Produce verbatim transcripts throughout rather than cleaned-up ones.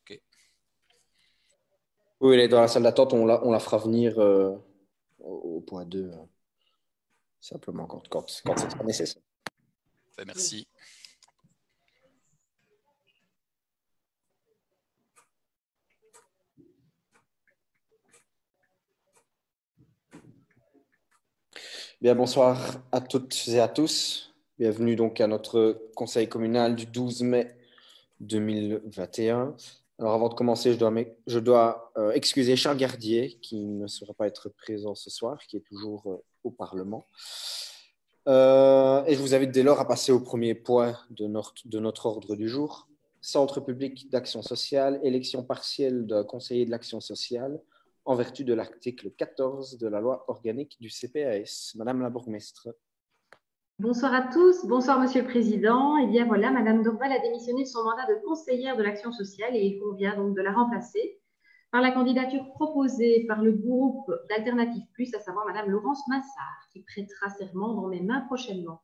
Ok. Oui, elle est dans la salle d'attente, on la, on la fera venir euh, au, au point deux, euh, simplement quand, quand, quand ce sera nécessaire. Merci. Bien, bonsoir à toutes et à tous. Bienvenue donc à notre conseil communal du douze mai deux mille vingt et un. Alors avant de commencer, je dois, je dois euh, excuser Charles Gardier qui ne sera pas être présent ce soir, qui est toujours euh, au Parlement. Euh, et je vous invite dès lors à passer au premier point de notre, de notre ordre du jour. Centre public d'action sociale, élection partielle d'un conseiller de l'action sociale en vertu de l'article quatorze de la loi organique du C P A S. Madame la bourgmestre. Bonsoir à tous, bonsoir Monsieur le Président. Eh bien voilà, Madame Dorval a démissionné de son mandat de conseillère de l'action sociale et il convient donc de la remplacer par la candidature proposée par le groupe d'Alternative Plus, à savoir Madame Laurence Massard, qui prêtera serment dans mes mains prochainement.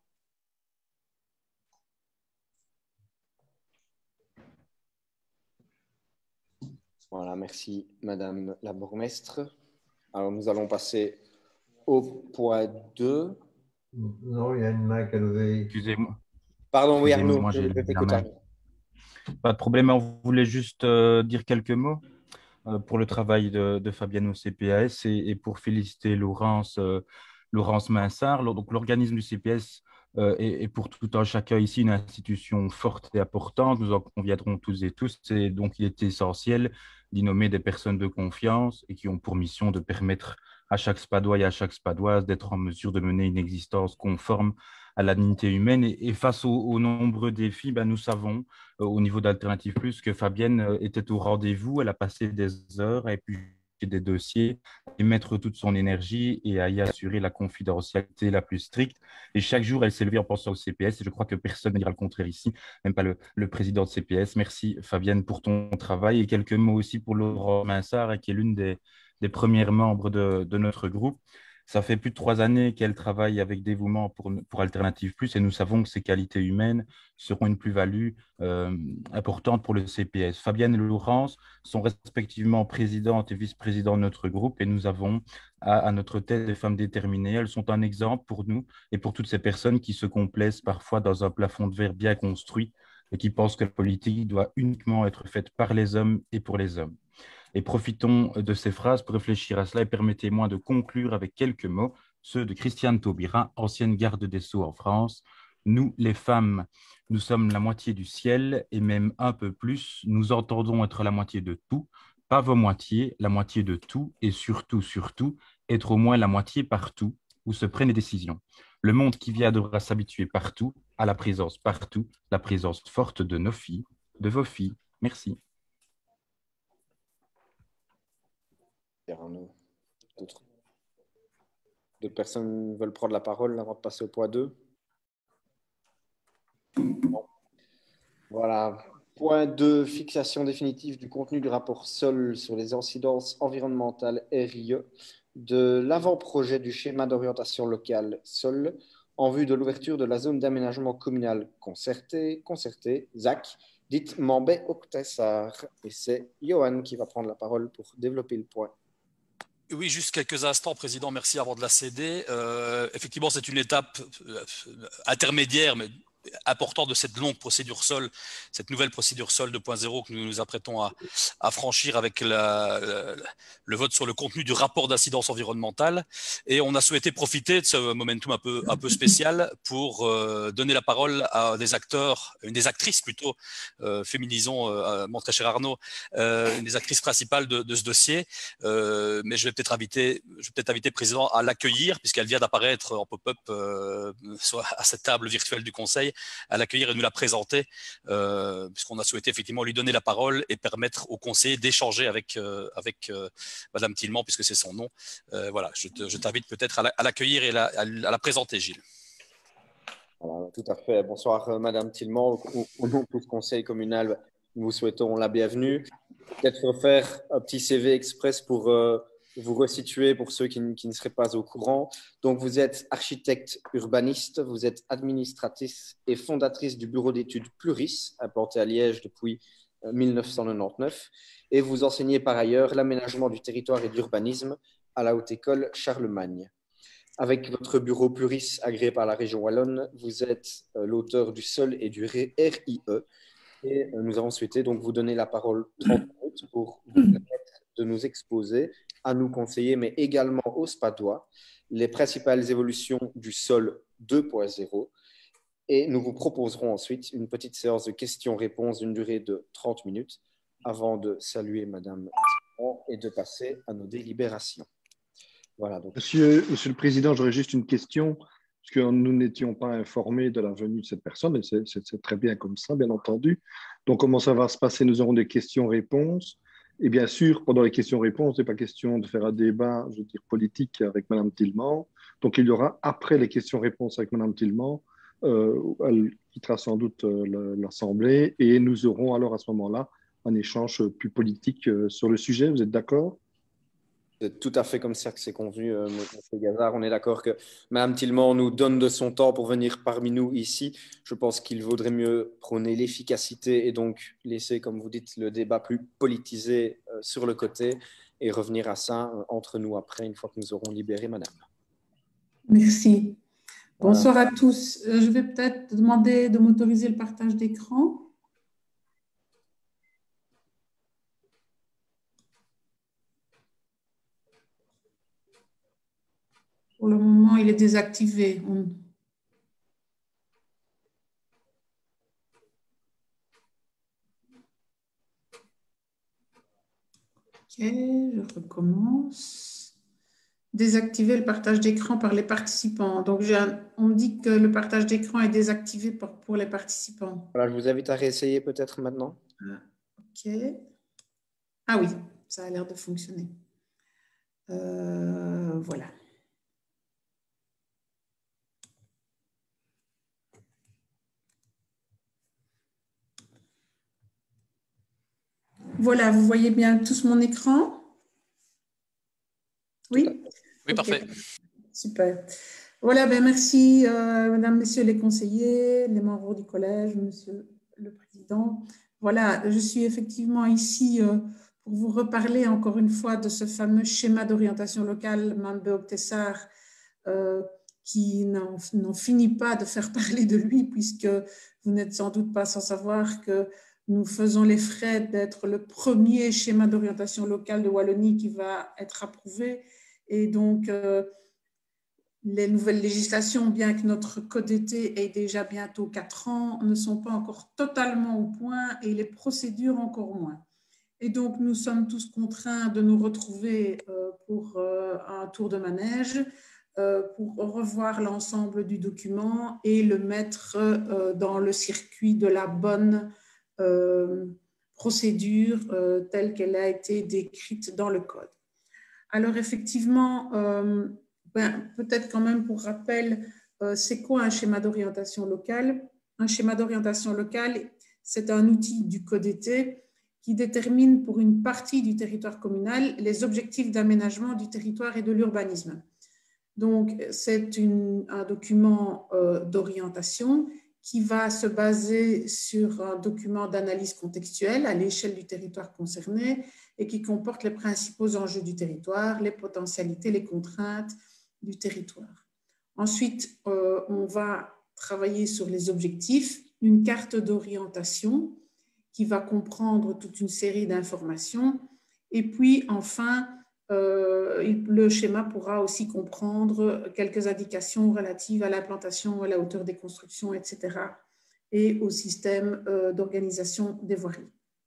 Voilà, merci Madame la bourgmestre. Alors nous allons passer au point deux. Non, il y a une main qui a levé. Excusez-moi. Pardon, oui Excusez-moi, Arnaud, moi, je j'ai vais levé la t'écouter. main. Pas de problème, on voulait juste euh, dire quelques mots euh, pour le travail de, de Fabienne au C P A S et, et pour féliciter Laurence, euh, Laurence Mansart. Donc, l'organisme du C P S euh, est, est pour tout un chacun ici une institution forte et importante, nous en conviendrons tous et tous. Et donc, il est essentiel d'y nommer des personnes de confiance et qui ont pour mission de permettre à chaque Spadois et à chaque Spadoise d'être en mesure de mener une existence conforme à la dignité humaine. Et, et face aux, aux nombreux défis, ben, nous savons euh, au niveau d'Alternative Plus que Fabienne euh, était au rendez-vous. Elle a passé des heures à éplucher des dossiers, à y mettre toute son énergie et à y assurer la confidentialité la plus stricte. Et chaque jour, elle s'est levée en pensant au C P S. Et je crois que personne ne dira le contraire ici, même pas le, le président de C P S. Merci Fabienne pour ton travail. Et quelques mots aussi pour Laurent Mansart, qui est l'une des, des premières membres de, de notre groupe. Ça fait plus de trois années qu'elle travaille avec dévouement pour, pour Alternative Plus et nous savons que ses qualités humaines seront une plus-value euh, importante pour le C P S. Fabienne et Laurence sont respectivement présidente et vice-présidente de notre groupe et nous avons à, à notre tête des femmes déterminées. Elles sont un exemple pour nous et pour toutes ces personnes qui se complaisent parfois dans un plafond de verre bien construit et qui pensent que la politique doit uniquement être faite par les hommes et pour les hommes. Et profitons de ces phrases pour réfléchir à cela et permettez-moi de conclure avec quelques mots, ceux de Christiane Taubira, ancienne garde des Sceaux en France. Nous, les femmes, nous sommes la moitié du ciel et même un peu plus. Nous entendons être la moitié de tout, pas vos moitiés, la moitié de tout et surtout, surtout, être au moins la moitié partout où se prennent les décisions. Le monde qui vient devra s'habituer partout, à la présence partout, la présence forte de nos filles, de vos filles. Merci. D'autres D'autres personnes veulent prendre la parole avant de passer au point deux? Bon. Voilà. Point deux, fixation définitive du contenu du rapport S O L sur les incidences environnementales R I E de l'avant-projet du schéma d'orientation locale S O L en vue de l'ouverture de la zone d'aménagement communal concerté, concerté Z A C, dite Mambay-Octessart. Et c'est Johan qui va prendre la parole pour développer le point. Oui, juste quelques instants, Président, merci avant de la céder. Euh, effectivement, c'est une étape euh, intermédiaire, mais importante de cette longue procédure S O L, cette nouvelle procédure S O L deux point zéro que nous nous apprêtons à, à franchir avec la, la, le vote sur le contenu du rapport d'incidence environnementale. Et on a souhaité profiter de ce momentum un peu, un peu spécial pour euh, donner la parole à des acteurs, une des actrices plutôt, euh, féminisons, euh, mon très cher Arnaud, euh, une des actrices principales de, de ce dossier. Euh, mais je vais peut-être inviter, je vais peut-être inviter le président à l'accueillir puisqu'elle vient d'apparaître en pop-up euh, à cette table virtuelle du Conseil, à l'accueillir et nous la présenter, euh, puisqu'on a souhaité effectivement lui donner la parole et permettre au conseiller d'échanger avec euh, avec euh, Madame Tillement puisque c'est son nom. Euh, voilà, je, te, je t'invite peut-être à l'accueillir et la, à la présenter, Gilles. Voilà, tout à fait. Bonsoir, euh, Madame Tillement. Au, au nom de tout ce conseil communal, nous vous souhaitons la bienvenue. Peut-être faire un petit C V express pour euh, vous resituer pour ceux qui, qui ne seraient pas au courant. Donc, vous êtes architecte urbaniste, vous êtes administratrice et fondatrice du bureau d'études Pluris, implanté à Liège depuis mille neuf cent quatre-vingt-dix-neuf et vous enseignez par ailleurs l'aménagement du territoire et de l'urbanisme à la Haute École Charlemagne. Avec votre bureau Pluris agréé par la région Wallonne, vous êtes euh, l'auteur du S O L et du R I E et euh, nous avons souhaité donc vous donner la parole trente minutes pour vous permettre de nous exposer, à nous conseiller, mais également aux Spadois, les principales évolutions du S O L deux point zéro. Et nous vous proposerons ensuite une petite séance de questions-réponses d'une durée de trente minutes avant de saluer Madame et de passer à nos délibérations. Voilà, donc. Monsieur, Monsieur le Président, j'aurais juste une question, parce que nous n'étions pas informés de la venue de cette personne, et c'est très bien comme ça, bien entendu. Donc, comment ça va se passer? Nous aurons des questions-réponses. Et bien sûr, pendant les questions-réponses, il n'est pas question de faire un débat, je veux dire, politique avec Madame Tillemans. Donc, il y aura, après les questions-réponses avec Madame Tillemans, euh, elle quittera sans doute euh, l'Assemblée, et nous aurons alors à ce moment-là un échange plus politique euh, sur le sujet. Vous êtes d'accord? C'est tout à fait comme ça que c'est convenu, euh, M. Gazard. On est d'accord que Mme Tillemans nous donne de son temps pour venir parmi nous ici. Je pense qu'il vaudrait mieux prôner l'efficacité et donc laisser, comme vous dites, le débat plus politisé euh, sur le côté et revenir à ça euh, entre nous après, une fois que nous aurons libéré Madame. Merci. Bonsoir à tous. Je vais peut-être demander de m'autoriser le partage d'écran. Pour le moment, il est désactivé. On... Ok, je recommence. Désactiver le partage d'écran par les participants. Donc, un... on me dit que le partage d'écran est désactivé pour, pour les participants. Voilà, je vous invite à réessayer peut-être maintenant. Ah, ok. Ah oui, ça a l'air de fonctionner. Euh, voilà. Voilà, vous voyez bien tous mon écran? Oui? Oui, okay. Parfait. Super. Voilà, ben merci, euh, mesdames, messieurs les conseillers, les membres du collège, monsieur le président. Voilà, je suis effectivement ici euh, pour vous reparler encore une fois de ce fameux schéma d'orientation locale Mambe-Octessar euh, qui n'en finit pas de faire parler de lui, puisque vous n'êtes sans doute pas sans savoir que nous faisons les frais d'être le premier schéma d'orientation locale de Wallonie qui va être approuvé. Et donc, euh, les nouvelles législations, bien que notre code d'été ait déjà bientôt quatre ans, ne sont pas encore totalement au point et les procédures encore moins. Et donc, nous sommes tous contraints de nous retrouver euh, pour euh, un tour de manège, euh, pour revoir l'ensemble du document et le mettre euh, dans le circuit de la bonne Euh, procédure euh, telle qu'elle a été décrite dans le code. Alors effectivement, euh, ben, peut-être quand même pour rappel, euh, c'est quoi un schéma d'orientation locale? Un schéma d'orientation locale, c'est un outil du code d'été qui détermine pour une partie du territoire communal les objectifs d'aménagement du territoire et de l'urbanisme. Donc, c'est un document euh, d'orientation qui va se baser sur un document d'analyse contextuelle à l'échelle du territoire concerné et qui comporte les principaux enjeux du territoire, les potentialités, les contraintes du territoire. Ensuite, euh, on va travailler sur les objectifs, une carte d'orientation qui va comprendre toute une série d'informations. Et puis, enfin, euh, le schéma pourra aussi comprendre quelques indications relatives à l'implantation, à la hauteur des constructions, et cetera, et au système euh, d'organisation des voiries.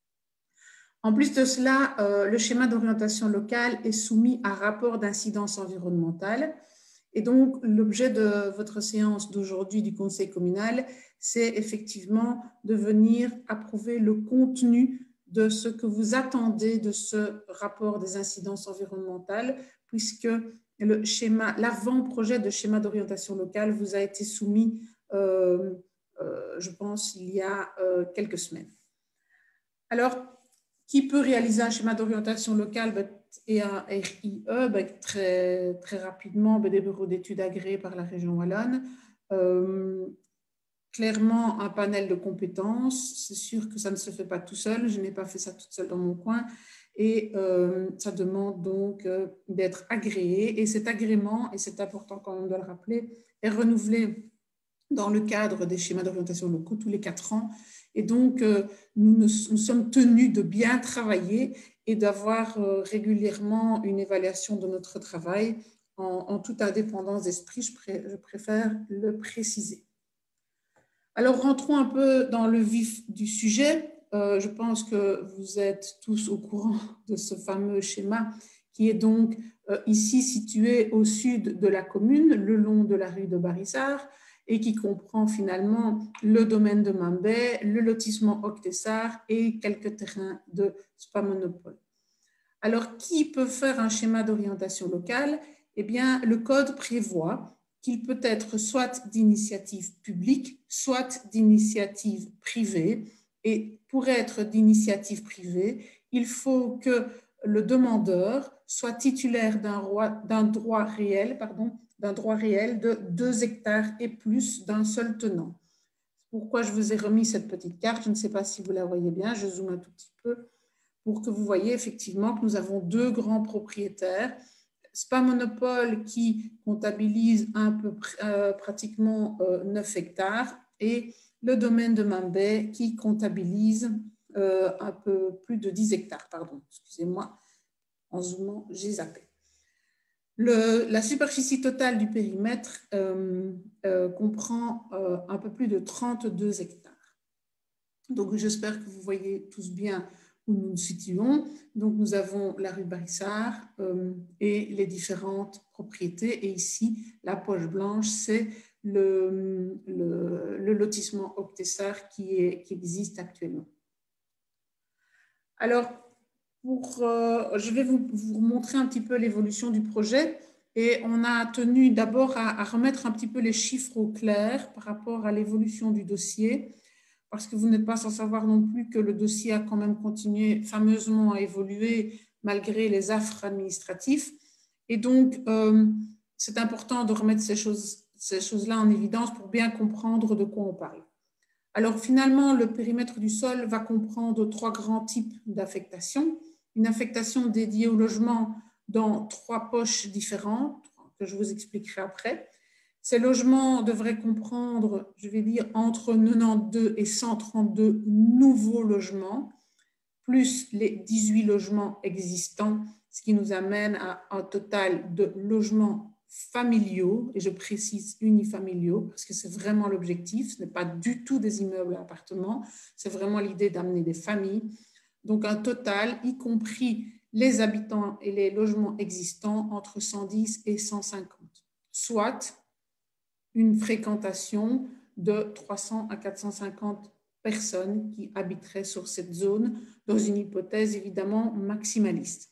En plus de cela, euh, le schéma d'orientation locale est soumis à rapport d'incidence environnementale. Et donc, l'objet de votre séance d'aujourd'hui du Conseil communal, c'est effectivement de venir approuver le contenu de ce que vous attendez de ce rapport des incidences environnementales, puisque le schéma, l'avant-projet de schéma d'orientation locale vous a été soumis, euh, euh, je pense, il y a euh, quelques semaines. Alors, qui peut réaliser un schéma d'orientation locale ben, et un R I E ben, très, très rapidement, ben, des bureaux d'études agréés par la région wallonne. Euh, clairement un panel de compétences. C'est sûr que ça ne se fait pas tout seul. Je n'ai pas fait ça toute seule dans mon coin. Et euh, ça demande donc euh, d'être agréé. Et cet agrément, et c'est important quand même de le rappeler, est renouvelé dans le cadre des schémas d'orientation locaux tous les quatre ans. Et donc, euh, nous, nous, nous sommes tenus de bien travailler et d'avoir euh, régulièrement une évaluation de notre travail en, en toute indépendance d'esprit. Je, pré, je préfère le préciser. Alors, rentrons un peu dans le vif du sujet. Euh, je pense que vous êtes tous au courant de ce fameux schéma qui est donc euh, ici situé au sud de la commune, le long de la rue de Barissart, et qui comprend finalement le domaine de Mambay, le lotissement Octessart et quelques terrains de Spa Monopole. Alors, qui peut faire un schéma d'orientation locale? Eh bien, le code prévoit qu'il peut être soit d'initiative publique, soit d'initiative privée. Et pour être d'initiative privée, il faut que le demandeur soit titulaire d'un droit réel, pardon, d'un droit réel de deux hectares et plus d'un seul tenant. Pourquoi je vous ai remis cette petite carte? Je ne sais pas si vous la voyez bien, je zoome un tout petit peu pour que vous voyez effectivement que nous avons deux grands propriétaires. Spa Monopole qui comptabilise un peu, euh, pratiquement euh, neuf hectares et le domaine de Mambay qui comptabilise euh, un peu plus de dix hectares. Pardon, excusez-moi, en zoomant, j'ai zappé. Le, la superficie totale du périmètre euh, euh, comprend euh, un peu plus de trente-deux hectares. Donc, j'espère que vous voyez tous bien où nous nous situons. Donc, nous avons la rue Barissart euh, et les différentes propriétés. Et ici, la poche blanche, c'est le, le, le lotissement Octessart qui, est, qui existe actuellement. Alors, pour, euh, je vais vous, vous montrer un petit peu l'évolution du projet. Et on a tenu d'abord à, à remettre un petit peu les chiffres au clair par rapport à l'évolution du dossier, parce que vous n'êtes pas sans savoir non plus que le dossier a quand même continué fameusement à évoluer malgré les affres administratifs. Et donc, euh, c'est important de remettre ces choses, ces choses-là en évidence pour bien comprendre de quoi on parle. Alors, finalement, le périmètre du sol va comprendre trois grands types d'affectation. Une affectation dédiée au logement dans trois poches différentes, que je vous expliquerai après. Ces logements devraient comprendre, je vais dire, entre quatre-vingt-douze et cent trente-deux nouveaux logements, plus les dix-huit logements existants, ce qui nous amène à un total de logements familiaux, et je précise unifamiliaux, parce que c'est vraiment l'objectif, ce n'est pas du tout des immeubles à appartements, c'est vraiment l'idée d'amener des familles. Donc un total, y compris les habitants et les logements existants, entre cent dix et cent cinquante, soit une fréquentation de trois cents à quatre cent cinquante personnes qui habiteraient sur cette zone, dans une hypothèse évidemment maximaliste.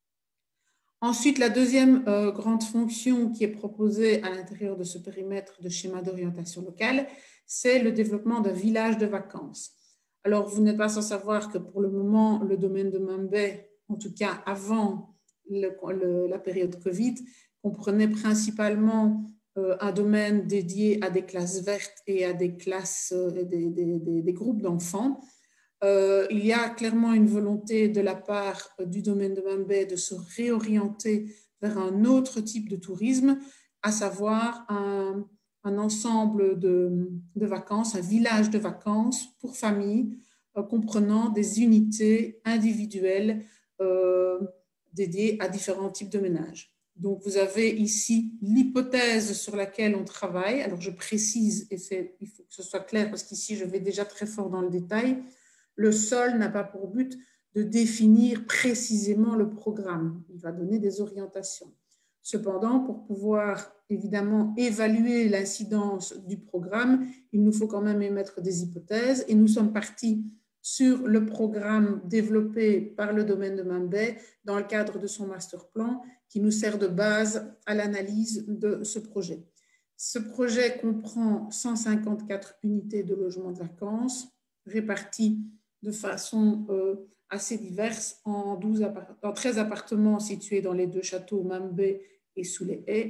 Ensuite, la deuxième euh, grande fonction qui est proposée à l'intérieur de ce périmètre de schéma d'orientation locale, c'est le développement d'un village de vacances. Alors, vous n'êtes pas sans savoir que pour le moment, le domaine de Mambay, en tout cas avant le, le, la période Covid, comprenait principalement un domaine dédié à des classes vertes et à des classes, des, des, des, des groupes d'enfants. Euh, il y a clairement une volonté de la part du domaine de Mambay de se réorienter vers un autre type de tourisme, à savoir un, un ensemble de, de vacances, un village de vacances pour familles, euh, comprenant des unités individuelles euh, dédiées à différents types de ménages. Donc, vous avez ici l'hypothèse sur laquelle on travaille. Alors, je précise, et il faut que ce soit clair parce qu'ici, je vais déjà très fort dans le détail. Le S O L n'a pas pour but de définir précisément le programme. Il va donner des orientations. Cependant, pour pouvoir évidemment évaluer l'incidence du programme, il nous faut quand même émettre des hypothèses. Et nous sommes partis sur le programme développé par le domaine de Mambay dans le cadre de son master plan qui nous sert de base à l'analyse de ce projet. Ce projet comprend cent cinquante-quatre unités de logement de vacances réparties de façon euh, assez diverse en, douze appart- en treize appartements situés dans les deux châteaux Mambay et sous les haies,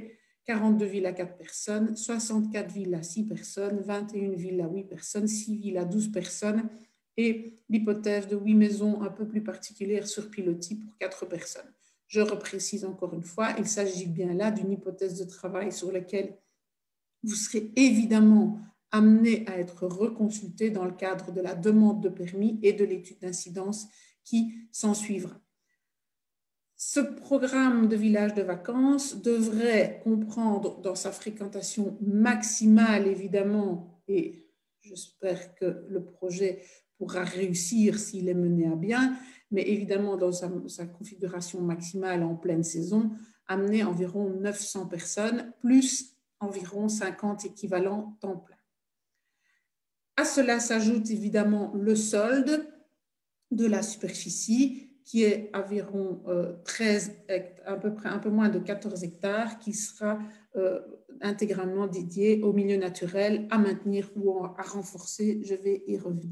quarante-deux villes à quatre personnes, soixante-quatre villes à six personnes, vingt et une villes à huit personnes, six villes à douze personnes et l'hypothèse de huit maisons un peu plus particulières sur pilotis pour quatre personnes. Je reprécise encore une fois, il s'agit bien là d'une hypothèse de travail sur laquelle vous serez évidemment amené à être reconsulté dans le cadre de la demande de permis et de l'étude d'incidence qui s'en suivra. Ce programme de village de vacances devrait comprendre dans sa fréquentation maximale, évidemment, et j'espère que le projet pourra réussir s'il est mené à bien, mais évidemment dans sa, sa configuration maximale en pleine saison, amener environ neuf cents personnes, plus environ cinquante équivalents temps plein. À cela s'ajoute évidemment le solde de la superficie, qui est environ euh, treize hectares, à peu près un peu moins de quatorze hectares, qui sera euh, intégralement dédié au milieu naturel à maintenir ou à renforcer. Je vais y revenir.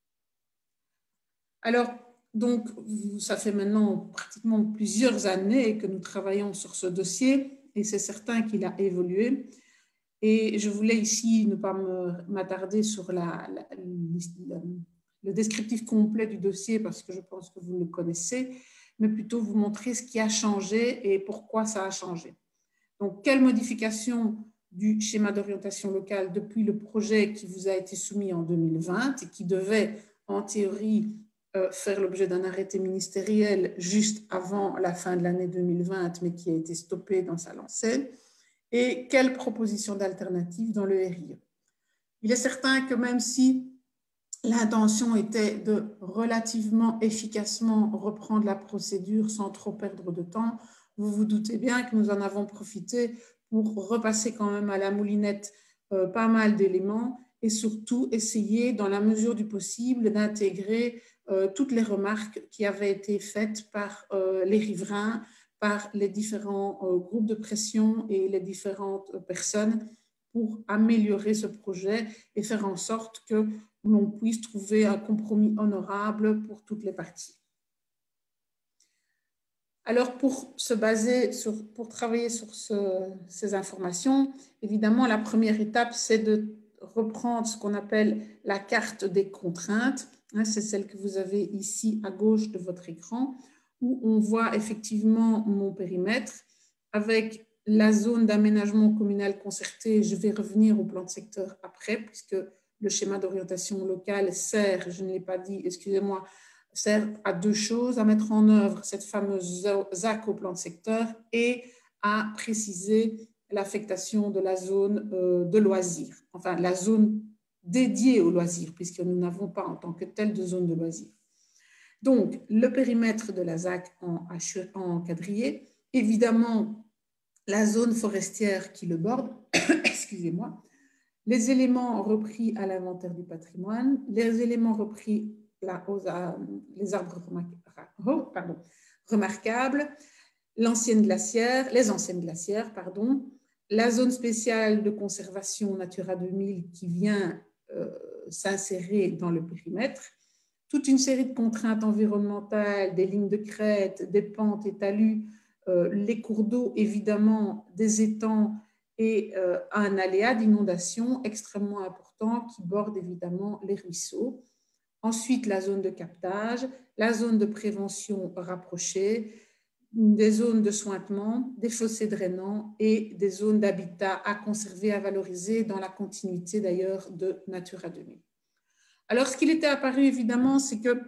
Alors, donc, ça fait maintenant pratiquement plusieurs années que nous travaillons sur ce dossier et c'est certain qu'il a évolué. Et je voulais ici ne pas m'attarder sur la, la, la, le descriptif complet du dossier parce que je pense que vous le connaissez, mais plutôt vous montrer ce qui a changé et pourquoi ça a changé. Donc, quelle modification du schéma d'orientation locale depuis le projet qui vous a été soumis en deux mille vingt et qui devait, en théorie, euh, faire l'objet d'un arrêté ministériel juste avant la fin de l'année deux mille vingt, mais qui a été stoppé dans sa lancée, et quelles propositions d'alternatives dans le R I E. Il est certain que même si l'intention était de relativement efficacement reprendre la procédure sans trop perdre de temps, vous vous doutez bien que nous en avons profité pour repasser quand même à la moulinette euh, pas mal d'éléments et surtout essayer, dans la mesure du possible, d'intégrer euh, toutes les remarques qui avaient été faites par euh, les riverains, par les différents euh, groupes de pression et les différentes personnes pour améliorer ce projet et faire en sorte que l'on puisse trouver un compromis honorable pour toutes les parties. Alors, pour se baser, sur, pour travailler sur ce, ces informations, évidemment, la première étape, c'est de reprendre ce qu'on appelle la carte des contraintes. Hein, c'est celle que vous avez ici à gauche de votre écran, où on voit effectivement mon périmètre avec la zone d'aménagement communal concerté. Je vais revenir au plan de secteur après, puisque le schéma d'orientation locale sert, je ne l'ai pas dit, excusez-moi, sert à deux choses, à mettre en œuvre cette fameuse Z A C au plan de secteur et à préciser l'affectation de la zone de loisirs, enfin la zone dédiée aux loisirs, puisque nous n'avons pas en tant que telle de zone de loisirs. Donc, le périmètre de la Z A C en, en quadrillé, évidemment, la zone forestière qui le borde, excusez-moi, les éléments repris à l'inventaire du patrimoine, les éléments repris là, aux, à, les arbres oh, pardon, remarquables, l'ancienne glacière, les anciennes glacières, pardon, la zone spéciale de conservation Natura deux mille qui vient euh, s'insérer dans le périmètre, toute une série de contraintes environnementales, des lignes de crête, des pentes et talus, euh, les cours d'eau, évidemment, des étangs et euh, un aléa d'inondation extrêmement important qui borde évidemment les ruisseaux. Ensuite, la zone de captage, la zone de prévention rapprochée, des zones de sointement, des fossés drainants et des zones d'habitat à conserver, à valoriser dans la continuité d'ailleurs de Natura deux mille. Alors, ce qu'il était apparu évidemment, c'est que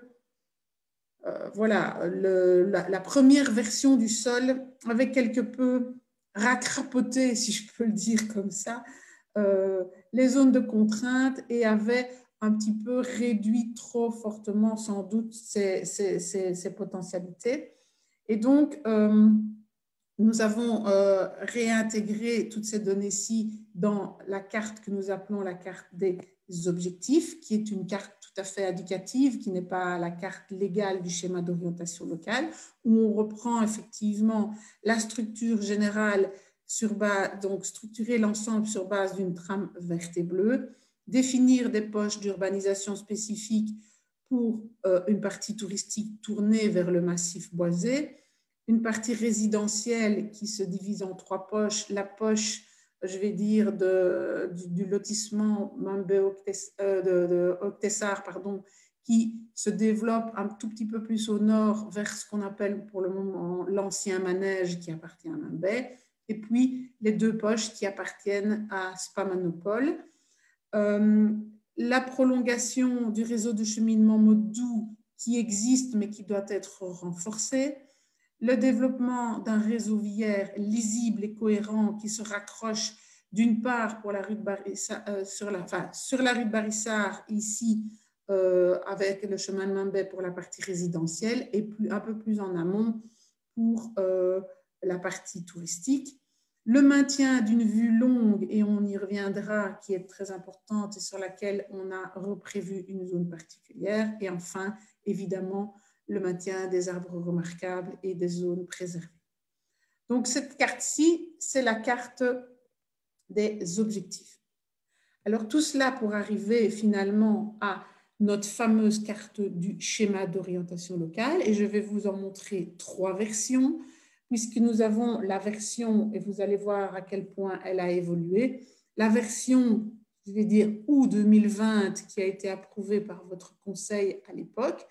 euh, voilà, le, la, la première version du sol avait quelque peu racrapoté, si je peux le dire comme ça, euh, les zones de contrainte et avait un petit peu réduit trop fortement sans doute ses, ses, ses, ses potentialités. Et donc, euh, nous avons euh, réintégré toutes ces données-ci dans la carte que nous appelons la carte des objectifs, qui est une carte tout à fait indicative, qui n'est pas la carte légale du schéma d'orientation locale, où on reprend effectivement la structure générale sur base, donc structurer l'ensemble sur base d'une trame verte et bleue, définir des poches d'urbanisation spécifiques pour euh, une partie touristique tournée vers le massif boisé, une partie résidentielle qui se divise en trois poches. La poche, je vais dire, de, du, du lotissement euh, de, de Octessar, pardon, qui se développe un tout petit peu plus au nord vers ce qu'on appelle pour le moment l'ancien manège qui appartient à Mambay, et puis les deux poches qui appartiennent à Spamanopole. Euh, la prolongation du réseau de cheminement Modou qui existe mais qui doit être renforcé, le développement d'un réseau viaire lisible et cohérent qui se raccroche d'une part pour la rue de Barissard, euh, sur, la, enfin, sur la rue de Barissard, ici, euh, avec le chemin de Mambay pour la partie résidentielle, et plus, un peu plus en amont pour euh, la partie touristique. Le maintien d'une vue longue, et on y reviendra, qui est très importante et sur laquelle on a reprévu une zone particulière. Et enfin, évidemment, le maintien des arbres remarquables et des zones préservées. Donc, cette carte-ci, c'est la carte des objectifs. Alors, tout cela pour arriver finalement à notre fameuse carte du schéma d'orientation locale. Et je vais vous en montrer trois versions, puisque nous avons la version, et vous allez voir à quel point elle a évolué, la version, je vais dire, août deux mille vingt, qui a été approuvée par votre conseil à l'époque,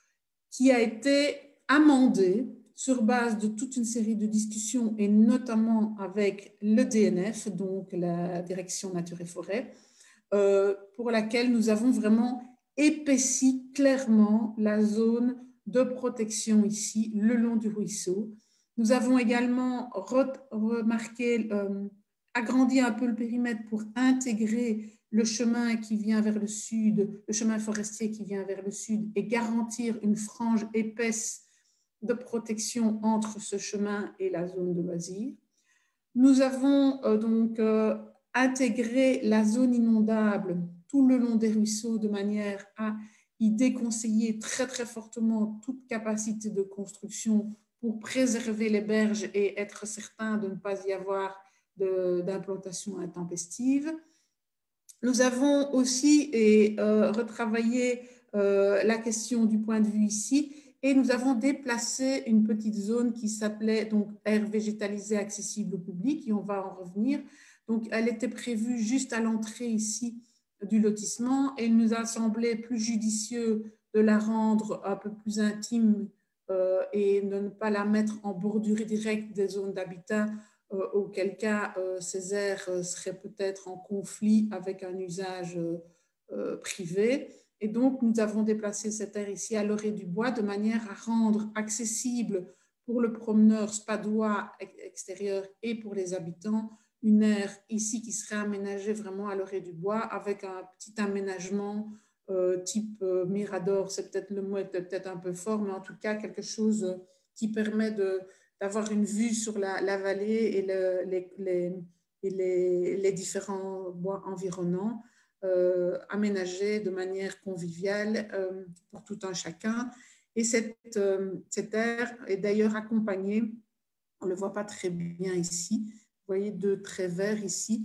qui a été amendée sur base de toute une série de discussions, et notamment avec le D N F, donc la Direction Nature et Forêt, euh, pour laquelle nous avons vraiment épaissi clairement la zone de protection ici, le long du ruisseau. Nous avons également remarqué, euh, agrandi un peu le périmètre pour intégrer le chemin qui vient vers le sud, le chemin forestier qui vient vers le sud, et garantir une frange épaisse de protection entre ce chemin et la zone de loisirs. Nous avons euh, donc euh, intégré la zone inondable tout le long des ruisseaux de manière à y déconseiller très très fortement toute capacité de construction pour préserver les berges et être certain de ne pas y avoir d'implantation intempestive. Nous avons aussi et, euh, retravaillé euh, la question du point de vue ici, et nous avons déplacé une petite zone qui s'appelait donc aire végétalisée accessible au public, et on va en revenir. Donc, elle était prévue juste à l'entrée ici du lotissement, et il nous a semblé plus judicieux de la rendre un peu plus intime euh, et de ne pas la mettre en bordure directe des zones d'habitat, Euh, auquel cas euh, ces aires euh, seraient peut-être en conflit avec un usage euh, euh, privé. Et donc, nous avons déplacé cette aire ici à l'orée du bois de manière à rendre accessible pour le promeneur spadois extérieur et pour les habitants une aire ici qui serait aménagée vraiment à l'orée du bois avec un petit aménagement euh, type euh, mirador. C'est peut-être le mot est peut-être un peu fort, mais en tout cas quelque chose qui permet de d'avoir une vue sur la, la vallée et, le, les, les, et les, les différents bois environnants, euh, aménagés de manière conviviale euh, pour tout un chacun. Et cette, euh, cette aire est d'ailleurs accompagnée, on ne le voit pas très bien ici, vous voyez deux traits verts ici,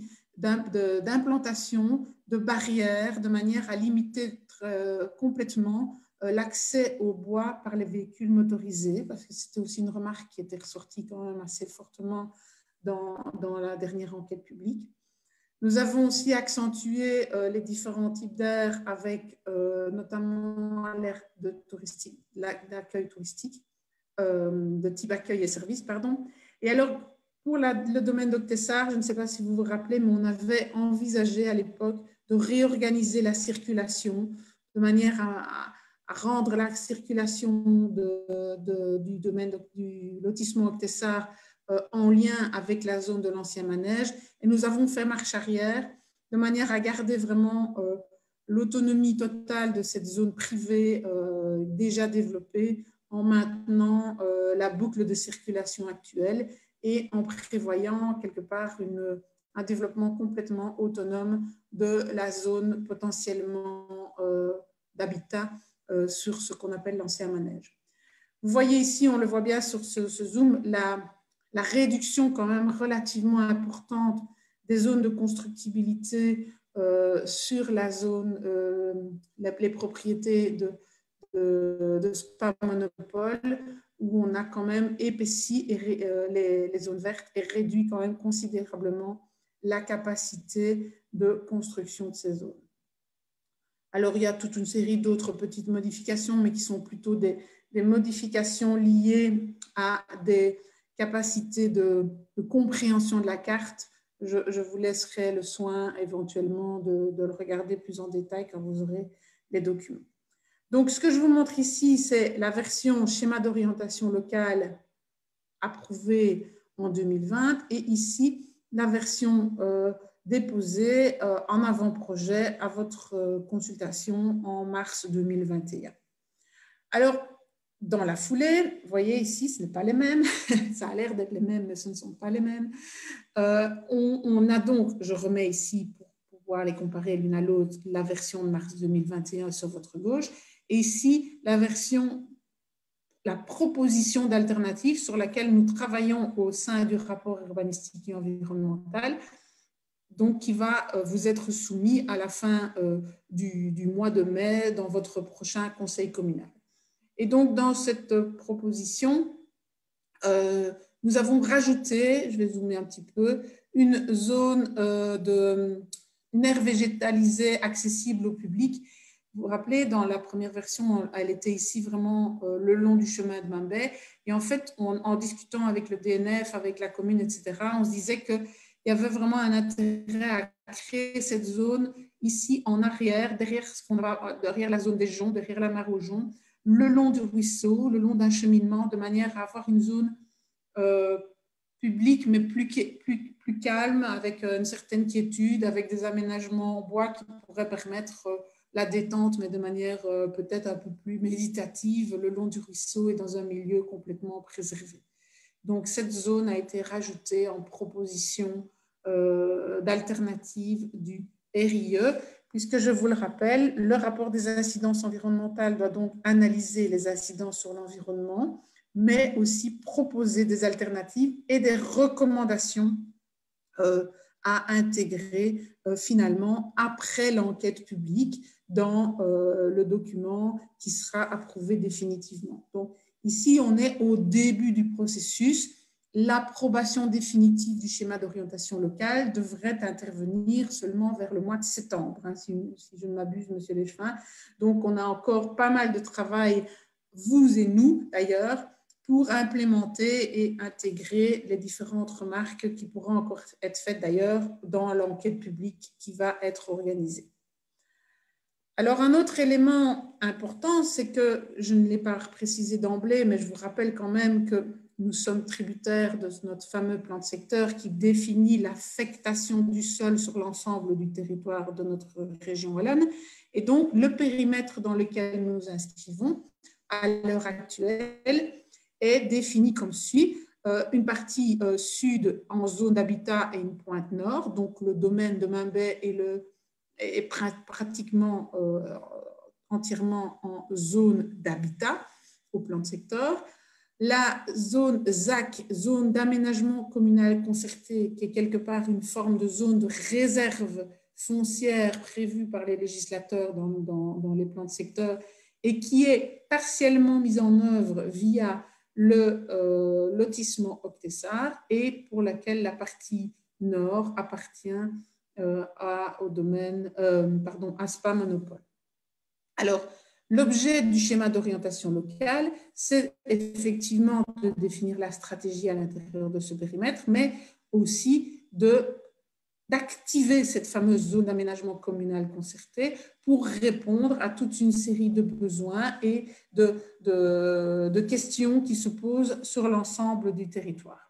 d'implantation de, de barrières de manière à limiter euh, complètement l'accès au bois par les véhicules motorisés, parce que c'était aussi une remarque qui était ressortie quand même assez fortement dans, dans la dernière enquête publique. Nous avons aussi accentué euh, les différents types d'aires avec euh, notamment l'aire touristique, d'accueil touristique, euh, de type accueil et services, pardon. Et alors, pour la, le domaine d'Octessar, je ne sais pas si vous vous rappelez, mais on avait envisagé à l'époque de réorganiser la circulation de manière à, à à rendre la circulation de, de, du domaine de, du lotissement Octessar euh, en lien avec la zone de l'ancien manège. Et nous avons fait marche arrière de manière à garder vraiment euh, l'autonomie totale de cette zone privée euh, déjà développée en maintenant euh, la boucle de circulation actuelle et en prévoyant quelque part une, un développement complètement autonome de la zone potentiellement euh, d'habitat Euh, sur ce qu'on appelle l'ancien manège. Vous voyez ici, on le voit bien sur ce, ce zoom, la, la réduction quand même relativement importante des zones de constructibilité euh, sur la zone, euh, les, les propriétés de, de, de Spa Monopole, où on a quand même épaissi et, euh, les, les zones vertes et réduit quand même considérablement la capacité de construction de ces zones. Alors, il y a toute une série d'autres petites modifications, mais qui sont plutôt des, des modifications liées à des capacités de, de compréhension de la carte. Je, je vous laisserai le soin éventuellement de, de le regarder plus en détail quand vous aurez les documents. Donc, ce que je vous montre ici, c'est la version schéma d'orientation locale approuvée en deux mille vingt et ici, la version euh, déposée euh, en avant-projet à votre euh, consultation en mars deux mille vingt et un. Alors, dans la foulée, vous voyez ici, ce n'est pas les mêmes, ça a l'air d'être les mêmes, mais ce ne sont pas les mêmes. Euh, on, on a donc, je remets ici pour pouvoir les comparer l'une à l'autre, la version de mars deux mille vingt et un sur votre gauche, et ici, la version, la proposition d'alternative sur laquelle nous travaillons au sein du rapport urbanistique et environnemental, donc qui va vous être soumis à la fin euh, du, du mois de mai dans votre prochain conseil communal. Et donc, dans cette proposition, euh, nous avons rajouté, je vais zoomer un petit peu, une zone euh, de, une aire végétalisée accessible au public. Vous vous rappelez, dans la première version, elle était ici vraiment euh, le long du chemin de Mambay. Et en fait, on, en discutant avec le D N F, avec la commune, et cetera, on se disait qu'il y avait vraiment un intérêt à créer cette zone ici en arrière, derrière, ce qu'on va, derrière la zone des joncs, derrière la mare aux joncs, le long du ruisseau, le long d'un cheminement, de manière à avoir une zone euh, publique, mais plus, plus, plus calme, avec une certaine quiétude, avec des aménagements en bois qui pourraient permettre euh, la détente, mais de manière euh, peut-être un peu plus méditative, le long du ruisseau et dans un milieu complètement préservé. Donc, cette zone a été rajoutée en proposition euh, d'alternative du R I E, puisque je vous le rappelle, le rapport des incidences environnementales doit donc analyser les incidences sur l'environnement, mais aussi proposer des alternatives et des recommandations euh, à intégrer euh, finalement après l'enquête publique dans euh, le document qui sera approuvé définitivement. Donc ici, on est au début du processus. L'approbation définitive du schéma d'orientation locale devrait intervenir seulement vers le mois de septembre, hein, si, si je ne m'abuse, Monsieur Léchevin. Donc, on a encore pas mal de travail, vous et nous d'ailleurs, pour implémenter et intégrer les différentes remarques qui pourront encore être faites d'ailleurs dans l'enquête publique qui va être organisée. Alors, un autre élément important, c'est que, je ne l'ai pas précisé d'emblée, mais je vous rappelle quand même que nous sommes tributaires de notre fameux plan de secteur qui définit l'affectation du sol sur l'ensemble du territoire de notre région wallonne. Et donc, le périmètre dans lequel nous nous inscrivons à l'heure actuelle est défini comme suit. Euh, une partie euh, sud en zone d'habitat et une pointe nord, donc le domaine de Mambay est, le, est pratiquement euh, entièrement en zone d'habitat au plan de secteur. La zone Z A C, zone d'aménagement communal concerté, qui est quelque part une forme de zone de réserve foncière prévue par les législateurs dans, dans, dans les plans de secteur et qui est partiellement mise en œuvre via le euh, lotissement Octessar et pour laquelle la partie nord appartient euh, à, au domaine, euh, pardon, à Spa Monopole. Alors, l'objet du schéma d'orientation locale, c'est effectivement de définir la stratégie à l'intérieur de ce périmètre, mais aussi de d'activer cette fameuse zone d'aménagement communal concerté pour répondre à toute une série de besoins et de, de, de questions qui se posent sur l'ensemble du territoire.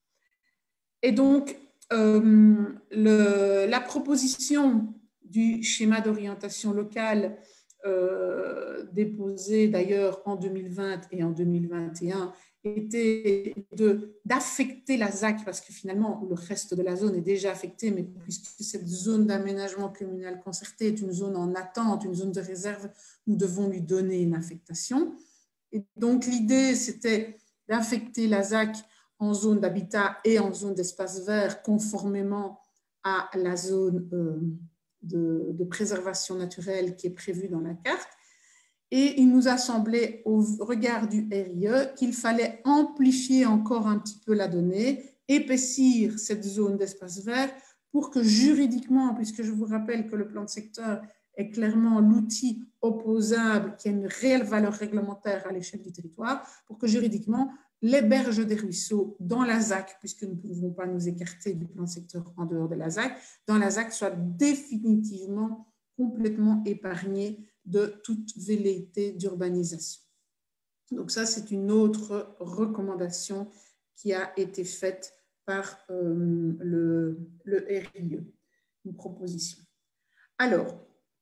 Et donc, euh, le, la proposition du schéma d'orientation locale euh, déposée d'ailleurs en deux mille vingt et en deux mille vingt et un était d'affecter la Z A C, parce que finalement, le reste de la zone est déjà affecté, mais puisque cette zone d'aménagement communal concerté est une zone en attente, une zone de réserve, nous devons lui donner une affectation. Et donc, l'idée, c'était d'affecter la Z A C en zone d'habitat et en zone d'espace vert, conformément à la zone euh, de, de préservation naturelle qui est prévue dans la carte. Et il nous a semblé, au regard du R I E, qu'il fallait amplifier encore un petit peu la donnée, épaissir cette zone d'espace vert pour que juridiquement, puisque je vous rappelle que le plan de secteur est clairement l'outil opposable qui a une réelle valeur réglementaire à l'échelle du territoire, pour que juridiquement, les berges des ruisseaux dans la Z A C, puisque nous ne pouvons pas nous écarter du plan de secteur en dehors de la Z A C, dans la Z A C soient définitivement complètement épargnées de toute velléité d'urbanisation. Donc ça, c'est une autre recommandation qui a été faite par euh, le, le R I E, une proposition. Alors,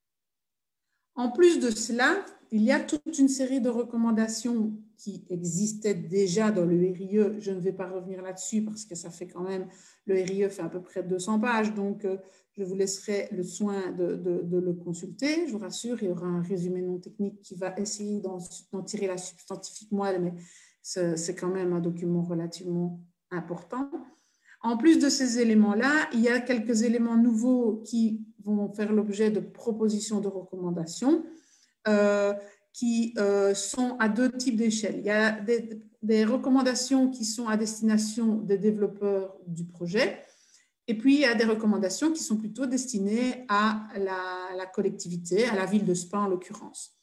en plus de cela, il y a toute une série de recommandations qui existaient déjà dans le R I E. Je ne vais pas revenir là-dessus parce que ça fait quand même, le R I E fait à peu près deux cents pages, donc euh, je vous laisserai le soin de, de, de le consulter. Je vous rassure, il y aura un résumé non technique qui va essayer d'en tirer la substantifique moelle, mais c'est quand même un document relativement important. En plus de ces éléments-là, il y a quelques éléments nouveaux qui vont faire l'objet de propositions de recommandations euh, qui euh, sont à deux types d'échelles. Il y a des, des recommandations qui sont à destination des développeurs du projet, et puis il y a des recommandations qui sont plutôt destinées à la, la collectivité, à la ville de Spa en l'occurrence.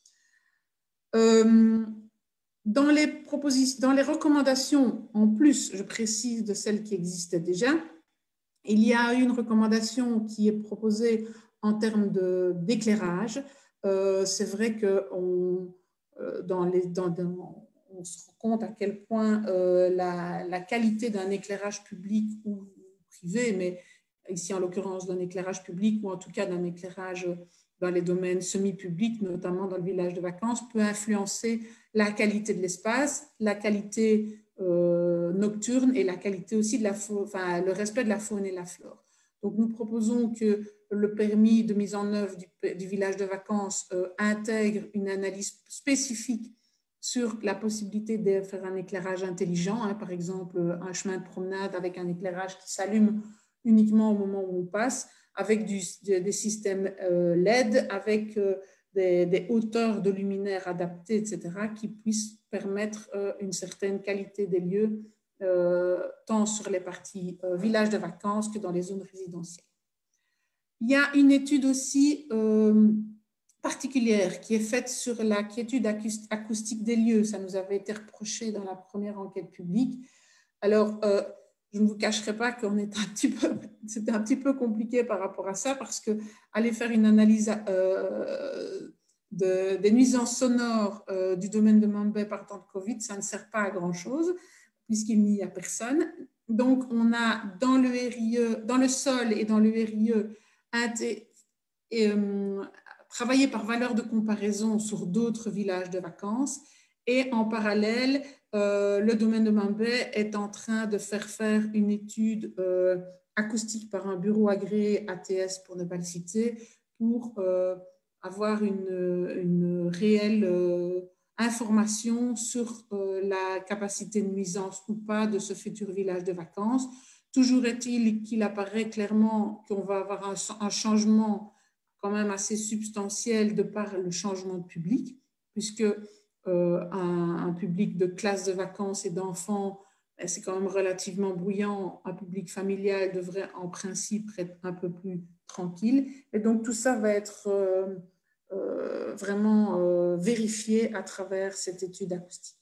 Euh, Dans les, propositions, dans les recommandations, en plus, je précise de celles qui existaient déjà, il y a une recommandation qui est proposée en termes d'éclairage. Euh, C'est vrai qu'on euh, dans les, dans, dans, on se rend compte à quel point euh, la, la qualité d'un éclairage public ou privé, mais ici en l'occurrence d'un éclairage public ou en tout cas d'un éclairage dans les domaines semi-publics, notamment dans le village de vacances, peut influencer la qualité de l'espace, la qualité euh, nocturne et la qualité aussi de la faune, enfin, le respect de la faune et la flore. Donc, nous proposons que le permis de mise en œuvre du, du village de vacances euh, intègre une analyse spécifique sur la possibilité de faire un éclairage intelligent, hein, par exemple un chemin de promenade avec un éclairage qui s'allume uniquement au moment où on passe, avec du, des systèmes euh, L E D, avec euh, des, des hauteurs de luminaires adaptées, et cetera, qui puissent permettre euh, une certaine qualité des lieux, euh, tant sur les parties euh, villages de vacances que dans les zones résidentielles. Il y a une étude aussi euh, particulière qui est faite sur la quiétude acoustique des lieux. Ça nous avait été reproché dans la première enquête publique. Alors, euh, je ne vous cacherai pas qu'on est un petit peu, c'était un petit peu compliqué par rapport à ça parce que aller faire une analyse euh, de, des nuisances sonores euh, du domaine de Mambay par temps de Covid, ça ne sert pas à grand chose puisqu'il n'y a personne. Donc, on a dans le R I E, dans le sol et dans le R I E, et, euh, travaillé par valeur de comparaison sur d'autres villages de vacances. Et en parallèle, euh, le domaine de Mambay est en train de faire faire une étude euh, acoustique par un bureau agréé A T S, pour ne pas le citer, pour euh, avoir une, une réelle euh, information sur euh, la capacité de nuisance ou pas de ce futur village de vacances. Toujours est-il qu'il apparaît clairement qu'on va avoir un, un changement quand même assez substantiel de par le changement de public, puisque Euh, un, un public de classe de vacances et d'enfants, c'est quand même relativement bruyant. Un public familial devrait en principe être un peu plus tranquille. Et donc tout ça va être euh, euh, vraiment euh, vérifié à travers cette étude acoustique.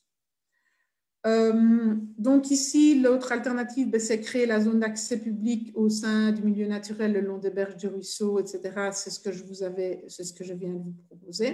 Euh, donc ici, l'autre alternative, ben, c'est créer la zone d'accès public au sein du milieu naturel le long des berges du ruisseau, et cetera. C'est ce que je vous avais, c'est ce que je viens de vous proposer.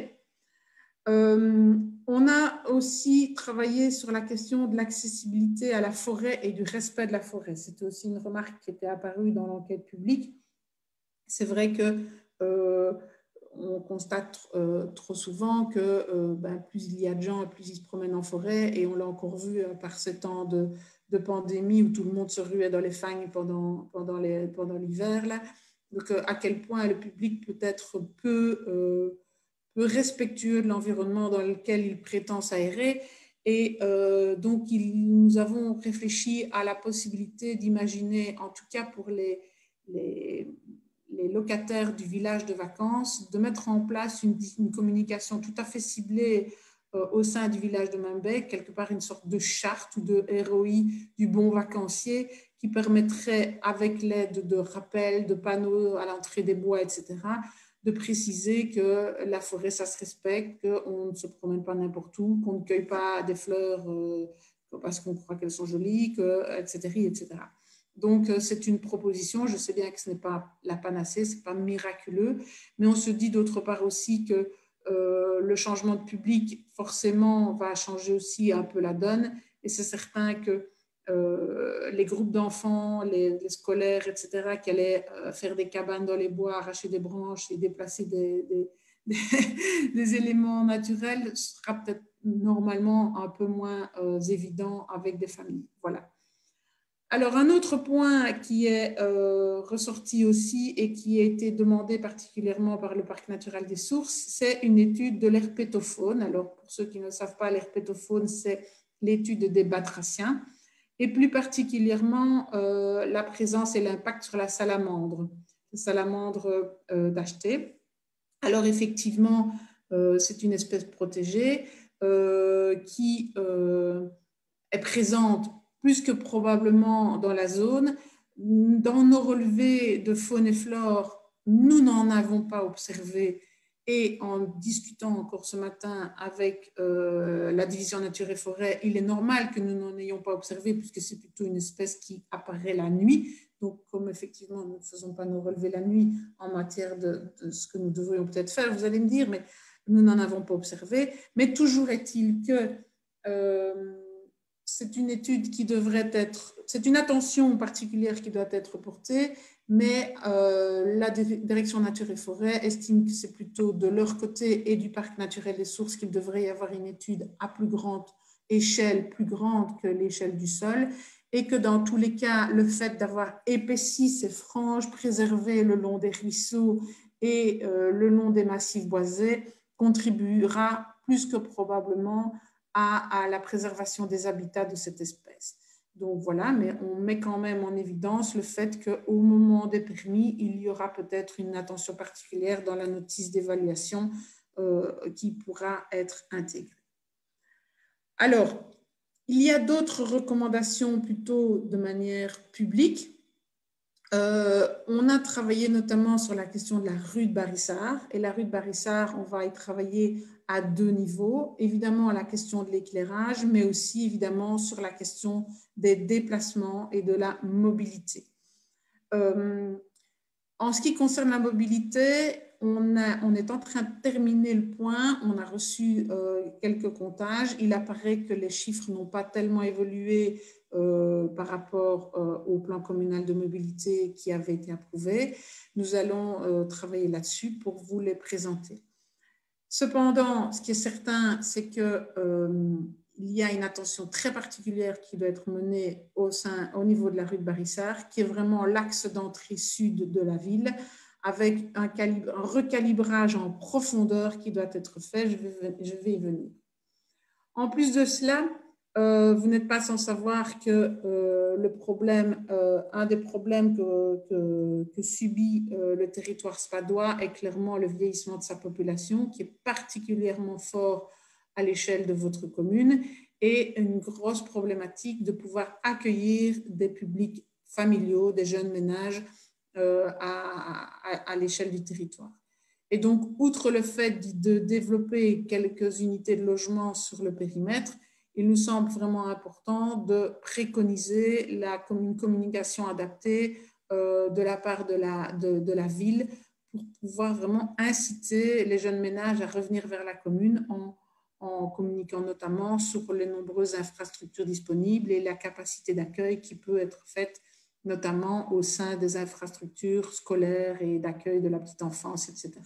Euh, on a aussi travaillé sur la question de l'accessibilité à la forêt et du respect de la forêt. C'était aussi une remarque qui était apparue dans l'enquête publique. C'est vrai que euh, on constate euh, trop souvent que euh, ben, plus il y a de gens, plus ils se promènent en forêt, et on l'a encore vu euh, par ce temps de, de pandémie où tout le monde se ruait dans les fagnes pendant, pendant, les, pendant l'hiver. Là. Donc, euh, à quel point le public peut être peu... Euh, peu respectueux de l'environnement dans lequel il prétend s'aérer. Et euh, donc, il, nous avons réfléchi à la possibilité d'imaginer, en tout cas pour les, les, les locataires du village de vacances de mettre en place une, une communication tout à fait ciblée euh, au sein du village de Membeek, quelque part une sorte de charte ou de R O I du bon vacancier qui permettrait, avec l'aide de rappels, de panneaux à l'entrée des bois, et cetera, de préciser que la forêt, ça se respecte, qu'on ne se promène pas n'importe où, qu'on ne cueille pas des fleurs euh, parce qu'on croit qu'elles sont jolies, que, et cetera, et cetera. Donc, c'est une proposition. Je sais bien que ce n'est pas la panacée, ce n'est pas miraculeux, mais on se dit d'autre part aussi que euh, le changement de public, forcément, va changer aussi un peu la donne. Et c'est certain que euh, les groupes d'enfants, les, les scolaires, et cetera, qui allaient euh, faire des cabanes dans les bois, arracher des branches et déplacer des, des, des, des éléments naturels, sera peut-être normalement un peu moins euh, évident avec des familles. Voilà. Alors, un autre point qui est euh, ressorti aussi et qui a été demandé particulièrement par le Parc naturel des Sources, c'est une étude de l'herpétofaune. Alors, pour ceux qui ne savent pas, l'herpétofaune, c'est l'étude des batraciens et plus particulièrement euh, la présence et l'impact sur la salamandre, la salamandre euh, d'achetée. Alors, effectivement, euh, c'est une espèce protégée euh, qui euh, est présente plus que probablement dans la zone. Dans nos relevés de faune et flore, nous n'en avons pas observé. Et en discutant encore ce matin avec euh, la division nature et forêt, il est normal que nous n'en ayons pas observé puisque c'est plutôt une espèce qui apparaît la nuit. Donc, comme effectivement, nous ne faisons pas nos relevés la nuit en matière de, de ce que nous devrions peut-être faire, vous allez me dire, mais nous n'en avons pas observé. Mais toujours est-il que euh, c'est une étude qui devrait être, c'est une attention particulière qui doit être portée, mais euh, la direction nature et forêt estime que c'est plutôt de leur côté et du parc naturel des Sources qu'il devrait y avoir une étude à plus grande échelle, plus grande que l'échelle du sol, et que dans tous les cas, le fait d'avoir épaissi ces franges, préservé le long des ruisseaux et euh, le long des massifs boisés, contribuera plus que probablement à, à la préservation des habitats de cette espèce. Donc voilà, mais on met quand même en évidence le fait qu'au moment des permis, il y aura peut-être une attention particulière dans la notice d'évaluation euh, qui pourra être intégrée. Alors, il y a d'autres recommandations plutôt de manière publique. Euh, on a travaillé notamment sur la question de la rue de Barissart. Et la rue de Barissart, on va y travailler à deux niveaux. Évidemment, la question de l'éclairage, mais aussi évidemment sur la question des déplacements et de la mobilité. Euh, en ce qui concerne la mobilité, on, a, on est en train de terminer le point. On a reçu euh, quelques comptages. Il apparaît que les chiffres n'ont pas tellement évolué Euh, par rapport euh, au plan communal de mobilité qui avait été approuvé. Nous allons euh, travailler là-dessus pour vous les présenter. Cependant, ce qui est certain, c'est qu'il euh, y a une attention très particulière qui doit être menée au, sein, au niveau de la rue de Barissart, qui est vraiment l'axe d'entrée sud de la ville, avec un, calibre, un recalibrage en profondeur qui doit être fait. Je vais, je vais y venir. En plus de cela, Euh, vous n'êtes pas sans savoir que euh, le problème, euh, un des problèmes que, que, que subit euh, le territoire spadois est clairement le vieillissement de sa population, qui est particulièrement fort à l'échelle de votre commune, et une grosse problématique de pouvoir accueillir des publics familiaux, des jeunes ménages euh, à, à, à l'échelle du territoire. Et donc, outre le fait de développer quelques unités de logement sur le périmètre, il nous semble vraiment important de préconiser la, une communication adaptée euh, de la part de la, de, de la ville pour pouvoir vraiment inciter les jeunes ménages à revenir vers la commune en, en communiquant notamment sur les nombreuses infrastructures disponibles et la capacité d'accueil qui peut être faite notamment au sein des infrastructures scolaires et d'accueil de la petite enfance, et cetera.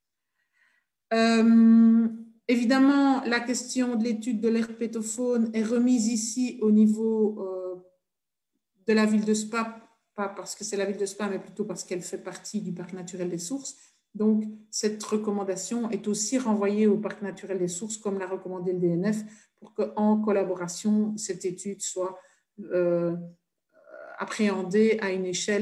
Euh, Évidemment, la question de l'étude de l'herpétofaune est remise ici au niveau euh, de la ville de Spa, pas parce que c'est la ville de Spa, mais plutôt parce qu'elle fait partie du parc naturel des Sources. Donc, cette recommandation est aussi renvoyée au parc naturel des Sources, comme l'a recommandé le D N F, pour qu'en collaboration, cette étude soit euh, appréhendée à une échelle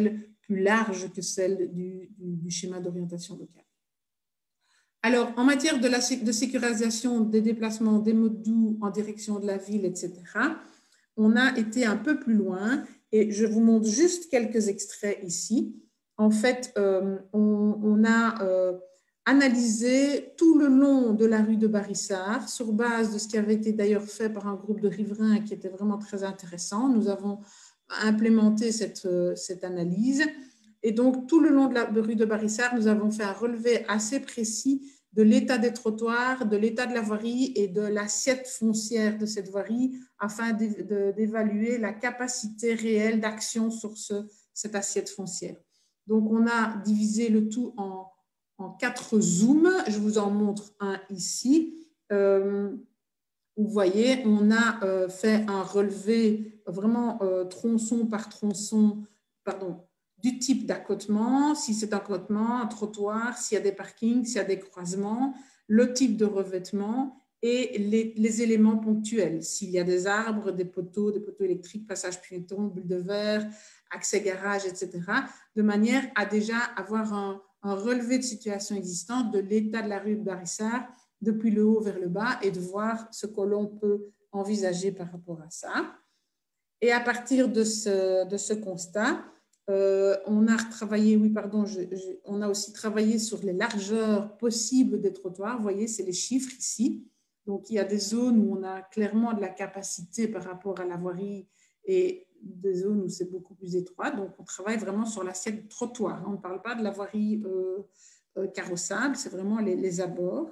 plus large que celle du, du, du schéma d'orientation locale. Alors, en matière de, la, de sécurisation des déplacements des modes doux en direction de la ville, et cetera, on a été un peu plus loin et je vous montre juste quelques extraits ici. En fait, euh, on, on a euh, analysé tout le long de la rue de Barissart sur base de ce qui avait été d'ailleurs fait par un groupe de riverains qui était vraiment très intéressant. Nous avons implémenté cette, cette analyse. Et donc, tout le long de la rue de Barissart, nous avons fait un relevé assez précis de l'état des trottoirs, de l'état de la voirie et de l'assiette foncière de cette voirie afin d'évaluer la capacité réelle d'action sur ce, cette assiette foncière. Donc, on a divisé le tout en, en quatre zooms. Je vous en montre un ici. Euh, vous voyez, on a euh, fait un relevé vraiment euh, tronçon par tronçon, pardon, du type d'accotement, si c'est un accotement, un trottoir, s'il y a des parkings, s'il y a des croisements, le type de revêtement et les, les éléments ponctuels, s'il y a des arbres, des poteaux, des poteaux électriques, passage piéton, bulle de verre, accès garage, et cetera, de manière à déjà avoir un, un relevé de situation existante de l'état de la rue de Barissart depuis le haut vers le bas et de voir ce que l'on peut envisager par rapport à ça. Et à partir de ce, de ce constat, Euh, on a travaillé, oui, pardon, je, je, on a aussi travaillé sur les largeurs possibles des trottoirs. Vous voyez, c'est les chiffres ici. Donc, il y a des zones où on a clairement de la capacité par rapport à la voirie et des zones où c'est beaucoup plus étroit. Donc, on travaille vraiment sur l'assiette du trottoir. On ne parle pas de la voirie euh, euh, carrossable, c'est vraiment les, les abords.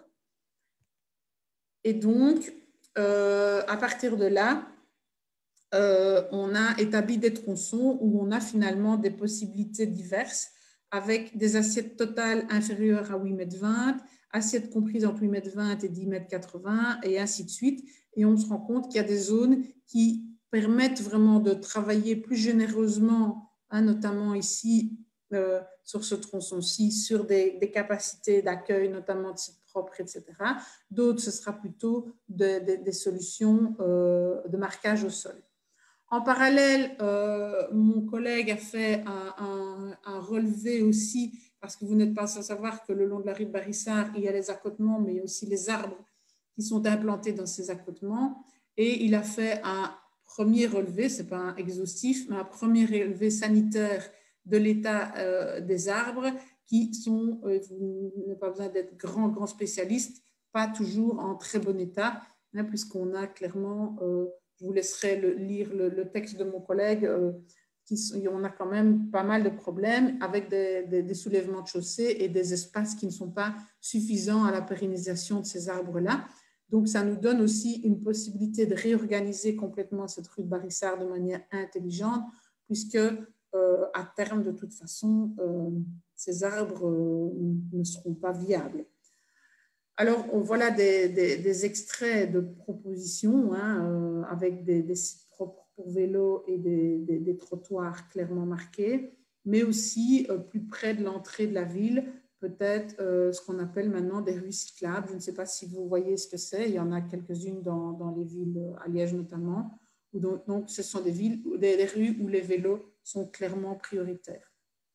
Et donc, euh, à partir de là, Euh, on a établi des tronçons où on a finalement des possibilités diverses avec des assiettes totales inférieures à huit mètres vingt, assiettes comprises entre huit mètres vingt et dix mètres quatre-vingts et ainsi de suite. Et on se rend compte qu'il y a des zones qui permettent vraiment de travailler plus généreusement, hein, notamment ici euh, sur ce tronçon-ci, sur des, des capacités d'accueil, notamment de sites propres, et cetera. D'autres, ce sera plutôt de, de, des solutions euh, de marquage au sol. En parallèle, euh, mon collègue a fait un, un, un relevé aussi, parce que vous n'êtes pas sans savoir que le long de la rue de Barissart, il y a les accotements, mais il y a aussi les arbres qui sont implantés dans ces accotements. Et il a fait un premier relevé, ce n'est pas un exhaustif, mais un premier relevé sanitaire de l'état euh, des arbres qui sont, euh, vous n'avez pas besoin d'être grand, grand spécialiste, pas toujours en très bon état, hein, puisqu'on a clairement... Euh, je vous laisserai le, lire le, le texte de mon collègue. Euh, qui, on a quand même pas mal de problèmes avec des, des, des soulèvements de chaussée et des espaces qui ne sont pas suffisants à la pérennisation de ces arbres-là. Donc, ça nous donne aussi une possibilité de réorganiser complètement cette rue de Barissart de manière intelligente, puisque euh, à terme, de toute façon, euh, ces arbres euh, ne seront pas viables. Alors, on, voilà des, des, des extraits de propositions hein, euh, avec des, des sites propres pour vélo et des, des, des trottoirs clairement marqués, mais aussi euh, plus près de l'entrée de la ville, peut-être euh, ce qu'on appelle maintenant des rues cyclables. Je ne sais pas si vous voyez ce que c'est. Il y en a quelques-unes dans, dans les villes, à Liège notamment. Où donc, donc, ce sont des, villes, des, des rues où les vélos sont clairement prioritaires.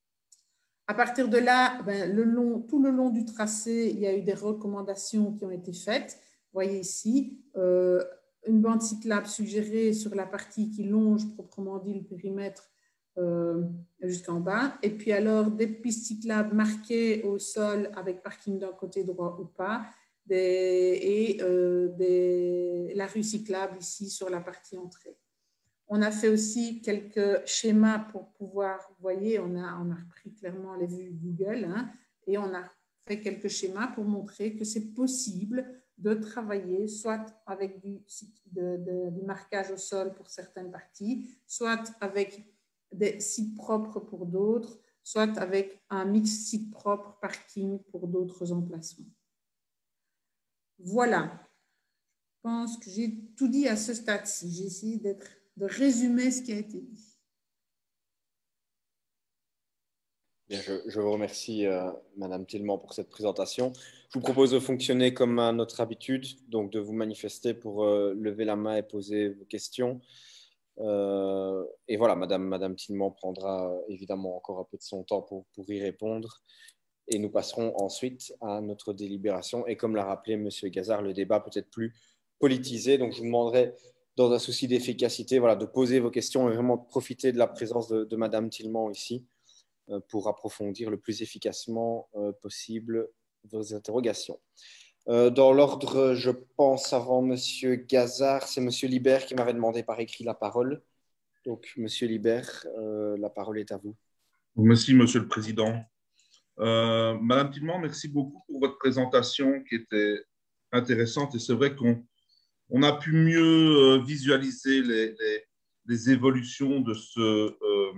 À partir de là, ben, le long, tout le long du tracé, il y a eu des recommandations qui ont été faites. Vous voyez ici, euh, une bande cyclable suggérée sur la partie qui longe proprement dit le périmètre euh, jusqu'en bas. Et puis alors, des pistes cyclables marquées au sol avec parking d'un côté droit ou pas. Des, et euh, des, la rue cyclable ici sur la partie entrée. On a fait aussi quelques schémas pour pouvoir, vous voyez, on a, on a repris clairement les vues Google hein, et on a fait quelques schémas pour montrer que c'est possible de travailler soit avec du, de, de, du marquage au sol pour certaines parties, soit avec des sites propres pour d'autres, soit avec un mix site propre parking pour d'autres emplacements. Voilà, je pense que j'ai tout dit à ce stade-ci. J'ai essayé d'être de résumer ce qui a été dit. Bien, je, je vous remercie, euh, Madame Tillemans, pour cette présentation. Je vous propose de fonctionner comme à notre habitude, donc de vous manifester pour euh, lever la main et poser vos questions. Euh, et voilà, Madame, Madame Tillemans prendra évidemment encore un peu de son temps pour, pour y répondre. Et nous passerons ensuite à notre délibération. Et comme l'a rappelé M. Gazard, le débat peut être plus politisé. Donc, je vous demanderai, dans un souci d'efficacité, voilà, de poser vos questions et vraiment de profiter de la présence de, de Madame Tillemans ici euh, pour approfondir le plus efficacement euh, possible vos interrogations. Euh, dans l'ordre, je pense, avant M. Gazard, c'est M. Libert qui m'avait demandé par écrit la parole. Donc, M. Libert, euh, la parole est à vous. Merci, Monsieur le Président. Euh, Madame Tillemans, merci beaucoup pour votre présentation qui était intéressante. Et c'est vrai qu'on on a pu mieux visualiser les, les, les évolutions de ce, euh,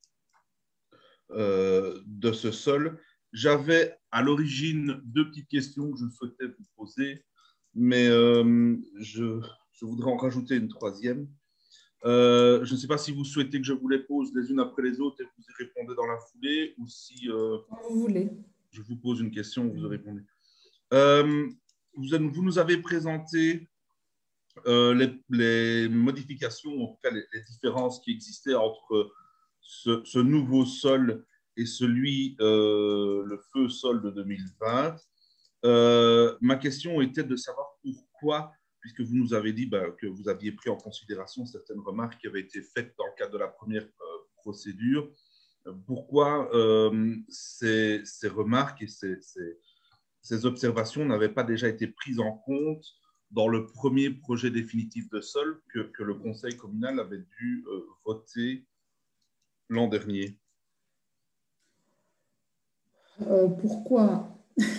euh, de ce sol. J'avais à l'origine deux petites questions que je souhaitais vous poser, mais euh, je, je voudrais en rajouter une troisième. Euh, je ne sais pas si vous souhaitez que je vous les pose les unes après les autres et vous y répondez dans la foulée, ou si euh, vous voulez. Je vous pose une question, vous y répondez. Euh, vous, vous nous avez présenté euh, les, les modifications, en tout cas les, les différences qui existaient entre ce, ce nouveau sol et celui, euh, le feu sol de deux mille vingt. Euh, ma question était de savoir pourquoi, puisque vous nous avez dit bah, que vous aviez pris en considération certaines remarques qui avaient été faites dans le cadre de la première euh, procédure, pourquoi euh, ces, ces remarques et ces, ces, ces observations n'avaient pas déjà été prises en compte dans le premier projet définitif de sol que, que le Conseil communal avait dû euh, voter l'an dernier. Euh, pourquoi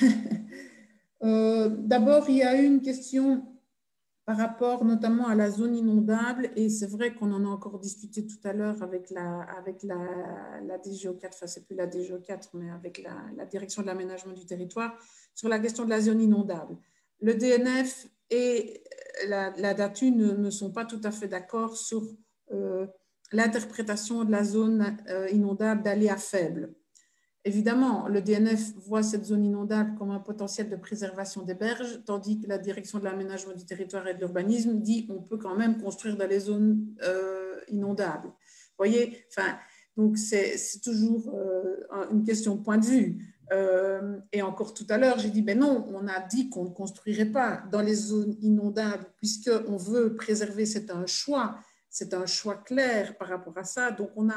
euh, D'abord, il y a eu une question par rapport notamment à la zone inondable, et c'est vrai qu'on en a encore discuté tout à l'heure avec la, avec la, la D G O quatre, enfin c'est plus la D G O quatre, mais avec la, la Direction de l'aménagement du territoire, sur la question de la zone inondable. Le D N F et la, la DATU ne, ne sont pas tout à fait d'accord sur euh, l'interprétation de la zone euh, inondable d'aléa faible. Évidemment, le D N F voit cette zone inondable comme un potentiel de préservation des berges, tandis que la Direction de l'aménagement du territoire et de l'urbanisme dit qu'on peut quand même construire dans les zones euh, inondables. Vous voyez, enfin, donc c'est toujours euh, une question de point de vue. Euh, et encore tout à l'heure, j'ai dit, ben non, on a dit qu'on ne construirait pas dans les zones inondables, puisqu'on veut préserver, c'est un choix, c'est un choix clair par rapport à ça. Donc on a...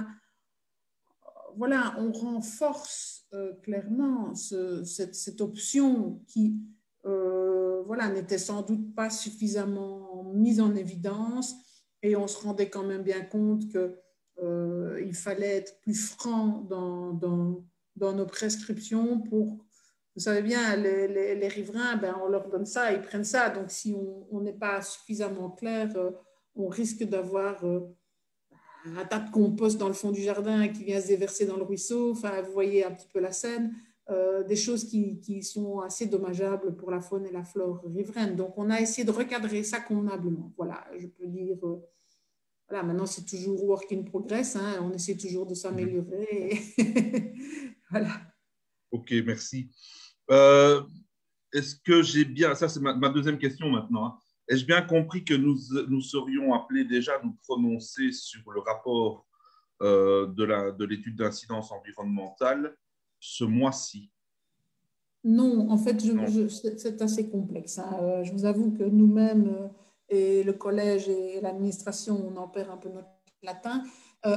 Voilà, on renforce euh, clairement ce, cette, cette option qui euh, voilà, n'était sans doute pas suffisamment mise en évidence, et on se rendait quand même bien compte qu'il euh, fallait être plus franc dans, dans, dans nos prescriptions pour, vous savez bien, les, les, les riverains, ben, on leur donne ça, ils prennent ça, donc si on n'est pas suffisamment clair, euh, on risque d'avoir... Euh, un tas de compost dans le fond du jardin qui vient se déverser dans le ruisseau. Enfin, vous voyez un petit peu la scène. Euh, des choses qui, qui sont assez dommageables pour la faune et la flore riveraine. Donc, on a essayé de recadrer ça convenablement. Voilà, je peux dire... Euh, voilà, maintenant, c'est toujours work in progress. Hein, on essaie toujours de s'améliorer. Voilà. OK, merci. Euh, Est-ce que j'ai bien... Ça, c'est ma, ma deuxième question maintenant. Hein. Ai-je bien compris que nous, nous serions appelés déjà à nous prononcer sur le rapport euh, de l'étude de d'incidence environnementale ce mois-ci? Non, en fait, c'est assez complexe. Hein. Euh, je vous avoue que nous-mêmes, euh, et le collège et l'administration, on en perd un peu notre latin. Euh,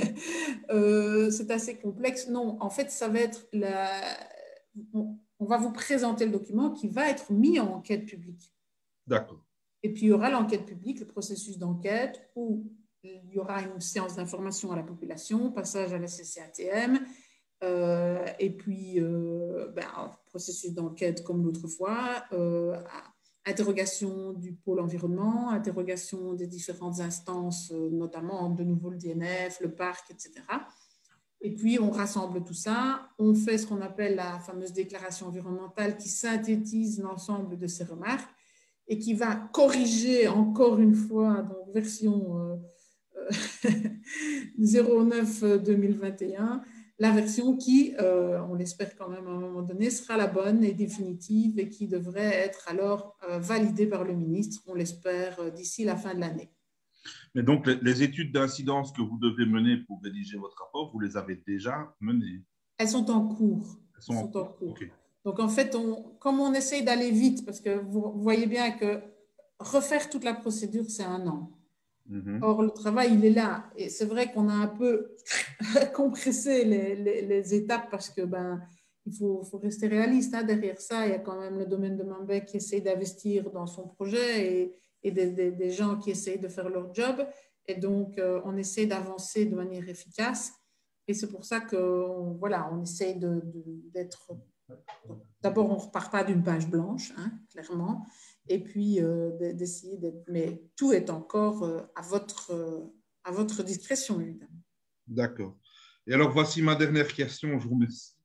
euh, c'est assez complexe. Non, en fait, ça va être la... on, on va vous présenter le document qui va être mis en enquête publique. D'accord. Et puis, il y aura l'enquête publique, le processus d'enquête, où il y aura une séance d'information à la population, passage à la C C A T M, euh, et puis euh, ben, processus d'enquête comme l'autre fois, euh, interrogation du pôle environnement, interrogation des différentes instances, notamment de nouveau le D N F, le parc, et cetera. Et puis, on rassemble tout ça, on fait ce qu'on appelle la fameuse déclaration environnementale qui synthétise l'ensemble de ces remarques et qui va corriger encore une fois, donc version euh, euh, zéro neuf deux mille vingt et un, la version qui, euh, on l'espère quand même à un moment donné, sera la bonne et définitive et qui devrait être alors euh, validée par le ministre, on l'espère, euh, d'ici la fin de l'année. Mais donc, les, les études d'incidence que vous devez mener pour rédiger votre rapport, vous les avez déjà menées? Elles sont en cours. Elles sont, Elles en, sont cours. en cours. Okay. Donc, en fait, on, comme on essaye d'aller vite, parce que vous, vous voyez bien que refaire toute la procédure, c'est un an. Mm-hmm. Or, le travail, il est là. Et c'est vrai qu'on a un peu compressé les, les, les étapes parce que ben, il faut, faut rester réaliste. Hein. Derrière ça, il y a quand même le domaine de Mambay qui essaye d'investir dans son projet et, et des, des, des gens qui essayent de faire leur job. Et donc, euh, on essaie d'avancer de manière efficace. Et c'est pour ça qu'on voilà, on essaye de, de, d'être... D'abord, on ne repart pas d'une page blanche, hein, clairement. Et puis, euh, d'essayer d'être... Mais tout est encore euh, à, votre, euh, à votre discrétion, évidemment. D'accord. Et alors, voici ma dernière question. Je vous remercie.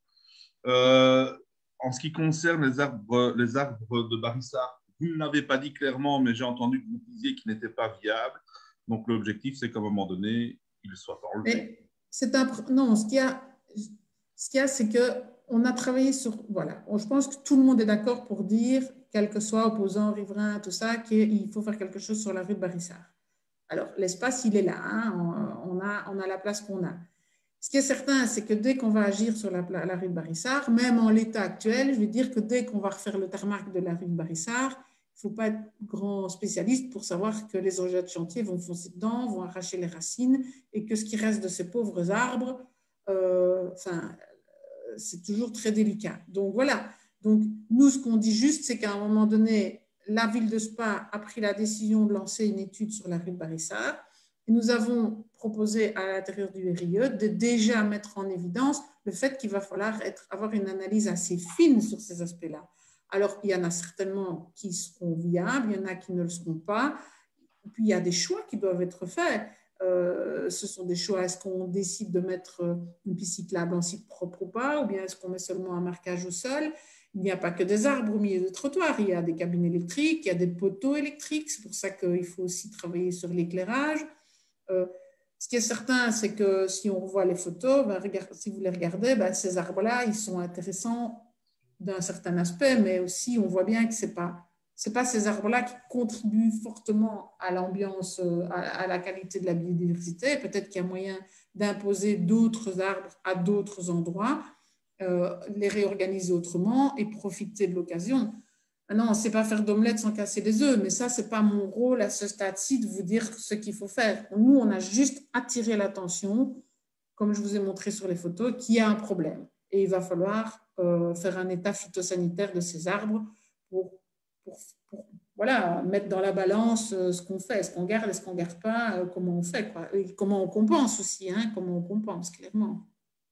Euh, en ce qui concerne les arbres, les arbres de Barissart, vous ne l'avez pas dit clairement, mais j'ai entendu que vous disiez qu'ils n'étaient pas viables. Donc, l'objectif, c'est qu'à un moment donné, ils soient enlevés. C'est un... Non, ce qu'il y a, ce qu'il y a, c'est qu'on a travaillé sur... Voilà, je pense que tout le monde est d'accord pour dire, quel que soit opposant, riverain, tout ça, qu'il faut faire quelque chose sur la rue de Barissart. Alors, l'espace, il est là. Hein, on, on, a, on a la place qu'on a. Ce qui est certain, c'est que dès qu'on va agir sur la, la rue de Barissart, même en l'état actuel, je veux dire que dès qu'on va refaire le tarmac de la rue de Barissart, il ne faut pas être grand spécialiste pour savoir que les engins de chantier vont foncer dedans, vont arracher les racines et que ce qui reste de ces pauvres arbres, euh, enfin, c'est toujours très délicat. Donc voilà. Donc nous, ce qu'on dit juste, c'est qu'à un moment donné, la ville de Spa a pris la décision de lancer une étude sur la rue de Barissart. Et nous avons proposé à l'intérieur du R I E de déjà mettre en évidence le fait qu'il va falloir être, avoir une analyse assez fine sur ces aspects-là. Alors, il y en a certainement qui seront viables, il y en a qui ne le seront pas. Et puis, il y a des choix qui doivent être faits. Euh, ce sont des choix, est-ce qu'on décide de mettre une piste cyclable en site propre ou pas, ou bien est-ce qu'on met seulement un marquage au sol? Il n'y a pas que des arbres au milieu des trottoirs, il y a des cabines électriques, il y a des poteaux électriques, c'est pour ça qu'il faut aussi travailler sur l'éclairage. Euh, ce qui est certain, c'est que si on revoit les photos, ben, regarde, si vous les regardez, ben, ces arbres-là, ils sont intéressants d'un certain aspect, mais aussi on voit bien que ce n'est pas, c'est pas ces arbres-là qui contribuent fortement à l'ambiance, à, à la qualité de la biodiversité. Peut-être qu'il y a moyen d'imposer d'autres arbres à d'autres endroits, euh, les réorganiser autrement et profiter de l'occasion. Non, on ne sait pas faire d'omelette sans casser les œufs, mais ça, ce n'est pas mon rôle à ce stade-ci de vous dire ce qu'il faut faire. Nous, on a juste attiré l'attention, comme je vous ai montré sur les photos, qu'il y a un problème. Et il va falloir euh, faire un état phytosanitaire de ces arbres pour, pour, pour voilà, mettre dans la balance euh, ce qu'on fait. Est-ce qu'on garde, est-ce qu'on ne garde pas, euh, comment on fait, quoi. Et comment on compense aussi, hein, comment on compense, clairement.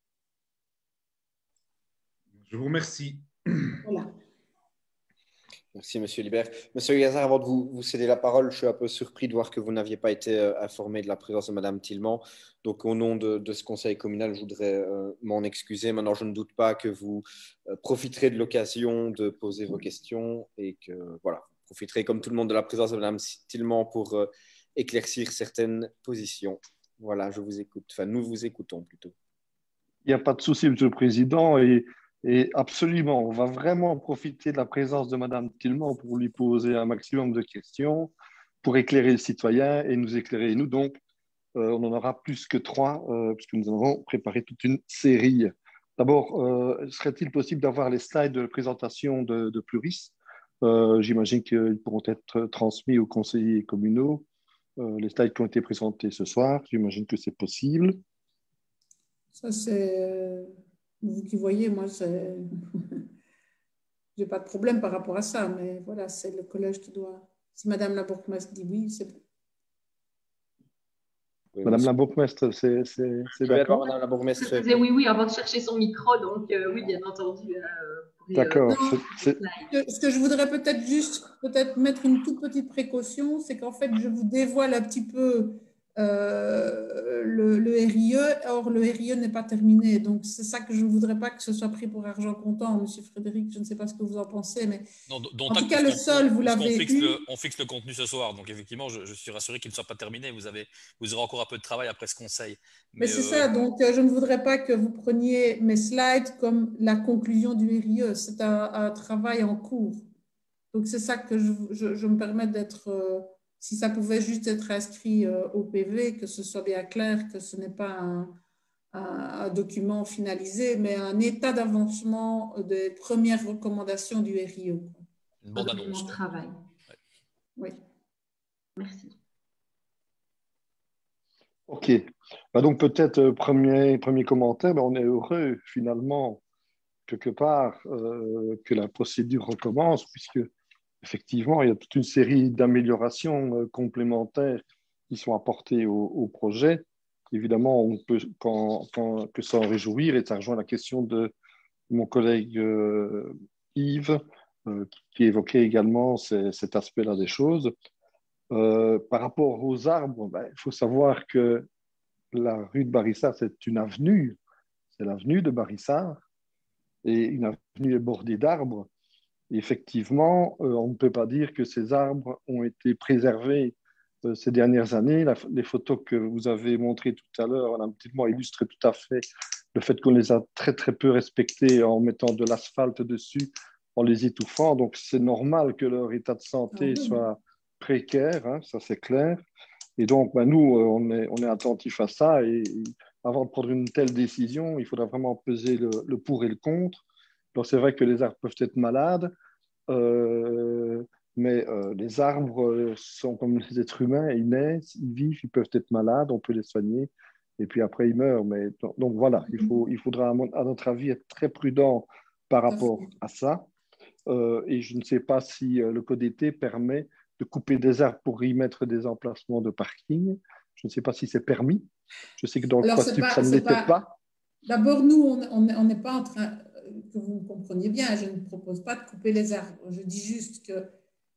Je vous remercie. Voilà. Merci, Monsieur Libert. Monsieur Gazard, avant de vous, vous céder la parole, je suis un peu surpris de voir que vous n'aviez pas été euh, informé de la présence de Madame Tillemans. Donc, au nom de, de ce conseil communal, je voudrais euh, m'en excuser. Maintenant, je ne doute pas que vous euh, profiterez de l'occasion de poser vos questions et que, voilà, vous profiterez comme tout le monde de la présence de Madame Tillemans pour euh, éclaircir certaines positions. Voilà, je vous écoute. Enfin, nous vous écoutons plutôt. Il n'y a pas de souci, Monsieur le Président. Et Et absolument, on va vraiment profiter de la présence de Madame Tillemans pour lui poser un maximum de questions, pour éclairer le citoyen et nous éclairer nous. Donc, euh, on en aura plus que trois, euh, puisque nous avons préparé toute une série. D'abord, euh, serait-il possible d'avoir les slides de présentation de, de Pluris? euh, J'imagine qu'ils pourront être transmis aux conseillers communaux. Euh, les slides qui ont été présentés ce soir, j'imagine que c'est possible. Ça, c'est... Vous qui voyez, moi, je n'ai pas de problème par rapport à ça, mais voilà, c'est le collège qui doit... Si Madame la bourgmestre dit oui, c'est bon. Oui, Madame monsieur. la bourgmestre, c'est d'accord? Madame la bourgmestre. Je disais oui, oui, avant de chercher son micro, donc euh, oui, bien entendu. Euh, D'accord. Euh, ce que je voudrais peut-être juste peut-être mettre une toute petite précaution, c'est qu'en fait, je vous dévoile un petit peu euh, le, le R I E. Or, le R I E n'est pas terminé. Donc, c'est ça que je ne voudrais pas que ce soit pris pour argent comptant. Monsieur Frédéric, je ne sais pas ce que vous en pensez, mais non, dont en tout cas, le sol, vous l'avez fixe, eu. on fixe le contenu ce soir. Donc, effectivement, je, je suis rassuré qu'il ne soit pas terminé. Vous, avez, vous aurez encore un peu de travail après ce conseil. Mais, mais c'est euh... ça. Donc, euh, je ne voudrais pas que vous preniez mes slides comme la conclusion du R I E. C'est un, un travail en cours. Donc, c'est ça que je, je, je me permets d'être... Euh, si ça pouvait juste être inscrit euh, au P V, que ce soit bien clair que ce n'est pas un, un, un document finalisé, mais un état d'avancement des premières recommandations du R I E. Quoi. Une bande annonce. De travail. Ouais. Oui. Merci. OK. Bah donc peut-être euh, premier, premier commentaire, bah on est heureux finalement, quelque part, euh, que la procédure recommence, puisque effectivement, il y a toute une série d'améliorations euh, complémentaires qui sont apportées au, au projet. Évidemment, on peut quand, quand, que s'en réjouir, et ça rejoint la question de mon collègue euh, Yves, euh, qui, qui évoquait également ces, cet aspect-là des choses. Euh, par rapport aux arbres, ben, il faut savoir que la rue de Barissard, c'est une avenue, c'est l'avenue de Barissard, et une avenue est bordée d'arbres. Et effectivement, euh, on ne peut pas dire que ces arbres ont été préservés euh, ces dernières années. La, les photos que vous avez montrées tout à l'heure, Madame Tillemont, illustrent tout à fait le fait qu'on les a très très peu respectés en mettant de l'asphalte dessus, en les étouffant. Donc c'est normal que leur état de santé Ah oui. soit précaire, hein, ça c'est clair. Et donc ben, nous, on est, on est attentifs à ça. Et, et avant de prendre une telle décision, il faudra vraiment peser le, le pour et le contre. Donc c'est vrai que les arbres peuvent être malades, euh, mais euh, les arbres sont comme les êtres humains, ils naissent, ils vivent, ils peuvent être malades, on peut les soigner, et puis après ils meurent. Mais, donc, donc voilà, il, faut, il faudra à notre avis être très prudent par rapport à ça. Euh, et je ne sais pas si euh, le code d'été permet de couper des arbres pour y mettre des emplacements de parking. Je ne sais pas si c'est permis. Je sais que dans le Quastup, ça ne l'était pas. pas. D'abord, nous, on n'est pas en train, que vous me compreniez bien, je ne propose pas de couper les arbres. Je dis juste que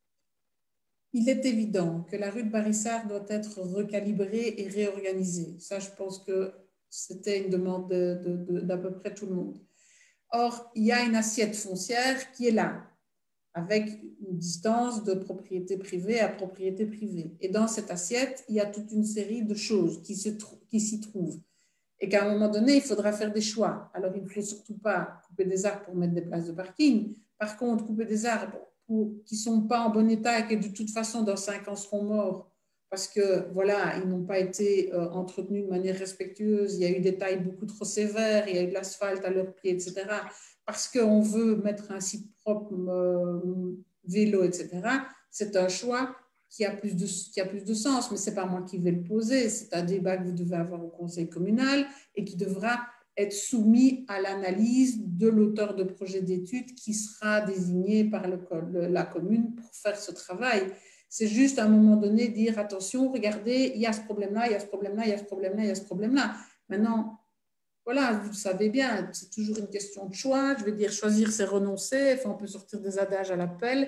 il est évident que la rue de Barissard doit être recalibrée et réorganisée. Ça, je pense que c'était une demande de, de, de, d'à peu près tout le monde. Or, il y a une assiette foncière qui est là, avec une distance de propriété privée à propriété privée. Et dans cette assiette, il y a toute une série de choses qui, se trou- qui s'y trouvent. Et qu'à un moment donné, il faudra faire des choix. Alors, il ne faut surtout pas couper des arbres pour mettre des places de parking. Par contre, couper des arbres pour, qui ne sont pas en bon état et qui, de toute façon, dans cinq ans, seront morts parce que, voilà, ils n'ont pas été euh, entretenus de manière respectueuse. Il y a eu des tailles beaucoup trop sévères, il y a eu de l'asphalte à leurs pieds, et cetera. Parce qu'on veut mettre un site propre, euh, vélo, et cetera. C'est un choix qui a plus de, qui a plus de sens, mais ce n'est pas moi qui vais le poser. C'est un débat que vous devez avoir au conseil communal et qui devra être soumis à l'analyse de l'auteur de projet d'étude qui sera désigné par le, le, la commune pour faire ce travail. C'est juste à un moment donné dire attention, regardez, il y a ce problème-là, il y a ce problème-là, il y a ce problème-là, il y a ce problème-là. Maintenant, voilà, vous le savez bien, c'est toujours une question de choix. Je veux dire, choisir, c'est renoncer. Enfin, on peut sortir des adages à l'appel.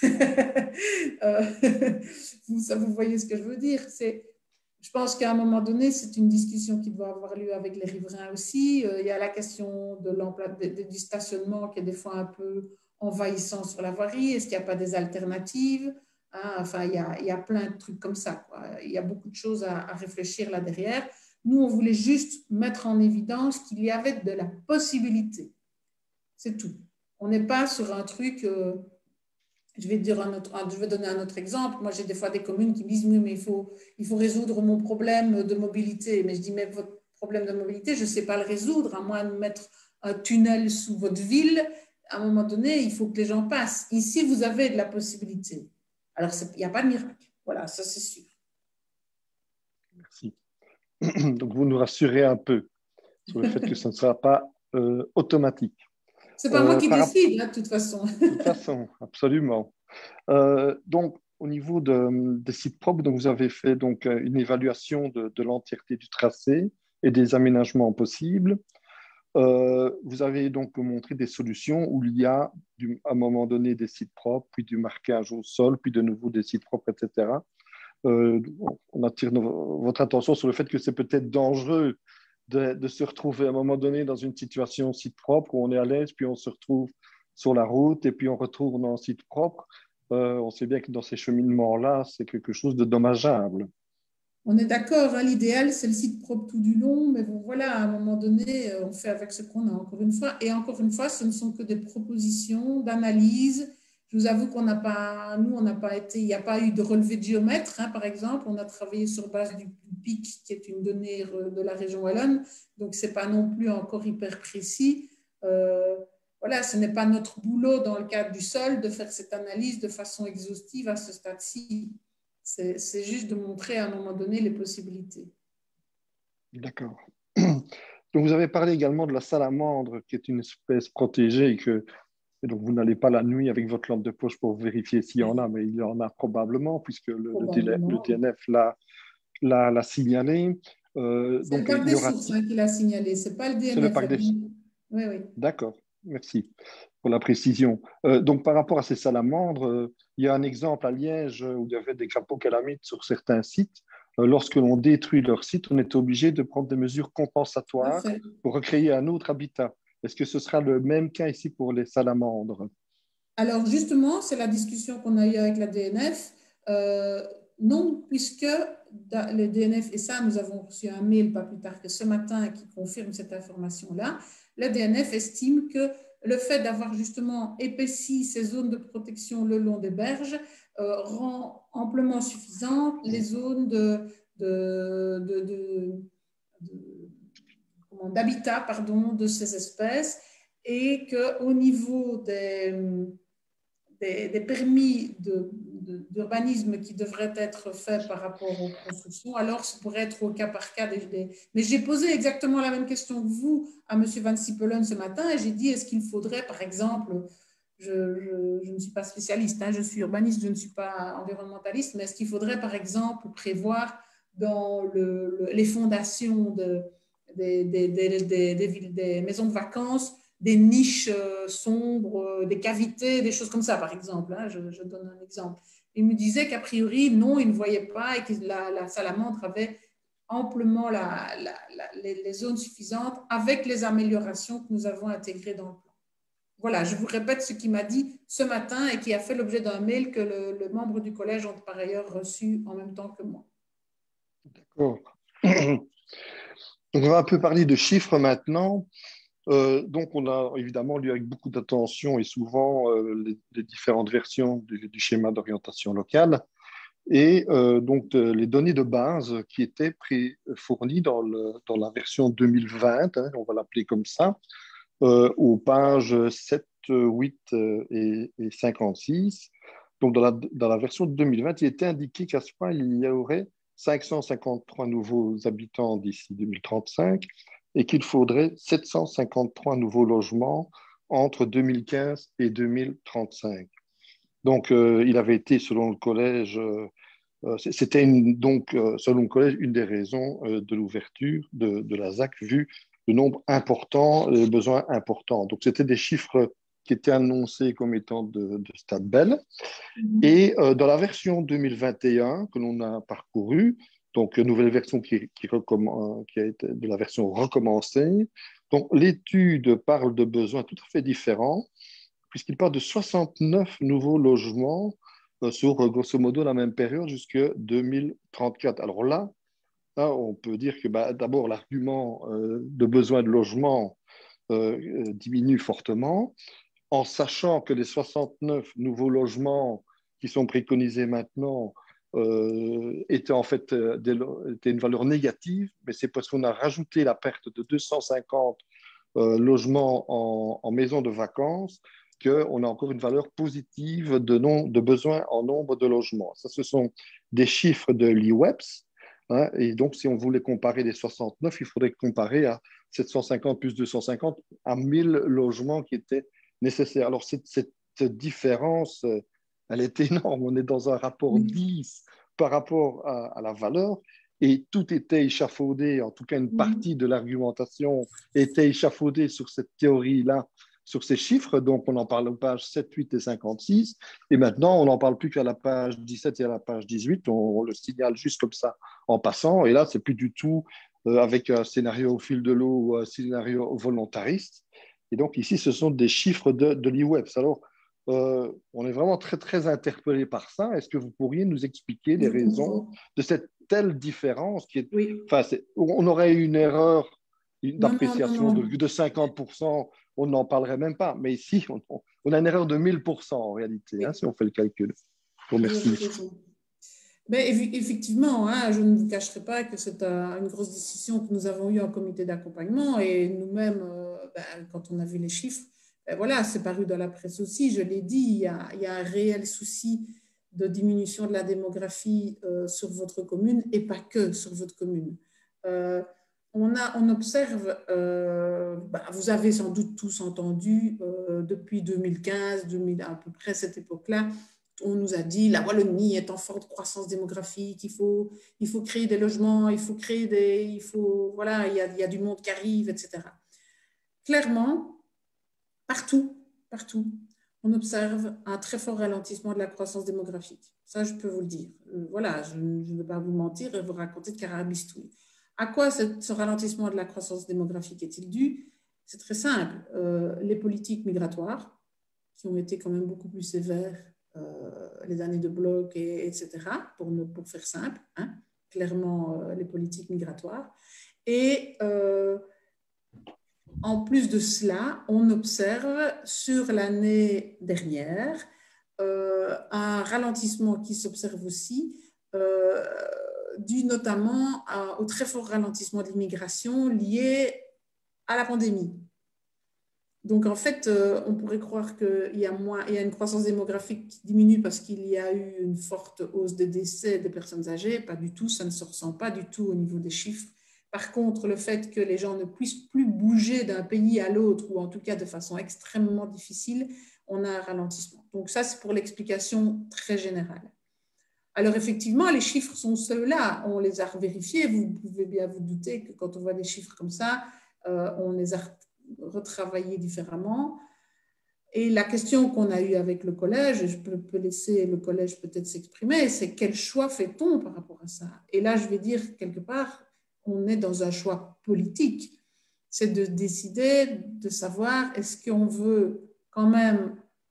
euh, vous, ça, vous voyez ce que je veux dire. C'est, je pense qu'à un moment donné, c'est une discussion qui doit avoir lieu avec les riverains aussi. Euh, il y a la question de l'emploi de, de, du stationnement qui est des fois un peu envahissant sur la voirie. Est-ce qu'il n'y a pas des alternatives? Hein, enfin, il y, a, il y a plein de trucs comme ça, quoi. Il y a beaucoup de choses à, à réfléchir là derrière. Nous, on voulait juste mettre en évidence qu'il y avait de la possibilité. C'est tout. On n'est pas sur un truc... Euh, je, vais dire un autre, je vais donner un autre exemple. Moi, j'ai des fois des communes qui me disent « Oui, mais il faut, il faut résoudre mon problème de mobilité. » Mais je dis « Mais votre problème de mobilité, je ne sais pas le résoudre, à moins de mettre un tunnel sous votre ville. À un moment donné, il faut que les gens passent. Ici, vous avez de la possibilité. Alors, il n'y a pas de miracle. Voilà, ça, c'est sûr. » Merci. Donc, vous nous rassurez un peu sur le fait que ce ne sera pas euh, automatique. Ce n'est pas euh, moi qui par... décide, hein, de toute façon. De toute façon, absolument. Euh, donc, au niveau de, des sites propres, donc vous avez fait donc, une évaluation de, de l'entièreté du tracé et des aménagements possibles. Euh, vous avez donc montré des solutions où il y a, du, à un moment donné, des sites propres, puis du marquage au sol, puis de nouveau des sites propres, et cetera. Euh, on attire nos, votre attention sur le fait que c'est peut-être dangereux de, de se retrouver à un moment donné dans une situation site propre où on est à l'aise, puis on se retrouve sur la route et puis on retourne en site propre. Euh, on sait bien que dans ces cheminements-là, c'est quelque chose de dommageable. On est d'accord, hein, l'idéal, c'est le site propre tout du long, mais bon, voilà, à un moment donné, on fait avec ce qu'on a, encore une fois. Et encore une fois, ce ne sont que des propositions d'analyse Je vous avoue qu'on n'a pas, nous, on n'a pas été, il n'y a pas eu de relevé de géomètre, hein, par exemple. On a travaillé sur base du P I C, qui est une donnée de la région wallonne, donc ce n'est pas non plus encore hyper précis. Euh, voilà, ce n'est pas notre boulot dans le cadre du sol de faire cette analyse de façon exhaustive à ce stade-ci. C'est, c'est juste de montrer à un moment donné les possibilités. D'accord. Donc, vous avez parlé également de la salamandre, qui est une espèce protégée et que et donc vous n'allez pas la nuit avec votre lampe de poche pour vérifier s'il y en a, mais il y en a probablement, puisque le, probablement. le D N F l'a, l'a, l'a signalé. Euh, c'est donc, le parc des aura... sources hein, qui l'a signalé, ce n'est pas le D N F. C'est le parc des... Oui, oui. D'accord, merci pour la précision. Euh, donc, par rapport à ces salamandres, euh, il y a un exemple à Liège où il y avait des crapauds calamites sur certains sites. Euh, lorsque l'on détruit leur site, on est obligé de prendre des mesures compensatoires Parfait. Pour recréer un autre habitat. Est-ce que ce sera le même cas ici pour les salamandres? Alors, justement, c'est la discussion qu'on a eue avec la D N F. Euh, non, puisque le D N F, et ça, nous avons reçu un mail pas plus tard que ce matin qui confirme cette information-là, le D N F estime que le fait d'avoir justement épaissi ces zones de protection le long des berges euh, rend amplement suffisantes les zones de, de, de, de, de d'habitat pardon, de ces espèces et qu'au niveau des, des, des permis de, de, d'urbanisme qui devraient être faits par rapport aux constructions, alors ça pourrait être au cas par cas. Des, des... Mais j'ai posé exactement la même question que vous à M. Van Sippelen ce matin et j'ai dit est-ce qu'il faudrait par exemple, je, je, je ne suis pas spécialiste, hein, je suis urbaniste, je ne suis pas environnementaliste, mais est-ce qu'il faudrait par exemple prévoir dans le, le, les fondations de Des, des, des, des, des, des maisons de vacances, des niches euh, sombres, euh, des cavités, des choses comme ça, par exemple. Hein, je, je donne un exemple. Il me disait qu'a priori, non, il ne voyait pas et que la, la salamandre avait amplement la, la, la, les, les zones suffisantes avec les améliorations que nous avons intégrées dans le plan. Voilà, je vous répète ce qu'il m'a dit ce matin et qui a fait l'objet d'un mail que le, le membre du collège ont par ailleurs reçu en même temps que moi. D'accord. Donc, on va un peu parler de chiffres maintenant. Euh, donc, on a évidemment lu avec beaucoup d'attention et souvent euh, les, les différentes versions du, du schéma d'orientation locale et euh, donc de, les données de base qui étaient pré, fournies dans, le, dans la version deux mille vingt, hein, on va l'appeler comme ça, euh, aux pages sept, huit et, et cinquante-six. Donc, dans la, dans la version de deux mille vingt, il était indiqué qu'à ce point, il y aurait cinq cent cinquante-trois nouveaux habitants d'ici deux mille trente-cinq et qu'il faudrait sept cent cinquante-trois nouveaux logements entre deux mille quinze et deux mille trente-cinq. Donc, euh, il avait été, selon le collège, euh, c'était une, donc, euh, selon le collège, une des raisons euh, de l'ouverture de, de la Z A C, vu le nombre important, les besoins importants. Donc, c'était des chiffres qui étaient annoncés comme étant de, de stade belle. Mmh. Et euh, dans la version deux mille vingt et un que l'on a parcourue, donc nouvelle version qui, qui, qui a été de la version recommencée, donc l'étude parle de besoins tout à fait différents, puisqu'il parle de soixante-neuf nouveaux logements euh, sur grosso modo la même période jusqu'à deux mille trente-quatre. Alors là, là on peut dire que bah, d'abord l'argument euh, de besoin de logement euh, diminue fortement, en sachant que les soixante-neuf nouveaux logements qui sont préconisés maintenant euh, étaient en fait euh, des, étaient une valeur négative, mais c'est parce qu'on a rajouté la perte de deux cent cinquante euh, logements en, en maison de vacances qu'on a encore une valeur positive de, non, de besoin en nombre de logements. Ça, ce sont des chiffres de l'I W E P S. Hein, et donc, si on voulait comparer les soixante-neuf, il faudrait comparer à sept cent cinquante plus deux cent cinquante à mille logements qui étaient nécessaire. Alors, cette, cette différence, elle est énorme. On est dans un rapport dix par rapport à, à la valeur et tout était échafaudé, en tout cas une partie de l'argumentation était échafaudée sur cette théorie-là, sur ces chiffres. Donc, on en parle aux pages sept, huit et cinquante-six. Et maintenant, on n'en parle plus qu'à la page dix-sept et à la page dix-huit. On, on le signale juste comme ça en passant. Et là, c'est plus du tout euh, avec un scénario au fil de l'eau ou un scénario volontariste. Et donc, ici, ce sont des chiffres de, de l'I W E P S. Alors, euh, on est vraiment très, très interpellé par ça. Est-ce que vous pourriez nous expliquer les raisons de cette telle différence qui est, oui. Enfin, c'est, on aurait eu une erreur d'appréciation de, de cinquante pour cent, on n'en parlerait même pas. Mais ici, on, on a une erreur de mille pour cent en réalité, oui. hein, si on fait le calcul. Bon, merci. Mais effectivement, hein, je ne vous cacherai pas que c'est une grosse décision que nous avons eue en comité d'accompagnement et nous-mêmes, euh, ben, quand on a vu les chiffres, ben voilà, c'est paru dans la presse aussi, je l'ai dit, il y, a, il y a un réel souci de diminution de la démographie euh, sur votre commune et pas que sur votre commune. Euh, on, a, on observe, euh, ben, vous avez sans doute tous entendu, euh, depuis deux mille quinze, deux mille, à peu près cette époque-là, on nous a dit la Wallonie est en forte croissance démographique, il faut, il faut créer des logements, il faut créer des, il faut, voilà, il y a, il y a du monde qui arrive, et cetera. Clairement, partout, partout, on observe un très fort ralentissement de la croissance démographique. Ça, je peux vous le dire. Voilà, je, je ne vais pas vous mentir et vous raconter de carabistouille. À quoi ce, ce ralentissement de la croissance démographique est-il dû? C'est très simple. Euh, les politiques migratoires, qui ont été quand même beaucoup plus sévères, Euh, les années de bloc, et, etc., pour, ne, pour faire simple, hein, clairement euh, les politiques migratoires. Et euh, en plus de cela, on observe sur l'année dernière euh, un ralentissement qui s'observe aussi, euh, dû notamment à, au très fort ralentissement de l'immigration lié à la pandémie. Donc, en fait, euh, on pourrait croire qu'il y a moins, il y a une croissance démographique qui diminue parce qu'il y a eu une forte hausse des décès des personnes âgées. Pas du tout, ça ne se ressent pas du tout au niveau des chiffres. Par contre, le fait que les gens ne puissent plus bouger d'un pays à l'autre, ou en tout cas de façon extrêmement difficile, on a un ralentissement. Donc, ça, c'est pour l'explication très générale. Alors, effectivement, les chiffres sont ceux-là. On les a vérifiés. Vous pouvez bien vous douter que quand on voit des chiffres comme ça, euh, on les a retravailler différemment. Et la question qu'on a eue avec le collège, et je peux, peux laisser le collège peut-être s'exprimer, c'est quel choix fait-on par rapport à ça? Et là, je vais dire quelque part, on est dans un choix politique. C'est de décider, de savoir est-ce qu'on veut quand même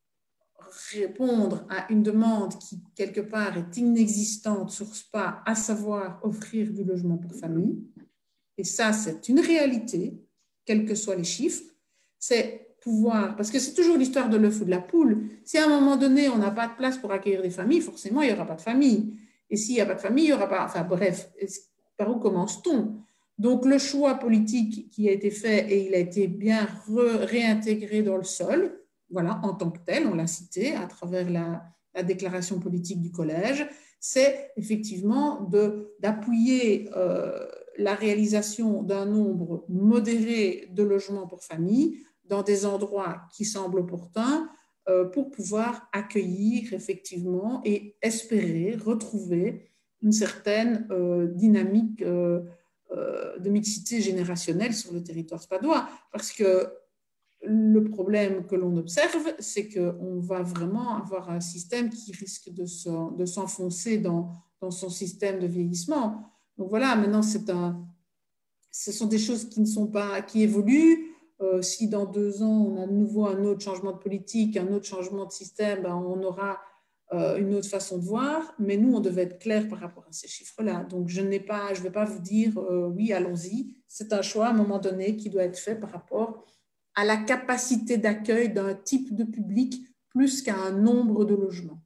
répondre à une demande qui, quelque part, est inexistante sur S P A, à savoir offrir du logement pour famille. Et ça, c'est une réalité, quels que soient les chiffres, c'est pouvoir, parce que c'est toujours l'histoire de l'œuf ou de la poule. Si à un moment donné, on n'a pas de place pour accueillir des familles, forcément, il n'y aura pas de famille. Et s'il n'y a pas de famille, il n'y aura pas... Enfin, bref, par où commence-t-on? Donc, le choix politique qui a été fait, et il a été bien réintégré dans le sol, voilà, en tant que tel, on l'a cité à travers la, la déclaration politique du collège, c'est effectivement d'appuyer euh, la réalisation d'un nombre modéré de logements pour famille dans des endroits qui semblent opportuns euh, pour pouvoir accueillir effectivement et espérer retrouver une certaine euh, dynamique euh, euh, de mixité générationnelle sur le territoire spadois. Parce que le problème que l'on observe, c'est qu'on va vraiment avoir un système qui risque de s'enfoncer dans, dans son système de vieillissement. Donc voilà, maintenant, c'est un, ce sont des choses qui ne sont pas, qui évoluent. Euh, si dans deux ans, on a de nouveau un autre changement de politique, un autre changement de système, ben, on aura euh, une autre façon de voir. Mais nous, on devait être clair par rapport à ces chiffres-là. Donc, je n'ai pas, je ne vais pas vous dire, euh, oui, allons-y. C'est un choix à un moment donné qui doit être fait par rapport à la capacité d'accueil d'un type de public plus qu'à un nombre de logements.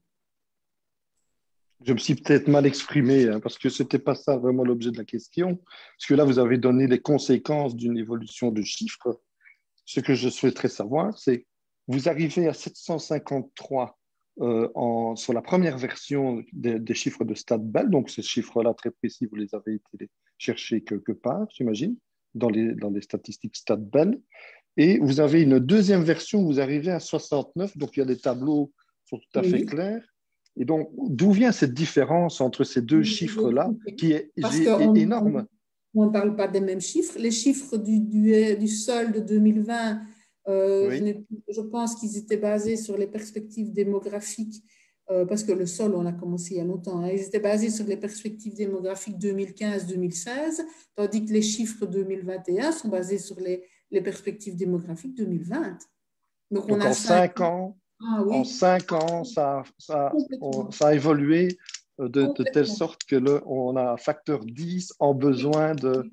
Je me suis peut-être mal exprimé, hein, parce que ce n'était pas ça vraiment l'objet de la question. Parce que là, vous avez donné les conséquences d'une évolution de chiffres. Ce que je souhaiterais savoir, c'est vous arrivez à sept cent cinquante-trois euh, en, sur la première version des, des chiffres de Stade Bell. Donc, ces chiffres-là, très précis, vous les avez été chercher quelque part, j'imagine, dans les, dans les statistiques Stade Bell. Et vous avez une deuxième version, vous arrivez à soixante-neuf. Donc, il y a des tableaux qui sont tout à oui. fait clairs. Et donc, d'où vient cette différence entre ces deux chiffres-là, qui est, est on, énorme? On ne parle pas des mêmes chiffres. Les chiffres du, du, du solde deux mille vingt, euh, oui. je, je pense qu'ils étaient basés sur les perspectives démographiques, euh, parce que le sol, on a commencé il y a longtemps, hein, ils étaient basés sur les perspectives démographiques deux mille quinze deux mille seize, tandis que les chiffres deux mille vingt et un sont basés sur les, les perspectives démographiques deux mille vingt. Donc, Donc on a en cinq ans, Ah, oui. En cinq ans, ça, ça, on, ça a évolué de, de telle sorte que le, on a un facteur dix en besoin de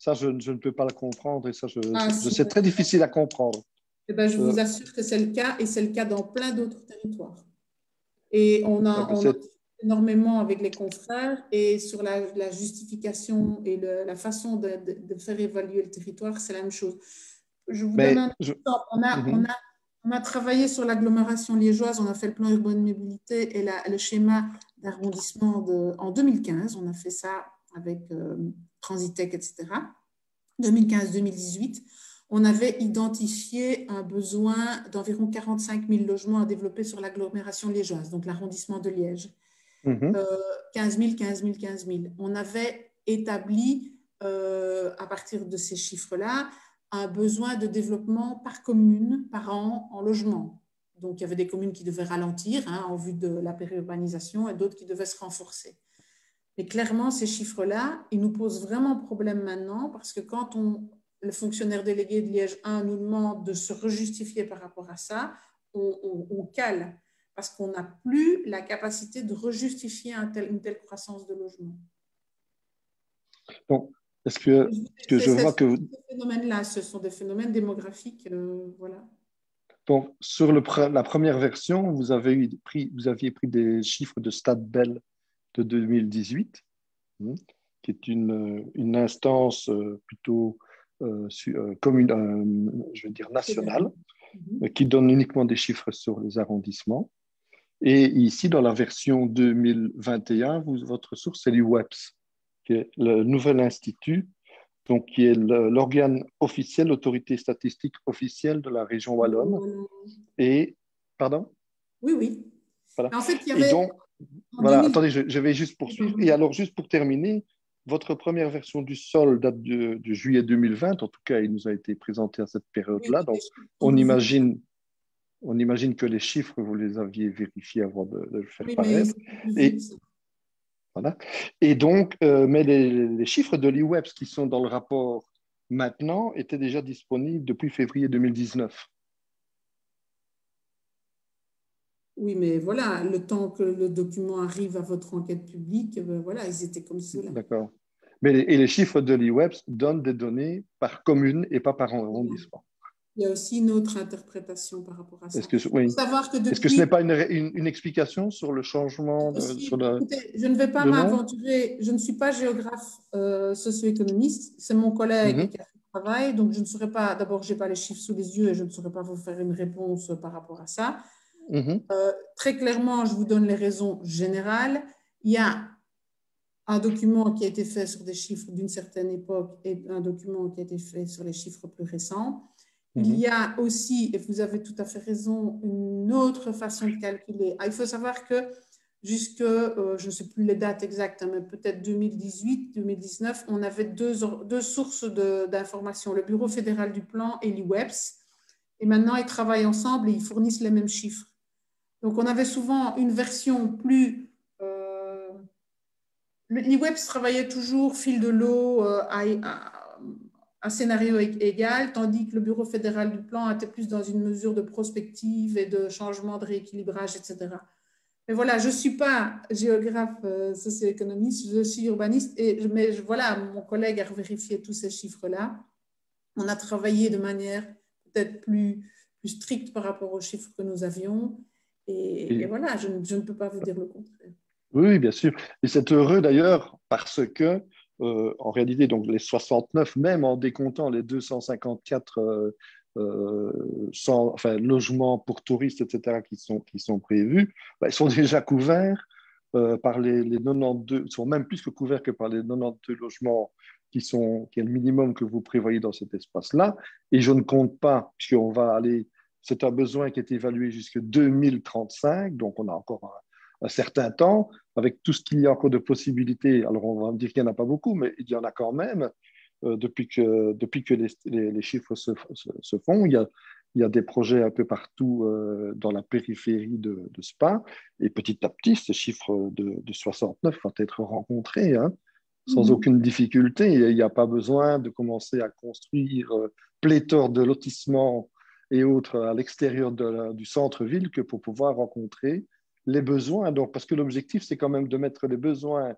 ça je, je ne peux pas le comprendre et ça, je, Ah, je, si, c'est très difficile à comprendre. Eh ben, je vous Euh, assure que c'est le cas et c'est le cas dans plein d'autres territoires. Et on a, on a énormément avec les confrères et sur la, la justification et le, la façon de, de, de faire évaluer le territoire, c'est la même chose. Je vous Mais donne un je... exemple. On a, mm-hmm. on, a, on a travaillé sur l'agglomération liégeoise, on a fait le plan urbain de mobilité et la, le schéma d'arrondissement de, en deux mille quinze. On a fait ça avec euh, Transitec, et cetera. deux mille quinze deux mille dix-huit. On avait identifié un besoin d'environ quarante-cinq mille logements à développer sur l'agglomération liégeoise, donc l'arrondissement de Liège. Mm-hmm. Euh, quinze mille, quinze mille, quinze mille. On avait établi, euh, à partir de ces chiffres-là, un besoin de développement par commune, par an, en logement. Donc, il y avait des communes qui devaient ralentir hein, en vue de la périurbanisation et d'autres qui devaient se renforcer. Mais clairement, ces chiffres-là, ils nous posent vraiment problème maintenant parce que quand on, le fonctionnaire délégué de Liège un nous demande de se rejustifier par rapport à ça, on, on, on cale parce qu'on n'a plus la capacité de rejustifier un tel, une telle croissance de logement. Donc, est-ce que, que je vois que... Ces phénomènes-là, ce sont des phénomènes démographiques, euh, voilà. Donc, sur le, la première version, vous, avez eu pris, vous aviez pris des chiffres de Stade Bell de deux mille dix-huit, hein, qui est une, une instance plutôt euh, euh, commune, euh, je veux dire nationale, mm-hmm. qui donne uniquement des chiffres sur les arrondissements. Et ici, dans la version deux mille vingt et un, vous, votre source, c'est l'I W E P S, qui est le nouvel institut, donc qui est l'organe officiel, l'autorité statistique officielle de la région wallonne. Et, pardon? Oui, oui. Voilà. En fait, il y avait... Et donc, voilà, deux mille... attendez, je, je vais juste poursuivre. Et alors, juste pour terminer, votre première version du S O L date de, de juillet deux mille vingt. En tout cas, il nous a été présenté à cette période-là. Oui, donc, on imagine, on imagine que les chiffres, vous les aviez vérifiés avant de, de le faire oui, paraître. Et, voilà. Et donc, euh, mais les, les chiffres de l'I W E P S qui sont dans le rapport maintenant étaient déjà disponibles depuis février deux mille dix-neuf. Oui, mais voilà, le temps que le document arrive à votre enquête publique, ben voilà, ils étaient comme cela. D'accord. Mais les, et les chiffres de l'I W E P S donnent des données par commune et pas par arrondissement. Il y a aussi une autre interprétation par rapport à ça. Est-ce que, oui. savoir que, depuis... Est-ce que ce n'est pas une, une, une explication sur le changement de, aussi, sur le, écoutez, je ne vais pas m'aventurer, je ne suis pas géographe euh, socio-économiste, c'est mon collègue mm-hmm. qui a fait le travail, donc je ne saurais pas, d'abord, je n'ai pas les chiffres sous les yeux et je ne saurais pas vous faire une réponse par rapport à ça. Mm-hmm. Euh, très clairement, je vous donne les raisons générales. Il y a un document qui a été fait sur des chiffres d'une certaine époque et un document qui a été fait sur les chiffres plus récents. Mm-hmm. Il y a aussi, et vous avez tout à fait raison, une autre façon de calculer. Ah, il faut savoir que jusque, euh, je ne sais plus les dates exactes, hein, mais peut-être deux mille dix-huit, deux mille dix-neuf, on avait deux, deux sources d'informations, le Bureau fédéral du plan et l'I W E P S. Et maintenant, ils travaillent ensemble et ils fournissent les mêmes chiffres. Donc, on avait souvent une version plus... Euh, l'I W E P S travaillait toujours fil de l'eau euh, à, à, à scénario égal, tandis que le Bureau fédéral du plan était plus dans une mesure de prospective et de changement de rééquilibrage, et cetera. Mais voilà, je ne suis pas géographe euh, socio-économiste, je suis urbaniste, et, mais je, voilà, mon collègue a vérifié tous ces chiffres-là. On a travaillé de manière peut-être plus, plus stricte par rapport aux chiffres que nous avions. Et, et, et voilà, je, je ne peux pas vous dire le contraire. Oui, bien sûr. Et c'est heureux d'ailleurs parce que, euh, en réalité, donc les soixante-neuf, même en décomptant les deux cent cinquante-quatre euh, euh, sans, enfin, logements pour touristes, et cetera, qui sont, qui sont prévus, bah, ils sont déjà couverts euh, par les, les quatre-vingt-douze, ils sont même plus que couverts que par les quatre-vingt-douze logements qui, sont, qui est le minimum que vous prévoyez dans cet espace-là. Et je ne compte pas, puisqu'on va aller... C'est un besoin qui est évalué jusqu'en deux mille trente-cinq, donc on a encore un, un certain temps, avec tout ce qu'il y a encore de possibilités. Alors, on va me dire qu'il n'y en a pas beaucoup, mais il y en a quand même. Euh, depuis que, depuis que les, les, les chiffres se, se, se font, il y, a, il y a des projets un peu partout euh, dans la périphérie de, de Spa. Et petit à petit, ces chiffres de, de soixante-neuf vont être rencontrés, hein, sans mmh. aucune difficulté. Il n'y a pas besoin de commencer à construire euh, pléthore de lotissements et autres à l'extérieur du centre-ville que pour pouvoir rencontrer les besoins. Donc, parce que l'objectif, c'est quand même de mettre les besoins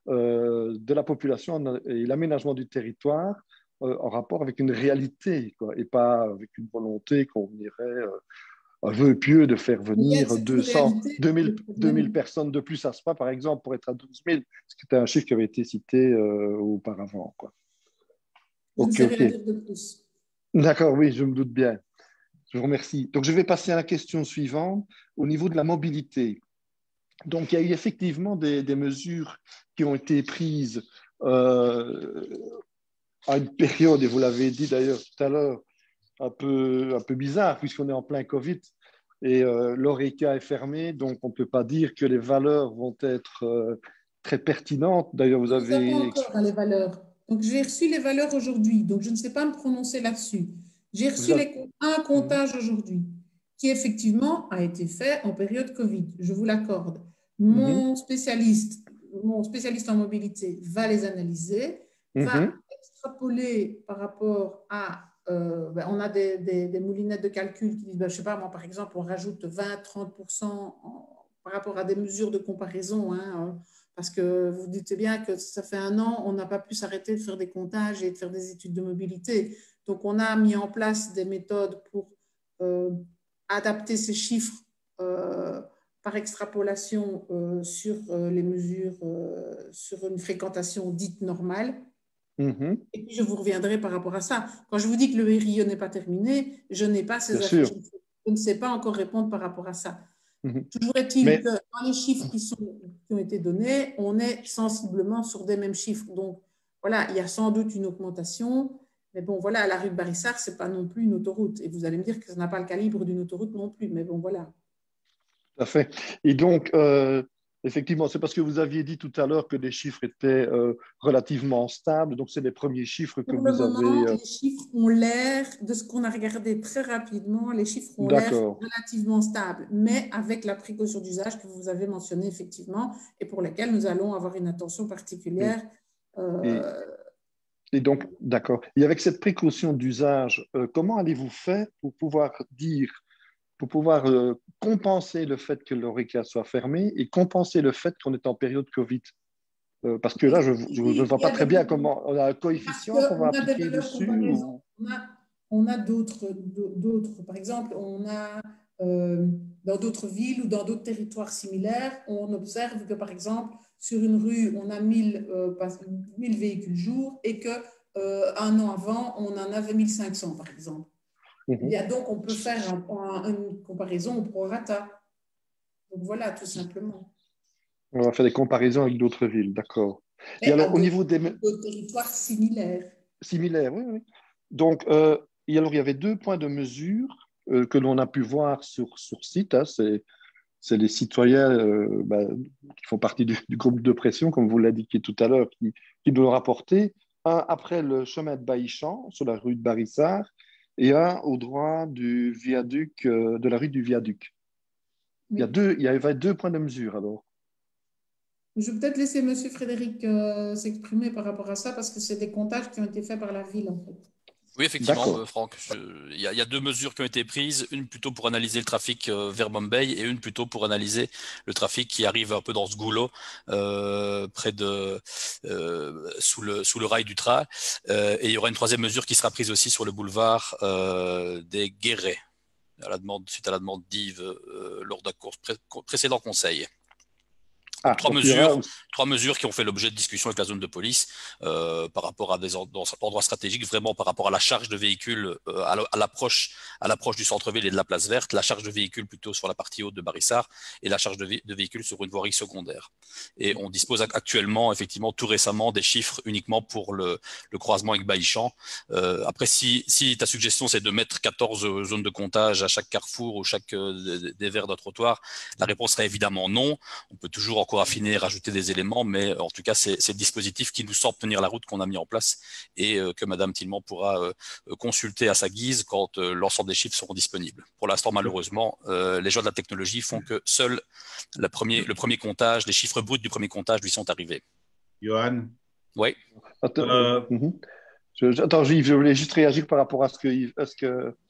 euh, de la population et l'aménagement du territoire euh, en rapport avec une réalité, quoi, et pas avec une volonté qu'on irait euh, un vœu pieux de faire venir C'est une deux cents, réalité. deux mille, Le deux mille problème, personnes de plus à Spa, par exemple, pour être à douze mille, ce qui était un chiffre qui avait été cité euh, auparavant, quoi. je ne Ok, sais ok. rien dire de plus. D'accord, oui, je me doute bien. Je vous remercie. Donc, je vais passer à la question suivante au niveau de la mobilité. Donc, il y a eu effectivement des, des mesures qui ont été prises euh, à une période, et vous l'avez dit d'ailleurs tout à l'heure, un peu, un peu bizarre, puisqu'on est en plein Covid et euh, l'Horeca est fermé, donc on ne peut pas dire que les valeurs vont être euh, très pertinentes. D'ailleurs, vous On ne nous a pas avez, encore hein, les valeurs. Donc, j'ai reçu les valeurs aujourd'hui, donc je ne sais pas me prononcer là-dessus. J'ai vous reçu avez, les, un comptage aujourd'hui qui effectivement a été fait en période Covid, je vous l'accorde. Mhm, Mon spécialiste, mon spécialiste en mobilité va les analyser, va mhm, extrapoler par rapport à, euh, ben, on a des, des, des moulinettes de calcul qui disent, ben, je ne sais pas, moi par exemple, on rajoute vingt à trente pour cent en, par rapport à des mesures de comparaison, hein, parce que vous dites bien que ça fait un an, on n'a pas pu s'arrêter de faire des comptages et de faire des études de mobilité. Donc, on a mis en place des méthodes pour euh, adapter ces chiffres euh, par extrapolation euh, sur euh, les mesures, euh, sur une fréquentation dite normale. mhm, Et puis, je vous reviendrai par rapport à ça. Quand je vous dis que le R I E n'est pas terminé, je n'ai pas ces bien sûr. je ne sais pas encore répondre par rapport à ça. Mhm. Toujours est-il que Mais dans les chiffres qui, sont, qui ont été donnés, on est sensiblement sur des mêmes chiffres. Donc, voilà, il y a sans doute une augmentation. Mais bon, voilà, la rue de Barissart, ce n'est pas non plus une autoroute. Et vous allez me dire que ça n'a pas le calibre d'une autoroute non plus. Mais bon, voilà. tout à fait. Et donc, euh, effectivement, c'est parce que vous aviez dit tout à l'heure que les chiffres étaient euh, relativement stables. Donc, c'est les premiers chiffres que Pour le vous avez. moment, euh, les chiffres ont l'air, de ce qu'on a regardé très rapidement, les chiffres ont l'air D'accord. relativement stables, mais avec la précaution d'usage que vous avez mentionnée effectivement et pour laquelle nous allons avoir une attention Oui. particulière. Et, Euh, et donc, d'accord. Et avec cette précaution d'usage, euh, comment allez-vous faire pour pouvoir dire, pour pouvoir euh, compenser le fait que l'Horeca soit fermé et compenser le fait qu'on est en période Covid? Euh, parce que là, je je ne il vois y pas a très des bien comment on a un Parce coefficient qu'on va qu'on a des appliquer valeurs dessus. comparaison. Ou... On a, on a d'autres, d'autres. Par exemple, on a euh, dans d'autres villes ou dans d'autres territoires similaires, on observe que, par exemple, sur une rue, on a mille, euh, mille véhicules jour et que euh, un an avant, on en avait mille cinq cents, par exemple. Mhm. Eh bien, donc, on peut faire un, un, une comparaison au prorata. Donc, voilà, tout simplement. On va faire des comparaisons avec d'autres villes, d'accord. Et Mais à alors, au d'autres, niveau des d'autres territoires similaires. similaires, oui, oui. Donc, euh, et alors, il y avait deux points de mesure euh, que l'on a pu voir sur, sur site. Hein, c'est, c'est les citoyens euh, bah, qui font partie du, du groupe de pression, comme vous l'indiquiez tout à l'heure, qui, qui nous l'ont rapporté. Un après le chemin de Baillichamp, sur la rue de Barissart, et un au droit du viaduc, euh, de la rue du Viaduc. Il y a Oui. deux, il y avait deux points de mesure, alors. Je vais peut-être laisser M. Frédéric euh, s'exprimer par rapport à ça parce que c'est des comptages qui ont été faits par la ville, en fait. Oui, effectivement, euh, D'accord. Franck. je- Il y, a il y a deux mesures qui ont été prises, une plutôt pour analyser le trafic euh, vers Bombay et une plutôt pour analyser le trafic qui arrive un peu dans ce goulot, euh, près de euh, sous le sous le rail du train. Euh, et il y aura une troisième mesure qui sera prise aussi sur le boulevard euh, des Guérets, à la demande, suite à la demande d'Yves euh, lors d'un cours pré- précédent conseil. Donc, Ah, trois donc il y aura mesures, aussi. trois mesures qui ont fait l'objet de discussions avec la zone de police euh, par rapport à des endroits stratégiques, vraiment par rapport à la charge de véhicules euh, à l'approche à l'approche du centre-ville et de la place verte, la charge de véhicules plutôt sur la partie haute de Barissart et la charge de, vé de véhicules sur une voirie secondaire. Et on dispose actuellement, effectivement, tout récemment, des chiffres uniquement pour le, le croisement avec Baillichamp. Euh, après, si, si ta suggestion c'est de mettre quatorze zones de comptage à chaque carrefour ou chaque euh, dévers d'un trottoir, la réponse serait évidemment non. On peut toujours encore affiner, rajouter des éléments, mais en tout cas, c'est le dispositif qui nous semble tenir la route qu'on a mis en place et euh, que Madame Tillement pourra euh, consulter à sa guise quand euh, l'ensemble des chiffres seront disponibles. Pour l'instant, malheureusement, euh, les joies de la technologie font que seul la premier, le premier comptage, les chiffres bruts du premier comptage lui sont arrivés. Johan, Oui. Attends, euh, mhm. je, je- attends, Yves, je voulais juste réagir par rapport à ce que, Yves- à ce que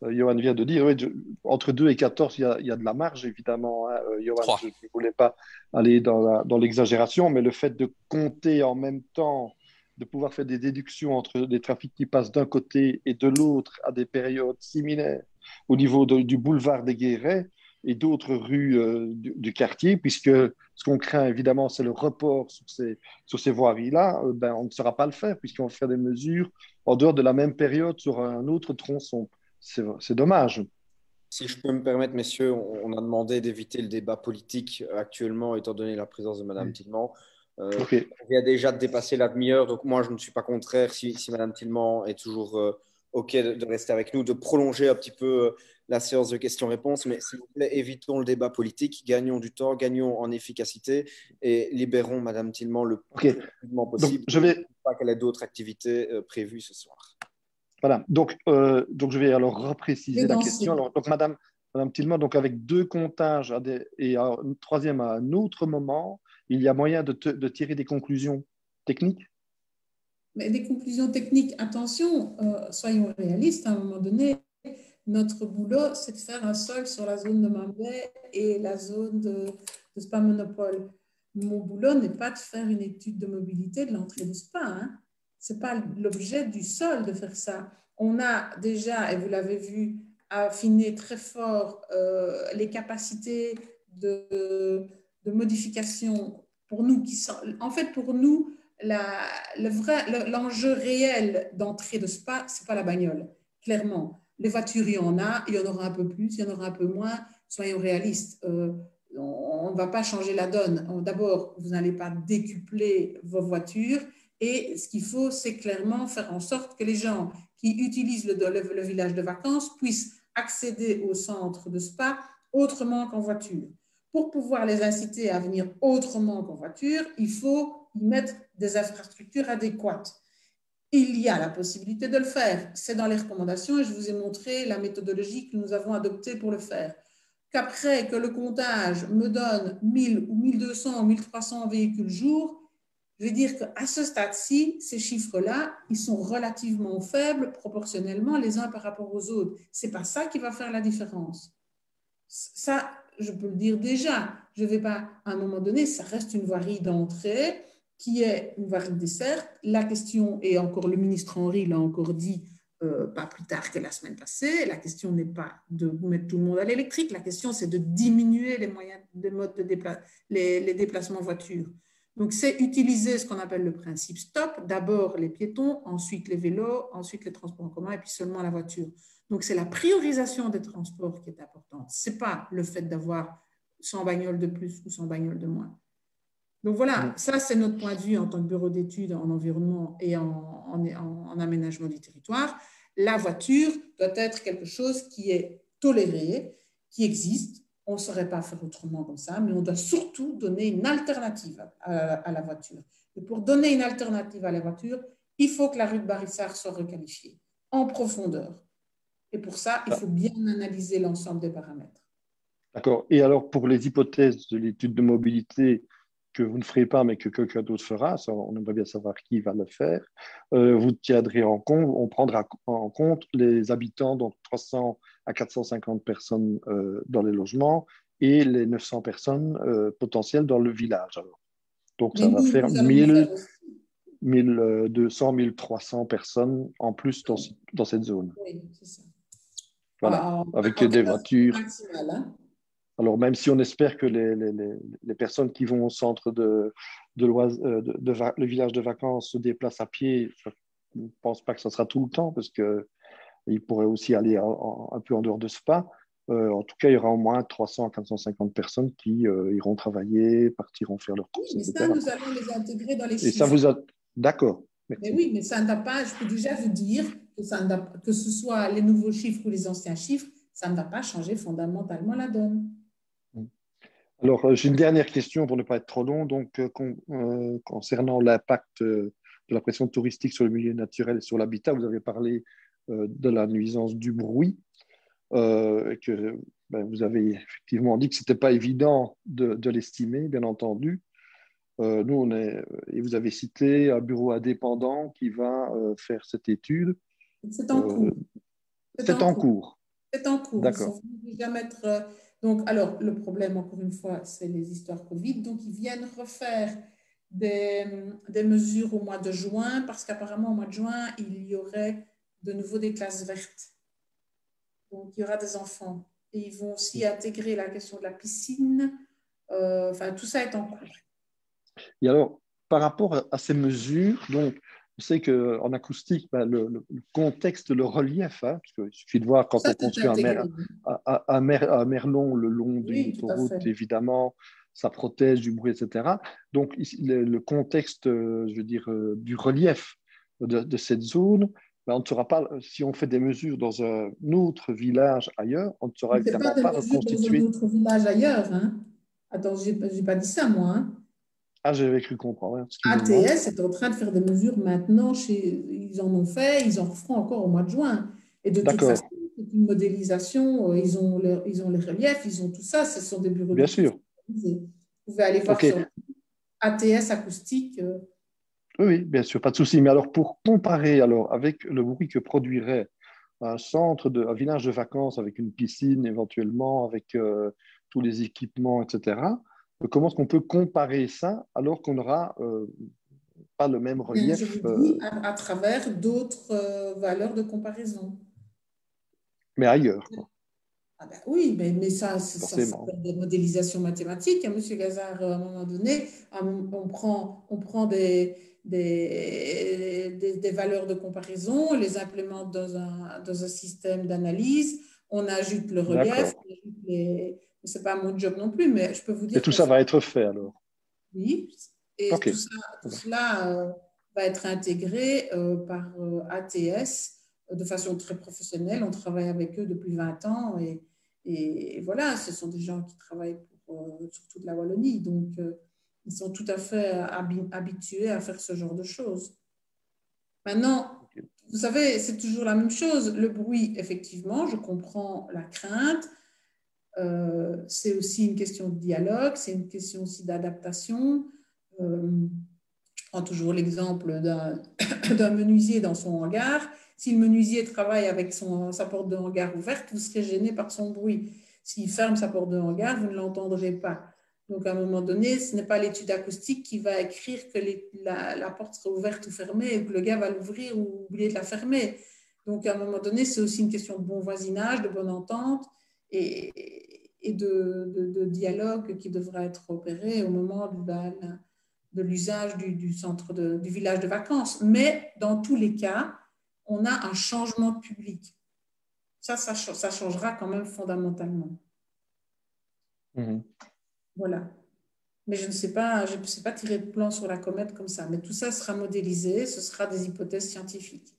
Johan vient de dire, oui, je, entre deux et quatorze, il y a, il y a de la marge, évidemment. Hein. Euh, Johan, trois. je ne voulais pas aller dans, la, dans l'exagération, mais le fait de compter en même temps, de pouvoir faire des déductions entre des trafics qui passent d'un côté et de l'autre à des périodes similaires au niveau de, du boulevard des Guérets et d'autres rues euh, du, du quartier, puisque ce qu'on craint, évidemment, c'est le report sur ces, sur ces voiries-là, euh, ben, on ne saura pas le faire, puisqu'on va faire des mesures en dehors de la même période sur un autre tronçon. C'est dommage. Si je peux me permettre, messieurs, on a demandé d'éviter le débat politique actuellement, étant donné la présence de Mme Tillemans. Euh, okay. On vient déjà de dépasser la demi-heure, donc moi, je ne suis pas contraire, si, si Mme Tillemans est toujours euh, OK de, de rester avec nous, de prolonger un petit peu euh, la séance de questions-réponses. Mais s'il vous plaît, évitons le débat politique, gagnons du temps, gagnons en efficacité et libérons Mme Tillemans le okay. plus rapidement possible. Donc, je vais... Je ne sais pas qu'elle ait d'autres activités euh, prévues ce soir. Voilà, donc, euh, donc je vais alors repréciser la question. Alors, donc, Madame, Madame Tillemans, donc avec deux comptages à des, et un troisième à un autre moment, il y a moyen de, te, de tirer des conclusions techniques? Mais des conclusions techniques, attention, euh, soyons réalistes, à un moment donné, notre boulot, c'est de faire un sol sur la zone de Mambay et la zone de, de Spa Monopole. Mon boulot n'est pas de faire une étude de mobilité de l'entrée de Spa, hein. Ce n'est pas l'objet du sol de faire ça. On a déjà, et vous l'avez vu, affiné très fort euh, les capacités de, de modification pour nous. Qui sont, en fait, pour nous, la, le vrai, l'enjeu réel d'entrée de Spa, ce n'est pas la bagnole, clairement. Les voitures, il y en a, il y en aura un peu plus, il y en aura un peu moins. Soyons réalistes. Euh, on ne va pas changer la donne. D'abord, vous n'allez pas décupler vos voitures. Et ce qu'il faut, c'est clairement faire en sorte que les gens qui utilisent le, le, le village de vacances puissent accéder au centre de Spa autrement qu'en voiture. Pour pouvoir les inciter à venir autrement qu'en voiture, il faut y mettre des infrastructures adéquates. Il y a la possibilité de le faire. C'est dans les recommandations et je vous ai montré la méthodologie que nous avons adoptée pour le faire. Qu'après que le comptage me donne mille ou mille deux cents ou mille trois cents véhicules jour, je veux dire qu'à ce stade-ci, ces chiffres-là, ils sont relativement faibles proportionnellement les uns par rapport aux autres. Ce n'est pas ça qui va faire la différence. Ça, je peux le dire déjà. Je ne vais pas, à un moment donné, ça reste une voirie d'entrée qui est une voirie de dessert. La question, et encore le ministre Henry l'a encore dit, euh, pas plus tard que la semaine passée, la question n'est pas de mettre tout le monde à l'électrique, la question c'est de diminuer les moyens de mode de dépla les, les déplacements voitures. Donc, c'est utiliser ce qu'on appelle le principe stop. D'abord les piétons, ensuite les vélos, ensuite les transports en commun et puis seulement la voiture. Donc, c'est la priorisation des transports qui est importante. Ce n'est pas le fait d'avoir cent bagnoles de plus ou cent bagnoles de moins. Donc, voilà, ça, c'est notre point de vue en tant que bureau d'études en environnement et en, en, en, en aménagement du territoire. La voiture doit être quelque chose qui est toléré, qui existe. On ne saurait pas faire autrement comme ça, mais on doit surtout donner une alternative à, à la voiture. Et pour donner une alternative à la voiture, il faut que la rue de Barissart soit requalifiée en profondeur. Et pour ça, il faut bien analyser l'ensemble des paramètres. D'accord. Et alors, pour les hypothèses de l'étude de mobilité que vous ne ferez pas, mais que quelqu'un d'autre fera, ça, on aimerait bien savoir qui va le faire, euh, vous tiendrez en compte, on prendra en compte les habitants, donc trois cents à quatre cent cinquante personnes euh, dans les logements et les neuf cents personnes euh, potentielles dans le village. Alors. Donc, ça mais va nous, faire mille, mille deux cents, mille trois cents personnes en plus dans, dans cette zone. Oui, c'est ça. Voilà, ah, avec en des voitures. Maximal, hein. Alors, même si on espère que les, les, les personnes qui vont au centre de, de, de, de, de le village de vacances se déplacent à pied, je ne pense pas que ce sera tout le temps, parce qu'ils pourraient aussi aller en, en, un peu en dehors de Spa. Euh, en tout cas, il y aura au moins trois cents à quatre cent cinquante personnes qui euh, iront travailler, partiront faire leurs courses, oui, mais et cetera. ça, nous allons les intégrer dans les chiffres. Et chiffres. ça vous a... D'accord. Mais oui, mais ça n'a pas, je peux déjà vous dire que, ça n'a, que ce soit les nouveaux chiffres ou les anciens chiffres, ça ne va pas changer fondamentalement la donne. Alors, euh, j'ai une dernière question pour ne pas être trop long. Donc, euh, con, euh, concernant l'impact euh, de la pression touristique sur le milieu naturel et sur l'habitat, vous avez parlé euh, de la nuisance du bruit, euh, et que ben, vous avez effectivement dit que ce n'était pas évident de, de l'estimer, bien entendu. Euh, nous, on est, et vous avez cité un bureau indépendant qui va euh, faire cette étude. C'est en cours. C'est en cours. C'est en cours. Ils D'accord. sont venus déjà mettre. euh, Donc, alors, le problème, encore une fois, c'est les histoires Covid. Donc, ils viennent refaire des, des mesures au mois de juin, parce qu'apparemment, au mois de juin, il y aurait de nouveau des classes vertes. Donc, il y aura des enfants. Et ils vont aussi intégrer la question de la piscine. Euh, enfin, tout ça est en cours. Et alors, par rapport à ces mesures, donc, on sait qu'en acoustique, ben, le, le- le contexte, le relief, hein, parce qu'il suffit de voir quand Ça, on c'est construit un, intégré. mer, un, un- un mer- un merlon le long d'une Oui, tout à autoroute, fait. évidemment, ça protège du bruit, et cetera. Donc, ici, le, le contexte, euh, je veux dire, euh, du relief de, de cette zone, ben, on ne saura pas, si on fait des mesures dans un autre village ailleurs, on ne saura Mais ce n'est pas évidemment des pas mesures dans un reconstituer. autre village ailleurs. Hein. Attends, je n'ai pas dit ça, moi. Hein. Ah, j'avais cru comprendre, hein, excusez-moi. A T S est en train de faire des mesures maintenant. Chez... Ils en ont fait, ils en referont encore au mois de juin. Et de toute façon, D'accord, c'est une modélisation. euh, Ils ont, leur- ils ont les reliefs, ils ont tout ça. Ce sont des bureaux bien d'études sûr. spécialisés. Vous pouvez aller voir OK. sur A T S acoustique. euh, Oui, oui, bien sûr, pas de souci. Mais alors, pour comparer alors avec le bruit que produirait un centre, de, un village de vacances avec une piscine éventuellement, avec euh, tous les équipements, et cetera, euh, comment est-ce qu'on peut comparer ça alors qu'on n'aura euh, pas le même Bien, je relief, vous dis, euh, à, à travers d'autres euh, valeurs de comparaison. mais ailleurs, quoi, Ah ben oui, mais, mais ça, ça, ça forcément. s'appelle des modélisations mathématiques. Hein, Monsieur Gazard, à un moment donné, on, on prend, on prend des, des, des, des valeurs de comparaison, on les implémente dans un, dans un système d'analyse, on ajoute le relief, D'accord. on ajoute les... Ce n'est pas mon job non plus, mais je peux vous Et dire tout qu'on ça fait va être fait alors. oui, et OK. tout ça, tout cela euh, va être intégré euh, par euh, A T S euh, de façon très professionnelle. On travaille avec eux depuis vingt ans et, et, et voilà, ce sont des gens qui travaillent pour, euh, sur toute la Wallonie. Donc, euh, ils sont tout à fait habi- habitués à faire ce genre de choses. Maintenant, OK. vous savez, c'est toujours la même chose. Le bruit, effectivement, je comprends la crainte. Euh, c'est aussi une question de dialogue, c'est une question aussi d'adaptation. Euh, je prends toujours l'exemple d'un d'un menuisier dans son hangar. Si le menuisier travaille avec son, sa porte de hangar ouverte, vous serez gêné par son bruit. S'il ferme sa porte de hangar, vous ne l'entendrez pas. Donc, à un moment donné, ce n'est pas l'étude acoustique qui va écrire que les, la, la porte sera ouverte ou fermée et que le gars va l'ouvrir ou oublier de la fermer. Donc, à un moment donné, c'est aussi une question de bon voisinage, de bonne entente et, et de, de, de dialogue qui devra être opéré au moment de, de l'usage du, du centre de, du village de vacances. Mais dans tous les cas, on a un changement de public. Ça, ça, ça changera quand même fondamentalement. Mhm. Voilà. Mais je ne sais pas, je ne sais pas tirer de plan sur la comète comme ça. Mais tout ça sera modélisé, ce sera des hypothèses scientifiques.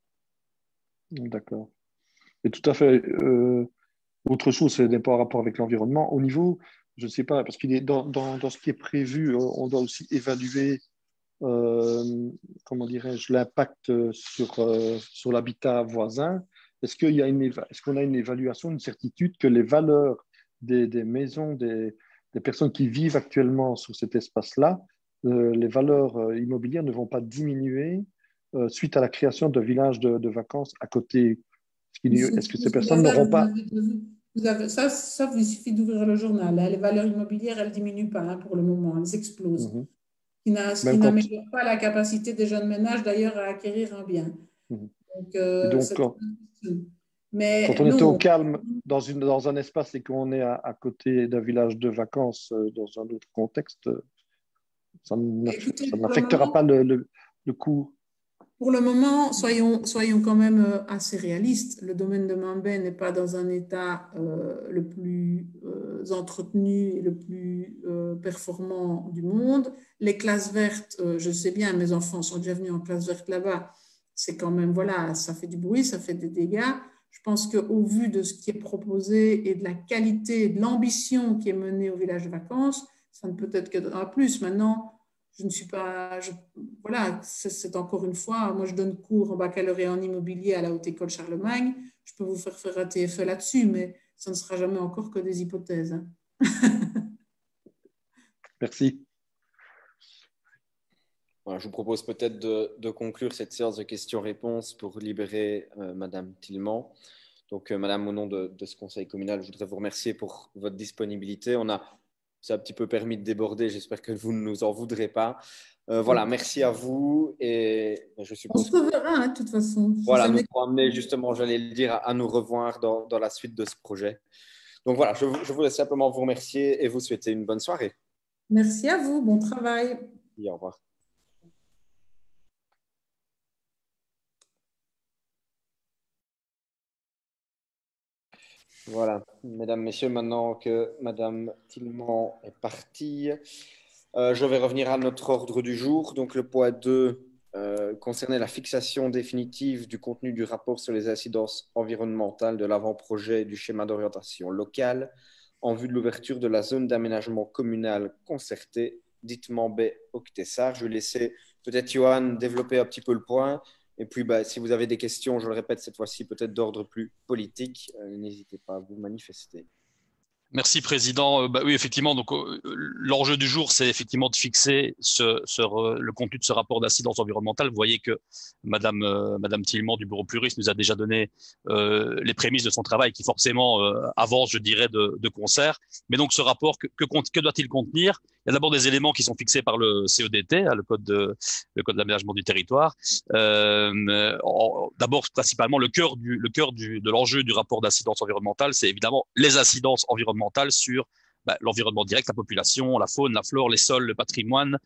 D'accord. Et tout à fait. euh, Autre chose, ce n'est pas en rapport avec l'environnement. Au niveau, je ne sais pas, parce qu'il est dans, dans, dans ce qui est prévu, on doit aussi évaluer, euh, comment dirais-je, l'impact sur, euh, sur l'habitat voisin. Est-ce qu'il y a une, éva- est-ce qu'on a une évaluation, une certitude que les valeurs des, des maisons, des, des personnes qui vivent actuellement sur cet espace-là, euh, les valeurs euh, immobilières ne vont pas diminuer euh, suite à la création de villages de, de vacances à côté? Est-ce qu'il y- Monsieur, est-ce que ces Monsieur personnes Gazard, n'auront vous pas... avez, vous avez, ça, ça, il suffit d'ouvrir le journal. Hein. Les valeurs immobilières, elles ne diminuent pas hein, pour le moment, elles explosent. Mhm. Ce qui Même quand... n'améliore pas la capacité des jeunes ménages d'ailleurs à acquérir un bien. Mhm. Donc, Et euh, donc, c'est quand, une question. quand Mais on est au non, calme dans, une, dans un espace et qu'on est à, à côté d'un village de vacances euh, dans un autre contexte, euh, ça n'aff- écoutez, ça pour le n'affectera pas moment, le, le, le coût. pour le moment, soyons, soyons quand même euh, assez réalistes. Le domaine de Mambay n'est pas dans un état euh, le plus euh, entretenu et le plus euh, performant du monde. Les classes vertes, euh, je sais bien, mes enfants sont déjà venus en classe verte là-bas. C'est quand même, voilà, ça fait du bruit, ça fait des dégâts. Je pense qu'au vu de ce qui est proposé et de la qualité, de l'ambition qui est menée au village de vacances, ça ne peut être que un plus. Maintenant, je ne suis pas... Je, voilà, c'est encore une fois, moi je donne cours en baccalauréat en immobilier à la Haute École Charlemagne. Je peux vous faire faire un T F E là-dessus, mais ça ne sera jamais encore que des hypothèses. Hein. Merci. Voilà, je vous propose peut-être de, de conclure cette séance de questions-réponses pour libérer euh, Madame Tillemans. Donc, euh, Madame, au nom de, de ce conseil communal, je voudrais vous remercier pour votre disponibilité. On a, ça a un petit peu permis de déborder. J'espère que vous ne nous en voudrez pas. Euh, voilà, merci à vous. Et je suppose. On se reverra, hein, de toute façon. Voilà, nous Jamais... pour amener justement, j'allais le dire, à, à nous revoir dans, dans la suite de ce projet. Donc voilà, je, je voulais simplement vous remercier et vous souhaiter une bonne soirée. Merci à vous. Bon travail. Et au revoir. Voilà, mesdames, messieurs, maintenant que Madame Tillemans est partie, euh, je vais revenir à notre ordre du jour. Donc, le point deux euh, concernait la fixation définitive du contenu du rapport sur les incidences environnementales de l'avant-projet du schéma d'orientation locale en vue de l'ouverture de la zone d'aménagement communal concertée, dite Mambay-Octessar. Je vais laisser peut-être Johan développer un petit peu le point. Et puis, bah, si vous avez des questions, je le répète cette fois-ci, peut-être d'ordre plus politique, euh, n'hésitez pas à vous manifester. Merci, Président. Euh, bah, oui, effectivement, donc euh, l'enjeu du jour, c'est effectivement de fixer ce, ce, le contenu de ce rapport d'incidence environnementale. Vous voyez que Madame, euh, Madame Tillemans du Bureau Pluris nous a déjà donné euh, les prémices de son travail qui forcément euh, avance, je dirais, de, de concert. Mais donc, ce rapport, que, que, que doit-il contenir? Il y a d'abord des éléments qui sont fixés par le C E D T, le code de, le code d'aménagement du territoire. Euh, d'abord, principalement, le cœur du, le cœur du, de l'enjeu du rapport d'incidence environnementale, c'est évidemment les incidences environnementales sur bah, l'environnement direct, la population, la faune, la flore, les sols, le patrimoine,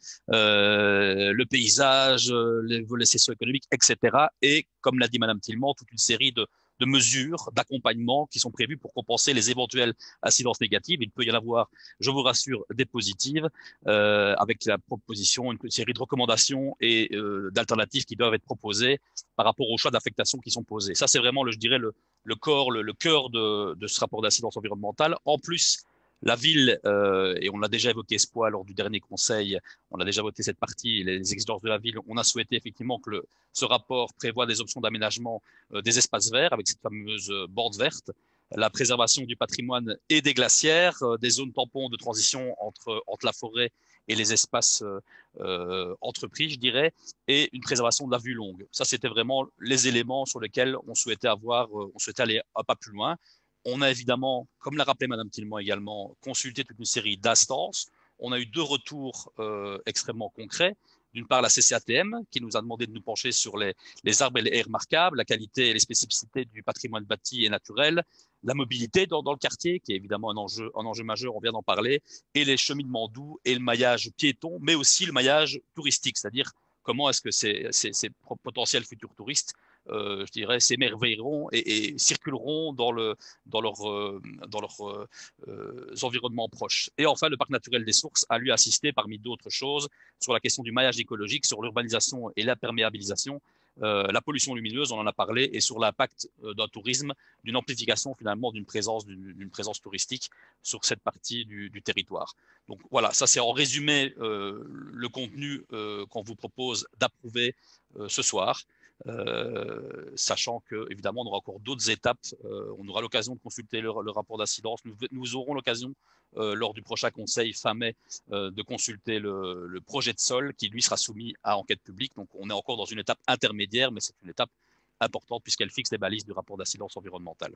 euh, le paysage, les volets socio-économiques, et cetera. Et comme l'a dit Madame Tillemans, toute une série de de mesures d'accompagnement qui sont prévues pour compenser les éventuelles incidences négatives. Il peut y en avoir, je vous rassure, des positives, euh, avec la proposition, une série de recommandations et euh, d'alternatives qui doivent être proposées par rapport aux choix d'affectation qui sont posés. Ça, c'est vraiment, le, je dirais, le, le corps, le, le cœur de, de ce rapport d'incidence environnementale. En plus, la ville, euh, et on l'a déjà évoqué ce point lors du dernier conseil, on a déjà voté cette partie, les exigences de la ville, on a souhaité effectivement que le, ce rapport prévoit des options d'aménagement euh, des espaces verts avec cette fameuse euh, borde verte, la préservation du patrimoine et des glacières, euh, des zones tampons de transition entre, entre la forêt et les espaces euh, euh, entrepris, je dirais, et une préservation de la vue longue. Ça, c'était vraiment les éléments sur lesquels on souhaitait avoir, euh, on souhaitait aller un pas plus loin. On a évidemment, comme l'a rappelé Madame Tillemans également, consulté toute une série d'instances. On a eu deux retours euh, extrêmement concrets. D'une part, la C C A T M, qui nous a demandé de nous pencher sur les, les arbres et les haies remarquables, la qualité et les spécificités du patrimoine bâti et naturel, la mobilité dans, dans le quartier, qui est évidemment un enjeu, un enjeu majeur, on vient d'en parler, et les cheminements doux et le maillage piéton, mais aussi le maillage touristique, c'est-à-dire comment est-ce que ces, ces, ces potentiels futurs touristes Euh, je dirais, s'émerveilleront et, et circuleront dans, le, dans leurs euh, dans leurs euh, environnements proches. Et enfin, le parc naturel des Sources a lui assisté, parmi d'autres choses, sur la question du maillage écologique, sur l'urbanisation et l'imperméabilisation, euh, la pollution lumineuse, on en a parlé, et sur l'impact euh, d'un tourisme, d'une amplification finalement d'une présence, d'une présence touristique sur cette partie du, du territoire. Donc voilà, ça c'est en résumé euh, le contenu euh, qu'on vous propose d'approuver euh, ce soir. Euh, sachant que évidemment on aura encore d'autres étapes, euh, on aura l'occasion de consulter le, le rapport d'incidence, nous, nous aurons l'occasion euh, lors du prochain conseil fin mai euh, de consulter le, le projet de sol qui lui sera soumis à enquête publique. Donc on est encore dans une étape intermédiaire, mais c'est une étape importante puisqu'elle fixe les balises du rapport d'incidence environnementale.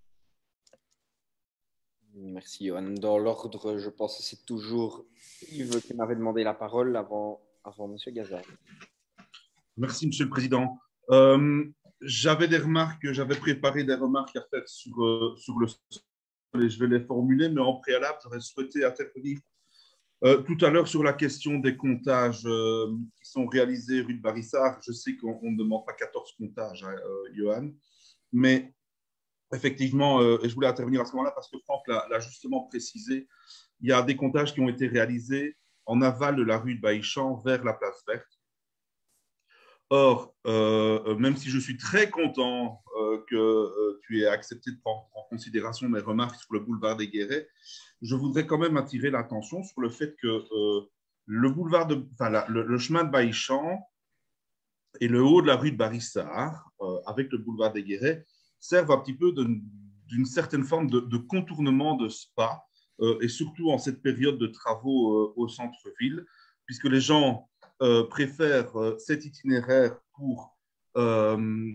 Merci Johan. Dans l'ordre, je pense que c'est toujours Yves qui m'avait demandé la parole avant, avant M. Gazard. Merci Monsieur le Président. Euh, j'avais des remarques, j'avais préparé des remarques à faire sur, euh, sur le sol et je vais les formuler, mais en préalable, j'aurais souhaité intervenir euh, tout à l'heure sur la question des comptages euh, qui sont réalisés rue de Barissard. Je sais qu'on ne demande pas quatorze comptages, hein, euh, Johan, mais effectivement, euh, et je voulais intervenir à ce moment-là parce que Franck l'a justement précisé, il y a des comptages qui ont été réalisés en aval de la rue de Baillichamp vers la place verte. Or, euh, même si je suis très content euh, que euh, tu aies accepté de prendre en considération mes remarques sur le boulevard des Guérets, je voudrais quand même attirer l'attention sur le fait que euh, le, boulevard de, enfin, la, le, le chemin de Baillichamp et le haut de la rue de Barissard, euh, avec le boulevard des Guérets, servent un petit peu d'une certaine forme de, de contournement de spa, euh, et surtout en cette période de travaux euh, au centre-ville, puisque les gens Euh, préfèrent euh, cet itinéraire pour euh,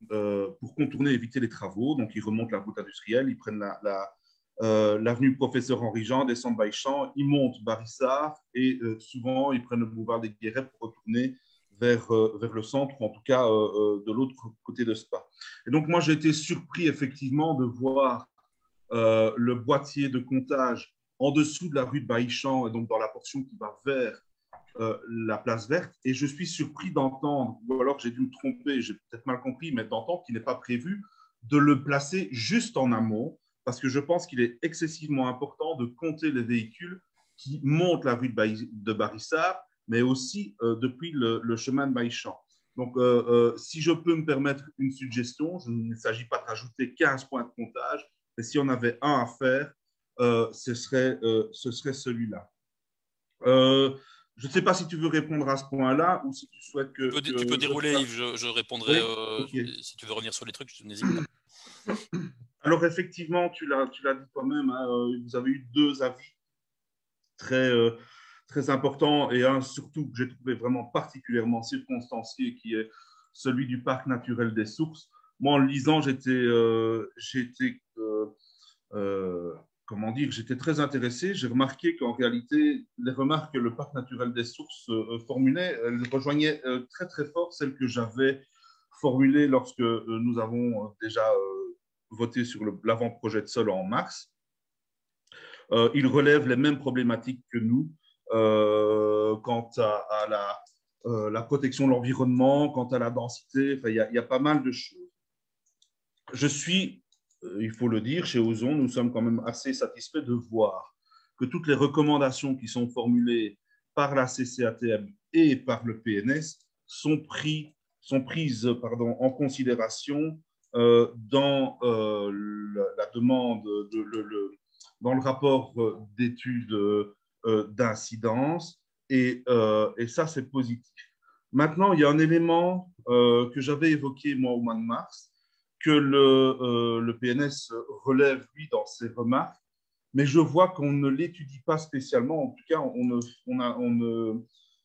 euh, pour contourner et éviter les travaux. Donc, ils remontent la route industrielle, ils prennent la, la, euh, l'avenue Professeur Henri Jean, descendent Bailchamp, ils montent Barissard et euh, souvent, ils prennent le boulevard des Guérets pour retourner vers, euh, vers le centre, ou en tout cas euh, de l'autre côté de Spa. Et donc, moi, j'ai été surpris effectivement de voir euh, le boîtier de comptage en dessous de la rue de Bailchamp, et donc dans la portion qui va vers euh, la place verte. Et je suis surpris d'entendre, ou alors j'ai dû me tromper, j'ai peut-être mal compris, mais d'entendre qu'il n'est pas prévu de le placer juste en amont, parce que je pense qu'il est excessivement important de compter les véhicules qui montent la rue de, Baï- de Barissard, mais aussi euh, depuis le, le chemin de Bailchamp. Donc, euh, euh, si je peux me permettre une suggestion, il ne s'agit pas de rajouter quinze points de comptage, mais si on avait un à faire, euh, ce serait, euh, ce serait celui-là. Euh, je ne sais pas si tu veux répondre à ce point-là ou si tu souhaites que… Tu peux, que tu peux je dérouler, fasse… Yves, je, je répondrai. Oui, Euh, ok. si tu veux revenir sur les trucs, n'hésite pas. Alors, effectivement, tu l'as, tu l'as dit toi-même, hein, vous avez eu deux avis très, euh, très importants et un surtout que j'ai trouvé vraiment particulièrement circonstancié, qui est celui du parc naturel des Sources. Moi, en le lisant, j'étais, euh, j'étais euh, euh, comment dire, j'étais très intéressé. J'ai remarqué qu'en réalité, les remarques que le parc naturel des Sources euh, formulait, elles rejoignaient euh, très très fort celles que j'avais formulées lorsque euh, nous avons déjà euh, voté sur le, l'avant-projet de sol en mars. Euh, il relève les mêmes problématiques que nous euh, quant à, à la, euh, la protection de l'environnement, quant à la densité. Enfin, il y a, il y a pas mal de choses. Je suis, euh, il faut le dire, chez Ozon, nous sommes quand même assez satisfaits de voir que toutes les recommandations qui sont formulées par la C C A T M et par le P N S sont, pris, sont prises pardon, en considération euh, dans euh, la, la demande, de, le, le, dans le rapport d'études euh, d'incidence, et, euh, et ça, c'est positif. Maintenant, il y a un élément euh, que j'avais évoqué, moi, au mois de mars, que le, euh, le P N S relève, lui, dans ses remarques, mais je vois qu'on ne l'étudie pas spécialement. En tout cas, on ne, on a, on ne,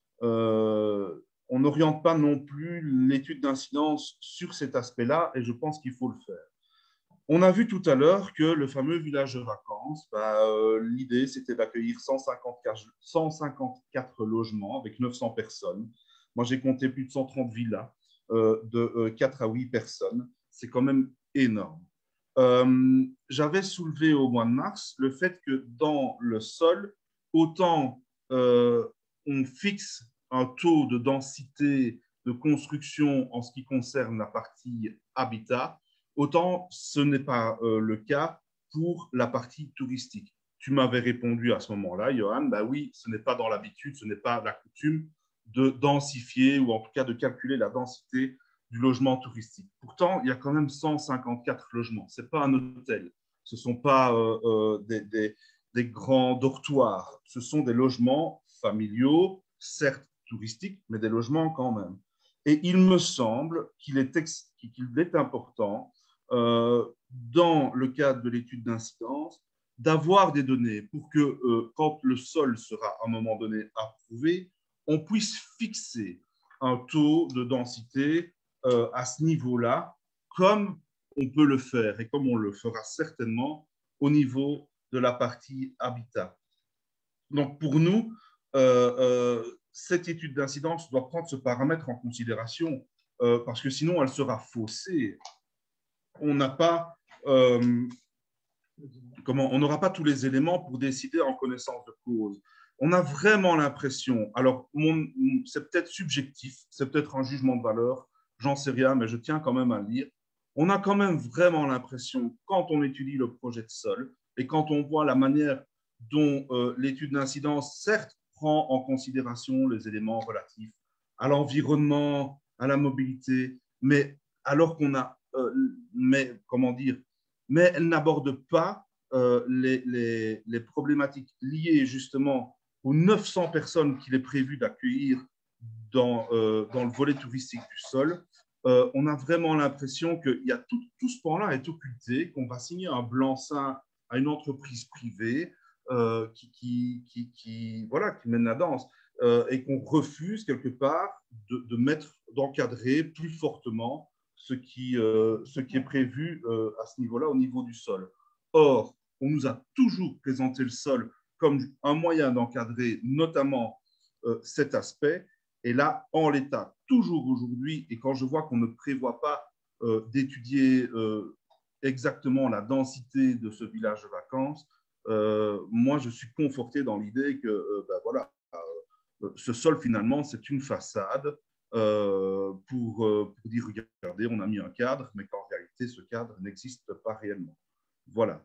euh, on n'oriente pas non plus l'étude d'incidence sur cet aspect-là, et je pense qu'il faut le faire. On a vu tout à l'heure que le fameux village de vacances, bah, euh, l'idée, c'était d'accueillir cent cinquante-quatre, cent cinquante-quatre logements avec neuf cents personnes. Moi, j'ai compté plus de cent trente villas euh, de euh, quatre à huit personnes. C'est quand même énorme. Euh, j'avais soulevé au mois de mars le fait que dans le sol, autant euh, on fixe un taux de densité de construction en ce qui concerne la partie habitat, autant ce n'est pas euh, le cas pour la partie touristique. Tu m'avais répondu à ce moment-là, Johan, bah oui, ce n'est pas dans l'habitude, ce n'est pas la coutume de densifier ou en tout cas de calculer la densité du logement touristique. Pourtant, il y a quand même cent cinquante-quatre logements. Ce n'est pas un hôtel, ce ne sont pas euh, euh, des, des, des grands dortoirs, ce sont des logements familiaux, certes touristiques, mais des logements quand même. Et il me semble qu'il est, ex- qu'il est important, euh, dans le cadre de l'étude d'incidence, d'avoir des données pour que, euh, quand le sol sera à un moment donné approuvé, on puisse fixer un taux de densité euh, à ce niveau-là, comme on peut le faire et comme on le fera certainement au niveau de la partie habitat. Donc, pour nous, euh, euh, cette étude d'incidence doit prendre ce paramètre en considération euh, parce que sinon, elle sera faussée. On n'a pas, euh, comment, on n'aura pas tous les éléments pour décider en connaissance de cause. On a vraiment l'impression, alors mon, c'est peut-être subjectif, c'est peut-être un jugement de valeur, j'en sais rien, mais je tiens quand même à le dire. On a quand même vraiment l'impression, quand on étudie le projet de sol et quand on voit la manière dont euh, l'étude d'incidence, certes, prend en considération les éléments relatifs à l'environnement, à la mobilité, mais alors qu'on a, euh, mais comment dire, mais elle n'aborde pas euh, les, les, les problématiques liées justement aux neuf cents personnes qu'il est prévu d'accueillir dans, euh, dans le volet touristique du sol. Euh, on a vraiment l'impression que y a tout, tout ce pan-là est occulté, qu'on va signer un blanc-seing à une entreprise privée euh, qui, qui, qui, qui, voilà, qui mène la danse euh, et qu'on refuse quelque part de, de mettre, d'encadrer plus fortement ce qui, euh, ce qui est prévu euh, à ce niveau-là, au niveau du sol. Or, on nous a toujours présenté le sol comme un moyen d'encadrer notamment euh, cet aspect. Et là, en l'état, toujours aujourd'hui, et quand je vois qu'on ne prévoit pas euh, d'étudier euh, exactement la densité de ce village de vacances, euh, moi, je suis conforté dans l'idée que euh, ben voilà, euh, ce sol, finalement, c'est une façade euh, pour, euh, pour dire, regardez, on a mis un cadre, mais qu'en réalité, ce cadre n'existe pas réellement. Voilà.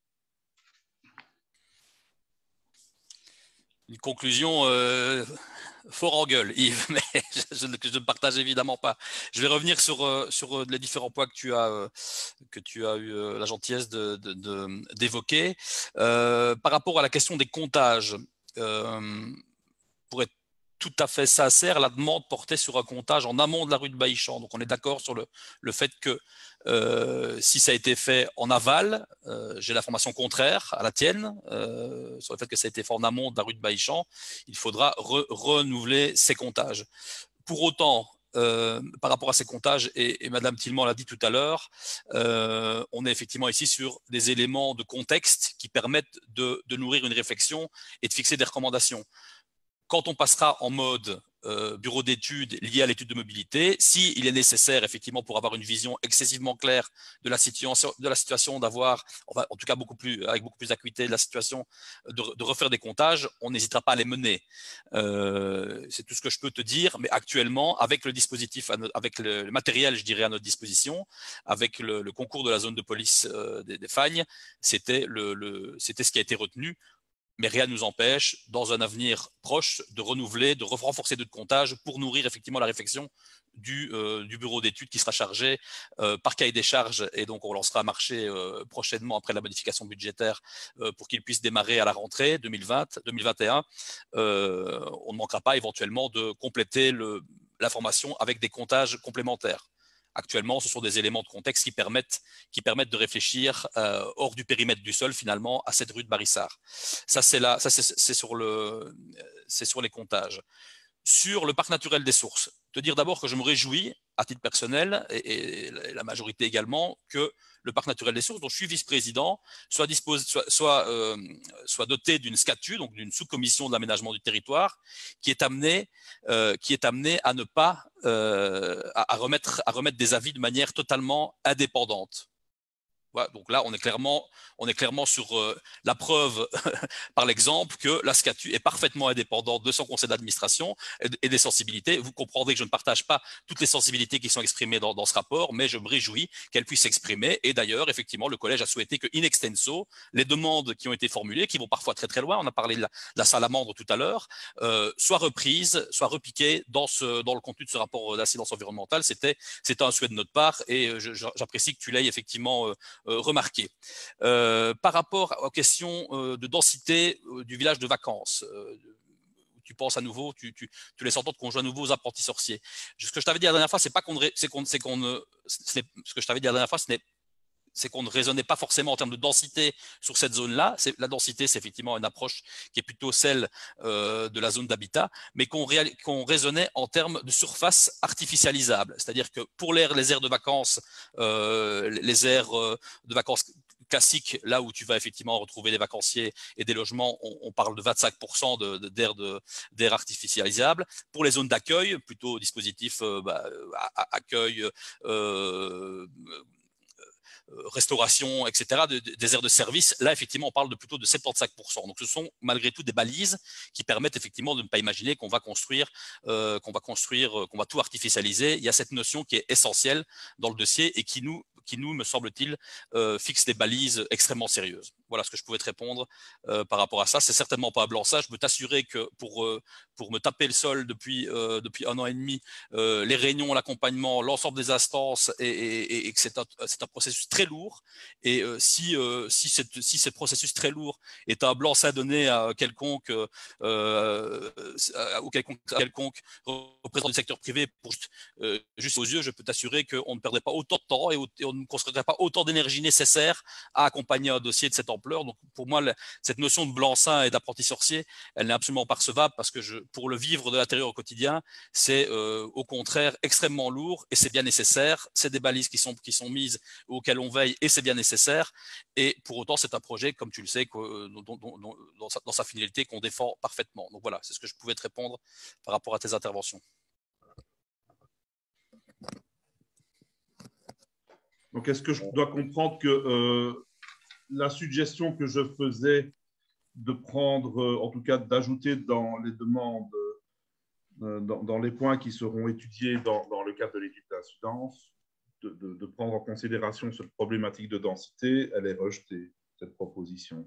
Une conclusion euh, fort en gueule, Yves, mais je, je ne partage évidemment pas. Je vais revenir sur, euh, sur les différents points que tu as, euh, que tu as eu euh, la gentillesse de, de, de, d'évoquer. Euh, par rapport à la question des comptages, euh, pour être tout à fait sincère, la demande portait sur un comptage en amont de la rue de Baillichamp. Donc on est d'accord sur le, le fait que euh, si ça a été fait en aval, euh, j'ai l'information contraire à la tienne, euh, sur le fait que ça a été fait en amont de la rue de Baillichamp, il faudra re renouveler ces comptages. Pour autant, euh, par rapport à ces comptages, et, et Madame Tillemans l'a dit tout à l'heure, euh, on est effectivement ici sur des éléments de contexte qui permettent de, de nourrir une réflexion et de fixer des recommandations. Quand on passera en mode euh, bureau d'études lié à l'étude de mobilité, s'il est nécessaire, effectivement, pour avoir une vision excessivement claire de la situation, de la situation d'avoir, enfin, en tout cas beaucoup plus, avec beaucoup plus d'acuité de la situation, de, de refaire des comptages, on n'hésitera pas à les mener. Euh, c'est tout ce que je peux te dire, mais actuellement, avec le dispositif, avec le, le matériel, je dirais, à notre disposition, avec le, le concours de la zone de police euh, des, des Fagnes, c'était le, le, c'était ce qui a été retenu. Mais rien ne nous empêche, dans un avenir proche, de renouveler, de renforcer notre comptage pour nourrir effectivement la réflexion du, euh, du bureau d'études qui sera chargé euh, par cahier des charges, et donc on lancera un marché euh, prochainement après la modification budgétaire euh, pour qu'il puisse démarrer à la rentrée deux mille vingt, deux mille vingt et un. Euh, on ne manquera pas éventuellement de compléter l'information avec des comptages complémentaires. Actuellement, ce sont des éléments de contexte qui permettent, qui permettent de réfléchir euh, hors du périmètre du sol, finalement, à cette rue de Barissard. Ça, c'est là, ça, c'est sur le, c'est sur les comptages. Sur le parc naturel des sources, te dire d'abord que je me réjouis, à titre personnel, et, et la majorité également, que le parc naturel des sources, dont je suis vice-président, soit, dispose, soit, soit, euh, soit doté d'une SCATU, donc d'une sous-commission de l'aménagement du territoire, qui est amené, euh, qui est amené à ne pas euh, à, à, remettre, à remettre des avis de manière totalement indépendante. Voilà, donc là, on est clairement, on est clairement sur euh, la preuve par l'exemple que la SCATU est parfaitement indépendante de son conseil d'administration et, et des sensibilités. Vous comprendrez que je ne partage pas toutes les sensibilités qui sont exprimées dans, dans ce rapport, mais je me réjouis qu'elle puisse s'exprimer. Et d'ailleurs, effectivement, le collège a souhaité que, in extenso, les demandes qui ont été formulées, qui vont parfois très très loin, on a parlé de la, de la salamandre tout à l'heure, euh, soient reprises, soient repiquées dans, ce, dans le contenu de ce rapport d'incidence environnementale. C'était un souhait de notre part, et j'apprécie que tu l'aies effectivement euh, Euh, remarqué. Euh, par rapport aux questions euh, de densité euh, du village de vacances, euh, tu penses à nouveau, tu, tu, tu laisses entendre qu'on joue à nouveau aux apprentis sorciers. Ce que je t'avais dit la dernière fois, c'est pas qu'on, c'est qu'on, c'est qu'on, ce que je t'avais dit la dernière fois, ce n'est c'est qu'on ne raisonnait pas forcément en termes de densité sur cette zone-là. La densité, c'est effectivement une approche qui est plutôt celle euh, de la zone d'habitat, mais qu'on qu'on raisonnait en termes de surface artificialisable. C'est-à-dire que pour les, les aires de vacances, euh, les aires de vacances classiques, là où tu vas effectivement retrouver des vacanciers et des logements, on, on parle de vingt-cinq pour cent d'aires de, d'air artificialisables. Pour les zones d'accueil, plutôt dispositif euh, bah, accueil, euh, restauration, et cetera, de, de, des aires de service, là, effectivement, on parle de plutôt de soixante-quinze pour cent. Donc, ce sont malgré tout des balises qui permettent effectivement de ne pas imaginer qu'on va construire, euh, qu'on va construire, qu'on va tout artificialiser. Il y a cette notion qui est essentielle dans le dossier et qui nous, qui nous, me semble-t-il, euh, fixe des balises extrêmement sérieuses. Voilà ce que je pouvais te répondre euh, par rapport à ça. C'est certainement pas un blanc-seing. Je peux t'assurer que pour, euh, pour me taper le sol depuis, euh, depuis un an et demi, euh, les réunions, l'accompagnement, l'ensemble des instances, et, et, et que c'est un, un processus très lourd. Et euh, si, euh, si, cette, si ce processus très lourd est un blanc-seing donné à quelconque, euh, ou quelconque, quelconque représentant du secteur privé pour juste, euh, juste aux yeux, je peux t'assurer qu'on ne perdrait pas autant de temps et, et on ne consacrerait pas autant d'énergie nécessaire à accompagner un dossier de cette ampleur. Donc, pour moi, le, cette notion de blanc-seing et d'apprenti sorcier, elle n'est absolument pas recevable parce que je, pour le vivre de l'intérieur au quotidien, c'est euh, au contraire extrêmement lourd et c'est bien nécessaire. C'est des balises qui sont, qui sont mises auxquelles on veille et c'est bien nécessaire. Et pour autant, c'est un projet, comme tu le sais, que, dont, dont, dont, dans, sa, dans sa finalité qu'on défend parfaitement. Donc voilà, c'est ce que je pouvais te répondre par rapport à tes interventions. Donc, est-ce que je dois comprendre que euh, la suggestion que je faisais de prendre, euh, en tout cas d'ajouter dans les demandes, euh, dans, dans les points qui seront étudiés dans, dans le cadre de l'étude d'incidence, de, de, de prendre en considération cette problématique de densité, elle est rejetée, cette proposition?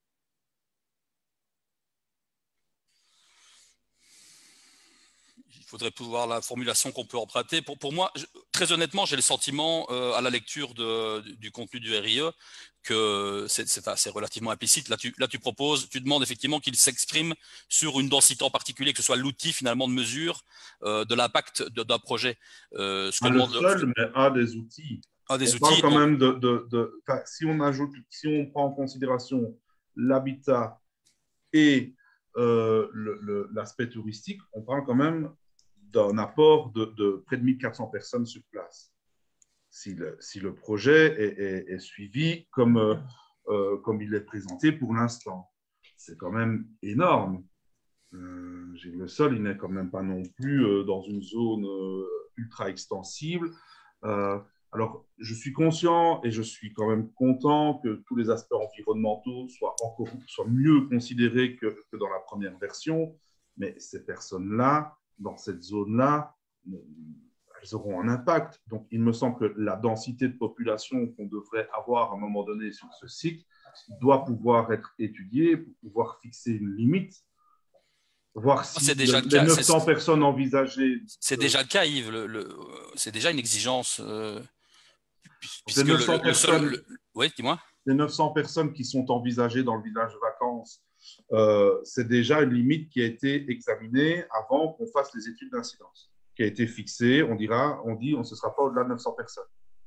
Il faudrait pouvoir la formulation qu'on peut emprunter. Pour, pour moi, je, très honnêtement, j'ai le sentiment euh, à la lecture de, du, du contenu du R I E que c'est relativement implicite. Là tu, là, tu proposes, tu demandes effectivement qu'il s'exprime sur une densité en particulier, que ce soit l'outil finalement de mesure euh, de l'impact d'un projet. Euh, ce que ah, le seul, le, mais un des outils. Un des on outils, parle quand on... même de, de, de si on ajoute, si on prend en considération l'habitat et euh, l'aspect touristique, on parle quand même d'un apport de, de près de mille quatre cents personnes sur place. Si le, si le projet est, est, est suivi comme, euh, euh, comme il est présenté pour l'instant, c'est quand même énorme. Euh, le sol, il n'est quand même pas non plus euh, dans une zone euh, ultra extensible. Euh, alors, je suis conscient et je suis quand même content que tous les aspects environnementaux soient, encore, soient mieux considérés que, que dans la première version, mais ces personnes-là, dans cette zone-là, elles auront un impact. Donc, il me semble que la densité de population qu'on devrait avoir à un moment donné sur ce site doit pouvoir être étudiée pour pouvoir fixer une limite, voir si c'est déjà le, le cas, les neuf cents personnes envisagées… C'est déjà le cas, Yves. Le, le, c'est déjà une exigence. Euh, puisque neuf cents le, le, personnes, le seul, le, oui, dis-moi. Les neuf cents personnes qui sont envisagées dans le village de vacances, euh, c'est déjà une limite qui a été examinée avant qu'on fasse les études d'incidence, qui a été fixée. On dira, on dit, on ne se sera pas au-delà de neuf cents personnes.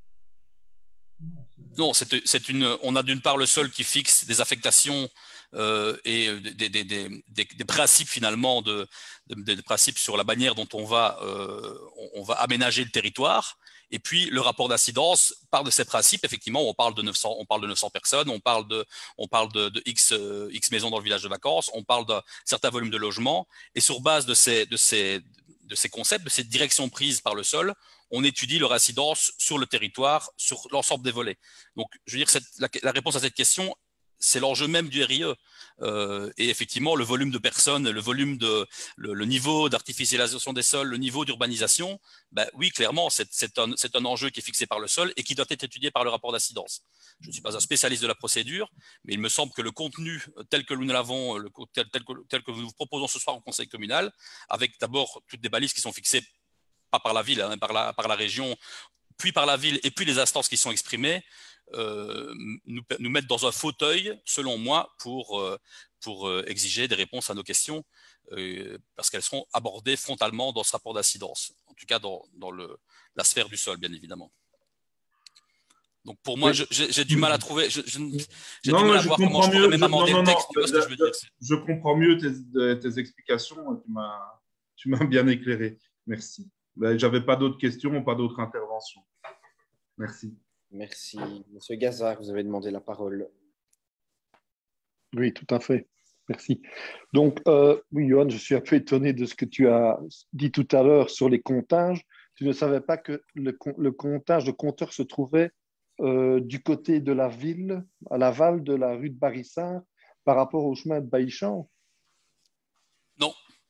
Non, c'est une. On a d'une part le sol qui fixe des affectations euh, et des, des, des, des, des principes finalement de, de, des principes sur la manière dont on va euh, on, on va aménager le territoire. Et puis le rapport d'incidence part de ces principes. Effectivement, on parle de neuf cents, on parle de neuf cents personnes, on parle de, on parle de, de X, euh, X maisons dans le village de vacances, on parle d'un certain volume de logements. Et sur base de ces, de ces, de ces concepts, de ces directions prises par le sol, on étudie leur incidence sur le territoire, sur l'ensemble des volets. Donc, je veux dire, cette, la, la réponse à cette question, c'est l'enjeu même du R I E. Euh, et effectivement, le volume de personnes, le volume de, le, le niveau d'artificialisation des sols, le niveau d'urbanisation, ben oui, clairement, c'est un, un enjeu qui est fixé par le sol et qui doit être étudié par le rapport d'incidence. Je ne suis pas un spécialiste de la procédure, mais il me semble que le contenu tel que nous l'avons, tel, tel, tel que nous vous proposons ce soir au Conseil communal, avec d'abord toutes des balises qui sont fixées pas par la ville, hein, par, la, par la région, puis par la ville et puis les instances qui sont exprimées, euh, nous, nous mettent dans un fauteuil, selon moi, pour, euh, pour euh, exiger des réponses à nos questions, euh, parce qu'elles seront abordées frontalement dans ce rapport d'incidence, en tout cas dans, dans le, la sphère du sol, bien évidemment. Donc pour moi, oui. j'ai du mal à trouver, j'ai du mal à voir comment je pourrais même amender le texte. Tu vois ce que je veux dire ? Je comprends mieux tes, tes explications, tu m'as bien éclairé. Merci. Ben, je n'avais pas d'autres questions, pas d'autres interventions. Merci. Merci. Monsieur Gazard, vous avez demandé la parole. Oui, tout à fait. Merci. Donc, euh, oui, Johan, je suis un peu étonné de ce que tu as dit tout à l'heure sur les comptages. Tu ne savais pas que le, le comptage de compteurs se trouvait euh, du côté de la ville, à l'aval de la rue de Barissard, par rapport au chemin de Baillichamp? Non.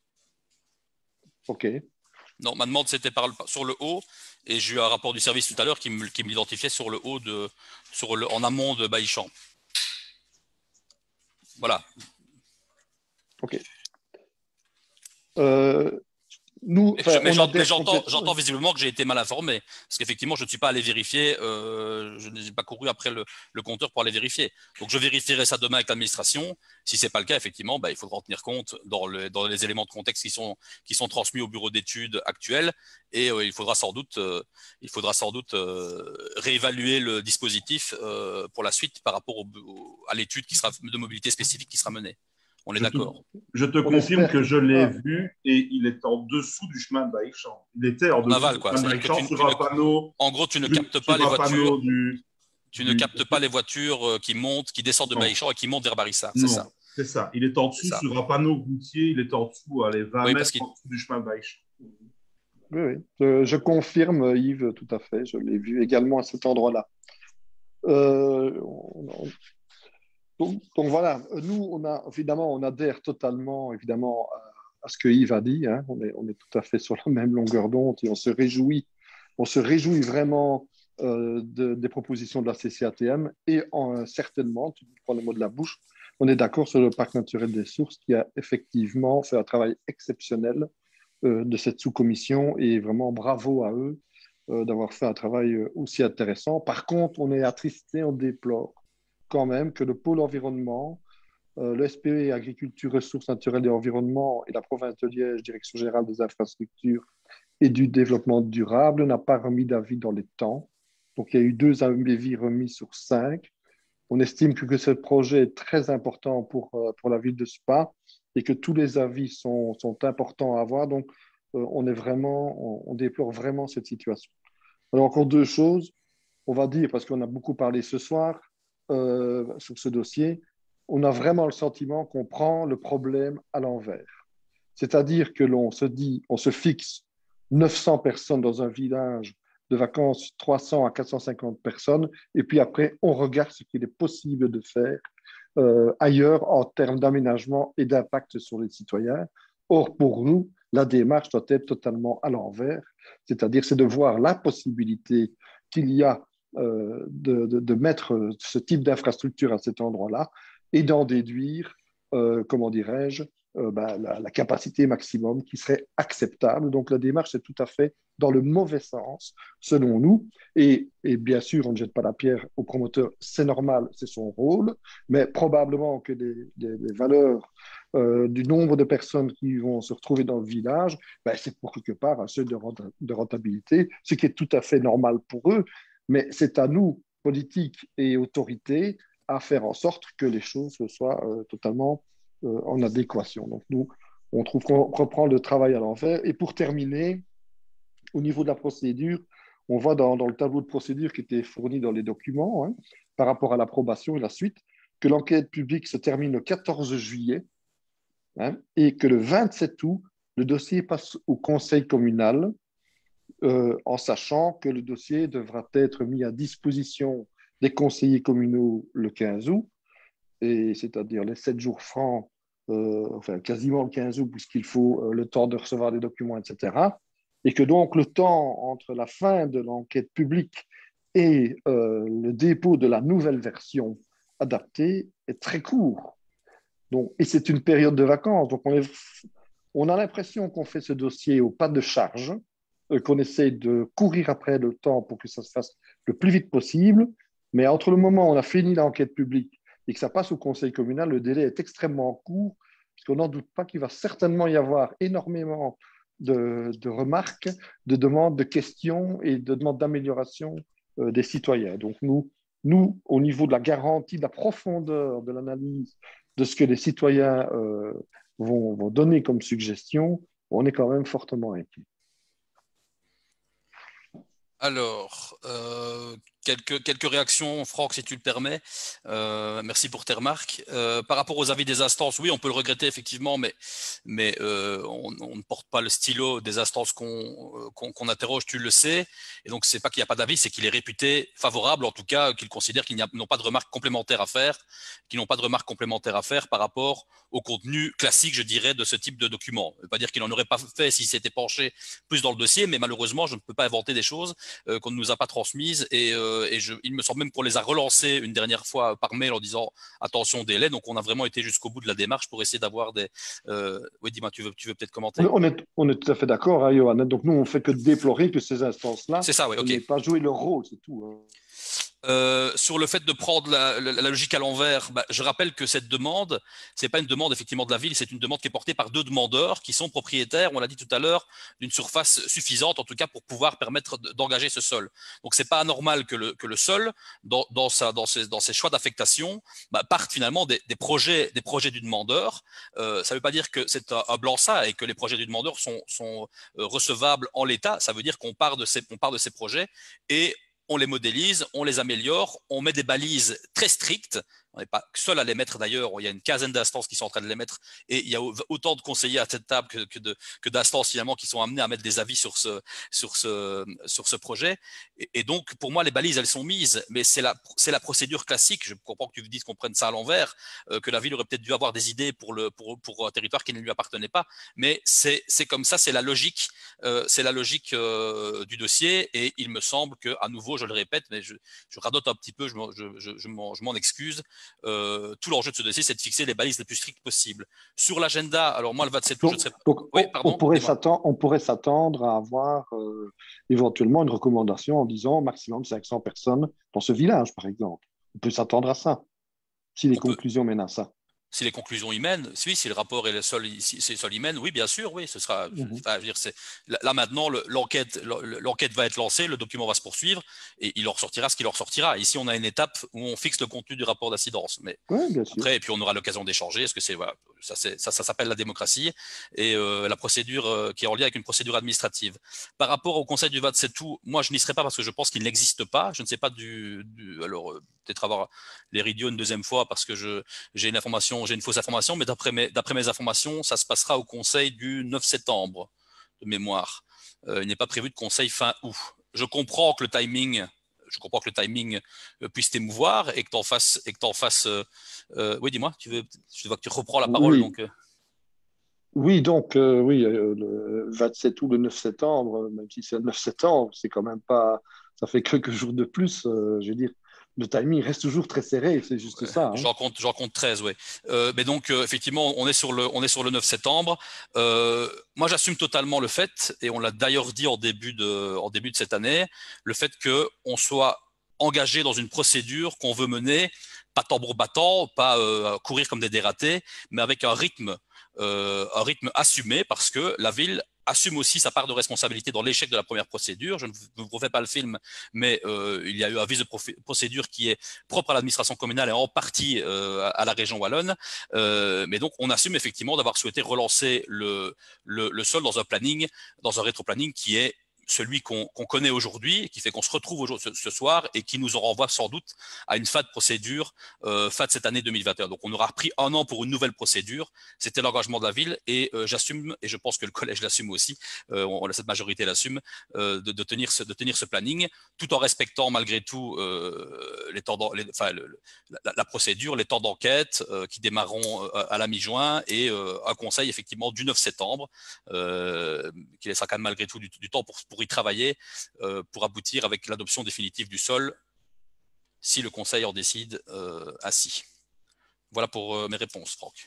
OK. Non, ma demande, c'était sur le haut, et j'ai eu un rapport du service tout à l'heure qui me, qui me l'identifiait sur le haut, de, sur le, en amont de Baillichamp. Voilà. OK. Euh, nous, Je, mais j'entends complètement... j'entends visiblement que j'ai été mal informé, parce qu'effectivement, je ne suis pas allé vérifier, euh, je n'ai pas couru après le, le compteur pour aller vérifier. Donc, je vérifierai ça demain avec l'administration. Si ce n'est pas le cas, effectivement, bah, il faudra en tenir compte dans, le, dans les éléments de contexte qui sont, qui sont transmis au bureau d'études actuel, et euh, il faudra sans doute, euh, il faudra sans doute euh, réévaluer le dispositif euh, pour la suite par rapport au, au, à l'étude qui sera de mobilité spécifique qui sera menée. On est d'accord. Je te On confirme que je l'ai ah. vu et il est en dessous du chemin de Baïchamp. Il était en, en dessous aval, du quoi. chemin de Baïchamp sur tu un ne, panneau. En gros, tu ne du, captes pas les voitures. Du, tu du, ne captes pas les voitures qui montent, qui descendent de Baïchamp et qui montent vers Barissard. C'est ça. C'est ça. Il est en dessous est sur un panneau routier. Il est en dessous, allez, vingt oui, mètres en dessous du chemin de Baïchamp. Oui, oui. Je, je confirme, Yves, tout à fait. Je l'ai vu également à cet endroit-là. Euh, on, on, Donc, donc, voilà, nous, on a, évidemment, on adhère totalement évidemment, à, à ce que Yves a dit. Hein. On, est, on est tout à fait sur la même longueur d'onde et on se réjouit, on se réjouit vraiment euh, de, des propositions de la C C A T M et en, certainement, tu prends le mot de la bouche, on est d'accord sur le parc naturel des sources qui a effectivement fait un travail exceptionnel euh, de cette sous-commission et vraiment bravo à eux euh, d'avoir fait un travail aussi intéressant. Par contre, on est attristé, on déplore quand même que le pôle environnement, euh, le S P E Agriculture, Ressources naturelles et environnement et la province de Liège, Direction générale des infrastructures et du développement durable, n'a pas remis d'avis dans les temps. Donc, il y a eu deux avis remis sur cinq. On estime que, que ce projet est très important pour, euh, pour la ville de Spa et que tous les avis sont, sont importants à avoir. Donc, euh, on, est vraiment, on, on déplore vraiment cette situation. Alors, encore deux choses. On va dire, parce qu'on a beaucoup parlé ce soir, Euh, sur ce dossier, on a vraiment le sentiment qu'on prend le problème à l'envers. C'est-à-dire que l'on se dit, on se fixe neuf cents personnes dans un village de vacances, trois cents à quatre cent cinquante personnes, et puis après, on regarde ce qu'il est possible de faire euh, ailleurs en termes d'aménagement et d'impact sur les citoyens. Or, pour nous, la démarche doit être totalement à l'envers, c'est-à-dire c'est de voir la possibilité qu'il y a Euh, de, de, de mettre ce type d'infrastructure à cet endroit-là et d'en déduire, euh, comment dirais-je, euh, ben, la, la capacité maximum qui serait acceptable. Donc la démarche est tout à fait dans le mauvais sens, selon nous. Et, et bien sûr, on ne jette pas la pierre au promoteur, c'est normal, c'est son rôle, mais probablement que des, des, des valeurs euh, du nombre de personnes qui vont se retrouver dans le village, ben, c'est pour quelque part un seuil de, renta- de rentabilité, ce qui est tout à fait normal pour eux. Mais c'est à nous, politiques et autorités, à faire en sorte que les choses soient euh, totalement euh, en adéquation. Donc nous, on trouve qu'on reprend le travail à l'envers. Et pour terminer, au niveau de la procédure, on voit dans, dans le tableau de procédure qui était fourni dans les documents, hein, par rapport à l'approbation et la suite, que l'enquête publique se termine le quatorze juillet hein, et que le vingt-sept août, le dossier passe au conseil communal, Euh, en sachant que le dossier devra être mis à disposition des conseillers communaux le quinze août, et c'est-à-dire les sept jours francs, euh, enfin quasiment le quinze août, puisqu'il faut euh, le temps de recevoir des documents, et cetera. Et que donc le temps entre la fin de l'enquête publique et euh, le dépôt de la nouvelle version adaptée est très court. Donc, et c'est une période de vacances, donc on, est, on a l'impression qu'on fait ce dossier au pas de charge, qu'on essaie de courir après le temps pour que ça se fasse le plus vite possible. Mais entre le moment où on a fini l'enquête publique et que ça passe au conseil communal, le délai est extrêmement court, puisqu'on n'en doute pas qu'il va certainement y avoir énormément de, de remarques, de demandes, de questions et de demandes d'amélioration euh, des citoyens. Donc nous, nous, au niveau de la garantie, de la profondeur de l'analyse de ce que les citoyens euh, vont, vont donner comme suggestion, on est quand même fortement inquiet. Alors, euh, quelques, quelques réactions, Franck, si tu le permets. Euh, merci pour tes remarques. Euh, par rapport aux avis des instances, oui, on peut le regretter effectivement, mais, mais euh, on, on ne porte pas le stylo des instances qu'on qu'on, qu'on interroge, tu le sais. Et donc, c'est pas qu'il n'y a pas d'avis, c'est qu'il est réputé favorable, en tout cas, qu'ils considèrent qu'ils n'ont pas de remarques complémentaires à faire, qu'ils n'ont pas de remarques complémentaires à faire par rapport au contenu classique, je dirais, de ce type de document. Ça ne veut pas dire qu'il n'en aurait pas fait s'il s'était penché plus dans le dossier, mais malheureusement, je ne peux pas inventer des choses Euh, qu'on ne nous a pas transmise et, euh, euh, et je, il me semble même qu'on les a relancés une dernière fois par mail en disant attention délai. Donc on a vraiment été jusqu'au bout de la démarche pour essayer d'avoir des. Euh... Oui, dis-moi, tu veux, tu veux peut-être commenter? On est, on est tout à fait d'accord, hein, Johan. Donc nous, on ne fait que déplorer que ces instances-là C'est ça, oui, ok. n'aient pas joué leur rôle, c'est tout. Hein. Euh, sur le fait de prendre la, la, la logique à l'envers, bah, je rappelle que cette demande, c'est pas une demande effectivement de la ville, c'est une demande qui est portée par deux demandeurs qui sont propriétaires, on l'a dit tout à l'heure, d'une surface suffisante en tout cas pour pouvoir permettre d'engager ce sol. Donc c'est pas anormal que le, que le sol, dans, dans, sa, dans, ses, dans ses choix d'affectation, bah, parte finalement des, des, projets, des projets du demandeur. Euh, ça ne veut pas dire que c'est un, un blanc-seing et que les projets du demandeur sont, sont euh, recevables en l'état, ça veut dire qu'on part de ces, on part de ces projets et on les modélise, on les améliore, on met des balises très strictes. On n'est pas seul à les mettre d'ailleurs, il y a une quinzaine d'instances qui sont en train de les mettre et il y a autant de conseillers à cette table que, que, de, que d'instances finalement qui sont amenés à mettre des avis sur ce, sur ce, sur ce projet. Et, et donc pour moi les balises elles sont mises, mais c'est la, c'est la procédure classique. Je comprends que tu dises qu'on prenne ça à l'envers, euh, que la ville aurait peut-être dû avoir des idées pour, le, pour, pour un territoire qui ne lui appartenait pas, mais c'est, c'est comme ça, c'est la logique, euh, c'est la logique euh, du dossier et il me semble que, à nouveau, je le répète, mais je, je radote un petit peu, je m'en, je, je, je m'en, je m'en excuse. Euh, tout l'enjeu de ce dossier, c'est de fixer les balises les plus strictes possibles. Sur l'agenda, alors moi, le vingt-sept août, je serai... Donc, oui, on, pardon, on, pourrait s'attendre, on pourrait s'attendre à avoir euh, éventuellement une recommandation en disant maximum cinq cents personnes dans ce village, par exemple. On peut s'attendre à ça, si les on conclusions peut... mènent à ça. Si les conclusions y mènent, oui, si le rapport et le sol, si, si le sol y mènent, oui, bien sûr, oui, ce sera. Mm-hmm. Enfin, je veux dire, c'est, là maintenant, le, l'enquête, l'enquête va être lancée, le document va se poursuivre et il en ressortira ce qu'il en ressortira. Ici, on a une étape où on fixe le contenu du rapport d'incidence. Mais oui, bien sûr. après, et puis on aura l'occasion d'échanger. Est-ce que c'est voilà, ça, c'est, ça, ça s'appelle la démocratie et euh, la procédure euh, qui est en lien avec une procédure administrative. Par rapport au Conseil du vingt-sept août, moi, je n'y serai pas parce que je pense qu'il n'existe pas. Je ne sais pas du, du alors euh, peut-être avoir les radios une deuxième fois parce que je, j'ai une information, j'ai une fausse information, mais d'après mes, d'après mes informations, ça se passera au Conseil du neuf septembre de mémoire. Euh, il n'est pas prévu de Conseil fin août. Je comprends que le timing, je comprends que le timing euh, puisse t'émouvoir et que t'en fasses, et que t'en fasses. Euh, euh, oui, dis-moi, tu veux, je vois que tu reprends la parole, oui. donc. Euh... Oui, donc euh, oui, euh, le vingt-sept août, le neuf septembre, même si c'est le neuf septembre, c'est quand même pas, ça fait quelques jours de plus. Euh, je veux dire, le timing reste toujours très serré, c'est juste euh, ça. Hein. J'en compte, j'en compte treize, oui. Euh, mais donc, euh, effectivement, on est sur le, on est sur le neuf septembre. Euh, moi, j'assume totalement le fait, et on l'a d'ailleurs dit en début de, en début de cette année, le fait qu'on soit engagé dans une procédure qu'on veut mener, pas tambour battant, pas euh, courir comme des dératés, mais avec un rythme, euh, un rythme assumé, parce que la ville assume aussi sa part de responsabilité dans l'échec de la première procédure. Je ne vous refais pas le film, mais euh, il y a eu un vice de procédure qui est propre à l'administration communale et en partie euh, à la région wallonne. Euh, mais donc, on assume effectivement d'avoir souhaité relancer le, le, le sol dans un planning, dans un rétro-planning qui est celui qu'on qu'on connaît aujourd'hui, qui fait qu'on se retrouve ce, ce soir et qui nous renvoie sans doute à une fin de procédure, euh, fin de cette année deux mille vingt et un. Donc on aura repris un an pour une nouvelle procédure, c'était l'engagement de la ville et euh, j'assume, et je pense que le collège l'assume aussi, euh, on, cette majorité l'assume, euh, de, de, tenir ce, de tenir ce planning, tout en respectant malgré tout euh, les temps les, enfin, le, la, la procédure, les temps d'enquête euh, qui démarreront euh, à la mi-juin et euh, un conseil effectivement du neuf septembre euh, qui laissera quand même malgré tout du, du temps pour, pour pour y travailler, euh, pour aboutir avec l'adoption définitive du sol, si le Conseil en décide euh, ainsi. Voilà pour euh, mes réponses, Franck.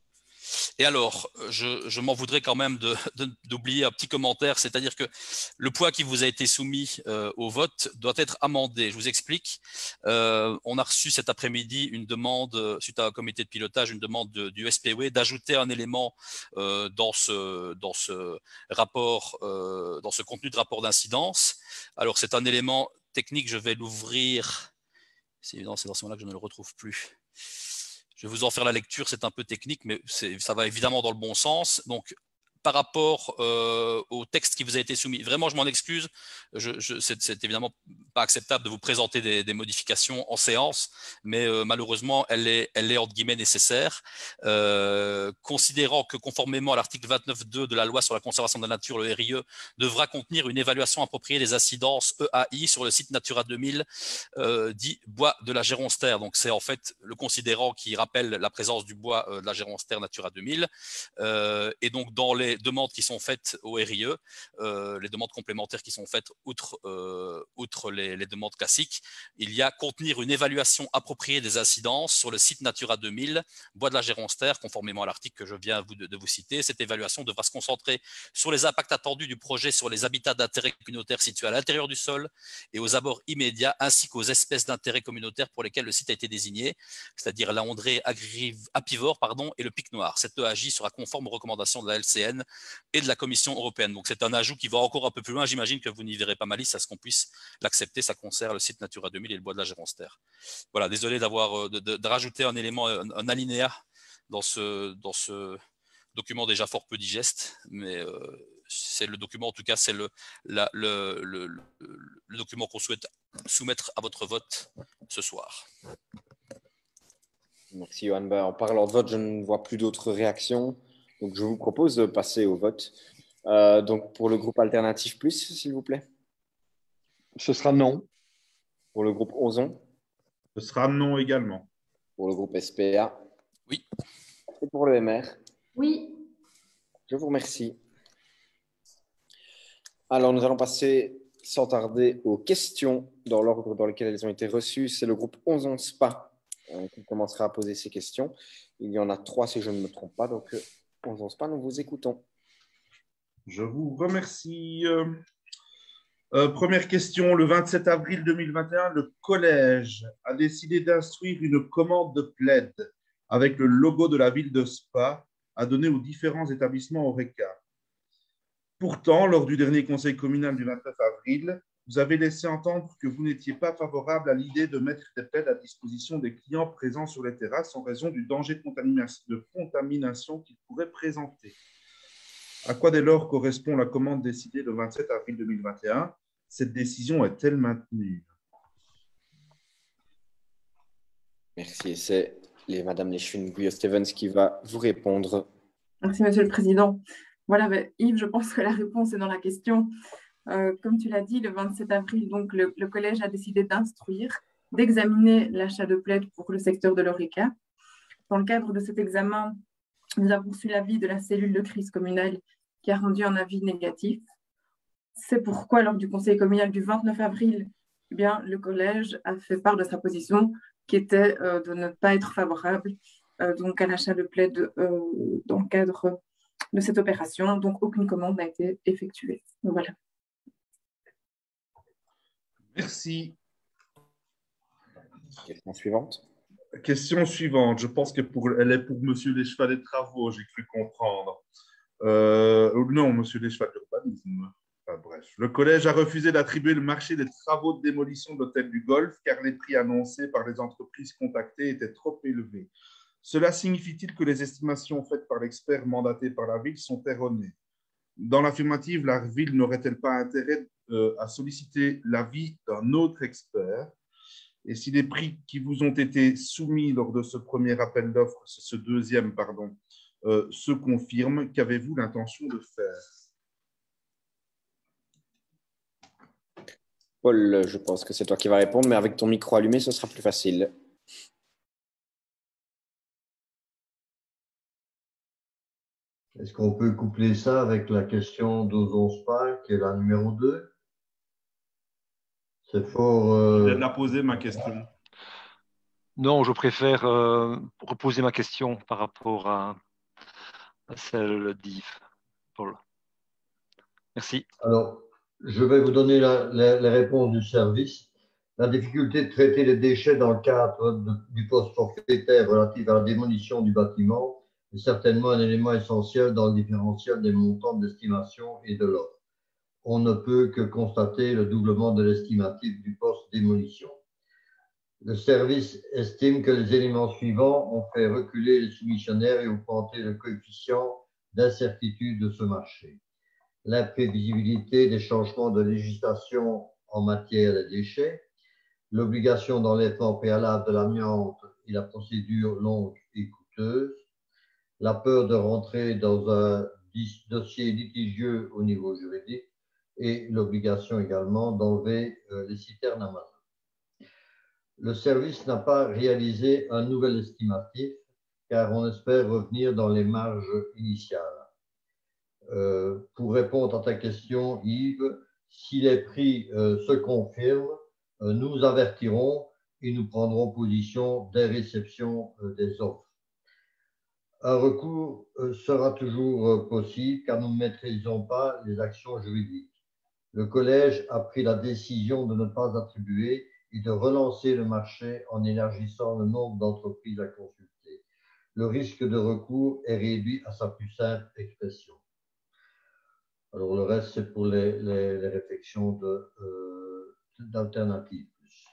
Et alors, je, je m'en voudrais quand même de, de, d'oublier un petit commentaire, c'est-à-dire que le point qui vous a été soumis euh, au vote doit être amendé. Je vous explique. Euh, on a reçu cet après-midi une demande, suite à un comité de pilotage, une demande de, du S P W d'ajouter un élément euh, dans, ce, dans ce rapport, euh, dans ce contenu de rapport d'incidence. Alors, c'est un élément technique, je vais l'ouvrir. C'est évident, c'est dans ce moment-là que je ne le retrouve plus. Je vais vous en faire la lecture, c'est un peu technique, mais ça va évidemment dans le bon sens. Donc, par rapport euh, au texte qui vous a été soumis, vraiment, je m'en excuse. Je, je, c'est, c'est évidemment pas acceptable de vous présenter des, des modifications en séance, mais euh, malheureusement, elle est, elle est entre guillemets nécessaire. Euh, considérant que conformément à l'article vingt-neuf point deux de la loi sur la conservation de la nature, le R I E devra contenir une évaluation appropriée des incidences E A I sur le site Natura deux mille, euh, dit bois de la Géronstère. Donc, c'est en fait le considérant qui rappelle la présence du bois euh, de la Géronstère Natura deux mille. Euh, et donc, dans les les demandes qui sont faites au R I E, euh, les demandes complémentaires qui sont faites outre, euh, outre les, les demandes classiques, il y a contenir une évaluation appropriée des incidences sur le site Natura deux mille, Bois de la Géronsterre, conformément à l'article que je viens vous de, de vous citer. Cette évaluation devra se concentrer sur les impacts attendus du projet sur les habitats d'intérêt communautaire situés à l'intérieur du sol et aux abords immédiats, ainsi qu'aux espèces d'intérêt communautaire pour lesquelles le site a été désigné, c'est-à-dire la hondrée apivore pardon, et le pic noir. Cette E A J sera conforme aux recommandations de la L C N et de la Commission européenne. Donc c'est un ajout qui va encore un peu plus loin. J'imagine que vous n'y verrez pas malice à ce qu'on puisse l'accepter. Ça concerne le site Natura deux mille et le Bois de la Géronsterre. Voilà, désolé d'avoir de, de, de rajouter un élément, un, un alinéa dans ce, dans ce document déjà fort peu digeste, mais euh, c'est le document, en tout cas, c'est le, la, le, le, le, le document qu'on souhaite soumettre à votre vote ce soir. Merci, Johan. Ben, en parlant de vote, je ne vois plus d'autres réactions. Donc, je vous propose de passer au vote. Euh, donc, pour le groupe Alternatif Plus, s'il vous plaît. Ce sera non. Pour le groupe Ozon. Ce sera non également. Pour le groupe S P A. Oui. Et pour le M R. Oui. Je vous remercie. Alors, nous allons passer sans tarder aux questions dans l'ordre dans lequel elles ont été reçues. C'est le groupe Ozon Spa euh, qui commencera à poser ces questions. Il y en a trois si je ne me trompe pas. Donc, euh, Ozon Spa, nous vous écoutons. Je vous remercie. Euh, euh, première question. Le vingt-sept avril deux mille vingt et un, le collège a décidé d'instruire une commande de plaid avec le logo de la ville de Spa à donner aux différents établissements Horeca. Pourtant, lors du dernier conseil communal du vingt-neuf avril, vous avez laissé entendre que vous n'étiez pas favorable à l'idée de mettre des plaids à disposition des clients présents sur les terrasses en raison du danger de contamination, de contamination qu'ils pourraient présenter. À quoi dès lors correspond la commande décidée le vingt-sept avril deux mille vingt et un? Cette décision est-elle maintenue? Merci. C'est les, Madame Leschwin-Guyot-Stevens qui va vous répondre. Merci, Monsieur le Président. Voilà, ben, Yves, je pense que la réponse est dans la question. Euh, comme tu l'as dit, le vingt-sept avril, donc, le, le collège a décidé d'instruire, d'examiner l'achat de plaids pour le secteur de l'Horeca. Dans le cadre de cet examen, nous avons reçu l'avis de la cellule de crise communale qui a rendu un avis négatif. C'est pourquoi, lors du conseil communal du vingt-neuf avril, eh bien, le collège a fait part de sa position qui était euh, de ne pas être favorable euh, donc à l'achat de plaids euh, dans le cadre de cette opération. Donc, aucune commande n'a été effectuée. Donc, voilà. Merci. Question suivante. Question suivante. Je pense qu'elle est pour Monsieur Leschwin des Travaux, j'ai cru comprendre. Euh, non, Monsieur Leschwin de l'Urbanisme. Enfin, bref. Le collège a refusé d'attribuer le marché des travaux de démolition de l'hôtel du Golfe car les prix annoncés par les entreprises contactées étaient trop élevés. Cela signifie-t-il que les estimations faites par l'expert mandaté par la ville sont erronées? Dans l'affirmative, la ville n'aurait-elle pas intérêt euh, à solliciter l'avis d'un autre expert? Et si les prix qui vous ont été soumis lors de ce premier appel d'offres, ce deuxième, pardon, euh, se confirment, qu'avez-vous l'intention de faire? Paul, je pense que c'est toi qui vas répondre, mais avec ton micro allumé, ce sera plus facile. Est-ce qu'on peut coupler ça avec la question d'Ozon Spa, qui est la numéro deux? C'est fort… Euh... Je viens de la poser, ma question. Non, je préfère euh, reposer ma question par rapport à, à celle d'Yves. Paul. Merci. Alors, je vais vous donner la, la, la réponse du service. La difficulté de traiter les déchets dans le cadre de, du poste forfaitaire relatif à la démolition du bâtiment est certainement un élément essentiel dans le différentiel des montants d'estimation et de l'offre. On ne peut que constater le doublement de l'estimatif du poste démolition. Le service estime que les éléments suivants ont fait reculer les soumissionnaires et augmenter le coefficient d'incertitude de ce marché. L'imprévisibilité des changements de législation en matière de déchets, l'obligation d'enlèvement préalable de l'amiante et la procédure longue et coûteuse, la peur de rentrer dans un dossier litigieux au niveau juridique et l'obligation également d'enlever les citernes à mazout. Le service n'a pas réalisé un nouvel estimatif car on espère revenir dans les marges initiales. Euh, pour répondre à ta question, Yves, si les prix euh, se confirment, euh, nous avertirons et nous prendrons position dès réception euh, des offres. Un recours euh, sera toujours euh, possible car nous ne maîtrisons pas les actions juridiques. Le collège a pris la décision de ne pas attribuer et de relancer le marché en élargissant le nombre d'entreprises à consulter. Le risque de recours est réduit à sa plus simple expression. Alors, le reste, c'est pour les, les, les réflexions de, euh, d'alternatives.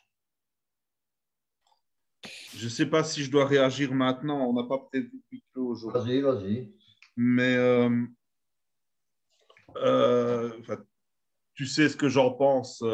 Je ne sais pas si je dois réagir maintenant. On n'a pas prévu de clos aujourd'hui. Vas-y, vas-y. Mais euh, euh, enfin, tu sais ce que j'en pense.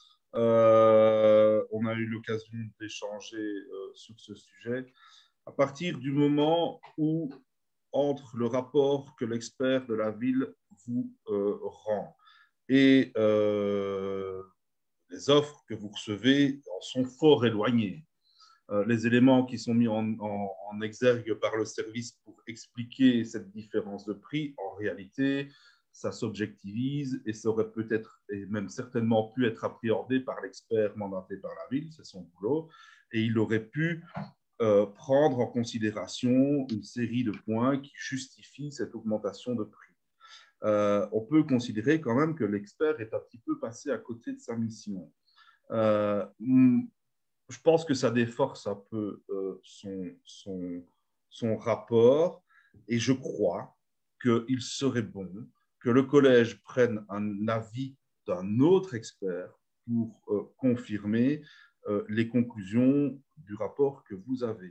Euh, on a eu l'occasion d'échanger euh, sur ce sujet. À partir du moment où, entre le rapport que l'expert de la ville vous euh, rend et euh, les offres que vous recevez en sont fort éloignées. Euh, les éléments qui sont mis en, en, en exergue par le service pour expliquer cette différence de prix, en réalité, ça s'objectivise et ça aurait peut-être et même certainement pu être appréhendé par l'expert mandaté par la ville, c'est son boulot, et il aurait pu euh, prendre en considération une série de points qui justifient cette augmentation de prix. Euh, on peut considérer quand même que l'expert est un petit peu passé à côté de sa mission. Euh, je pense que ça déforce un peu euh, son, son, son rapport et je crois qu'il serait bon que le collège prenne un avis d'un autre expert pour euh, confirmer euh, les conclusions du rapport que vous avez.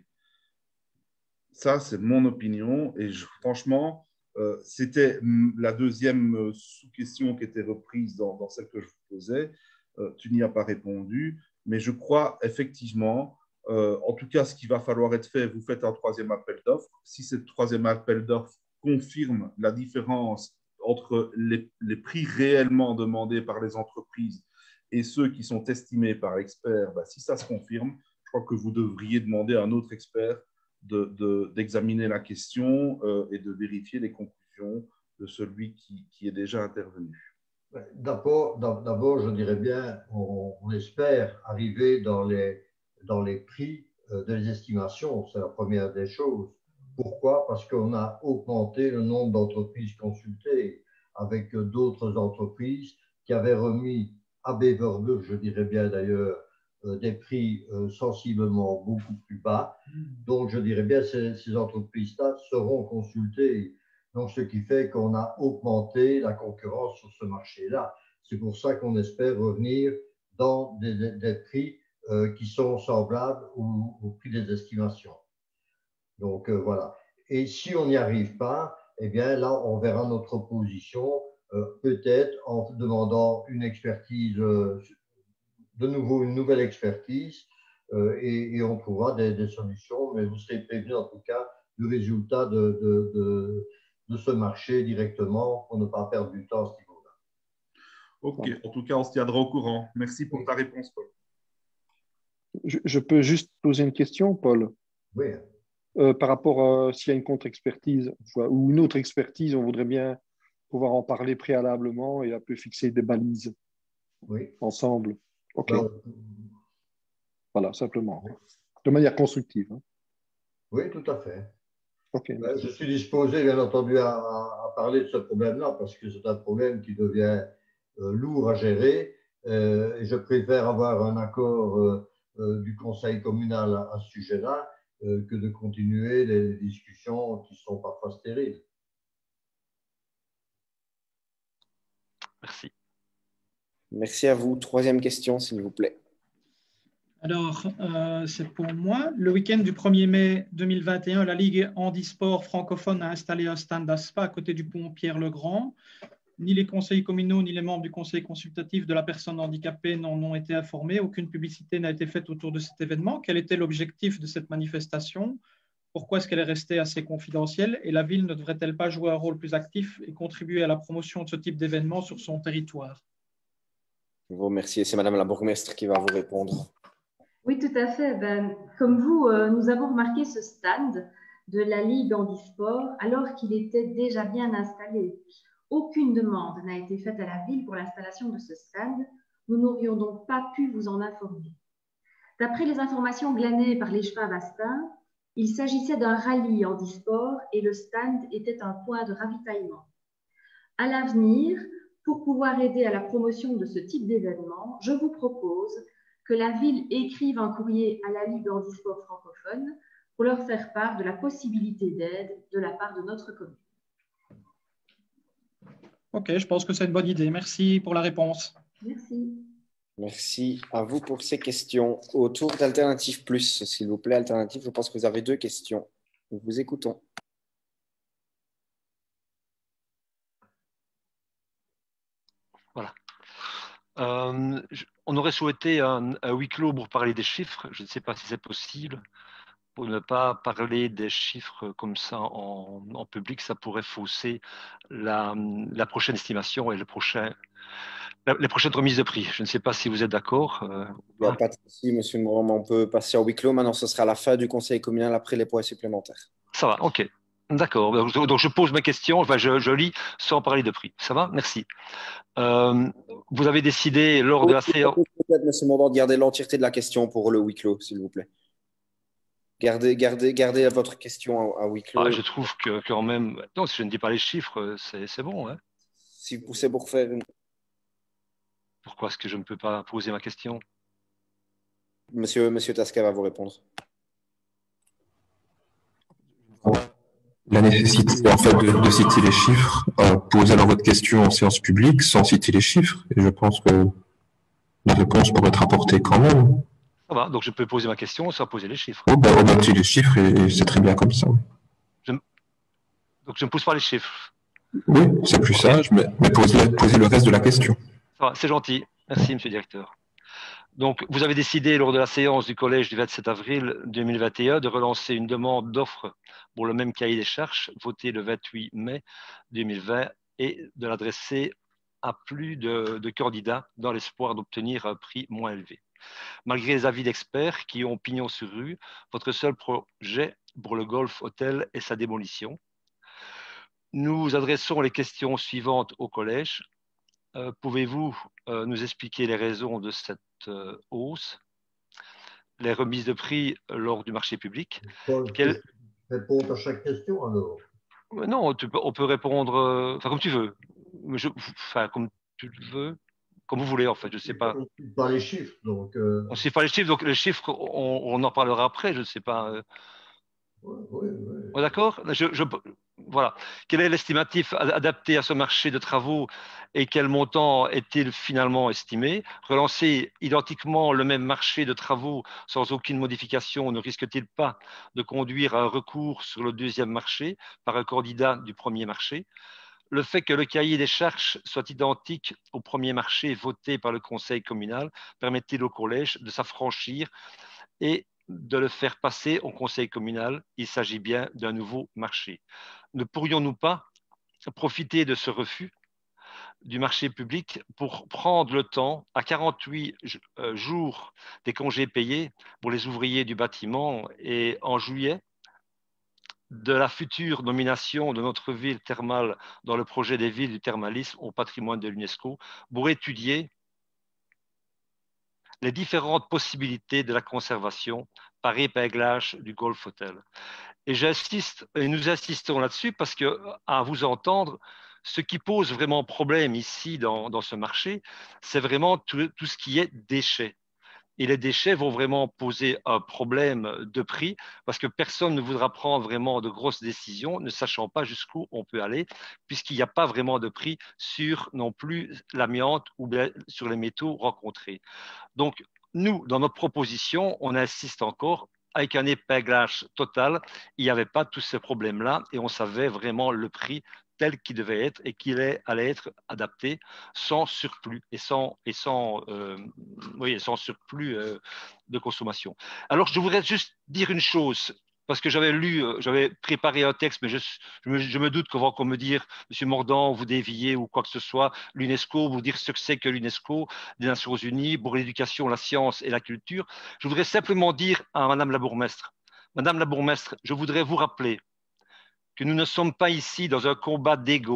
Ça, c'est mon opinion et je, franchement, euh, c'était la deuxième sous-question qui était reprise dans, dans celle que je vous posais. Euh, tu n'y as pas répondu, mais je crois effectivement, euh, en tout cas, ce qu'il va falloir être fait, vous faites un troisième appel d'offres. Si ce troisième appel d'offres confirme la différence entre les, les prix réellement demandés par les entreprises et ceux qui sont estimés par l'expert, bah, si ça se confirme, je crois que vous devriez demander à un autre expert de, de, d'examiner la question euh, et de vérifier les conclusions de celui qui, qui est déjà intervenu. D'abord, d'abord, je dirais bien, on, on espère arriver dans les, dans les prix euh, des estimations, c'est la première des choses. Pourquoi? Parce qu'on a augmenté le nombre d'entreprises consultées avec d'autres entreprises qui avaient remis à Beverburg, je dirais bien d'ailleurs, euh, des prix euh, sensiblement beaucoup plus bas. Donc, je dirais bien, ces, ces entreprises-là seront consultées. Donc, ce qui fait qu'on a augmenté la concurrence sur ce marché-là. C'est pour ça qu'on espère revenir dans des, des, des prix euh, qui sont semblables au, au prix des estimations. Donc, euh, voilà. Et si on n'y arrive pas, eh bien, là, on verra notre position, euh, peut-être en demandant une expertise, euh, de nouveau une nouvelle expertise, euh, et, et on trouvera des, des solutions, mais vous serez prévenus en tout cas du résultat de, de, de de ce marché directement pour ne pas perdre du temps à ce niveau-là. Ok, en tout cas, on se tiendra au courant. Merci pour ta réponse, Paul. Je, je peux juste poser une question, Paul? Oui. Euh, par rapport à s'il y a une contre-expertise ou une autre expertise, on voudrait bien pouvoir en parler préalablement et un peu fixer des balises oui. ensemble. Ok. Ben, voilà, simplement. De manière constructive. Hein. Oui, tout à fait. Okay, ben, je suis disposé, bien entendu, à, à parler de ce problème-là parce que c'est un problème qui devient euh, lourd à gérer euh, et je préfère avoir un accord euh, euh, du conseil communal à, à ce sujet-là euh, que de continuer les, les discussions qui sont parfois stériles. Merci. Merci à vous. Troisième question, s'il vous plaît. Alors, euh, c'est pour moi. Le week-end du premier mai deux mille vingt et un, la Ligue handisport francophone a installé un stand à Spa à côté du pont Pierre-le-Grand. Ni les conseils communaux ni les membres du conseil consultatif de la personne handicapée n'en ont été informés. Aucune publicité n'a été faite autour de cet événement. Quel était l'objectif de cette manifestation? Pourquoi est-ce qu'elle est restée assez confidentielle? Et la ville ne devrait-elle pas jouer un rôle plus actif et contribuer à la promotion de ce type d'événement sur son territoire? Je vous remercie. C'est Madame la bourgmestre qui va vous répondre. Oui, tout à fait. Ben, comme vous, euh, nous avons remarqué ce stand de la Ligue handisport alors qu'il était déjà bien installé. Aucune demande n'a été faite à la ville pour l'installation de ce stand. Nous n'aurions donc pas pu vous en informer. D'après les informations glanées par l'échevin Bastin, il s'agissait d'un rallye handisport et le stand était un point de ravitaillement. À l'avenir, pour pouvoir aider à la promotion de ce type d'événement, je vous propose que la ville écrive un courrier à la Ligue handisport francophone pour leur faire part de la possibilité d'aide de la part de notre commune. Ok, je pense que c'est une bonne idée. Merci pour la réponse. Merci. Merci à vous pour ces questions. Autour d'Alternative Plus, s'il vous plaît, Alternative, je pense que vous avez deux questions. Nous vous écoutons. Voilà. Euh, je, on aurait souhaité un, un huis clos pour parler des chiffres. Je ne sais pas si c'est possible. Pour ne pas parler des chiffres comme ça en, en public, ça pourrait fausser la, la prochaine estimation et le prochain, la, les prochaines remises de prix. Je ne sais pas si vous êtes d'accord. Euh, Il n'y a pas de souci, monsieur Mourant, on peut passer au huis clos. Maintenant, ce sera la fin du conseil communal après les points supplémentaires. Ça va, ok. D'accord. Donc, donc, je pose ma question, enfin, je, je lis sans parler de prix. Ça va? Merci. Euh, vous avez décidé lors de la séance. Peut-être, monsieur Mourant, de garder l'entièreté de la question pour le huis clos, s'il vous plaît. Gardez, gardez, gardez votre question à, à huis clos. Ah, je trouve que quand même. Non, si je ne dis pas les chiffres, c'est bon. Hein. Si vous poussez pour faire une. Pourquoi est-ce que je ne peux pas poser ma question? Monsieur, monsieur Tasca va vous répondre. La nécessité en fait de, de citer les chiffres, euh, posez alors votre question en séance publique sans citer les chiffres, et je pense que la réponse pourrait être apportée quand même. Ça va, donc je peux poser ma question sans poser les chiffres. Oh, ben, on note les chiffres et, et c'est très bien comme ça. Je, donc je ne pose pas les chiffres. Oui, c'est plus okay. sage, mais, mais posez, posez le reste de la question. Ça va, c'est gentil. Merci, monsieur le directeur. Donc, vous avez décidé lors de la séance du collège du vingt-sept avril deux mille vingt et un de relancer une demande d'offre pour le même cahier des charges voté le vingt-huit mai deux mille vingt et de l'adresser à plus de, de candidats dans l'espoir d'obtenir un prix moins élevé. Malgré les avis d'experts qui ont pignon sur rue, votre seul projet pour le Golf Hotel est sa démolition. Nous adressons les questions suivantes au collège. Euh, Pouvez-vous euh, nous expliquer les raisons de cette euh, hausse, les remises de prix lors du marché public? Quel... Répondre à chaque question alors? Non, tu peux, on peut répondre euh, enfin, comme tu veux. Je, enfin, comme tu veux. Comme vous voulez, en fait, je ne sais pas. On ne suit pas les chiffres, donc. Euh... On ne suit pas les chiffres, donc les chiffres, on, on en parlera après, je ne sais pas. Euh... Oui, oui, oui. D'accord, je, je, voilà. Quel est l'estimatif adapté à ce marché de travaux et quel montant est-il finalement estimé? Relancer identiquement le même marché de travaux sans aucune modification ne risque-t-il pas de conduire à un recours sur le deuxième marché par un candidat du premier marché? Le fait que le cahier des charges soit identique au premier marché voté par le conseil communal permet-il au collège de s'affranchir et de le faire passer au conseil communal? Il s'agit bien d'un nouveau marché. Ne pourrions-nous pas profiter de ce refus du marché public pour prendre le temps, à quarante-huit jours des congés payés pour les ouvriers du bâtiment et en juillet, de la future nomination de notre ville thermale dans le projet des villes du thermalisme au patrimoine de l'UNESCO pour étudier les différentes possibilités de la conservation par épinglage du Golf Hotel. Et j'insiste, et nous insistons là-dessus parce que, à vous entendre, ce qui pose vraiment problème ici dans, dans ce marché, c'est vraiment tout, tout ce qui est déchets. Et les déchets vont vraiment poser un problème de prix parce que personne ne voudra prendre vraiment de grosses décisions ne sachant pas jusqu'où on peut aller puisqu'il n'y a pas vraiment de prix sur non plus l'amiante ou bien sur les métaux rencontrés. Donc, nous, dans notre proposition, on insiste encore avec un épinglage total. Il n'y avait pas tous ces problèmes-là et on savait vraiment le prix tel qu'il devait être et qu'il allait être adapté sans surplus et sans, et sans, euh, oui, sans surplus euh, de consommation. Alors, je voudrais juste dire une chose, parce que j'avais lu, j'avais préparé un texte, mais je, je, me, je me doute qu'on va encore me dire, Monsieur Mordant, vous déviez ou quoi que ce soit, l'UNESCO, vous dire ce que c'est que l'UNESCO, des Nations Unies, pour l'éducation, la science et la culture. Je voudrais simplement dire à Madame la bourgmestre, Madame la bourgmestre, je voudrais vous rappeler que nous ne sommes pas ici dans un combat d'ego.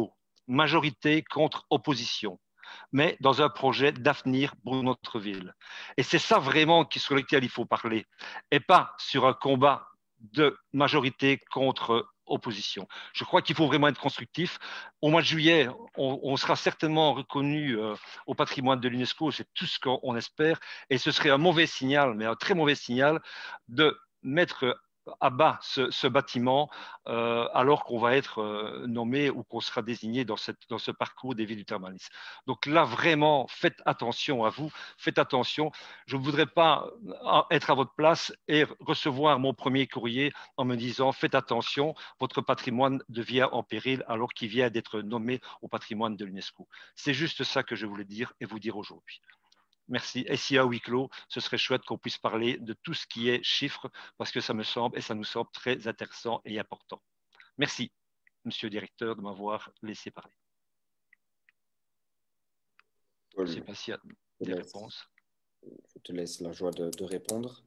majorité contre opposition, mais dans un projet d'avenir pour notre ville. Et c'est ça vraiment sur lequel il faut parler, et pas sur un combat de majorité contre opposition. Je crois qu'il faut vraiment être constructif. Au mois de juillet, on, on sera certainement reconnu euh, au patrimoine de l'UNESCO, c'est tout ce qu'on espère, et ce serait un mauvais signal, mais un très mauvais signal, de mettre à bas ce, ce bâtiment euh, alors qu'on va être euh, nommé ou qu'on sera désigné dans, cette, dans ce parcours des villes du thermalisme. Donc là, vraiment, faites attention à vous, faites attention. Je ne voudrais pas être à votre place et recevoir mon premier courrier en me disant « Faites attention, votre patrimoine devient en péril alors qu'il vient d'être nommé au patrimoine de l'UNESCO. » C'est juste ça que je voulais dire et vous dire aujourd'hui. Merci. Et si à huis clos, ce serait chouette qu'on puisse parler de tout ce qui est chiffres, parce que ça me semble et ça nous semble très intéressant et important. Merci, monsieur le directeur, de m'avoir laissé parler. Je ne sais pas s'il y a des réponses. Je te laisse la joie de, de répondre.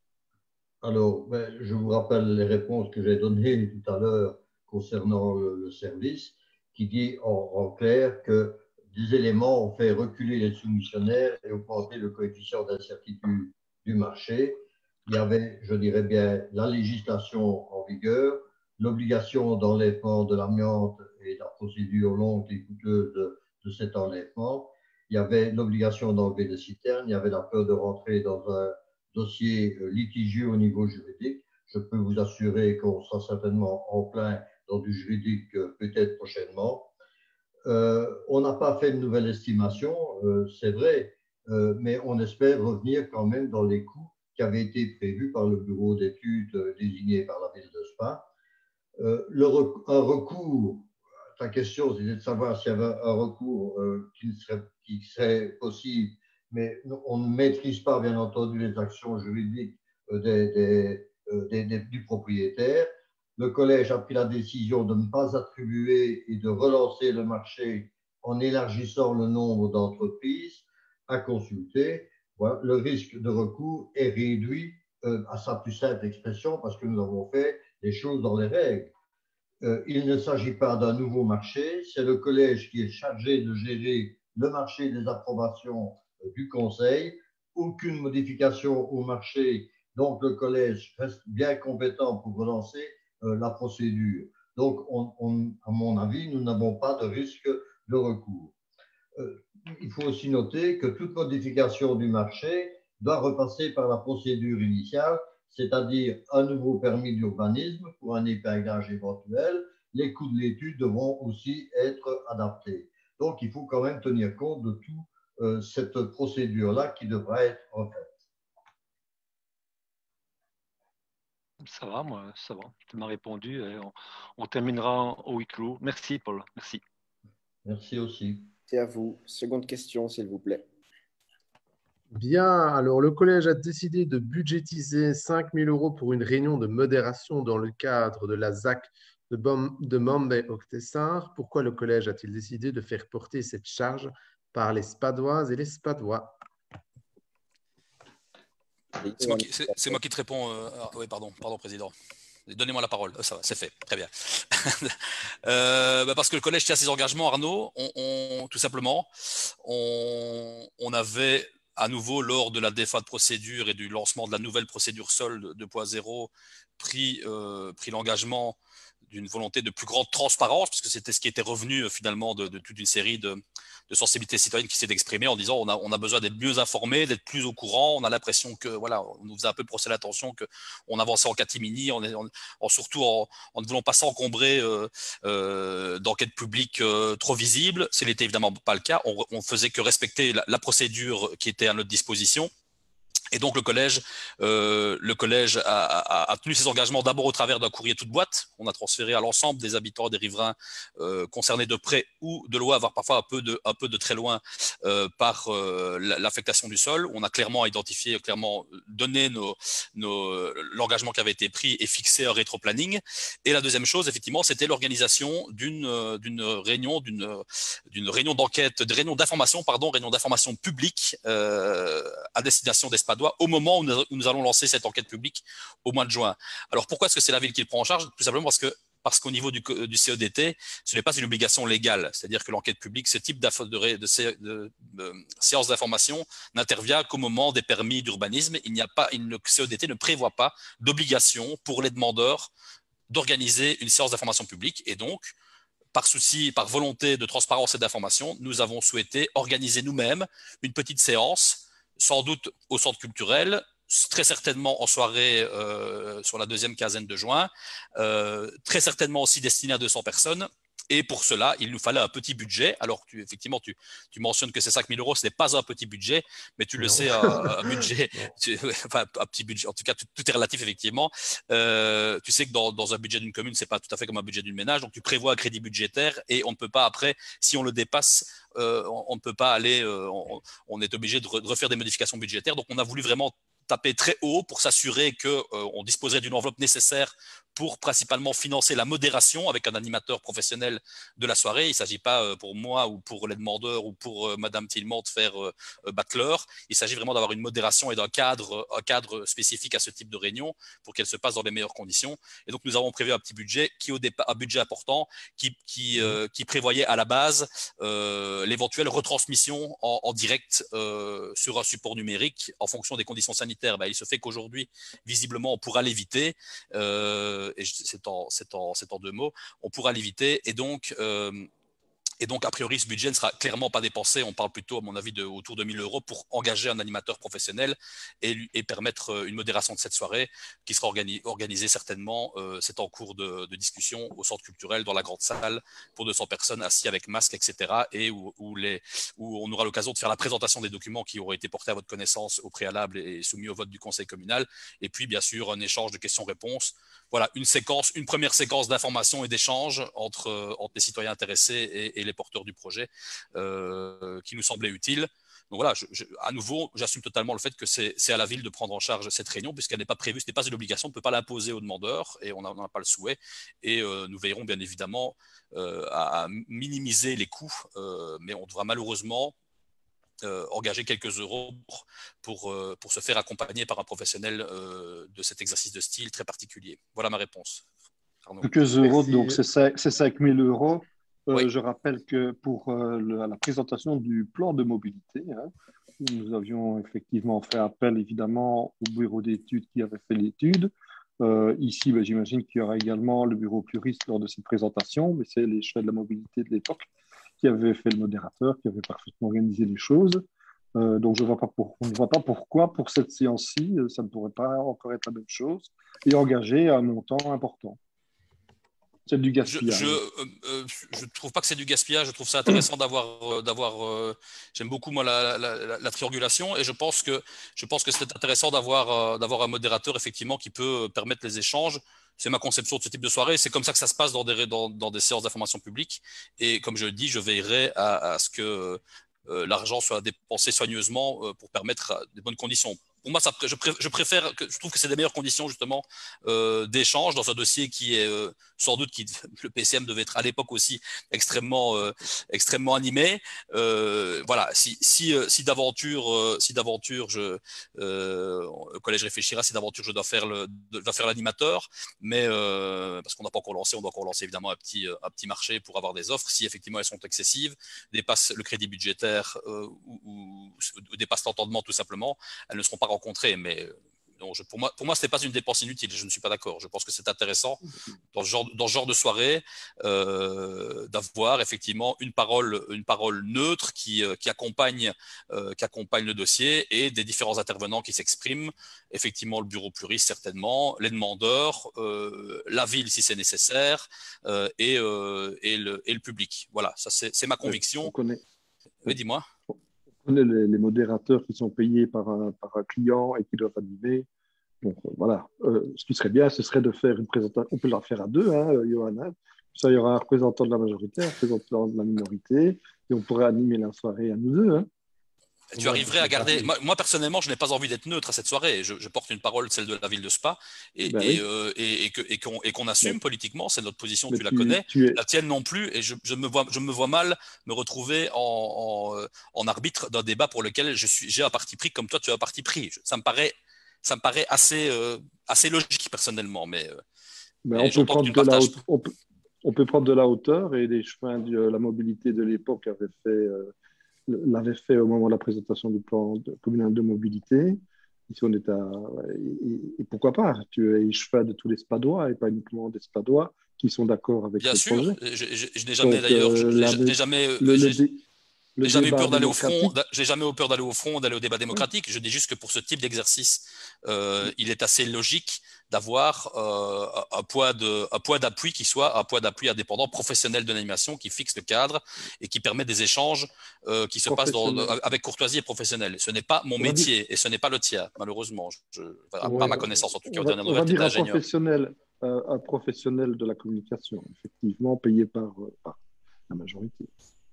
Alors, ben, je vous rappelle les réponses que j'ai données tout à l'heure concernant le, le service, qui dit en, en clair que des éléments ont fait reculer les soumissionnaires et augmenter le coefficient d'incertitude du marché. Il y avait, je dirais bien, la législation en vigueur, l'obligation d'enlèvement de l'amiante et la procédure longue et coûteuse de, de cet enlèvement. Il y avait l'obligation d'enlever des citernes. Il y avait la peur de rentrer dans un dossier litigieux au niveau juridique. Je peux vous assurer qu'on sera certainement en plein dans du juridique peut-être prochainement. Euh, on n'a pas fait de nouvelle estimation, euh, c'est vrai, euh, mais on espère revenir quand même dans les coûts qui avaient été prévus par le bureau d'études euh, désigné par la ville de Spa. Euh, le rec un recours, ta question c'était de savoir s'il y avait un recours euh, qui, serait, qui serait possible, mais on ne maîtrise pas bien entendu les actions juridiques euh, des, des, euh, des, des, du propriétaire. Le collège a pris la décision de ne pas attribuer et de relancer le marché en élargissant le nombre d'entreprises à consulter. Voilà, le risque de recours est réduit euh, à sa plus simple expression parce que nous avons fait les choses dans les règles. Euh, il ne s'agit pas d'un nouveau marché, c'est le collège qui est chargé de gérer le marché des approbations euh, du conseil. Aucune modification au marché, donc le collège reste bien compétent pour relancer la procédure. Donc, on, on, à mon avis, nous n'avons pas de risque de recours. Euh, il faut aussi noter que toute modification du marché doit repasser par la procédure initiale, c'est-à-dire un nouveau permis d'urbanisme pour un épinglage éventuel. Les coûts de l'étude devront aussi être adaptés. Donc, il faut quand même tenir compte de toute euh, cette procédure-là qui devra être refaite. Ça va, moi, ça va. Tu m'as répondu et on, on terminera au huis clos. Merci, Paul. Merci. Merci aussi. C'est à vous. Seconde question, s'il vous plaît. Bien, alors le collège a décidé de budgétiser cinq mille euros pour une réunion de modération dans le cadre de la Z A C de, Bom de Mambay-Octessart. Pourquoi le collège a-t-il décidé de faire porter cette charge par les Spadoises et les Spadois? C'est moi, moi qui te réponds. Euh, ah, oui, pardon, pardon, président. Donnez-moi la parole. Ça va, c'est fait. Très bien. euh, bah parce que le collège tient ses engagements, Arnaud. On, on, tout simplement, on, on avait à nouveau, lors de la défense de procédure et du lancement de la nouvelle procédure solde deux point zéro, pris, euh, pris l'engagement d'une volonté de plus grande transparence, puisque c'était ce qui était revenu finalement de, de toute une série de, de sensibilités citoyennes qui s'est exprimée en disant on a, on a besoin d'être mieux informés, d'être plus au courant. On a l'impression que voilà, on nous faisait un peu procès l'attention qu'on avançait en catimini, en, en, en surtout en, en ne voulant pas s'encombrer euh, euh, d'enquêtes publiques euh, trop visibles. Ce n'était évidemment pas le cas. On, on faisait que respecter la, la procédure qui était à notre disposition. Et donc le collège, euh, le collège a, a, a tenu ses engagements d'abord au travers d'un courrier toute boîte. On a transféré à l'ensemble des habitants des riverains euh, concernés de près ou de loin, voire parfois un peu de, un peu de très loin euh, par euh, l'affectation du sol. On a clairement identifié, clairement donné nos, nos, l'engagement qui avait été pris et fixé un rétro-planning. Et la deuxième chose, effectivement, c'était l'organisation d'une d'une réunion, d'une d'une réunion d'enquête, de réunion d'information, pardon, réunion d'information publique euh, à destination des Spadois au moment où nous, où nous allons lancer cette enquête publique au mois de juin. Alors pourquoi est-ce que c'est la ville qui le prend en charge? Tout simplement parce que parce qu'au niveau du, du C E D T, ce n'est pas une obligation légale. C'est-à-dire que l'enquête publique, ce type de, de, de, de, de séance d'information n'intervient qu'au moment des permis d'urbanisme. Il n'y a pas, le C E D T ne prévoit pas d'obligation pour les demandeurs d'organiser une séance d'information publique. Et donc, par souci, par volonté de transparence et d'information, nous avons souhaité organiser nous-mêmes une petite séance, sans doute au centre culturel, très certainement en soirée euh, sur la deuxième quinzaine de juin, euh, très certainement aussi destinée à deux cents personnes. Et pour cela, il nous fallait un petit budget. Alors, tu, effectivement, tu, tu mentionnes que c'est cinq mille euros, ce n'est pas un petit budget, mais tu le non. sais, un, un budget, tu, enfin, un petit budget, en tout cas, tout, tout est relatif, effectivement. Euh, tu sais que dans, dans un budget d'une commune, ce n'est pas tout à fait comme un budget d'une ménage. Donc, tu prévois un crédit budgétaire et on ne peut pas, après, si on le dépasse, euh, on, on ne peut pas aller, euh, on, on est obligé de, re, de refaire des modifications budgétaires. Donc, on a voulu vraiment taper très haut pour s'assurer qu'on euh, disposerait d'une enveloppe nécessaire pour principalement financer la modération avec un animateur professionnel de la soirée. Il ne s'agit pas euh, pour moi ou pour les demandeurs ou pour euh, Madame Tillemont de faire euh, battleur. Il s'agit vraiment d'avoir une modération et d'un cadre, un cadre spécifique à ce type de réunion pour qu'elle se passe dans les meilleures conditions. Et donc, nous avons prévu un petit budget qui, au départ, un budget important qui, qui, euh, qui prévoyait à la base euh, l'éventuelle retransmission en, en direct euh, sur un support numérique en fonction des conditions sanitaires. Ben, il se fait qu'aujourd'hui, visiblement, on pourra l'éviter. Euh, et c'est en, c'est, en, c'est en deux mots, on pourra l'éviter. Et donc, euh, et donc, a priori, ce budget ne sera clairement pas dépensé. On parle plutôt, à mon avis, de autour de mille euros pour engager un animateur professionnel et, et permettre une modération de cette soirée qui sera organi- organisée certainement. Euh, c'est en cours de, de discussion au centre culturel, dans la grande salle, pour deux cents personnes assises avec masque, et cetera. Et où, où, les, où on aura l'occasion de faire la présentation des documents qui auront été portés à votre connaissance au préalable et soumis au vote du conseil communal. Et puis, bien sûr, un échange de questions-réponses. Voilà, une séquence, une première séquence d'information et d'échange entre, entre les citoyens intéressés et, et les porteurs du projet euh, qui nous semblait utile. Donc voilà, je, je, à nouveau, j'assume totalement le fait que c'est, c'est à la ville de prendre en charge cette réunion puisqu'elle n'est pas prévue, ce n'est pas une obligation, on ne peut pas l'imposer aux demandeurs et on n'en a pas le souhait. Et euh, nous veillerons bien évidemment euh, à, à minimiser les coûts, euh, mais on devra malheureusement Euh, engager quelques euros pour, pour, euh, pour se faire accompagner par un professionnel euh, de cet exercice de style très particulier. Voilà ma réponse. Arnaud. Quelques euros, Merci. Donc c'est cinq mille euros. Euh, oui. Je rappelle que pour euh, le, la présentation du plan de mobilité, hein, nous avions effectivement fait appel évidemment au bureau d'études qui avait fait l'étude. Euh, ici, ben, j'imagine qu'il y aura également le bureau pluriste lors de cette présentation, mais c'est les chefs de la mobilité de l'époque qui avait fait le modérateur, qui avait parfaitement organisé les choses. Euh, donc, je ne vois pas pour, on ne voit pas pourquoi, pour cette séance-ci, ça ne pourrait pas encore être la même chose et engager un montant important. C'est du gaspillage. Je ne euh, euh, trouve pas que c'est du gaspillage. Je trouve ça intéressant d'avoir, euh, d'avoir euh, j'aime beaucoup moi la, la, la, la triangulation et je pense que je pense que c'est intéressant d'avoir euh, d'avoir un modérateur effectivement qui peut permettre les échanges. C'est ma conception de ce type de soirée. C'est comme ça que ça se passe dans des dans, dans des séances d'information publique. Et comme je le dis, je veillerai à, à ce que euh, l'argent soit dépensé soigneusement euh, pour permettre de bonnes conditions. Pour moi, ça, je, pré, je préfère, que, je trouve que c'est des meilleures conditions justement euh, d'échange dans un dossier qui est euh, sans doute, qui, le P C M devait être à l'époque aussi extrêmement, euh, extrêmement animé. Euh, voilà, si, si, si d'aventure, euh, si d'aventure, je, euh, le collège réfléchira, si d'aventure je dois faire le, de, dois faire l'animateur, mais euh, parce qu'on n'a pas encore lancé, on doit encore lancer évidemment un petit, un petit marché pour avoir des offres. Si effectivement elles sont excessives, dépassent le crédit budgétaire euh, ou, ou, ou dépassent l'entendement tout simplement, elles ne seront pas rencontrées, mais non, je, pour moi, pour moi, ce n'est pas une dépense inutile. Je ne suis pas d'accord. Je pense que c'est intéressant dans ce genre, dans ce genre de soirée euh, d'avoir effectivement une parole, une parole neutre qui, euh, qui, accompagne, euh, qui accompagne le dossier et des différents intervenants qui s'expriment. Effectivement, le bureau pluriste certainement, les demandeurs, euh, la ville si c'est nécessaire euh, et, euh, et, le, et le public. Voilà, ça c'est, c'est ma conviction. On connaît. Oui, dis-moi. On connaît les, les modérateurs qui sont payés par un, par un client et qui doivent animer. Donc euh, voilà, euh, ce qui serait bien, ce serait de faire une présentation. On peut la faire à deux, hein, Johanna. Ça, il y aura un représentant de la majorité, un représentant de la minorité, et on pourrait animer la soirée à nous deux. Hein. Tu arriverais à garder. Moi, moi, personnellement, je n'ai pas envie d'être neutre à cette soirée. Je, je porte une parole, celle de la ville de Spa, et, ben et, oui. euh, et, et, que, et, qu'on, et qu'on assume ben, politiquement. C'est notre position, tu, tu la connais. Tu es... La tienne non plus. Et je, je, me vois, je me vois mal me retrouver en, en, en arbitre d'un débat pour lequel je suis, j'ai un parti pris comme toi, tu as un parti pris. Ça me paraît, ça me paraît assez, euh, assez logique personnellement. Mais, euh, Ben, on, peut prendre de la haute, on, peut, on peut prendre de la hauteur et les chemins de la mobilité de l'époque avaient fait, euh, l'avaient fait au moment de la présentation du plan de, communal de mobilité. Ici, on est à, et, et pourquoi pas, tu es chemin de tous les Spadois et pas uniquement des Spadois qui sont d'accord avec Bien le sûr, projet. je, je, je n'ai jamais d'ailleurs, euh, je la, n'ai jamais, le, j'ai, le, j'ai jamais eu peur d'aller au front. J'ai jamais eu peur d'aller au front, d'aller au débat démocratique. Oui. Je dis juste que pour ce type d'exercice, euh, il est assez logique d'avoir euh, un poids de, un poids d'appui qui soit un poids d'appui indépendant, professionnel de l'animation, qui fixe le cadre et qui permet des échanges euh, qui se passent dans, avec courtoisie et professionnel. Ce n'est pas mon métier dire... et ce n'est pas le tien, malheureusement. Je, ouais, pas ma connaissance en tout cas. On va, on va dire un professionnel, euh, un professionnel de la communication, effectivement, payé par, par la majorité.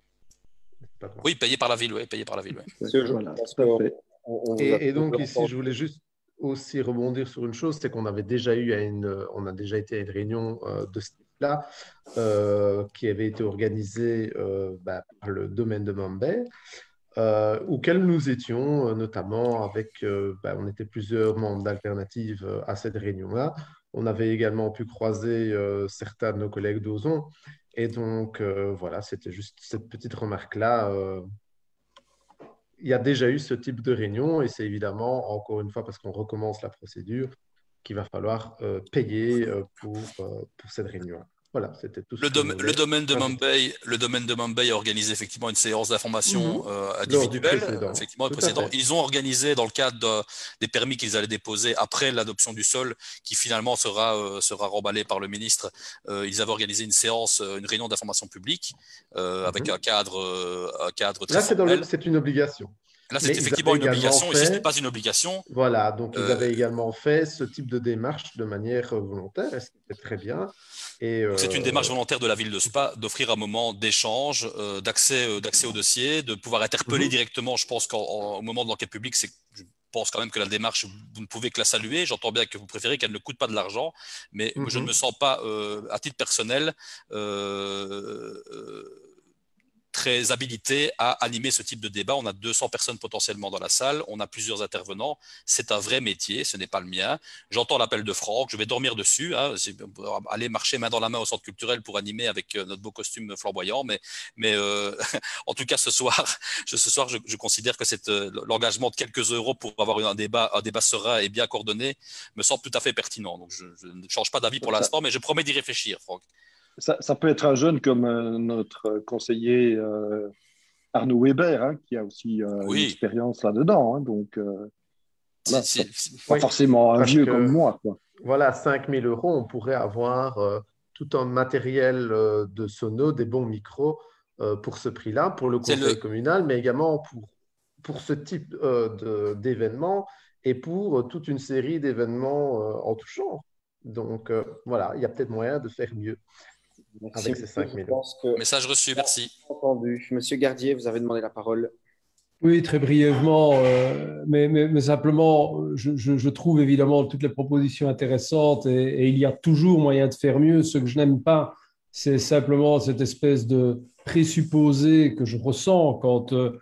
Oui, payé par la ville, oui, payé par la ville. Oui. Voilà, tout à fait. On, on et, et donc ici, je voulais juste aussi rebondir sur une chose, c'est qu'on avait déjà eu à une, on a déjà été à une réunion euh, de ce type-là euh, qui avait été organisée euh, bah, par le domaine de Mambay, euh, auquel nous étions euh, notamment avec, euh, bah, on était plusieurs membres d'Alternative euh, à cette réunion-là. On avait également pu croiser euh, certains de nos collègues d'Ozon. Et donc, euh, voilà, c'était juste cette petite remarque-là. Euh, il y a déjà eu ce type de réunion et c'est évidemment, encore une fois, parce qu'on recommence la procédure, qu'il va falloir euh, payer euh, pour, euh, pour cette réunion. Voilà, c'était tout ce le, que dom le domaine de Mumbai, le domaine de Mumbai a organisé effectivement une séance d'information mmh. euh, individuelle. Précédent. Effectivement, le précédent. Ils ont organisé dans le cadre de, des permis qu'ils allaient déposer après l'adoption du sol, qui finalement sera euh, sera remballé par le ministre. Euh, ils avaient organisé une séance, une réunion d'information publique euh, mmh. avec un cadre, euh, un cadre très Là, c'est, dans le, c'est une obligation. Là, c'est effectivement une obligation. Fait, ici, ce n'est pas une obligation. Voilà, donc ils euh, avaient également fait ce type de démarche de manière volontaire, et c'était très bien. Euh... C'est une démarche volontaire de la ville de Spa d'offrir un moment d'échange, euh, d'accès, euh, d'accès au dossier, de pouvoir interpeller mm-hmm. directement. Je pense qu'au moment de l'enquête publique, c'est, je pense quand même que la démarche, vous ne pouvez que la saluer. J'entends bien que vous préférez qu'elle ne coûte pas de l'argent, mais mm-hmm. je ne me sens pas, euh, à titre personnel, euh, euh, très habilité à animer ce type de débat. On a deux cents personnes potentiellement dans la salle, on a plusieurs intervenants, c'est un vrai métier, ce n'est pas le mien. J'entends l'appel de Franck, je vais dormir dessus, hein, aller marcher main dans la main au centre culturel pour animer avec notre beau costume flamboyant, mais, mais euh, en tout cas ce soir, je, ce soir je, je considère que c'est, euh, l'engagement de quelques euros pour avoir un débat, un débat serein et bien coordonné me semble tout à fait pertinent. Donc je, je ne change pas d'avis pour l'instant, mais je promets d'y réfléchir, Franck. Ça, ça peut être un jeune comme euh, notre conseiller euh, Arnaud Weber, hein, qui a aussi euh, oui. une expérience là-dedans. Hein, donc, euh, voilà, si, si, si. pas oui. forcément un Parce vieux que, comme moi. Quoi. Voilà, cinq mille euros, on pourrait avoir euh, tout un matériel euh, de sono, des bons micros euh, pour ce prix-là, pour le conseil le... communal, mais également pour, pour ce type euh, de, d'événements et pour euh, toute une série d'événements euh, en tout genre. Donc, euh, voilà, il y a peut-être moyen de faire mieux. Merci. Avec ces cinq mille euros. Que... Message reçu, merci. Entendu. Monsieur Gardier, vous avez demandé la parole. Oui, très brièvement, euh, mais, mais, mais simplement, je, je, je trouve évidemment toutes les propositions intéressantes et, et il y a toujours moyen de faire mieux. Ce que je n'aime pas, c'est simplement cette espèce de présupposé que je ressens quand euh,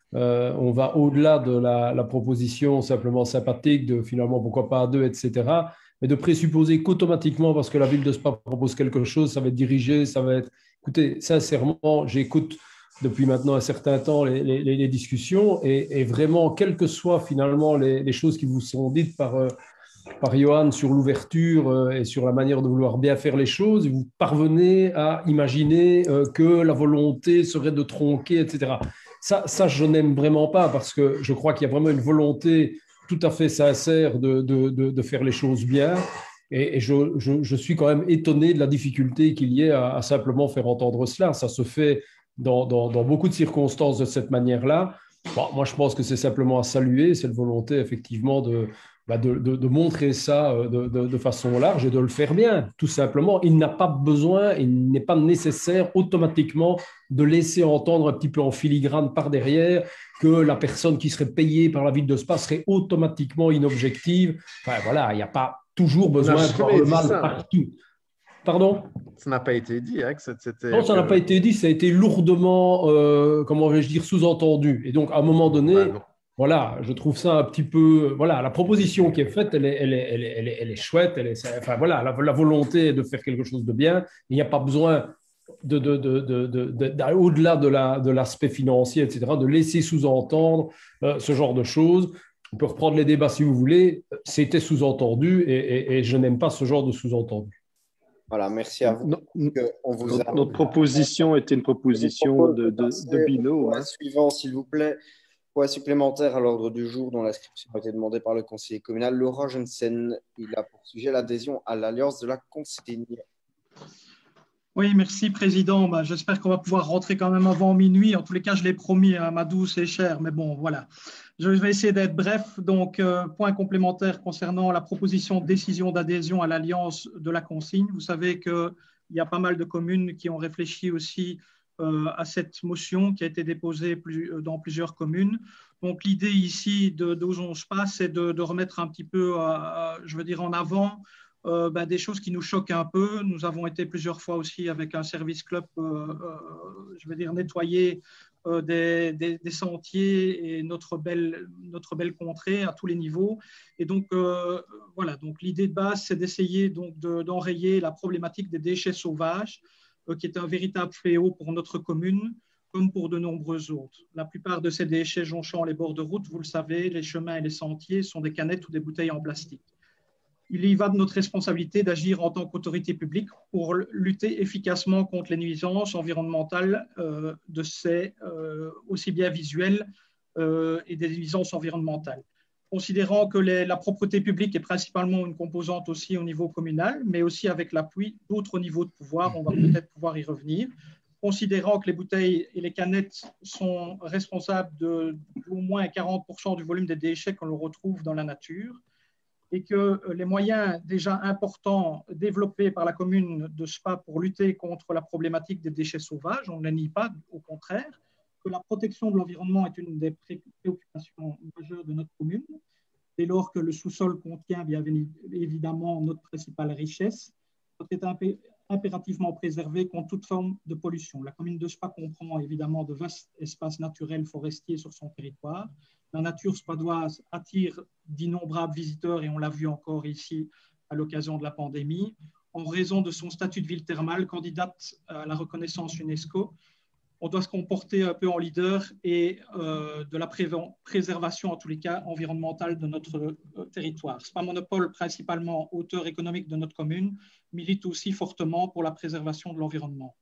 on va au-delà de la, la proposition simplement sympathique de finalement pourquoi pas à deux, et cetera, mais de présupposer qu'automatiquement, parce que la ville de Spa propose quelque chose, ça va être dirigé, ça va être... Écoutez, sincèrement, j'écoute depuis maintenant un certain temps les, les, les discussions et, et vraiment, quelles que soient finalement les, les choses qui vous sont dites par, euh, par Johan sur l'ouverture euh, et sur la manière de vouloir bien faire les choses, vous parvenez à imaginer euh, que la volonté serait de tronquer, et cetera. Ça, ça je n'aime vraiment pas parce que je crois qu'il y a vraiment une volonté tout à fait sincère de, de, de, de faire les choses bien. Et, et je, je, je suis quand même étonné de la difficulté qu'il y ait à, à simplement faire entendre cela. Ça se fait dans, dans, dans beaucoup de circonstances de cette manière-là. Bon, moi, je pense que c'est simplement à saluer cette volonté, effectivement, de, bah de, de, de montrer ça de, de, de façon large et de le faire bien, tout simplement. Il n'a pas besoin, il n'est pas nécessaire automatiquement de laisser entendre un petit peu en filigrane par derrière que la personne qui serait payée par la ville de Spa serait automatiquement inobjective. Enfin, voilà, il n'y a pas toujours besoin de voir le mal partout. Pardon ? Ça n'a pas été dit. Hein, que c'était... Non, ça n'a pas été dit. Ça a été lourdement, euh, comment vais-je dire, sous-entendu. Et donc, à un moment donné, bah voilà, je trouve ça un petit peu. Voilà, la proposition qui est faite, elle est, elle est, elle est, elle est, elle est chouette. Elle est, enfin, voilà, la, la volonté de faire quelque chose de bien. Il n'y a pas besoin de, de, de, de, de, de, de, au-delà de, la, de l'aspect financier, et cetera, de laisser sous-entendre euh, ce genre de choses. On peut reprendre les débats si vous voulez. C'était sous-entendu et, et, et je n'aime pas ce genre de sous-entendu. Voilà, merci à vous. No, On vous notre, a... notre proposition était une proposition de, de, de binôme. Hein. Suivant, s'il vous plaît. Point supplémentaire à l'ordre du jour dont l'inscription a été demandée par le conseiller communal Laurent Jensen. Il a pour sujet l'adhésion à l'Alliance de la consigne. Oui, merci, Président. Ben, j'espère qu'on va pouvoir rentrer quand même avant minuit. En tous les cas, je l'ai promis à ma douce et chère, mais bon, voilà. Je vais essayer d'être bref. Donc, euh, point complémentaire concernant la proposition de décision d'adhésion à l'Alliance de la consigne. Vous savez qu'il y a pas mal de communes qui ont réfléchi aussi euh, à cette motion qui a été déposée plus, euh, dans plusieurs communes. Donc, l'idée ici de d'Osons Spa, c'est de, de remettre un petit peu, euh, je veux dire, en avant Euh, ben, des choses qui nous choquent un peu. Nous avons été plusieurs fois aussi avec un service club, euh, euh, je veux dire, nettoyer euh, des, des, des sentiers et notre belle, notre belle contrée à tous les niveaux. Et donc, euh, voilà, donc l'idée de base, c'est d'essayer donc de, d'enrayer la problématique des déchets sauvages, euh, qui est un véritable fléau pour notre commune, comme pour de nombreux autres. La plupart de ces déchets jonchant les bords de route, vous le savez, les chemins et les sentiers sont des canettes ou des bouteilles en plastique. Il y va de notre responsabilité d'agir en tant qu'autorité publique pour lutter efficacement contre les nuisances environnementales euh, de ces, euh, aussi bien visuelles euh, et des nuisances environnementales. Considérant que les, la propreté publique est principalement une composante aussi au niveau communal, mais aussi avec l'appui d'autres niveaux de pouvoir, on va peut-être pouvoir y revenir. Considérant que les bouteilles et les canettes sont responsables de, d'au moins quarante pour cent du volume des déchets que l'on retrouve dans la nature, et que les moyens déjà importants développés par la commune de Spa pour lutter contre la problématique des déchets sauvages, on ne les nie pas, au contraire, que la protection de l'environnement est une des préoccupations majeures de notre commune, dès lors que le sous-sol contient bien évidemment notre principale richesse, doit être impé impérativement préservé contre toute forme de pollution. La commune de Spa comprend évidemment de vastes espaces naturels forestiers sur son territoire. La nature spadoise attire d'innombrables visiteurs, et on l'a vu encore ici à l'occasion de la pandémie, en raison de son statut de ville thermale, candidate à la reconnaissance UNESCO. On doit se comporter un peu en leader et euh, de la pré préservation, en tous les cas, environnementale de notre euh, territoire. Spa Monopole, principalement auteur économique de notre commune, milite aussi fortement pour la préservation de l'environnement.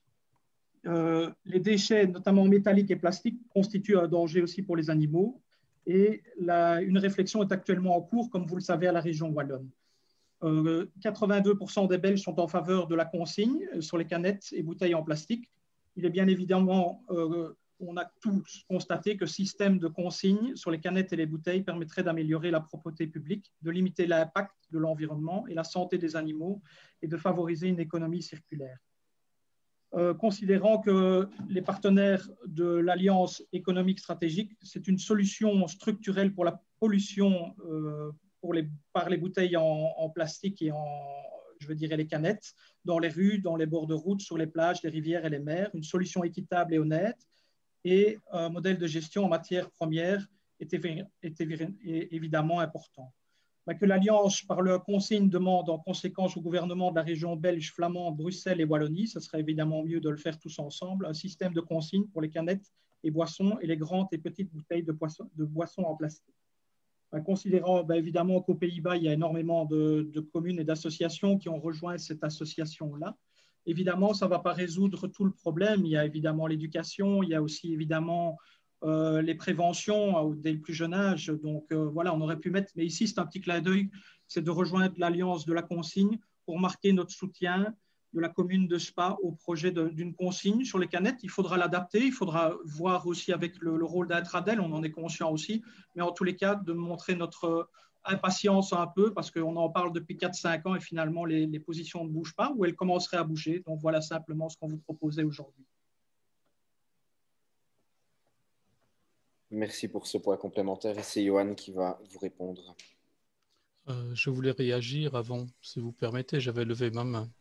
Euh, les déchets, notamment métalliques et plastiques, constituent un danger aussi pour les animaux. Et la, une réflexion est actuellement en cours, comme vous le savez, à la région wallonne. Euh, quatre-vingt-deux pour cent des Belges sont en faveur de la consigne sur les canettes et bouteilles en plastique. Il est bien évidemment, euh, on a tous constaté que le système de consigne sur les canettes et les bouteilles permettrait d'améliorer la propreté publique, de limiter l'impact de l'environnement et la santé des animaux et de favoriser une économie circulaire. Euh, considérant que les partenaires de l'Alliance économique stratégique, c'est une solution structurelle pour la pollution euh, pour les, par les bouteilles en, en plastique et en, je veux dire, les canettes, dans les rues, dans les bords de route, sur les plages, les rivières et les mers, une solution équitable et honnête, et un modèle de gestion en matière première était, était évidemment important. Que l'Alliance, par leur consigne, demande en conséquence au gouvernement de la région belge, flamande, Bruxelles et Wallonie, ce serait évidemment mieux de le faire tous ensemble, un système de consigne pour les canettes et boissons et les grandes et petites bouteilles de, poisson, de boissons en plastique. Ben, considérant ben, évidemment qu'aux Pays-Bas, il y a énormément de, de communes et d'associations qui ont rejoint cette association-là, évidemment, ça ne va pas résoudre tout le problème. Il y a évidemment l'éducation, il y a aussi évidemment Euh, les préventions euh, dès le plus jeune âge. Donc euh, voilà, on aurait pu mettre, mais ici c'est un petit clin d'œil, c'est de rejoindre l'Alliance de la consigne pour marquer notre soutien de la commune de Spa au projet d'une consigne sur les canettes. Il faudra l'adapter, il faudra voir aussi avec le, le rôle d'Intradel, on en est conscient aussi, mais en tous les cas de montrer notre impatience un peu parce qu'on en parle depuis quatre cinq ans et finalement les, les positions ne bougent pas ou elles commenceraient à bouger. Donc voilà simplement ce qu'on vous proposait aujourd'hui. Merci pour ce point complémentaire. Et c'est Johan qui va vous répondre. Euh, je voulais réagir avant, si vous permettez. J'avais levé ma main.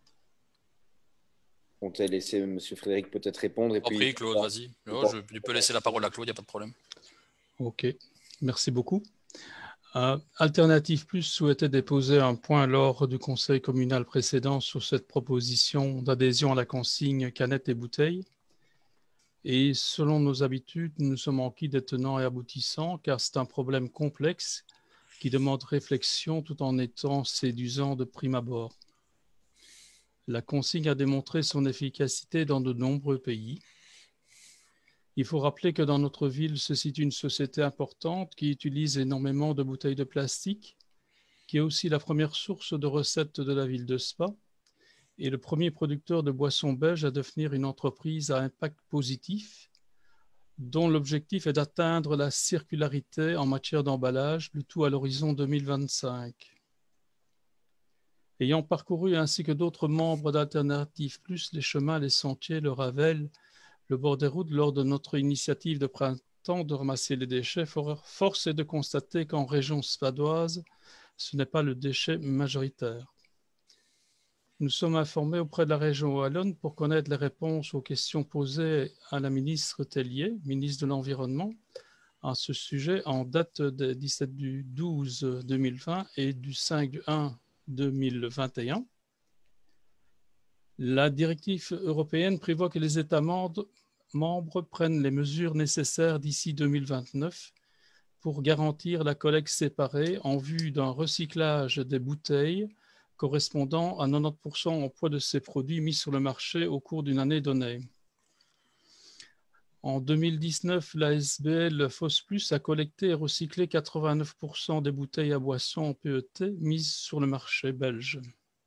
On t'a laissé M. Frédéric peut-être répondre. Et puis, Après, Claude, vas-y. Oh, je, tu peux laisser la parole à Claude, il n'y a pas de problème. Ok, merci beaucoup. Euh, Alternative Plus souhaitait déposer un point lors du conseil communal précédent sur cette proposition d'adhésion à la consigne canettes et bouteilles. Et selon nos habitudes, nous sommes enquis des tenants et aboutissants car c'est un problème complexe qui demande réflexion tout en étant séduisant de prime abord. La consigne a démontré son efficacité dans de nombreux pays. Il faut rappeler que dans notre ville se situe une société importante qui utilise énormément de bouteilles de plastique, qui est aussi la première source de recettes de la ville de Spa et le premier producteur de boissons belges à devenir une entreprise à impact positif, dont l'objectif est d'atteindre la circularité en matière d'emballage, le tout à l'horizon deux mille vingt-cinq. Ayant parcouru ainsi que d'autres membres d'Alternative Plus les chemins, les sentiers, le Ravel, le bord des routes lors de notre initiative de printemps de ramasser les déchets, force est de constater qu'en région spadoise, ce n'est pas le déchet majoritaire. Nous sommes informés auprès de la région wallonne pour connaître les réponses aux questions posées à la ministre Tellier, ministre de l'Environnement, à ce sujet en date du dix-sept du douze deux mille vingt et du cinq du un deux mille vingt et un. La directive européenne prévoit que les États membres, membres prennent les mesures nécessaires d'ici deux mille vingt-neuf pour garantir la collecte séparée en vue d'un recyclage des bouteilles correspondant à quatre-vingt-dix pour cent au poids de ces produits mis sur le marché au cours d'une année donnée. En deux mille dix-neuf, l'A S B L FOSPlus a collecté et recyclé quatre-vingt-neuf pour cent des bouteilles à boissons en P E T mises sur le marché belge.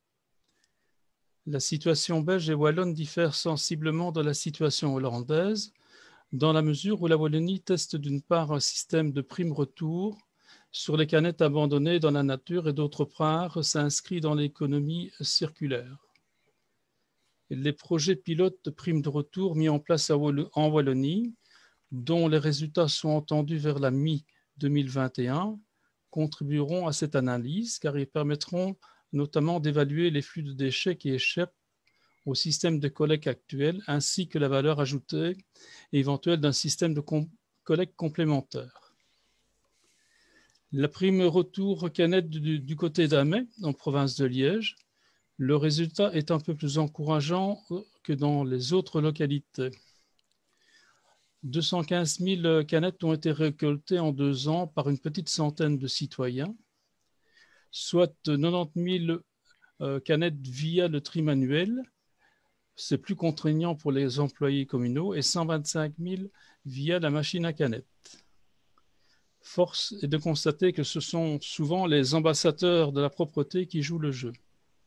La situation belge et wallonne diffère sensiblement de la situation hollandaise, dans la mesure où la Wallonie teste d'une part un système de prime-retour sur les canettes abandonnées dans la nature et d'autre part s'inscrit dans l'économie circulaire. Les projets pilotes de primes de retour mis en place en Wallonie, dont les résultats sont attendus vers la mi deux mille vingt et un, contribueront à cette analyse car ils permettront notamment d'évaluer les flux de déchets qui échappent au système de collecte actuel ainsi que la valeur ajoutée éventuelle d'un système de com- collecte complémentaire. La prime retour canette du, du côté d'Amay, en province de Liège, le résultat est un peu plus encourageant que dans les autres localités. deux cent quinze mille canettes ont été récoltées en deux ans par une petite centaine de citoyens, soit quatre-vingt-dix mille canettes via le tri manuel, c'est plus contraignant pour les employés communaux, et cent vingt-cinq mille via la machine à canettes. Force est de constater que ce sont souvent les ambassadeurs de la propreté qui jouent le jeu.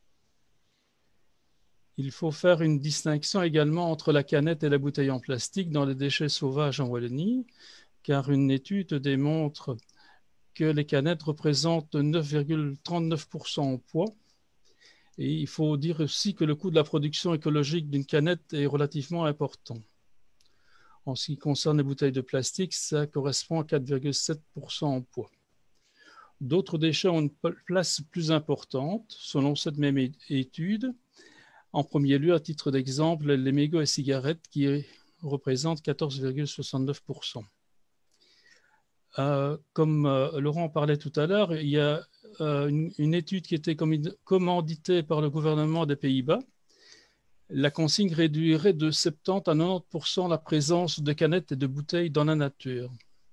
Il faut faire une distinction également entre la canette et la bouteille en plastique dans les déchets sauvages en Wallonie, car une étude démontre que les canettes représentent neuf virgule trente-neuf pour cent en poids. Et il faut dire aussi que le coût de la production écologique d'une canette est relativement important. En ce qui concerne les bouteilles de plastique, ça correspond à quatre virgule sept pour cent en poids. D'autres déchets ont une place plus importante, selon cette même étude. En premier lieu, à titre d'exemple, les mégots et cigarettes qui représentent quatorze virgule soixante-neuf pour cent. Euh, comme euh, Laurent parlait tout à l'heure, il y a euh, une, une étude qui était commanditée par le gouvernement des Pays-Bas. La consigne réduirait de soixante-dix à quatre-vingt-dix pour cent la présence de canettes et de bouteilles dans la nature.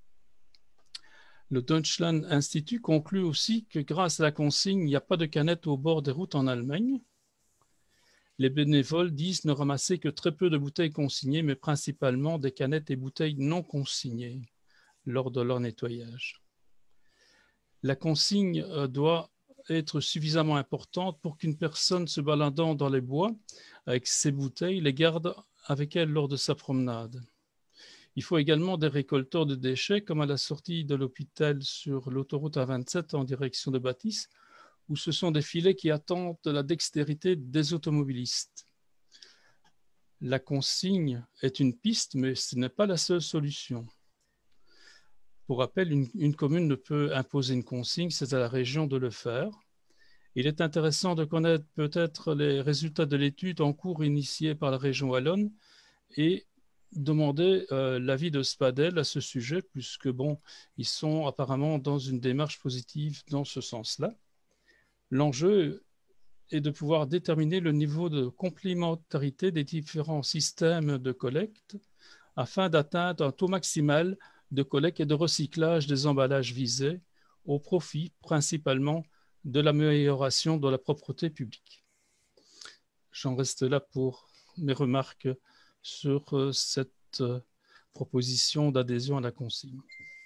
Le Deutschland Institut conclut aussi que grâce à la consigne, il n'y a pas de canettes au bord des routes en Allemagne. Les bénévoles disent ne ramasser que très peu de bouteilles consignées, mais principalement des canettes et bouteilles non consignées lors de leur nettoyage. La consigne doit être suffisamment importante pour qu'une personne se baladant dans les bois avec ses bouteilles les garde avec elle lors de sa promenade. Il faut également des récolteurs de déchets comme à la sortie de l'hôpital sur l'autoroute A vingt-sept en direction de Bâtisse, où ce sont des filets qui attendent la dextérité des automobilistes. La consigne est une piste, mais ce n'est pas la seule solution. Pour rappel, une, une commune ne peut imposer une consigne, c'est à la région de le faire. Il est intéressant de connaître peut-être les résultats de l'étude en cours initiée par la région wallonne et demander euh, l'avis de Spadel à ce sujet, puisque bon, ils sont apparemment dans une démarche positive dans ce sens-là. L'enjeu est de pouvoir déterminer le niveau de complémentarité des différents systèmes de collecte afin d'atteindre un taux maximal de collecte et de recyclage des emballages visés au profit principalement de l'amélioration de la propreté publique. J'en reste là pour mes remarques sur cette proposition d'adhésion à la consigne.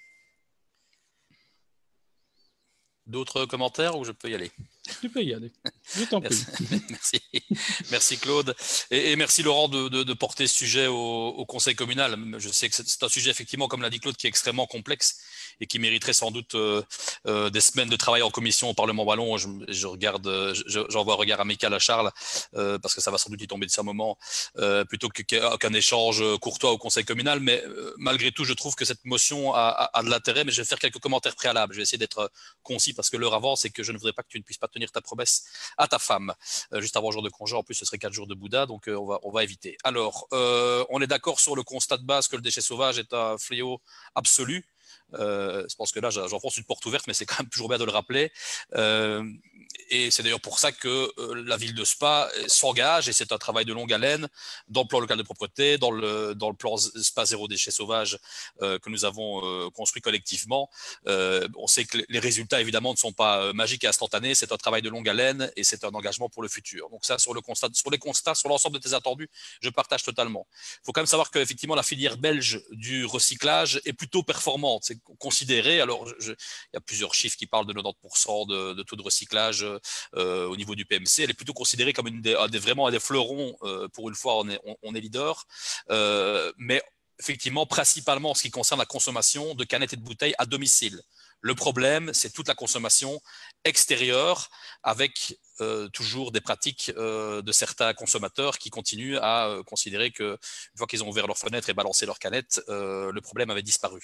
D'autres commentaires ou je peux y aller? Tu peux y aller. Je t'en prie. Merci. Merci Claude. Et, et merci Laurent de, de, de porter ce sujet au, au Conseil communal. Je sais que c'est un sujet effectivement, comme l'a dit Claude, qui est extrêmement complexe et qui mériterait sans doute euh, euh, des semaines de travail en commission au Parlement wallon. Je, je regarde, j'envoie un regard amical à Charles euh, parce que ça va sans doute y tomber de ce moment euh, plutôt qu'un échange courtois au Conseil communal. Mais euh, malgré tout, je trouve que cette motion a, a, a de l'intérêt. Mais je vais faire quelques commentaires préalables. Je vais essayer d'être concis parce que l'heure avance et que je ne voudrais pas que tu ne puisses pas tenir ta promesse à ta femme euh, juste avant le jour de congé. En plus, ce serait quatre jours de Bouddha, donc euh, on va on va éviter. Alors, euh, on est d'accord sur le constat de base que le déchet sauvage est un fléau absolu. Euh, je pense que là, j'enfonce une porte ouverte, mais c'est quand même toujours bien de le rappeler. Euh, et c'est d'ailleurs pour ça que euh, la ville de Spa s'engage, et c'est un travail de longue haleine, dans le plan local de propreté, dans le, dans le plan Spa zéro déchet sauvage euh, que nous avons euh, construit collectivement. Euh, on sait que les résultats, évidemment, ne sont pas euh, magiques et instantanés. C'est un travail de longue haleine et c'est un engagement pour le futur. Donc ça, sur, le constat, sur les constats, sur l'ensemble de tes attendus, je partage totalement. Il faut quand même savoir qu'effectivement, la filière belge du recyclage est plutôt performante. C'est considéré, alors je, je, il y a plusieurs chiffres qui parlent de quatre-vingt-dix pour cent de, de taux de recyclage euh, au niveau du P M C. Elle est plutôt considérée comme une des, un des, vraiment un des fleurons. Euh, pour une fois, on est, on, on est leader. Euh, mais effectivement, principalement en ce qui concerne la consommation de canettes et de bouteilles à domicile. Le problème, c'est toute la consommation extérieure avec euh, toujours des pratiques euh, de certains consommateurs qui continuent à euh, considérer qu'une fois qu'ils ont ouvert leurs fenêtres et balancé leurs canettes, euh, le problème avait disparu.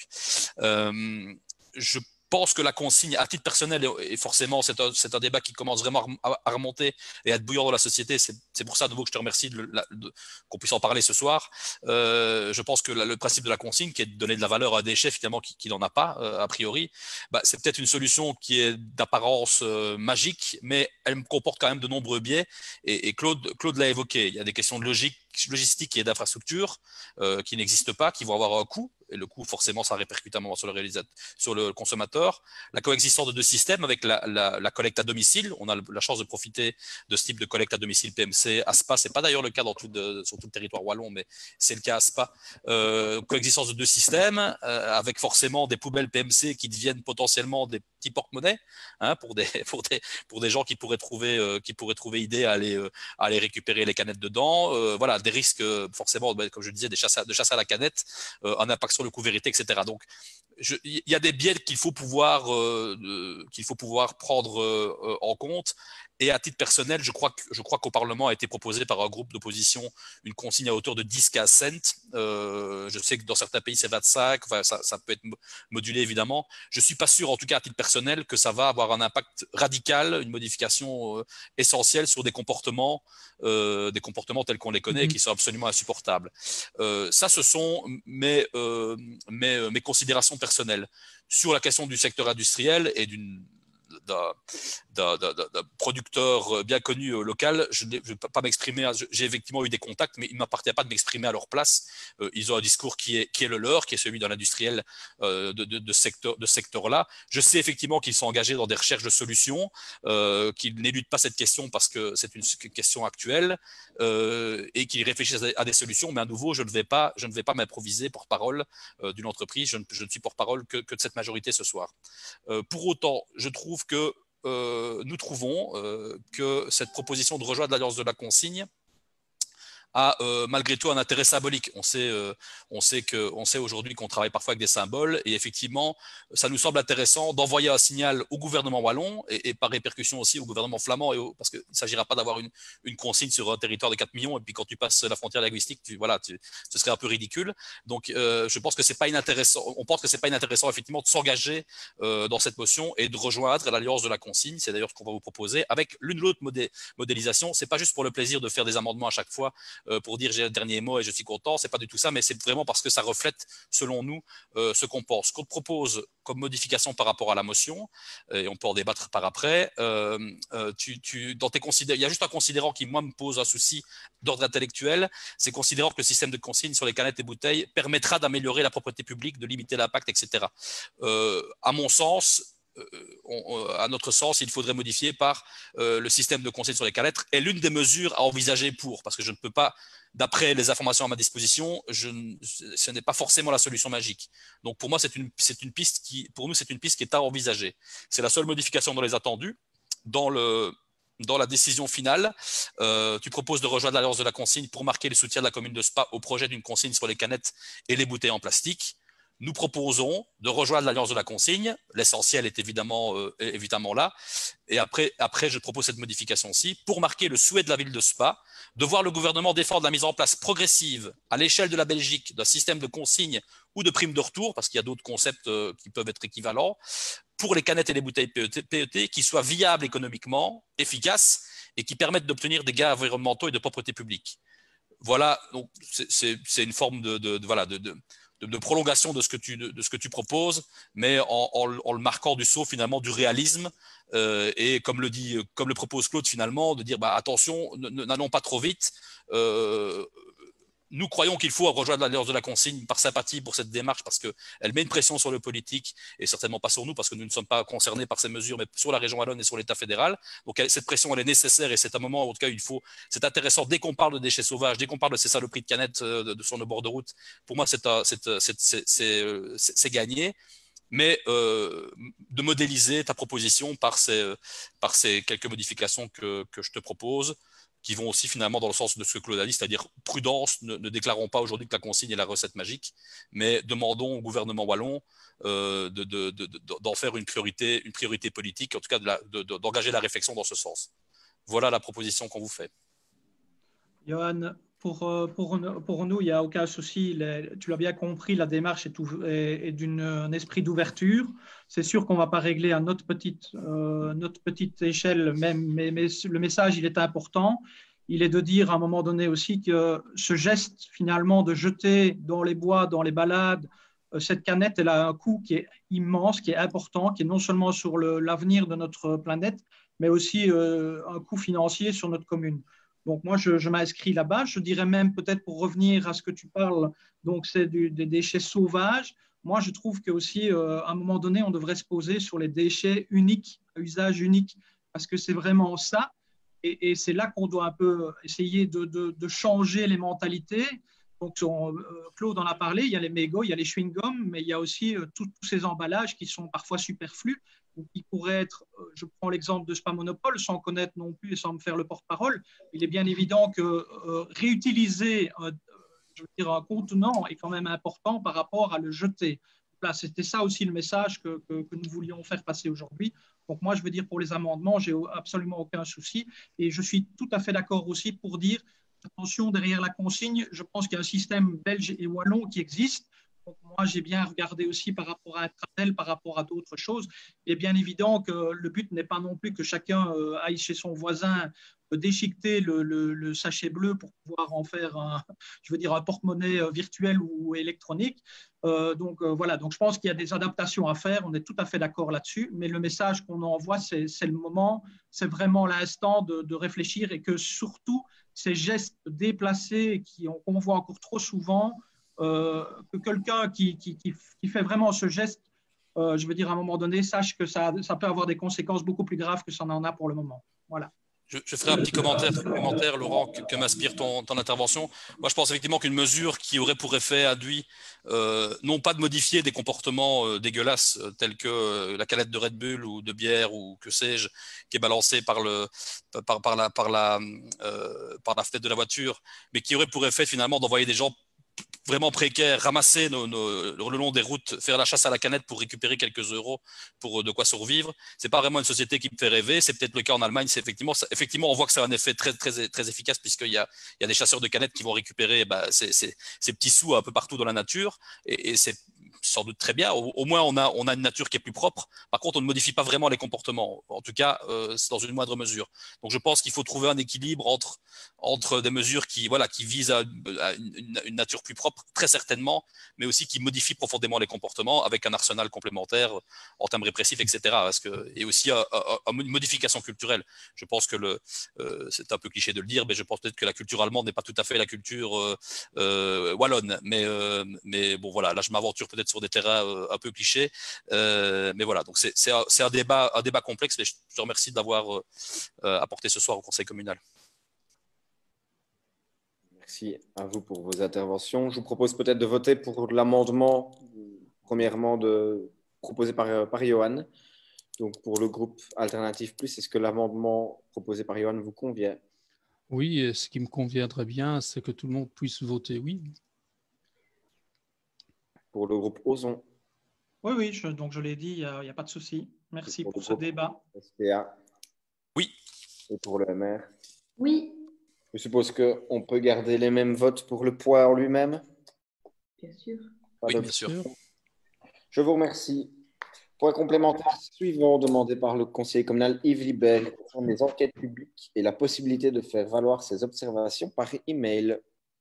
Euh, je pense que la consigne, à titre personnel, et forcément c'est un, c'est un débat qui commence vraiment à, à remonter et à être bouillant dans la société, c'est, c'est pour ça de nouveau que je te remercie de, de, de, qu'on puisse en parler ce soir. Euh, je pense que la, le principe de la consigne, qui est de donner de la valeur à un déchet finalement qui, qui n'en a pas euh, a priori, bah, c'est peut-être une solution qui est d'apparence euh, magique, mais elle comporte quand même de nombreux biais, et, et Claude, Claude l'a évoqué. Il y a des questions de logique, logistique et d'infrastructure euh, qui n'existent pas, qui vont avoir un coût, et le coût forcément ça répercute un moment sur le réalisateur, sur le consommateur. La coexistence de deux systèmes avec la, la, la collecte à domicile, on a la chance de profiter de ce type de collecte à domicile P M C à Spa, c'est pas d'ailleurs le cas dans tout de, sur tout le territoire wallon, mais c'est le cas à Spa. Euh, coexistence de deux systèmes euh, avec forcément des poubelles P M C qui deviennent potentiellement des petits porte-monnaies hein, pour des pour des pour des gens qui pourraient trouver euh, qui pourraient trouver idée à aller euh, à aller récupérer les canettes dedans. Euh, voilà, des risques euh, forcément, comme je disais, des chasses à, de chasse à la canette, euh, un impact sur le coût vérité, et cetera. Donc il y a des biais qu'il faut pouvoir euh, euh, qu'il faut pouvoir prendre euh, en compte. Et à titre personnel, je crois, que, je crois qu'au Parlement a été proposé par un groupe d'opposition une consigne à hauteur de dix quinze cents. Euh, je sais que dans certains pays, c'est vingt-cinq. Enfin, ça, ça peut être modulé, évidemment. Je ne suis pas sûr, en tout cas à titre personnel, que ça va avoir un impact radical, une modification euh, essentielle sur des comportements, euh, des comportements tels qu'on les connaît, mmh. qui sont absolument insupportables. Euh, ça, ce sont mes, euh, mes, mes considérations personnelles. Sur la question du secteur industriel et d'une d'un, d'un, d'un, d'un producteur bien connu euh, local, je ne vais pas m'exprimer, j'ai effectivement eu des contacts, mais il ne m'appartient pas de m'exprimer à leur place. Euh, ils ont un discours qui est, qui est le leur, qui est celui d'un industriel euh, de, de, de, secteur, de ce secteur-là. Je sais effectivement qu'ils sont engagés dans des recherches de solutions, euh, qu'ils n'éludent pas cette question parce que c'est une question actuelle euh, et qu'ils réfléchissent à des solutions, mais à nouveau, je ne vais pas, je ne vais pas m'improviser porte-parole euh, d'une entreprise, je ne, je ne suis porte-parole que, que de cette majorité ce soir. Euh, pour autant, je trouve que Euh, nous trouvons euh, que cette proposition de rejoindre l'Alliance de la consigne a euh, malgré tout un intérêt symbolique. On sait, euh, on sait, que, on sait aujourd'hui qu'on travaille parfois avec des symboles et effectivement, ça nous semble intéressant d'envoyer un signal au gouvernement wallon et, et par répercussion aussi au gouvernement flamand, et au, parce qu'il ne s'agira pas d'avoir une, une consigne sur un territoire de quatre millions et puis quand tu passes la frontière linguistique, tu, voilà, tu, ce serait un peu ridicule. Donc, euh, je pense que c'est pas inintéressant. On pense que c'est pas inintéressant effectivement de s'engager euh, dans cette motion et de rejoindre l'Alliance de la consigne. C'est d'ailleurs ce qu'on va vous proposer avec l'une ou l'autre modé- modélisation. C'est pas juste pour le plaisir de faire des amendements à chaque fois. euh, pour dire j'ai le dernier mot et je suis content. C'est pas du tout ça, mais c'est vraiment parce que ça reflète, selon nous, euh, ce qu'on pense. Ce qu'on te propose comme modification par rapport à la motion, et on peut en débattre par après, euh, euh, tu, tu, dans tes considé- il y a juste un considérant qui, moi, me pose un souci d'ordre intellectuel, c'est considérant que le système de consigne sur les canettes et bouteilles permettra d'améliorer la propreté publique, de limiter l'impact, et cetera. Euh, à mon sens, On, à notre sens, il faudrait modifier par euh, le système de consigne sur les canettes est l'une des mesures à envisager pour, parce que je ne peux pas, d'après les informations à ma disposition, je, ce n'est pas forcément la solution magique. Donc pour moi, c'est une, c'est une piste qui, pour nous, c'est une piste qui est à envisager. C'est la seule modification dans les attendus. Dans le Dans la décision finale, euh, tu proposes de rejoindre l'Alliance de la consigne pour marquer le soutien de la commune de Spa au projet d'une consigne sur les canettes et les bouteilles en plastique. Nous proposons de rejoindre l'Alliance de la consigne. L'essentiel est évidemment, euh, évidemment là. Et après, après, je propose cette modification-ci pour marquer le souhait de la ville de Spa de voir le gouvernement défendre la mise en place progressive à l'échelle de la Belgique d'un système de consigne ou de prime de retour, parce qu'il y a d'autres concepts euh, qui peuvent être équivalents, pour les canettes et les bouteilles P E T, qui soient viables économiquement, efficaces et qui permettent d'obtenir des gains environnementaux et de propreté publique. Voilà, donc c'est une forme de, de, de voilà, de, de De, de prolongation de ce que tu, de, de ce que tu proposes, mais en, en, en le marquant du saut finalement du réalisme euh, et comme le dit, comme le propose Claude finalement, de dire bah, attention, n'allons pas trop vite. Euh, nous croyons qu'il faut rejoindre l'Alliance de la consigne par sympathie pour cette démarche parce qu'elle met une pression sur le politique et certainement pas sur nous parce que nous ne sommes pas concernés par ces mesures, mais sur la région wallonne et sur l'État fédéral. Donc elle, cette pression, elle est nécessaire et c'est un moment où en tout cas il faut. C'est intéressant dès qu'on parle de déchets sauvages, dès qu'on parle de ces saloperies de canettes euh, de, de, sur nos bords de route. Pour moi, c'est gagné. Mais euh, de modéliser ta proposition par ces, par ces quelques modifications que, que je te propose, qui vont aussi finalement dans le sens de ce que Claude a dit, c'est-à-dire prudence, ne, ne déclarons pas aujourd'hui que la consigne est la recette magique, mais demandons au gouvernement wallon euh, de, de, de, de, d'en faire une priorité, une priorité politique, en tout cas d'engager de la, la réflexion dans ce sens. Voilà la proposition qu'on vous fait. Johan, pour, pour, pour nous, il n'y a aucun souci. Les, tu l'as bien compris, la démarche est, est, est d'un esprit d'ouverture. C'est sûr qu'on ne va pas régler à notre petite, euh, notre petite échelle, même, mais, mais le message, il est important. Il est de dire à un moment donné aussi que ce geste, finalement, de jeter dans les bois, dans les balades, euh, cette canette, elle a un coût qui est immense, qui est important, qui est non seulement sur l'avenir de notre planète, mais aussi euh, un coût financier sur notre commune. Donc, moi, je, je m'inscris là-bas. Je dirais même, peut-être pour revenir à ce que tu parles, donc c'est des déchets sauvages. Moi, je trouve qu'aussi, euh, à un moment donné, on devrait se poser sur les déchets uniques, à usage unique, parce que c'est vraiment ça. Et, et c'est là qu'on doit un peu essayer de, de, de changer les mentalités. Donc, on, euh, Claude en a parlé, il y a les mégots, il y a les chewing-gums, mais il y a aussi euh, tous ces emballages qui sont parfois superflus, ou qui pourraient être, euh, je prends l'exemple de Spa Monopole, sans connaître non plus et sans me faire le porte-parole, il est bien évident que euh, réutiliser euh, je veux dire, un contenant est quand même important par rapport à le jeter. C'était ça aussi le message que, que, que nous voulions faire passer aujourd'hui. Donc moi, je veux dire, pour les amendements, j'ai absolument aucun souci. Et je suis tout à fait d'accord aussi pour dire, attention, derrière la consigne, je pense qu'il y a un système belge et wallon qui existe. Donc moi, j'ai bien regardé aussi par rapport à Intratel, par rapport à d'autres choses. Il est bien évident que le but n'est pas non plus que chacun euh, aille chez son voisin déchiqueter le, le, le sachet bleu pour pouvoir en faire un, je veux dire, un porte-monnaie virtuel ou électronique. Euh, donc euh, voilà, donc je pense qu'il y a des adaptations à faire, on est tout à fait d'accord là-dessus, mais le message qu'on envoie, c'est le moment, c'est vraiment l'instant de, de réfléchir et que surtout ces gestes déplacés qu'on voit encore trop souvent, euh, que quelqu'un qui, qui, qui, qui fait vraiment ce geste, euh, je veux dire, à un moment donné, sache que ça, ça peut avoir des conséquences beaucoup plus graves que ça n'en a pour le moment. Voilà. Je, je ferai un petit commentaire supplémentaire, Laurent, que, que m'inspire ton, ton intervention. Moi, je pense effectivement qu'une mesure qui aurait pour effet induit, euh, non pas de modifier des comportements euh, dégueulasses euh, tels que euh, la canette de Red Bull ou de bière ou que sais-je, qui est balancée par, le, par, par, la, par, la, euh, par la fenêtre de la voiture, mais qui aurait pour effet finalement d'envoyer des gens vraiment précaires, ramasser nos, nos, le long des routes, faire la chasse à la canette pour récupérer quelques euros pour de quoi survivre. C'est pas vraiment une société qui me fait rêver. C'est peut-être le cas en Allemagne. C'est effectivement, ça, effectivement, on voit que ça a un effet très, très, très efficace puisqu'il y a, il y a des chasseurs de canettes qui vont récupérer bah, ces, ces, ces petits sous un peu partout dans la nature. Et, et c'est sans doute très bien. Au, au moins, on a, on a une nature qui est plus propre. Par contre, on ne modifie pas vraiment les comportements. En tout cas, euh, c'est dans une moindre mesure. Donc, je pense qu'il faut trouver un équilibre entre, entre des mesures qui, voilà, qui visent à, à une, une nature plus propre, très certainement, mais aussi qui modifient profondément les comportements avec un arsenal complémentaire en termes répressifs, et cetera. Parce que, et aussi à, à, à une modification culturelle. Je pense que le, euh, c'est un peu cliché de le dire, mais je pense peut-être que la culture allemande n'est pas tout à fait la culture euh, euh, wallonne. Mais, euh, mais bon, voilà, là, je m'aventure peut-être sur des terrains euh, un peu clichés. Euh, mais voilà, donc c'est, c'est, un, c'est un, débat, un débat complexe, mais je te remercie d'avoir euh, apporté ce soir au Conseil communal. Merci à vous pour vos interventions. Je vous propose peut-être de voter pour l'amendement, premièrement, de, proposé par, par Johan. Donc, pour le groupe Alternative Plus, est-ce que l'amendement proposé par Johan vous convient? Oui, et ce qui me conviendrait bien, c'est que tout le monde puisse voter oui. Pour le groupe Ozon? Oui, oui, je, donc je l'ai dit, il n'y a, a pas de souci. Merci pour, pour ce débat. S P A? Oui. Et pour le M R? Oui. Je suppose qu'on peut garder les mêmes votes pour le poids en lui-même? Bien sûr. Pas oui, bien sûr. Je vous remercie. Point complémentaire suivant demandé par le conseiller communal Yves Libert concerne les enquêtes publiques et la possibilité de faire valoir ses observations par email.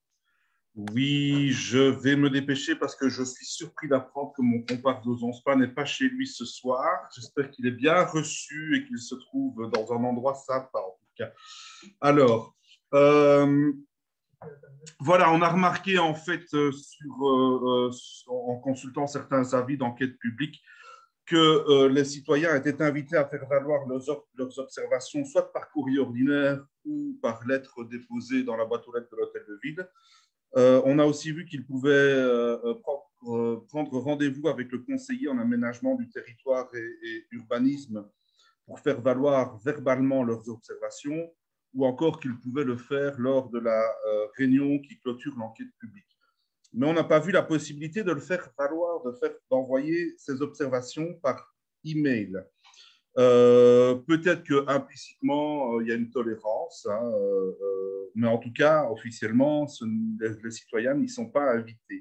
Oui, je vais me dépêcher parce que je suis surpris d'apprendre que mon comparse d'Ozonspa n'est pas chez lui ce soir. J'espère qu'il est bien reçu et qu'il se trouve dans un endroit sympa en tout cas. Alors, euh, voilà, on a remarqué en fait sur, euh, en consultant certains avis d'enquête publique que euh, les citoyens étaient invités à faire valoir leurs, leurs observations soit par courrier ordinaire ou par lettre déposée dans la boîte aux lettres de l'hôtel de ville. Euh, on a aussi vu qu'ils pouvaient euh, prendre, euh, prendre rendez-vous avec le conseiller en aménagement du territoire et, et urbanisme pour faire valoir verbalement leurs observations, ou encore qu'ils pouvaient le faire lors de la euh, réunion qui clôture l'enquête publique. Mais on n'a pas vu la possibilité de le faire valoir, de faire, d'envoyer ces observations par email. Euh, peut-être qu'implicitement, euh, il y a une tolérance, hein, euh, euh, mais en tout cas, officiellement, ce, les, les citoyens n'y sont pas invités.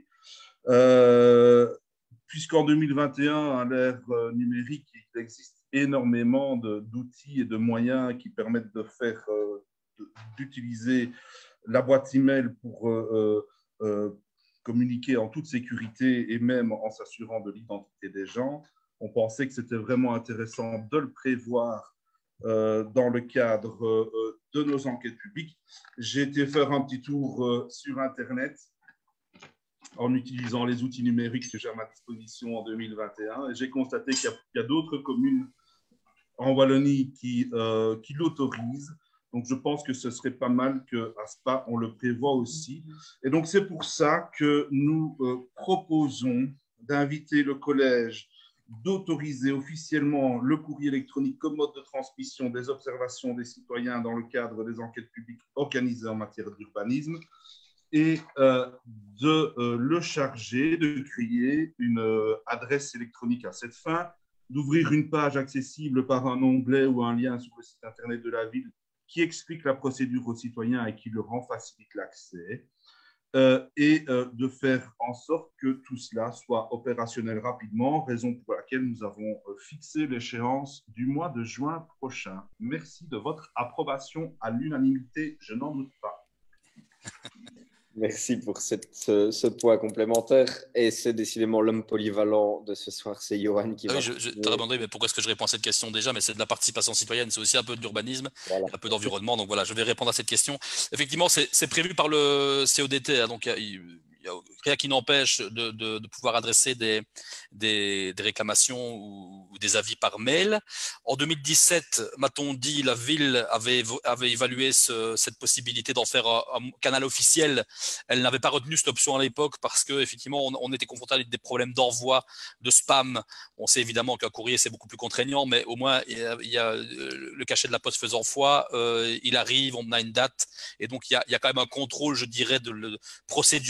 Euh, puisqu'en deux mille vingt et un, à l'ère numérique, il existe énormément de, d'outils et de moyens qui permettent de faire, euh, de, d'utiliser la boîte email pour euh, euh, communiquer en toute sécurité et même en s'assurant de l'identité des gens. On pensait que c'était vraiment intéressant de le prévoir euh, dans le cadre euh, de nos enquêtes publiques. J'ai été faire un petit tour euh, sur Internet en utilisant les outils numériques que j'ai à ma disposition en deux mille vingt et un et j'ai constaté qu'il y a, qu'il y a d'autres communes en Wallonie qui, euh, qui l'autorisent. Donc, je pense que ce serait pas mal qu'à Spa, on le prévoit aussi. Et donc, c'est pour ça que nous euh, proposons d'inviter le collège d'autoriser officiellement le courrier électronique comme mode de transmission des observations des citoyens dans le cadre des enquêtes publiques organisées en matière d'urbanisme et euh, de euh, le charger, de créer une euh, adresse électronique à cette fin, d'ouvrir une page accessible par un onglet ou un lien sur le site internet de la ville qui explique la procédure aux citoyens et qui leur en facilite l'accès, euh, et euh, de faire en sorte que tout cela soit opérationnel rapidement, raison pour laquelle nous avons euh, fixé l'échéance du mois de juin prochain. Merci de votre approbation à l'unanimité, je n'en doute pas. Merci pour cette, ce, ce point complémentaire. Et c'est décidément l'homme polyvalent de ce soir, c'est Johan qui ah va... Oui, je, je te répondrai, mais pourquoi est-ce que je réponds à cette question déjà? Mais c'est de la participation citoyenne, c'est aussi un peu de l'urbanisme, voilà. Un peu d'environnement. Donc voilà, je vais répondre à cette question. Effectivement, c'est, c'est prévu par le C O D T, hein, donc il y a, il y a rien qui n'empêche de, de, de pouvoir adresser des, des, des réclamations ou, ou des avis par mail. En deux mille dix-sept, m'a-t-on dit, la ville avait, avait évalué ce, cette possibilité d'en faire un, un canal officiel. Elle n'avait pas retenu cette option à l'époque parce qu'effectivement, on, on était confronté à des problèmes d'envoi, de spam. On sait évidemment qu'un courrier, c'est beaucoup plus contraignant, mais au moins, il y a, il y a le cachet de la poste faisant foi, euh, il arrive, on a une date, et donc il y a, il y a quand même un contrôle, je dirais, de, de procédural et administratif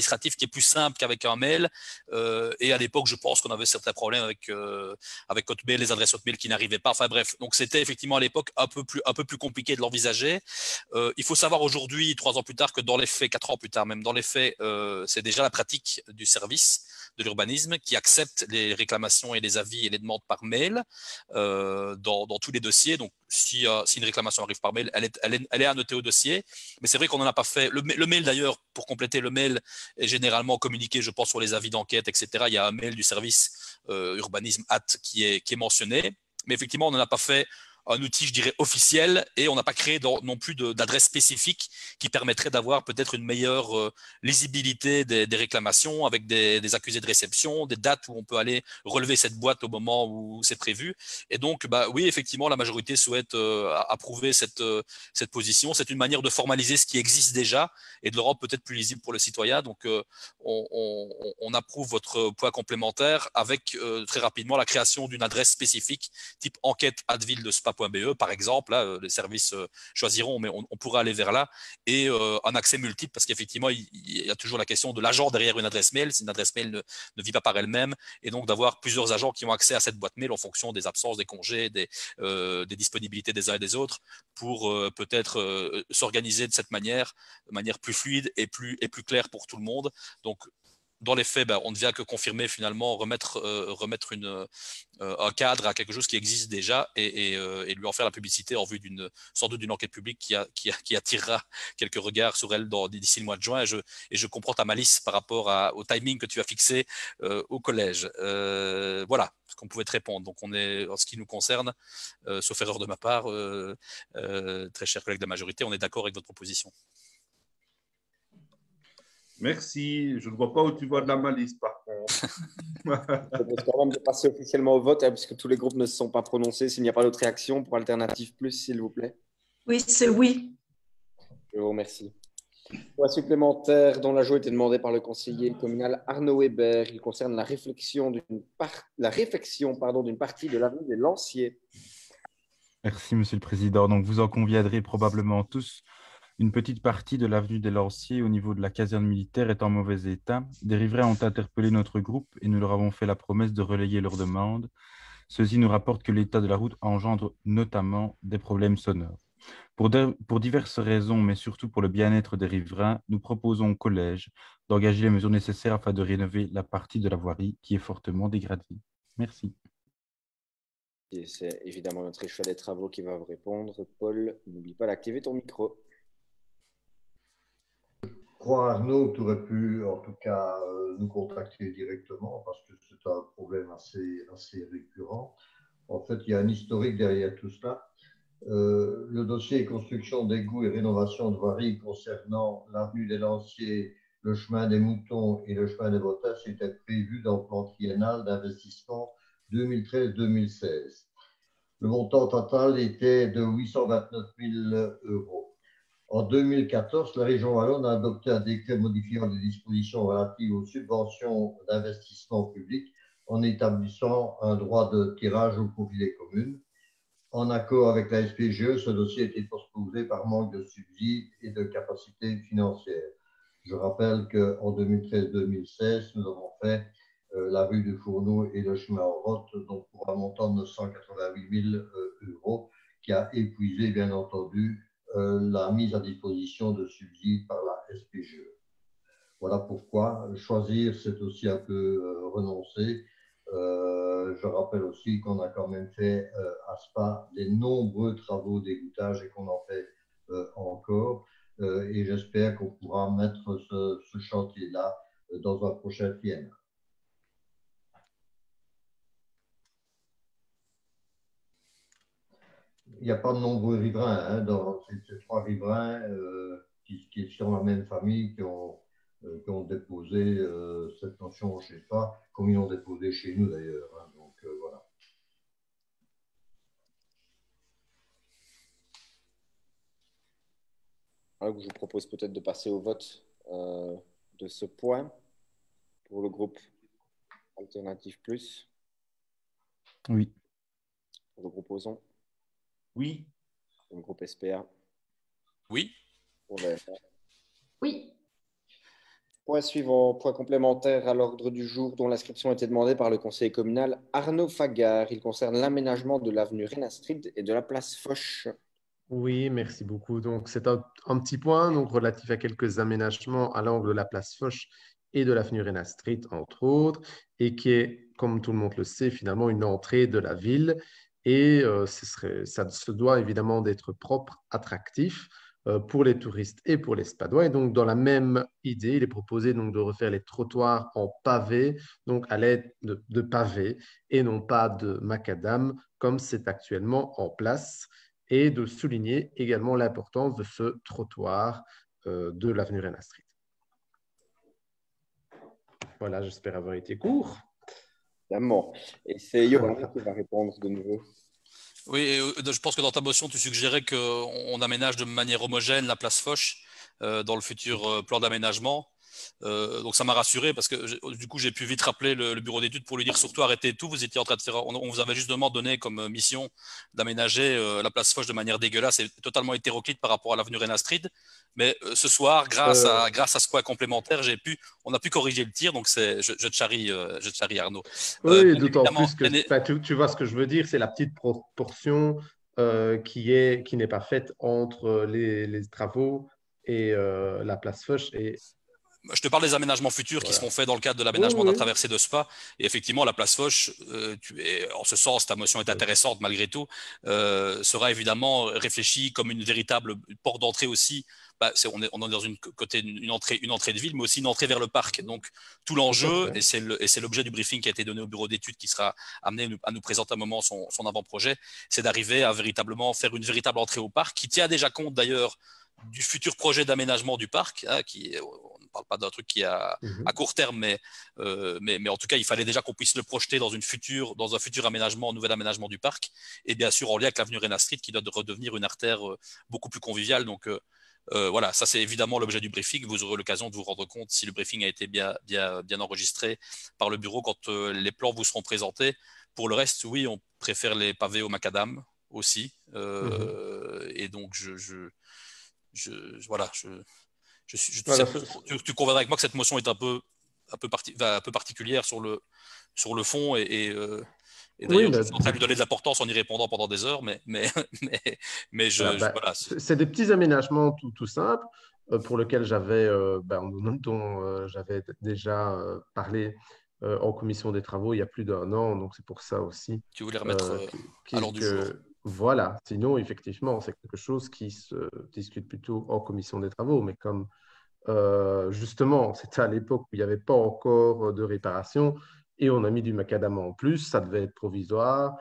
administratif qui est plus simple qu'avec un mail. Euh, et à l'époque, je pense qu'on avait certains problèmes avec, euh, avec Hotmail, les adresses Hotmail qui n'arrivaient pas. Enfin bref, donc c'était effectivement à l'époque un peu plus, un peu plus compliqué de l'envisager. Euh, il faut savoir aujourd'hui, trois ans plus tard, que dans les faits, quatre ans plus tard même, dans les faits, euh, c'est déjà la pratique du service de l'urbanisme qui accepte les réclamations et les avis et les demandes par mail euh, dans, dans tous les dossiers. Donc, si, euh, si une réclamation arrive par mail, elle est, elle est, elle est annotée au dossier. Mais c'est vrai qu'on n'en a pas fait. Le, le mail, d'ailleurs, pour compléter, le mail est généralement communiqué, je pense, sur les avis d'enquête, et cetera. Il y a un mail du service euh, urbanisme at qui est, qui est mentionné. Mais effectivement, on n'en a pas fait un outil, je dirais, officiel, et on n'a pas créé dans, non plus d'adresse spécifique qui permettrait d'avoir peut-être une meilleure euh, lisibilité des, des réclamations avec des, des accusés de réception, des dates où on peut aller relever cette boîte au moment où c'est prévu. Et donc, bah, oui, effectivement, la majorité souhaite euh, approuver cette, euh, cette position. C'est une manière de formaliser ce qui existe déjà et de le rendre peut-être plus lisible pour le citoyen. Donc, euh, on, on, on approuve votre point complémentaire avec euh, très rapidement la création d'une adresse spécifique type enquête adville de spa point b e, par exemple. Là, les services euh, choisiront, mais on, on pourra aller vers là. Et euh, un accès multiple, parce qu'effectivement, il, il y a toujours la question de l'agent derrière une adresse mail. Si une adresse mail ne, ne vit pas par elle-même, et donc d'avoir plusieurs agents qui ont accès à cette boîte mail en fonction des absences, des congés, des, euh, des disponibilités des uns et des autres, pour euh, peut-être euh, s'organiser de cette manière, de manière plus fluide et plus, et plus claire pour tout le monde. Donc, dans les faits, ben, on ne vient que confirmer finalement, remettre, euh, remettre une, euh, un cadre à quelque chose qui existe déjà et, et, euh, et lui en faire la publicité en vue d'une, sans doute d'une enquête publique qui, a, qui, a, qui attirera quelques regards sur elle d'ici le mois de juin. Et je, et je comprends ta malice par rapport à, au timing que tu as fixé euh, au collège. Euh, voilà ce qu'on pouvait te répondre. Donc, on est, en ce qui nous concerne, euh, sauf erreur de ma part, euh, euh, très chers collègues de la majorité, on est d'accord avec votre proposition. Merci. Je ne vois pas où tu vois de la malice, par contre. Je propose quand même de passer officiellement au vote, hein, puisque tous les groupes ne se sont pas prononcés. S'il n'y a pas d'autres réactions pour Alternative Plus, s'il vous plaît. Oui, c'est oui. Je vous remercie. Point supplémentaire dont l'ajout était demandé par le conseiller communal Arnaud Hébert. Il concerne la réflexion d'une par... la réfection pardon, d'une partie de l'avenue des Lanciers. Merci, Monsieur le Président. Donc, vous en conviendrez probablement tous. Une petite partie de l'avenue des Lanciers au niveau de la caserne militaire est en mauvais état. Des riverains ont interpellé notre groupe et nous leur avons fait la promesse de relayer leurs demandes. Ceux-ci nous rapportent que l'état de la route engendre notamment des problèmes sonores. Pour, de, pour diverses raisons, mais surtout pour le bien-être des riverains, nous proposons au collège d'engager les mesures nécessaires afin de rénover la partie de la voirie qui est fortement dégradée. Merci. C'est évidemment notre échelle des travaux qui va vous répondre. Paul, n'oublie pas d'activer ton micro. Je crois, Arnaud, tu aurais pu en tout cas euh, nous contacter directement parce que c'est un problème assez, assez récurrent. En fait, il y a un historique derrière tout cela. Euh, le dossier construction d'égouts et rénovation de voirie concernant l'avenue des Lanciers, le chemin des Moutons et le chemin des Bottas était prévu dans le plan triennal d'investissement deux mille treize deux mille seize. Le montant total était de huit cent vingt-neuf mille euros. En deux mille quatorze, la région wallonne a adopté un décret modifiant les dispositions relatives aux subventions d'investissement public en établissant un droit de tirage au profit des communes. En accord avec la S P G E, ce dossier a été postposé par manque de subsides et de capacité financière. Je rappelle qu'en deux mille treize deux mille seize, nous avons fait euh, la rue du Fourneau et le chemin en route, donc pour un montant de neuf cent quatre-vingt-huit mille euros, qui a épuisé, bien entendu, Euh, la mise à disposition de subsides par la S P G E. Voilà pourquoi choisir, c'est aussi un peu euh, renoncer. Euh, je rappelle aussi qu'on a quand même fait euh, à Spa des nombreux travaux d'égouttage et qu'on en fait euh, encore. Euh, et j'espère qu'on pourra mettre ce, ce chantier-là dans un prochain triennal. Il n'y a pas de nombreux riverains, hein, dans ces trois riverains euh, qui, qui sont la même famille, qui ont, euh, qui ont déposé euh, cette notion chez Spa, comme ils l'ont déposé chez nous d'ailleurs. Hein, donc euh, voilà. Alors, je vous propose peut-être de passer au vote euh, de ce point pour le groupe Alternative Plus. Oui. Pour le groupe Ozon. Oui. Pour le groupe S P A. Oui. Pour le F R. Oui. Point suivant, point complémentaire à l'ordre du jour dont l'inscription a été demandée par le conseil communal Arnaud Fagard. Il concerne l'aménagement de l'avenue Rena Street et de la place Foch. Oui, merci beaucoup. Donc, c'est un, un petit point donc, relatif à quelques aménagements à l'angle de la place Foch et de l'avenue Rena Street, entre autres, et qui est, comme tout le monde le sait, finalement une entrée de la ville. Et euh, ce serait, ça se doit évidemment d'être propre, attractif euh, pour les touristes et pour les Spadois. Et donc, dans la même idée, il est proposé donc, de refaire les trottoirs en pavé, donc à l'aide de, de pavés et non pas de macadam, comme c'est actuellement en place, et de souligner également l'importance de ce trottoir euh, de l'avenue Rena Street. Voilà, j'espère avoir été court. Évidemment. Et c'est Johan qui va répondre de nouveau. Oui, et je pense que dans ta motion, tu suggérais qu'on aménage de manière homogène la place Foch euh, dans le futur euh, plan d'aménagement. Euh, donc ça m'a rassuré parce que du coup j'ai pu vite rappeler le, le bureau d'études pour lui dire surtout arrêtez tout, vous étiez en train de faire, on, on vous avait justement donné comme mission d'aménager euh, la place Foch de manière dégueulasse et totalement hétéroclite par rapport à l'avenue Rena Street, mais euh, ce soir grâce euh... à grâce à ce point complémentaire j'ai pu on a pu corriger le tir, donc c'est je, je te charrie euh, je te charrie Arnaud. Oui, euh, d'autant plus que est... tu, tu vois ce que je veux dire, c'est la petite proportion euh, qui est qui n'est pas faite entre les, les travaux et euh, la place Foch et je te parle des aménagements futurs voilà. qui seront faits dans le cadre de l'aménagement oui, oui. de la traversée de Spa. Et effectivement, la place Foch, euh, tu es, en ce sens, ta motion est intéressante malgré tout, euh, sera évidemment réfléchie comme une véritable porte d'entrée aussi. Bah, c'est, on, est, on est dans une, côté, une, entrée, une entrée de ville, mais aussi une entrée vers le parc. Donc, tout l'enjeu, et c'est, le, et c'est l'objet du briefing qui a été donné au bureau d'études qui sera amené à nous présenter un moment son, son avant-projet, c'est d'arriver à véritablement faire une véritable entrée au parc qui tient déjà compte d'ailleurs du futur projet d'aménagement du parc, hein, qui, on ne parle pas d'un truc qui est à, mmh. à court terme, mais, euh, mais, mais en tout cas, il fallait déjà qu'on puisse le projeter dans, une future, dans un futur aménagement, un nouvel aménagement du parc, et bien sûr en lien avec l'avenue Rena Street, qui doit redevenir une artère euh, beaucoup plus conviviale. Donc euh, euh, voilà, ça c'est évidemment l'objet du briefing. Vous aurez l'occasion de vous rendre compte si le briefing a été bien, bien, bien enregistré par le bureau quand euh, les plans vous seront présentés. Pour le reste, oui, on préfère les pavés au macadam aussi. Euh, mmh. Et donc, je... je Je, voilà, je, je, je, voilà, tu, tu, tu conviendras avec moi que cette motion est un peu, un peu, parti, un peu particulière sur le, sur le fond et, et, euh, et d'ailleurs, oui, je suis en train de lui donner de l'importance en y répondant pendant des heures, mais, mais, mais, mais je, voilà, je, bah, voilà. C'est des petits aménagements tout, tout simples euh, pour lesquels j'avais, euh, bah, dont euh, j'avais déjà euh, parlé euh, en commission des travaux il y a plus d'un an, donc c'est pour ça aussi. Tu voulais remettre euh, qui, qui, à l'ordre du jour. Voilà, sinon, effectivement, c'est quelque chose qui se discute plutôt en commission des travaux, mais comme euh, justement, c'était à l'époque où il n'y avait pas encore de réparation et on a mis du macadam en plus, ça devait être provisoire,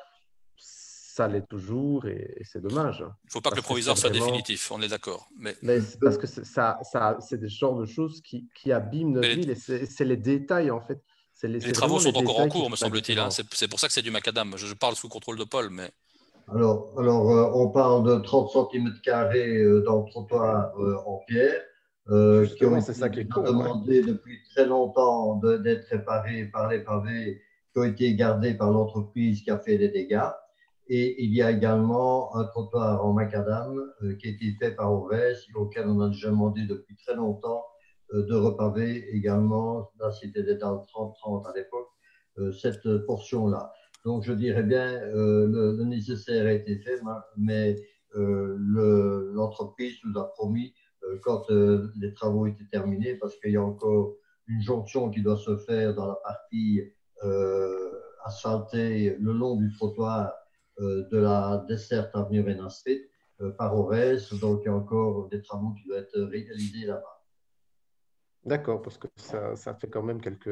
ça l'est toujours et, et c'est dommage. Il ne faut pas que le provisoire que soit vraiment... définitif, on est d'accord. Mais, mais c'est parce que c'est, ça, ça, c'est des genres de choses qui, qui abîment notre mais ville et c'est, c'est les détails en fait. C'est les, les travaux sont les encore en cours, me semble-t-il. Hein. C'est, c'est pour ça que c'est du macadam. Je, je parle sous contrôle de Paul, mais. Alors, alors euh, on parle de trente centimètres carrés euh, dans le trottoir euh, en pierre, euh, qui ont été ça qui est cool, demandé ouais. depuis très longtemps de, d'être réparés par les pavés, qui ont été gardés par l'entreprise qui a fait des dégâts. Et il y a également un trottoir en macadam euh, qui a été fait par Ovès, auquel on a déjà demandé depuis très longtemps euh, de repaver également, là c'était dans le trente trente à l'époque, euh, cette portion-là. Donc, je dirais bien, euh, le, le nécessaire a été fait, mais euh, le, l'entreprise nous a promis, euh, quand euh, les travaux étaient terminés, parce qu'il y a encore une jonction qui doit se faire dans la partie euh, asphaltée le long du trottoir euh, de la desserte avenue Rena Street euh, par Orès. Donc, il y a encore des travaux qui doivent être réalisés là-bas. D'accord, parce que ça, ça fait quand même quelques...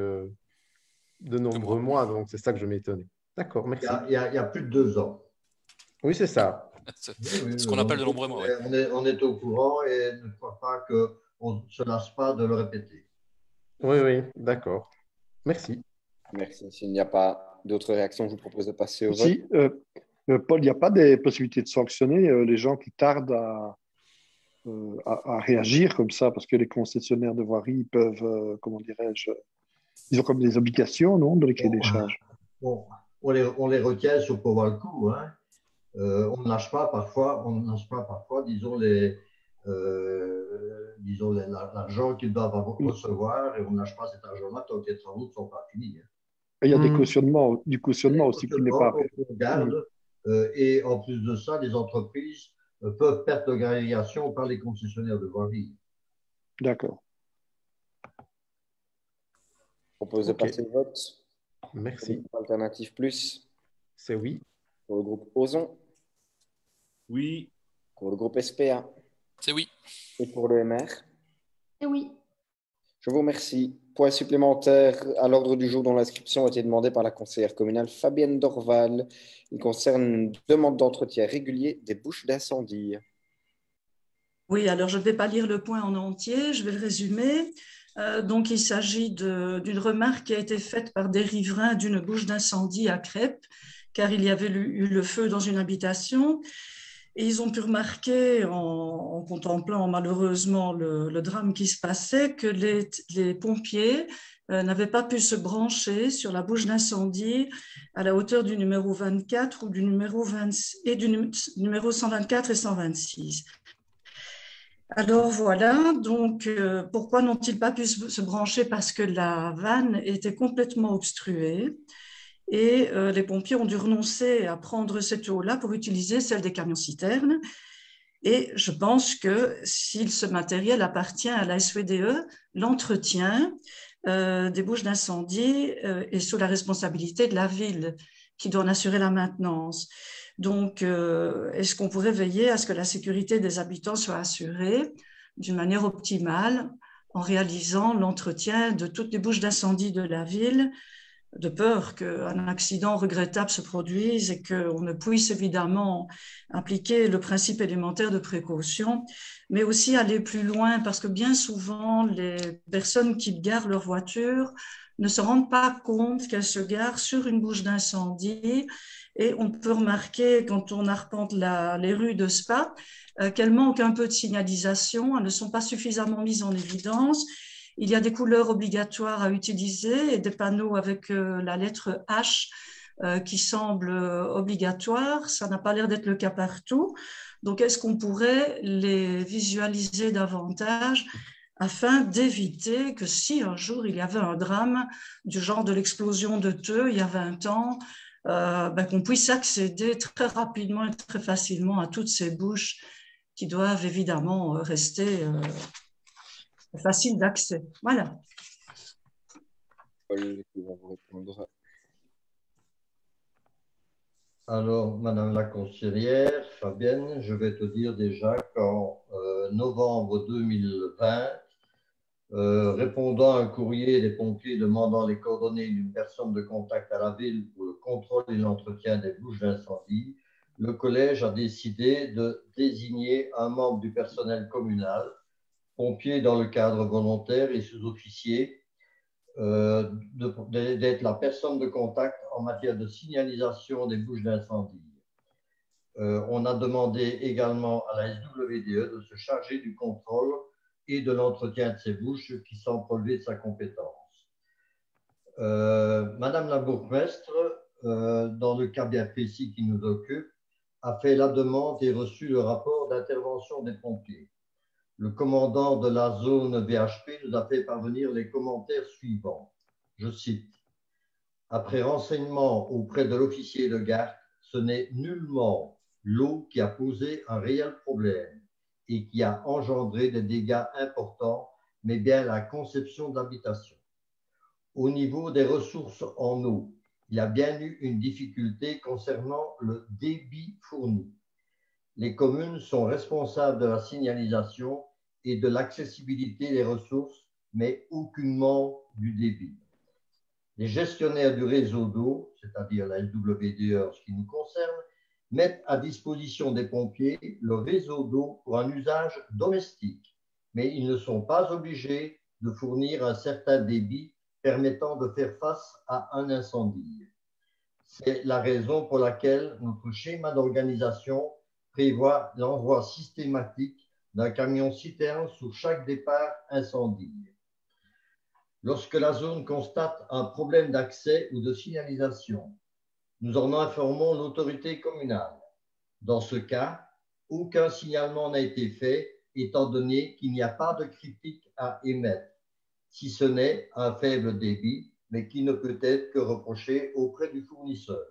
de nombreux mois, donc c'est ça que je m'étonnais. D'accord, merci. Il y, a, il, y a, il y a plus de deux ans. Oui, c'est ça. C'est oui, oui, ce qu'on appelle de nombreux mois. Ouais. On, est, on est au courant et ne crois pas qu'on ne se lasse pas de le répéter. Oui, oui, d'accord. Merci. Merci. S'il n'y a pas d'autres réactions, je vous propose de passer au si, vote. Euh, Paul, il n'y a pas des possibilités de sanctionner euh, les gens qui tardent à, euh, à, à réagir comme ça, parce que les concessionnaires de voirie peuvent, euh, comment dirais-je, ils ont comme des obligations, non, de les créer des charges. Bon. On les, on les retient sur pour voir le coup. Hein. Euh, on ne lâche pas parfois, on ne lâche pas parfois, disons, les, euh, disons, l'argent qu'ils doivent recevoir et on ne lâche pas cet argent-là tant que les travaux ne sont pas finis. Hein. Il y a des cautionnements, du cautionnement aussi qui n'est pas. On garde, mmh. euh, et en plus de ça, les entreprises euh, peuvent perdre l'organisation par les concessionnaires de voirie. D'accord. Je propose de okay. passer le vote. Merci. Alternative plus. C'est oui. Pour le groupe Ozon. Oui. Pour le groupe S P A. C'est oui. Et pour le M R. C'est oui. Je vous remercie. Point supplémentaire à l'ordre du jour dont l'inscription a été demandée par la conseillère communale Fabienne Dorval. Il concerne une demande d'entretien régulier des bouches d'incendie. Oui, alors je ne vais pas lire le point en entier, je vais le résumer. Euh, donc, il s'agit d'une remarque qui a été faite par des riverains d'une bouche d'incendie à Crêpes, car il y avait eu le feu dans une habitation. Et ils ont pu remarquer, en, en contemplant malheureusement le, le drame qui se passait, que les, les pompiers euh, n'avaient pas pu se brancher sur la bouche d'incendie à la hauteur du numéro vingt-quatre ou du numéro, vingt, et du numéro cent vingt-quatre et cent vingt-six. Alors voilà, donc euh, pourquoi n'ont-ils pas pu se, se brancher? Parce que la vanne était complètement obstruée. Et euh, les pompiers ont dû renoncer à prendre cette eau-là pour utiliser celle des camions-citernes. Et je pense que si ce matériel appartient à la S V D E, l'entretien euh, des bouches d'incendie euh, est sous la responsabilité de la ville qui doit en assurer la maintenance. Donc, euh, est-ce qu'on pourrait veiller à ce que la sécurité des habitants soit assurée d'une manière optimale en réalisant l'entretien de toutes les bouches d'incendie de la ville, de peur qu'un accident regrettable se produise et qu'on ne puisse évidemment appliquer le principe élémentaire de précaution, mais aussi aller plus loin, parce que bien souvent, les personnes qui garent leur voiture ne se rendent pas compte qu'elles se garent sur une bouche d'incendie. Et on peut remarquer, quand on arpente la, les rues de Spa, euh, qu'elles manquent un peu de signalisation, elles ne sont pas suffisamment mises en évidence. Il y a des couleurs obligatoires à utiliser et des panneaux avec euh, la lettre H euh, qui semblent euh, obligatoires. Ça n'a pas l'air d'être le cas partout. Donc, est-ce qu'on pourrait les visualiser davantage afin d'éviter que si un jour il y avait un drame du genre de l'explosion de Theux il y a vingt ans, euh, ben, qu'on puisse accéder très rapidement et très facilement à toutes ces bouches qui doivent évidemment rester euh, facile d'accès. Voilà. Paul qui va vous répondre. Alors, Madame la conseillère, Fabienne, je vais te dire déjà qu'en euh, novembre deux mille vingt, euh, répondant à un courrier des pompiers demandant les coordonnées d'une personne de contact à la ville pour le contrôle et l'entretien des bouches d'incendie, le collège a décidé de désigner un membre du personnel communal, pompier dans le cadre volontaire et sous-officier, euh, d'être la personne de contact en matière de signalisation des bouches d'incendie. Euh, on a demandé également à la S W D E de se charger du contrôle et de l'entretien de ces bouches qui sont relevées de sa compétence. Euh, Madame la bourgmestre, euh, dans le cas bien précis qui nous occupe, a fait la demande et reçu le rapport d'intervention des pompiers. Le commandant de la zone V H P nous a fait parvenir les commentaires suivants. Je cite. « Après renseignement auprès de l'officier de garde, ce n'est nullement l'eau qui a posé un réel problème et qui a engendré des dégâts importants, mais bien la conception d'habitation. Au niveau des ressources en eau, il y a bien eu une difficulté concernant le débit fourni. Les communes sont responsables de la signalisation et de l'accessibilité des ressources, mais aucunement du débit. Les gestionnaires du réseau d'eau, c'est-à-dire la S W D E en ce qui nous concerne, mettent à disposition des pompiers le réseau d'eau pour un usage domestique, mais ils ne sont pas obligés de fournir un certain débit permettant de faire face à un incendie. C'est la raison pour laquelle notre schéma d'organisation prévoit l'envoi systématique d'un camion-citerne sous chaque départ incendie. Lorsque la zone constate un problème d'accès ou de signalisation, nous en informons l'autorité communale. Dans ce cas, aucun signalement n'a été fait étant donné qu'il n'y a pas de critique à émettre, si ce n'est un faible débit, mais qui ne peut être que reproché auprès du fournisseur.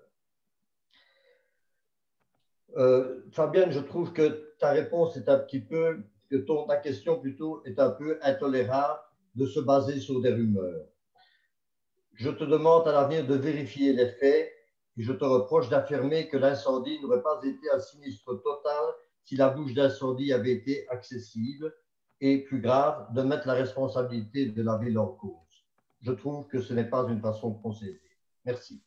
Euh, Fabienne, je trouve que ta réponse est un petit peu, que ton, ta question plutôt est un peu intolérable de se baser sur des rumeurs. Je te demande à l'avenir de vérifier les faits et je te reproche d'affirmer que l'incendie n'aurait pas été un sinistre total si la bouche d'incendie avait été accessible et, plus grave, de mettre la responsabilité de la ville en cause. Je trouve que ce n'est pas une façon de procéder. Merci.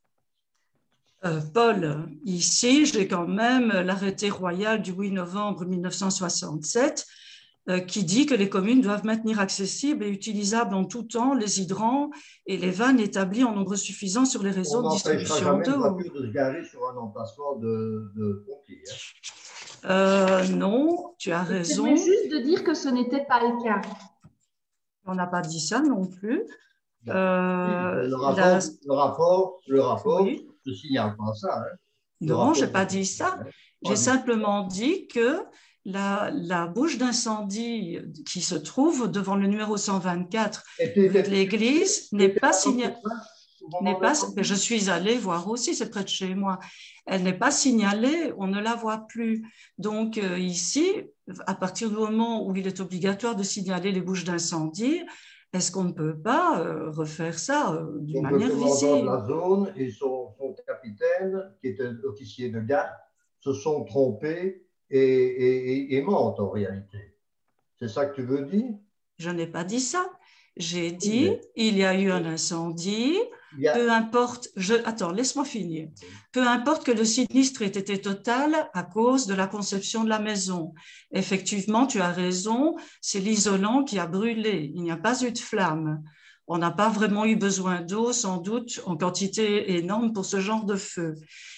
Euh, Paul, ici, j'ai quand même l'arrêté royal du huit novembre mille neuf cent soixante-sept euh, qui dit que les communes doivent maintenir accessibles et utilisables en tout temps les hydrants et les vannes établis en nombre suffisant sur les réseaux de distribution d'eau. On n'empêchera jamais une voiture de se garer sur un emplacement de, de pompiers. Hein. Euh, non, tu as raison. C'est juste de dire que ce n'était pas le cas. On n'a pas dit ça non plus. Euh, le, rapport, la... le rapport, le rapport oui. ne signale pas ça. Hein. Non, je n'ai pas dit ça. J'ai simplement dit que la, la bouche d'incendie qui se trouve devant le numéro cent vingt-quatre de l'église n'est pas signalée. N'est pas, je suis allée voir aussi, c'est près de chez moi. Elle n'est pas signalée, on ne la voit plus. Donc euh, ici, à partir du moment où il est obligatoire de signaler les bouches d'incendie, est-ce qu'on ne peut pas euh, refaire ça euh, d'une manière visible? Le commandant de la zone et son, son capitaine, qui était officier de garde, se sont trompés et, et, et, et mentent en réalité. C'est ça que tu veux dire? Je n'ai pas dit ça. J'ai dit, oui. Il y a eu un incendie, a... peu importe, je... attends, laisse-moi finir. Peu importe que le sinistre ait été total à cause de la conception de la maison. Effectivement, tu as raison, c'est l'isolant qui a brûlé, il n'y a pas eu de flamme. On n'a pas vraiment eu besoin d'eau, sans doute, en quantité énorme pour ce genre de feu.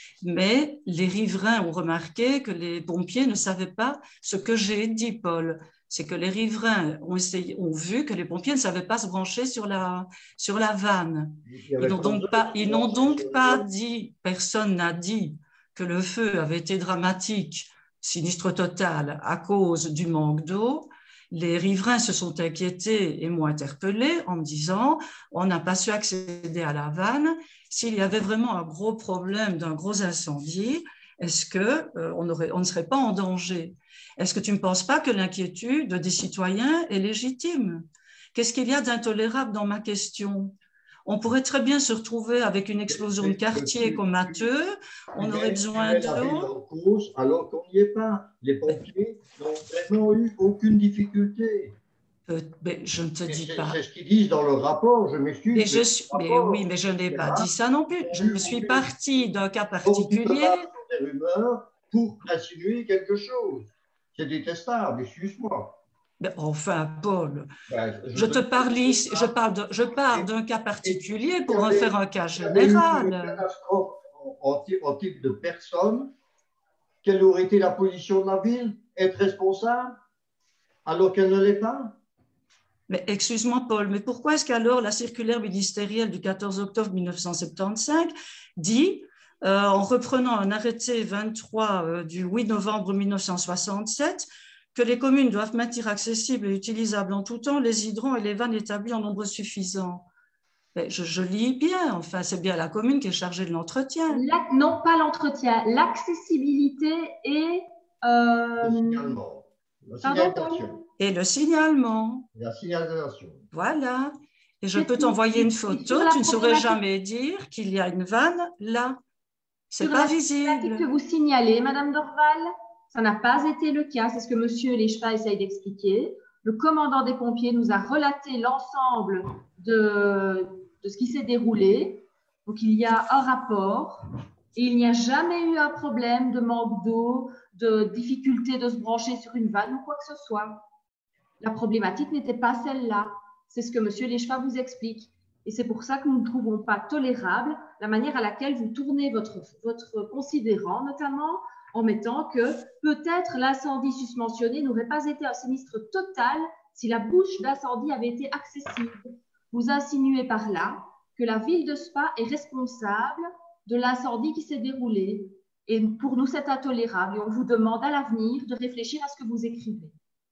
Mais les riverains ont remarqué que les pompiers ne savaient pas ce que j'ai dit, Paul. C'est que les riverains ont, essayé, ont vu que les pompiers ne savaient pas se brancher sur la, sur la vanne. Ils n'ont donc pas, ils n'ont donc pas dit, personne n'a dit que le feu avait été dramatique, sinistre total, à cause du manque d'eau. Les riverains se sont inquiétés et m'ont interpellé en me disant on n'a pas su accéder à la vanne. S'il y avait vraiment un gros problème d'un gros incendie, est-ce qu'on euh, on ne serait pas en danger? Est-ce que tu ne penses pas que l'inquiétude des citoyens est légitime? Qu'est-ce qu'il y a d'intolérable dans ma question? On pourrait très bien se retrouver avec une explosion de quartier comme à Theux, on aurait besoin d'eau. Alors qu'on n'y est pas. Les pompiers n'ont vraiment eu aucune difficulté. Euh, mais je ne te dis pas. C'est ce qu'ils disent dans le rapport, je m'excuse. Mais, je suis... mais oui, mais je n'ai pas dit ça non plus. Je me suis partie d'un cas particulier. Des rumeurs pour insinuer quelque chose. C'est détestable, excuse-moi. Mais enfin, Paul, ben, je, je te parle ici, je parle de, je parle d'un cas particulier pour en faire un cas général. Une catastrophe en, en type de personne, quelle aurait été la position de la ville? Être responsable alors qu'elle ne l'est pas? Mais excuse-moi, Paul, mais pourquoi est-ce qu'alors la circulaire ministérielle du quatorze octobre mille neuf cent soixante-quinze dit, euh, en reprenant un arrêté vingt-trois euh, du huit novembre mille neuf cent soixante-sept, que les communes doivent maintenir accessibles et utilisables en tout temps les hydrants et les vannes établis en nombre suffisant? Je, je lis bien, enfin, c'est bien la commune qui est chargée de l'entretien. Non, pas l'entretien, l'accessibilité et… Euh... Le signalement. La signalisation. Et le signalement. La signalisation. Voilà. Et je peux t'envoyer une photo, tu ne saurais jamais dire qu'il y a une vanne là. C'est pas visible. Que vous signalez, Madame Dorval, ça n'a pas été le cas, c'est ce que Monsieur Leschpa essaye d'expliquer. Le commandant des pompiers nous a relaté l'ensemble de, de ce qui s'est déroulé. Donc, il y a un rapport et il n'y a jamais eu un problème de manque d'eau, de difficulté de se brancher sur une vanne ou quoi que ce soit. La problématique n'était pas celle-là. C'est ce que Monsieur Leschpa vous explique. Et c'est pour ça que nous ne trouvons pas tolérable la manière à laquelle vous tournez votre, votre considérant, notamment en mettant que peut-être l'incendie susmentionné n'aurait pas été un sinistre total si la bouche d'incendie avait été accessible. Vous insinuez par là que la ville de Spa est responsable de l'incendie qui s'est déroulé. Et pour nous, c'est intolérable. Et on vous demande à l'avenir de réfléchir à ce que vous écrivez.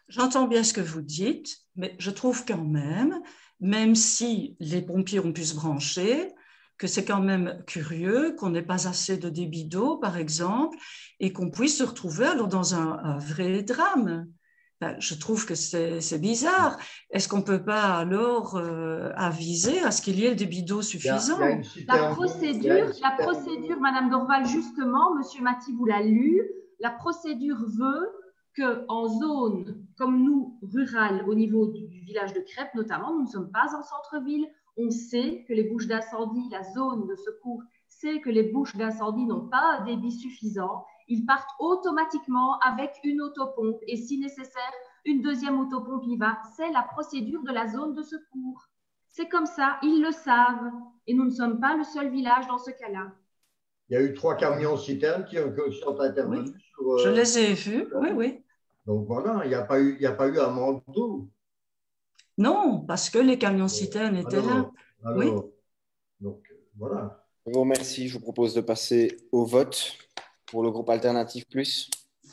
J'entends bien ce que vous dites, mais je trouve quand même, même si les pompiers ont pu se brancher, que c'est quand même curieux qu'on n'ait pas assez de débit d'eau, par exemple, et qu'on puisse se retrouver alors dans un, un vrai drame. Ben, je trouve que c'est bizarre. Est-ce qu'on ne peut pas alors euh, aviser à ce qu'il y ait le débit d'eau suffisant? La procédure, la procédure, Madame Dorval, justement, Monsieur Maty vous l'a lu, la procédure veut qu'en zone comme nous, rurale, au niveau du village de Crêpes notamment, nous ne sommes pas en centre-ville, on sait que les bouches d'incendie, la zone de secours sait que les bouches d'incendie n'ont pas un débit suffisant, ils partent automatiquement avec une autopompe et si nécessaire, une deuxième autopompe y va. C'est la procédure de la zone de secours. C'est comme ça, ils le savent et nous ne sommes pas le seul village dans ce cas-là. Il y a eu trois camions citernes qui, qui sont intervenus. Oui. Sur, euh, Je les ai vus, oui, oui. Donc voilà, il n'y a pas eu, il n'y a pas eu un manque d'eau. Non, parce que les camions citernes étaient alors, là. Alors, oui. Donc voilà. Je vous remercie. Je vous propose de passer au vote pour le groupe Alternative Plus.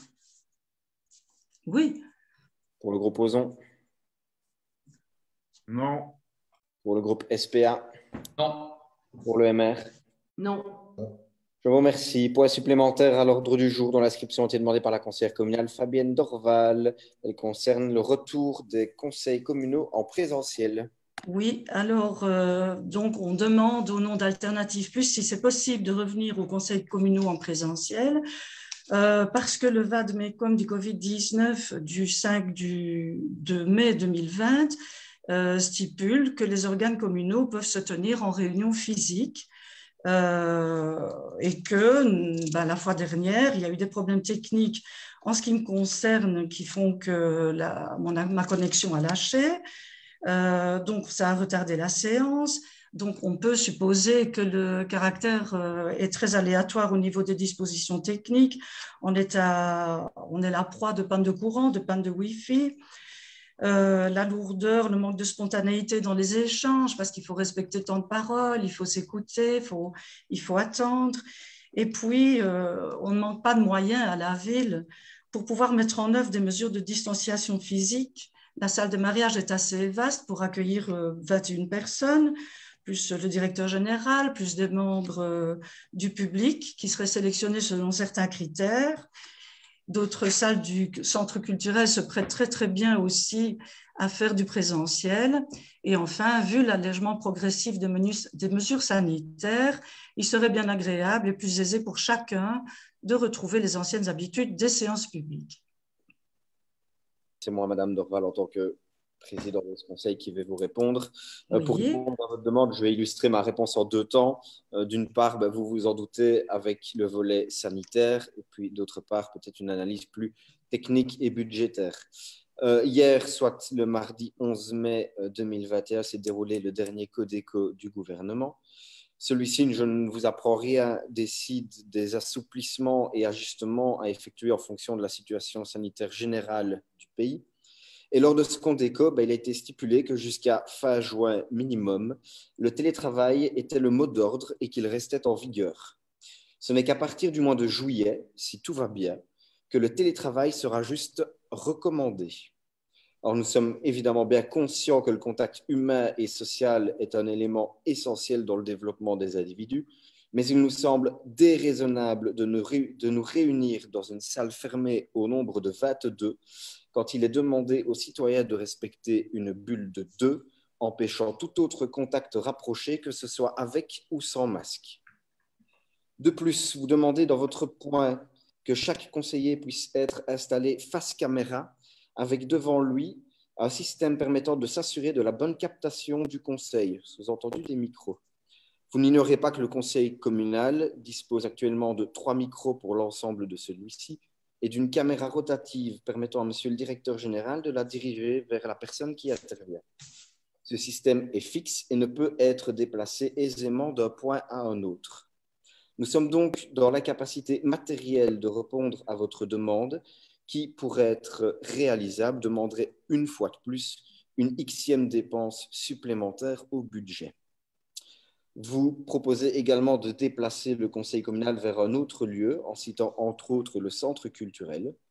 Oui. Pour le groupe Ozon. Non. Pour le groupe S P A. Non. Pour le M R. Non. Je vous remercie. Point supplémentaire à l'ordre du jour dont l'inscription a été demandée par la conseillère communale Fabienne Dorval. Elle concerne le retour des conseils communaux en présentiel. Oui, alors euh, donc on demande au nom d'Alternative Plus si c'est possible de revenir aux conseils communaux en présentiel euh, parce que le V A D MECOM du Covid dix-neuf du cinq du, de mai deux mille vingt euh, stipule que les organes communaux peuvent se tenir en réunion physique. Euh, et que ben, la fois dernière, il y a eu des problèmes techniques en ce qui me concerne qui font que la, mon, ma connexion a lâché. Euh, donc, ça a retardé la séance. Donc, on peut supposer que le caractère euh, est très aléatoire au niveau des dispositions techniques. On est, à, on est la proie de panne de courant, de panne de Wi-Fi. Euh, la lourdeur, le manque de spontanéité dans les échanges, parce qu'il faut respecter le temps de parole, il faut s'écouter, il faut, il faut attendre. Et puis, euh, on ne manque pas de moyens à la ville pour pouvoir mettre en œuvre des mesures de distanciation physique. La salle de mariage est assez vaste pour accueillir euh, vingt et une personnes, plus le directeur général, plus des membres euh, du public qui seraient sélectionnés selon certains critères. D'autres salles du centre culturel se prêtent très, très bien aussi à faire du présentiel. Et enfin, vu l'allègement progressif des, menus, des mesures sanitaires, il serait bien agréable et plus aisé pour chacun de retrouver les anciennes habitudes des séances publiques. C'est moi, Madame Dorval, en tant que président de ce conseil, qui vais vous répondre. Oui. Pour répondre à votre demande, je vais illustrer ma réponse en deux temps. D'une part, ben, vous vous en doutez, avec le volet sanitaire, et puis d'autre part, peut-être une analyse plus technique et budgétaire. Euh, hier, soit le mardi onze mai deux mille vingt et un, s'est déroulé le dernier Codeco du gouvernement. Celui-ci, je ne vous apprends rien, décide des assouplissements et ajustements à effectuer en fonction de la situation sanitaire générale du pays. Et lors de ce Codeco, ben, il a été stipulé que jusqu'à fin juin minimum, le télétravail était le mot d'ordre et qu'il restait en vigueur. Ce n'est qu'à partir du mois de juillet, si tout va bien, que le télétravail sera juste recommandé. Alors, nous sommes évidemment bien conscients que le contact humain et social est un élément essentiel dans le développement des individus, mais il nous semble déraisonnable de nous, ré- de nous réunir dans une salle fermée au nombre de vingt-deux quand il est demandé aux citoyens de respecter une bulle de deux, empêchant tout autre contact rapproché, que ce soit avec ou sans masque. De plus, vous demandez dans votre point que chaque conseiller puisse être installé face caméra avec devant lui un système permettant de s'assurer de la bonne captation du conseil, sous-entendu des micros. Vous n'ignorez pas que le conseil communal dispose actuellement de trois micros pour l'ensemble de celui-ci et d'une caméra rotative permettant à monsieur le directeur général de la diriger vers la personne qui intervient. Ce système est fixe et ne peut être déplacé aisément d'un point à un autre. Nous sommes donc dans l'incapacité matérielle de répondre à votre demande qui, pour être réalisable, demanderait une fois de plus une xième dépense supplémentaire au budget. Vous proposez également de déplacer le conseil communal vers un autre lieu en citant entre autres le centre culturel.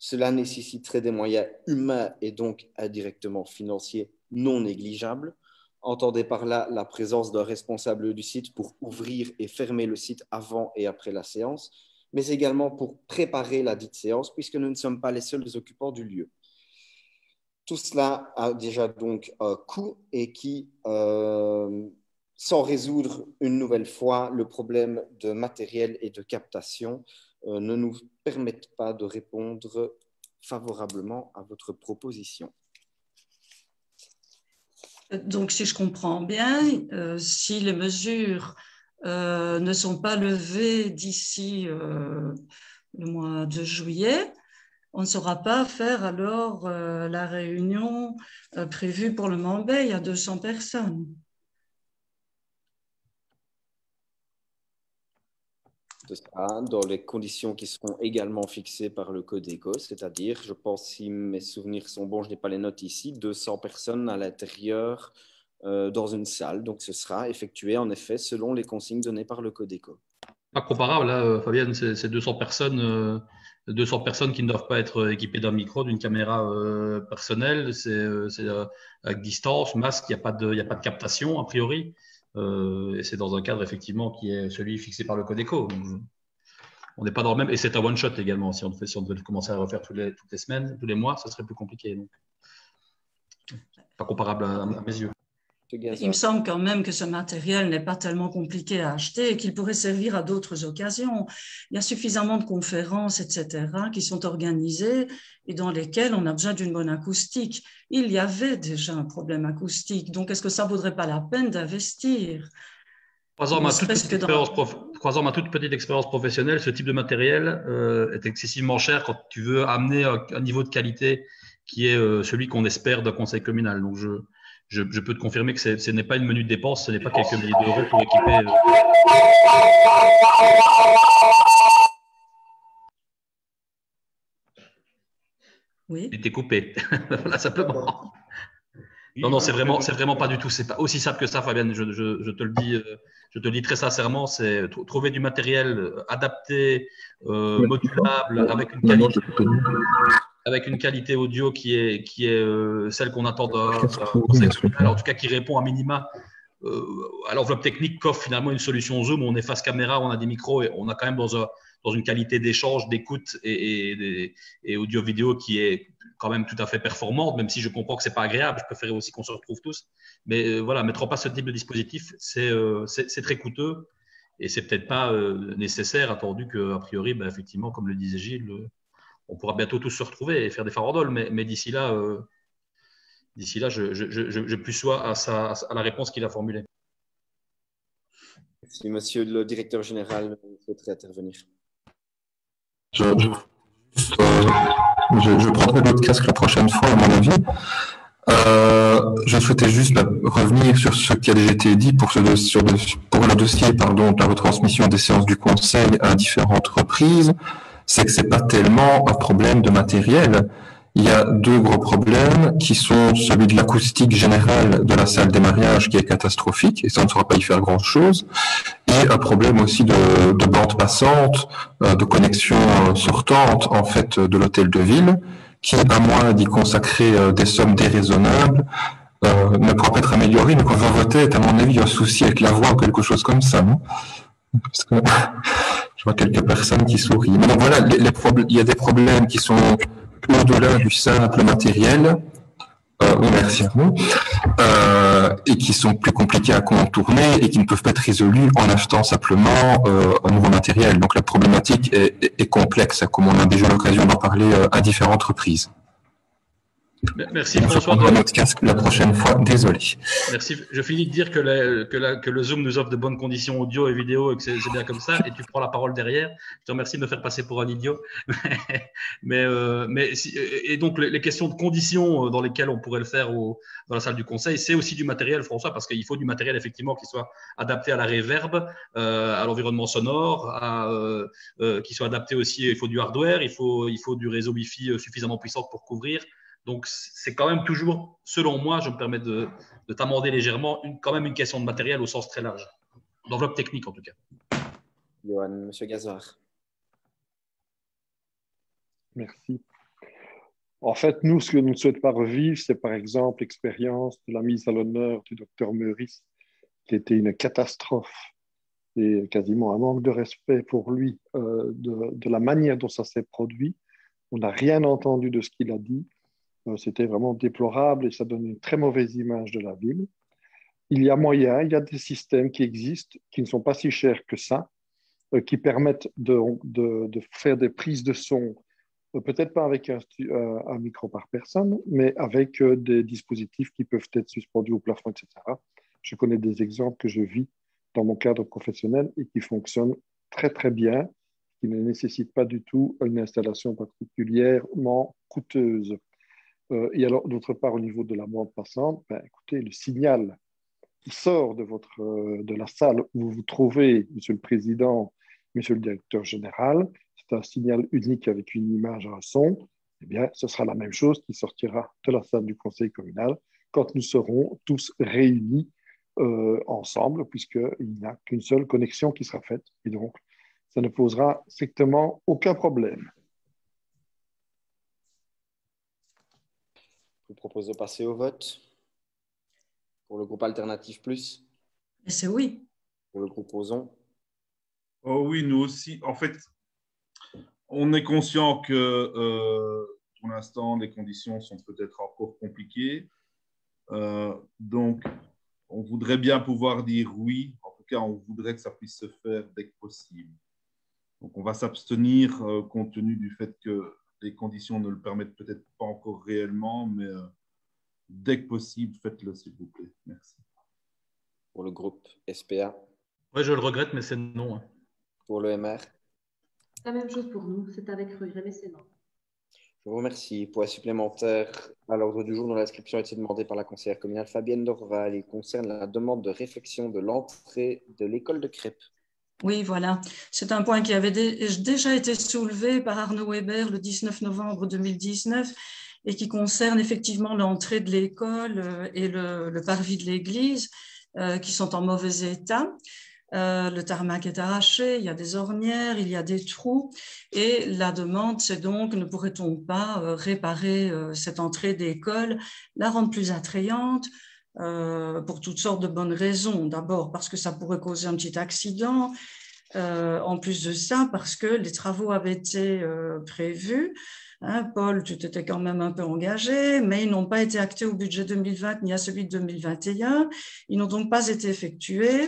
Cela nécessiterait des moyens humains et donc indirectement financiers non négligeables. Entendez par là la présence d'un responsable du site pour ouvrir et fermer le site avant et après la séance, mais également pour préparer la dite séance, puisque nous ne sommes pas les seuls occupants du lieu. Tout cela a déjà donc un coût et qui, euh, sans résoudre une nouvelle fois le problème de matériel et de captation, euh, ne nous permettent pas de répondre favorablement à votre proposition. Donc, si je comprends bien, euh, si les mesures euh, ne sont pas levées d'ici euh, le mois de juillet, on ne saura pas faire alors euh, la réunion euh, prévue pour le Mambay à deux cents personnes. Ce sera dans les conditions qui seront également fixées par le Codeco, c'est-à-dire, je pense, si mes souvenirs sont bons, je n'ai pas les notes ici, deux cents personnes à l'intérieur euh, dans une salle. Donc, ce sera effectué en effet selon les consignes données par le Codeco. Pas comparable, là, Fabienne, c'est deux cents personnes, euh, deux cents personnes qui ne doivent pas être équipées d'un micro, d'une caméra euh, personnelle, c'est euh, avec distance, masque, il n'y a pas de, il n'y a pas de captation a priori. Euh, et c'est dans un cadre effectivement qui est celui fixé par le Codeco. Donc, on n'est pas dans le même, et c'est un one shot également. Si on, fait, si on devait commencer à refaire tous les, toutes les semaines, tous les mois, ça serait plus compliqué. Donc, pas comparable à, à mes yeux. Il me semble quand même que ce matériel n'est pas tellement compliqué à acheter et qu'il pourrait servir à d'autres occasions. Il y a suffisamment de conférences, et cetera, qui sont organisées et dans lesquelles on a besoin d'une bonne acoustique. Il y avait déjà un problème acoustique, donc est-ce que ça ne vaudrait pas la peine d'investir? Croisant ma, toute petite expérience prof... ma toute petite expérience professionnelle, ce type de matériel euh, est excessivement cher quand tu veux amener un, un niveau de qualité qui est euh, celui qu'on espère d'un conseil communal. Donc, je, je, je peux te confirmer que ce n'est pas une menue de dépense, ce n'est pas quelques milliers d'euros pour équiper. Euh... Oui. Il était coupé. Voilà, simplement. Non, non, c'est vraiment, c'est vraiment pas du tout. C'est pas aussi simple que ça, Fabienne. Je, je, je te le dis, je te le dis très sincèrement. C'est trouver du matériel adapté, euh, modulable, avec une qualité, avec une qualité audio qui est, qui est euh, celle qu'on attend d'un conseil communal, en tout cas qui répond à minima euh, à l'enveloppe technique qu'offre finalement une solution Zoom. Où on est face caméra, on a des micros et on a quand même dans un dans une qualité d'échange, d'écoute et, et, et audio-vidéo qui est quand même tout à fait performante, même si je comprends que c'est pas agréable. Je préférais aussi qu'on se retrouve tous. Mais euh, voilà, mettre en place ce type de dispositif, c'est euh, très coûteux et c'est peut-être pas euh, nécessaire, attendu qu'a priori, ben, effectivement, comme le disait Gilles, euh, on pourra bientôt tous se retrouver et faire des farandoles. Mais, mais d'ici là, euh, d'ici là, je, je, je, je plus sois à, sa, à la réponse qu'il a formulée. Si monsieur le directeur général souhaiterait intervenir. Je, je, euh, je, je prendrai l'autre casque la prochaine fois, à mon avis. Euh, je souhaitais juste bah, revenir sur ce qui a déjà été dit pour, ce, sur le, pour le dossier pardon, de la retransmission des séances du Conseil à différentes reprises. C'est que ce n'est pas tellement un problème de matériel. Il y a deux gros problèmes qui sont celui de l'acoustique générale de la salle des mariages qui est catastrophique et ça on ne saura pas y faire grand chose et un problème aussi de, de bande passante, de connexion sortante en fait de l'hôtel de ville qui à moins d'y consacrer des sommes déraisonnables euh, ne pourra pas être amélioré mais quand on votait à mon avis un souci avec la voix ou quelque chose comme ça non parce que je vois quelques personnes qui sourient mais donc voilà les, les il y a des problèmes qui sont au-delà du simple matériel, euh, merci à vous, euh, et qui sont plus compliqués à contourner et qui ne peuvent pas être résolus en achetant simplement euh, un nouveau matériel. Donc la problématique est, est, est complexe, comme on a déjà l'occasion d'en parler euh, à différentes reprises. Merci François. Je prendrai notre casque la prochaine fois, désolé. Merci. Je finis de dire que, la, que, la, que le Zoom nous offre de bonnes conditions audio et vidéo et que c'est bien comme ça et tu prends la parole derrière. Je te remercie de me faire passer pour un idiot. mais, euh, mais si, et donc les, les questions de conditions dans lesquelles on pourrait le faire au, dans la salle du conseil, c'est aussi du matériel, François, parce qu'il faut du matériel effectivement qui soit adapté à la réverb, euh, à l'environnement sonore, à, euh, euh, qui soit adapté aussi, il faut du hardware, il faut, il faut du réseau Wi-Fi suffisamment puissant pour couvrir. Donc, c'est quand même toujours, selon moi, je me permets de, de t'amender légèrement, une, quand même une question de matériel au sens très large, d'enveloppe technique en tout cas. Johan, monsieur Gazard. Merci. En fait, nous, ce que nous ne souhaitons pas revivre, c'est par exemple l'expérience de la mise à l'honneur du docteur Meurice, qui était une catastrophe et quasiment un manque de respect pour lui euh, de, de la manière dont ça s'est produit. On n'a rien entendu de ce qu'il a dit. Euh, C'était vraiment déplorable et ça donne une très mauvaise image de la ville. Il y a moyen, il y a des systèmes qui existent, qui ne sont pas si chers que ça, euh, qui permettent de, de, de faire des prises de son, euh, peut-être pas avec un, euh, un micro par personne, mais avec euh, des dispositifs qui peuvent être suspendus au plafond, et cetera. Je connais des exemples que je vis dans mon cadre professionnel et qui fonctionnent très, très bien, qui ne nécessitent pas du tout une installation particulièrement coûteuse. Euh, et alors, d'autre part, au niveau de la bande passante, ben, écoutez, le signal qui sort de, votre, euh, de la salle où vous vous trouvez, Monsieur le Président, Monsieur le Directeur Général, c'est un signal unique avec une image et un son, eh bien, ce sera la même chose qui sortira de la salle du Conseil communal quand nous serons tous réunis euh, ensemble, puisqu'il n'y a qu'une seule connexion qui sera faite. Et donc, ça ne posera strictement aucun problème. Je vous propose de passer au vote. Pour le groupe Alternative Plus. Et c'est oui. Pour le groupe Ozon. Oh oui, nous aussi. En fait, on est conscient que euh, pour l'instant, les conditions sont peut-être encore compliquées. Euh, donc, on voudrait bien pouvoir dire oui. En tout cas, on voudrait que ça puisse se faire dès que possible. Donc, on va s'abstenir euh, compte tenu du fait que les conditions ne le permettent peut-être pas encore réellement, mais euh, dès que possible, faites-le, s'il vous plaît. Merci. Pour le groupe S P A. Oui, je le regrette, mais c'est non. Pour le M R. La même chose pour nous, c'est avec regret, mais c'est non. Je vous remercie. Point supplémentaire à l'ordre du jour dont l'inscription a été demandée par la conseillère communale Fabienne Dorval. Il concerne la demande de réflexion de l'entrée de l'école de Crêpes. Oui, voilà. C'est un point qui avait déjà été soulevé par Arnaud Weber le dix-neuf novembre deux mille dix-neuf et qui concerne effectivement l'entrée de l'école et le, le parvis de l'église euh, qui sont en mauvais état. Euh, le tarmac est arraché, il y a des ornières, il y a des trous et la demande c'est donc ne pourrait-on pas euh, réparer euh, cette entrée d'école, la rendre plus attrayante euh, pour toutes sortes de bonnes raisons. D'abord parce que ça pourrait causer un petit accident, euh, en plus de ça parce que les travaux avaient été euh, prévus. Hein, Paul, tu t'étais quand même un peu engagé, mais ils n'ont pas été actés au budget deux mille vingt ni à celui de deux mille vingt et un. Ils n'ont donc pas été effectués.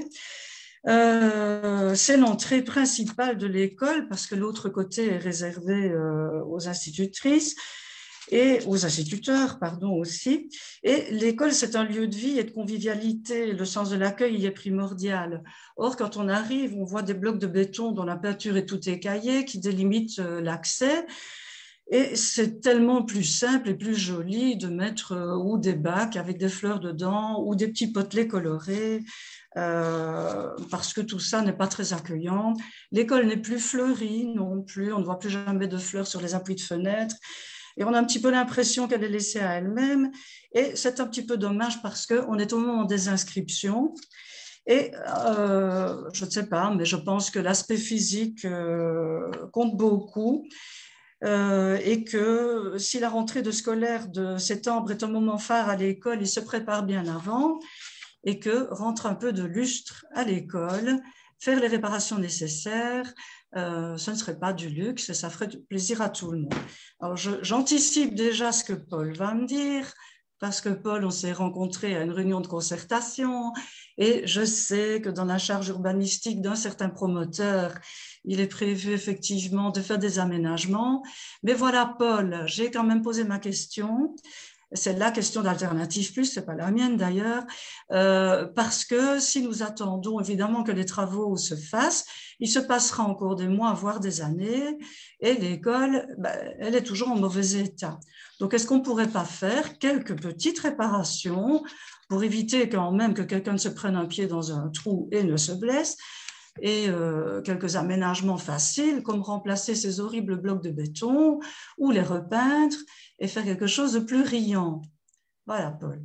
Euh, c'est l'entrée principale de l'école parce que l'autre côté est réservé euh, aux institutrices et aux instituteurs, pardon, aussi. Et l'école, c'est un lieu de vie et de convivialité. Le sens de l'accueil y est primordial. Or, quand on arrive, on voit des blocs de béton dont la peinture est tout écaillée, qui délimitent euh, l'accès. Et c'est tellement plus simple et plus joli de mettre euh, ou des bacs avec des fleurs dedans ou des petits potelets colorés. Euh, parce que tout ça n'est pas très accueillant. L'école n'est plus fleurie non plus, on ne voit plus jamais de fleurs sur les appuis de fenêtres et on a un petit peu l'impression qu'elle est laissée à elle-même et c'est un petit peu dommage parce qu'on est au moment des inscriptions et euh, je ne sais pas, mais je pense que l'aspect physique euh, compte beaucoup. Euh, et que si la rentrée de scolaire de septembre est un moment phare à l'école, il se prépare bien avant et que rentre un peu de lustre à l'école, faire les réparations nécessaires, euh, ce ne serait pas du luxe et ça ferait plaisir à tout le monde. Alors, je, j'anticipe déjà ce que Paul va me dire, parce que Paul, on s'est rencontrés à une réunion de concertation et je sais que dans la charge urbanistique d'un certain promoteur, il est prévu effectivement de faire des aménagements. Mais voilà, Paul, j'ai quand même posé ma question. C'est la question d'Alternative Plus, c'est pas la mienne d'ailleurs, euh, parce que si nous attendons évidemment que les travaux se fassent, il se passera encore des mois, voire des années, et l'école, ben, elle est toujours en mauvais état. Donc, est-ce qu'on ne pourrait pas faire quelques petites réparations pour éviter quand même que quelqu'un se prenne un pied dans un trou et ne se blesse, et euh, quelques aménagements faciles, comme remplacer ces horribles blocs de béton ou les repeindre et faire quelque chose de plus riant. Voilà, Paul.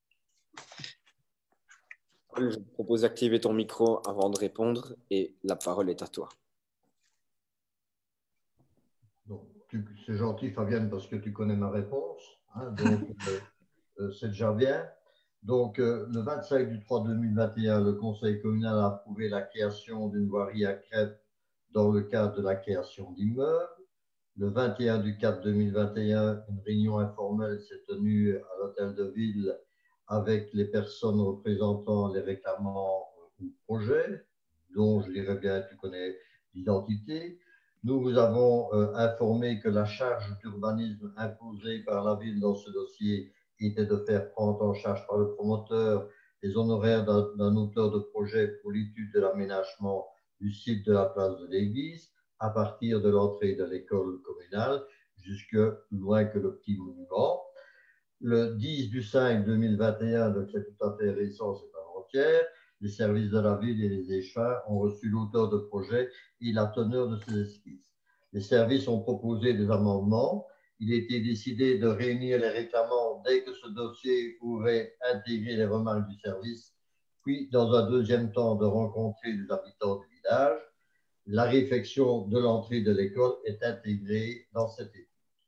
Paul, je te propose d'activer ton micro avant de répondre et la parole est à toi. Donc, c'est gentil, Fabienne, parce que tu connais ma réponse. Hein, donc, euh, euh, c'est déjà bien. Donc, euh, le vingt-cinq du trois deux mille vingt et un, le Conseil communal a approuvé la création d'une voirie à crêpes dans le cadre de la création d'immeubles. Le vingt et un du quatre deux mille vingt et un, une réunion informelle s'est tenue à l'hôtel de ville avec les personnes représentant les réclamants ou projets, dont je dirais bien, tu connais l'identité. Nous vous avons euh, informé que la charge d'urbanisme imposée par la ville dans ce dossier était de faire prendre en charge par le promoteur les honoraires d'un auteur de projet pour l'étude de l'aménagement du site de la place de l'église à partir de l'entrée de l'école communale jusque plus loin que le petit monument. Le dix du cinq deux mille vingt et un, donc c'est tout à fait récent, c'est avant-hier, les services de la ville et les échevins ont reçu l'auteur de projet et la teneur de ses esquisses. Les services ont proposé des amendements. Il a été décidé de réunir les réclamants dès que ce dossier pourrait intégrer les remarques du service, puis dans un deuxième temps de rencontrer les habitants du village. La réfection de l'entrée de l'école est intégrée dans cette étude.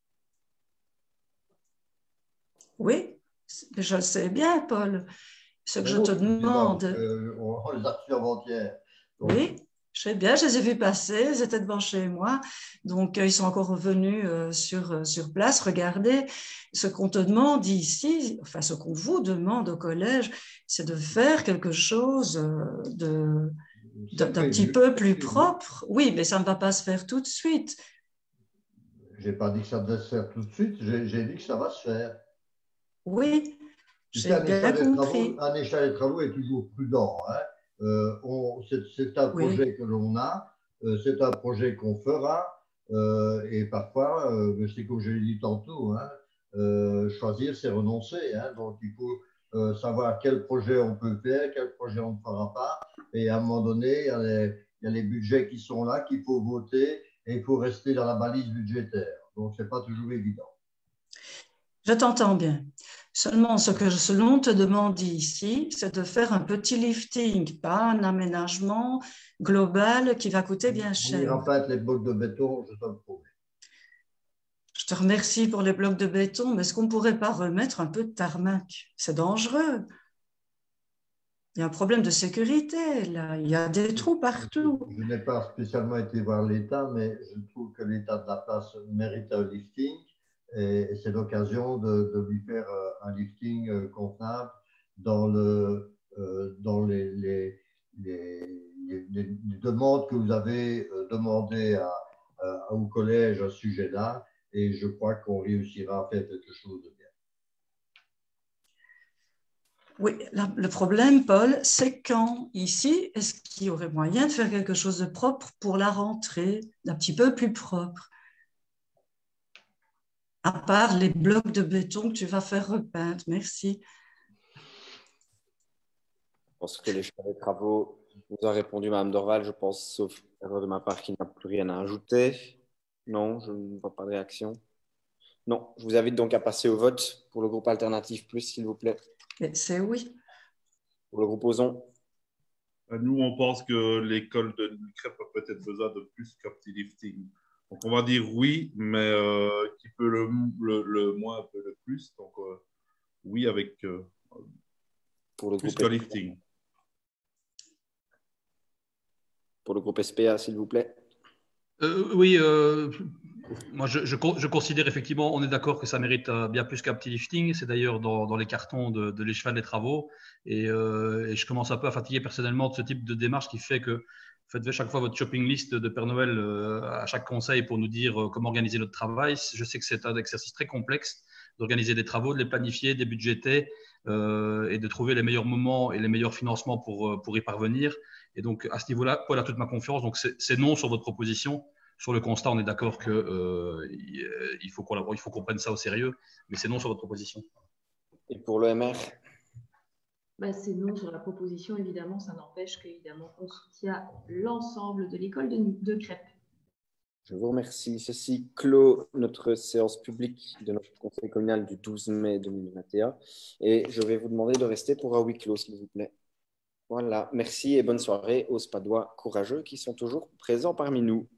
Oui, je le sais bien, Paul. Ce que je te demande. Euh, on les a reçus avant-hier. Oui, je sais bien, je les ai vus passer, ils étaient devant chez moi. Donc, euh, ils sont encore revenus euh, sur, euh, sur place. Regardez, ce qu'on te demande ici, enfin, ce qu'on vous demande au collège, c'est de faire quelque chose euh, de, d'un petit peu plus propre. Oui, mais ça ne va pas se faire tout de suite. Je n'ai pas dit que ça devait se faire tout de suite, j'ai dit que ça va se faire. Oui, j'ai bien compris. Un échelle des travaux est toujours prudent. Hein. Euh, c'est un projet oui. que l'on a, euh, c'est un projet qu'on fera, euh, et parfois, euh, c'est comme je l'ai dit tantôt, hein, euh, choisir, c'est renoncer. Hein. Donc, il faut euh, savoir quel projet on peut faire, quel projet on ne fera pas. Et à un moment donné, il y a les, il y a les budgets qui sont là, qu'il faut voter, et il faut rester dans la balise budgétaire. Donc, ce n'est pas toujours évident. Je t'entends bien. Seulement, ce que je, l'on te demande ici, c'est de faire un petit lifting, pas un aménagement global qui va coûter bien cher. On n'ira pas être les blocs de béton, je te le promets. Je te remercie pour les blocs de béton, mais est-ce qu'on ne pourrait pas remettre un peu de tarmac? C'est dangereux. Il y a un problème de sécurité, là. Il y a des trous partout. Je n'ai pas spécialement été voir l'État, mais je trouve que l'État de la place mérite un lifting. Et c'est l'occasion de, de lui faire un lifting convenable dans, le, dans les, les, les, les, les demandes que vous avez demandées à, à, au collège à ce sujet-là. Et je crois qu'on réussira à faire quelque chose de bien. Oui, la, le problème, Paul, c'est quand ici, est-ce qu'il y aurait moyen de faire quelque chose de propre pour la rentrée, d'un petit peu plus propre? À part les blocs de béton que tu vas faire repeindre. Merci. Je pense que les travaux vous a répondu, Mme Dorval, je pense, sauf erreur de ma part, qui n'a plus rien à ajouter. Non, je ne vois pas de réaction. Non, je vous invite donc à passer au vote pour le groupe Alternative Plus, s'il vous plaît. C'est oui. Pour le groupe Ozon. Nous, on pense que l'école de crêpes a peut-être besoin de plus qu'un petit lifting. Donc, on va dire oui, mais euh, qui peut le, le, le moins, un peu le plus. Donc, euh, oui, avec euh, pour le plus qu'un lifting. Pour le groupe S P A, s'il vous plaît. Euh, oui, euh, moi, je, je, je considère effectivement, on est d'accord que ça mérite euh, bien plus qu'un petit lifting. C'est d'ailleurs dans, dans les cartons de, de l'échevin des travaux. Et, euh, et je commence un peu à fatiguer personnellement de ce type de démarche qui fait que vous faites chaque fois votre shopping list de Père Noël euh, à chaque conseil pour nous dire euh, comment organiser notre travail. Je sais que c'est un exercice très complexe d'organiser des travaux, de les planifier, de les budgéter euh, et de trouver les meilleurs moments et les meilleurs financements pour, pour y parvenir. Et donc, à ce niveau-là, Paul a toute ma confiance. Donc, c'est non sur votre proposition. Sur le constat, on est d'accord qu'il euh, il faut qu'on il faut qu'on prenne ça au sérieux, mais c'est non sur votre proposition. Et pour l'O M R? Ben, c'est non sur la proposition, évidemment. Ça n'empêche qu'évidemment, on soutient l'ensemble de l'école de, de crêpes. Je vous remercie. Ceci clôt notre séance publique de notre conseil communal du douze mai deux mille vingt et un. Et je vais vous demander de rester pour un huis clos, s'il vous plaît. Voilà. Merci et bonne soirée aux Spadois courageux qui sont toujours présents parmi nous.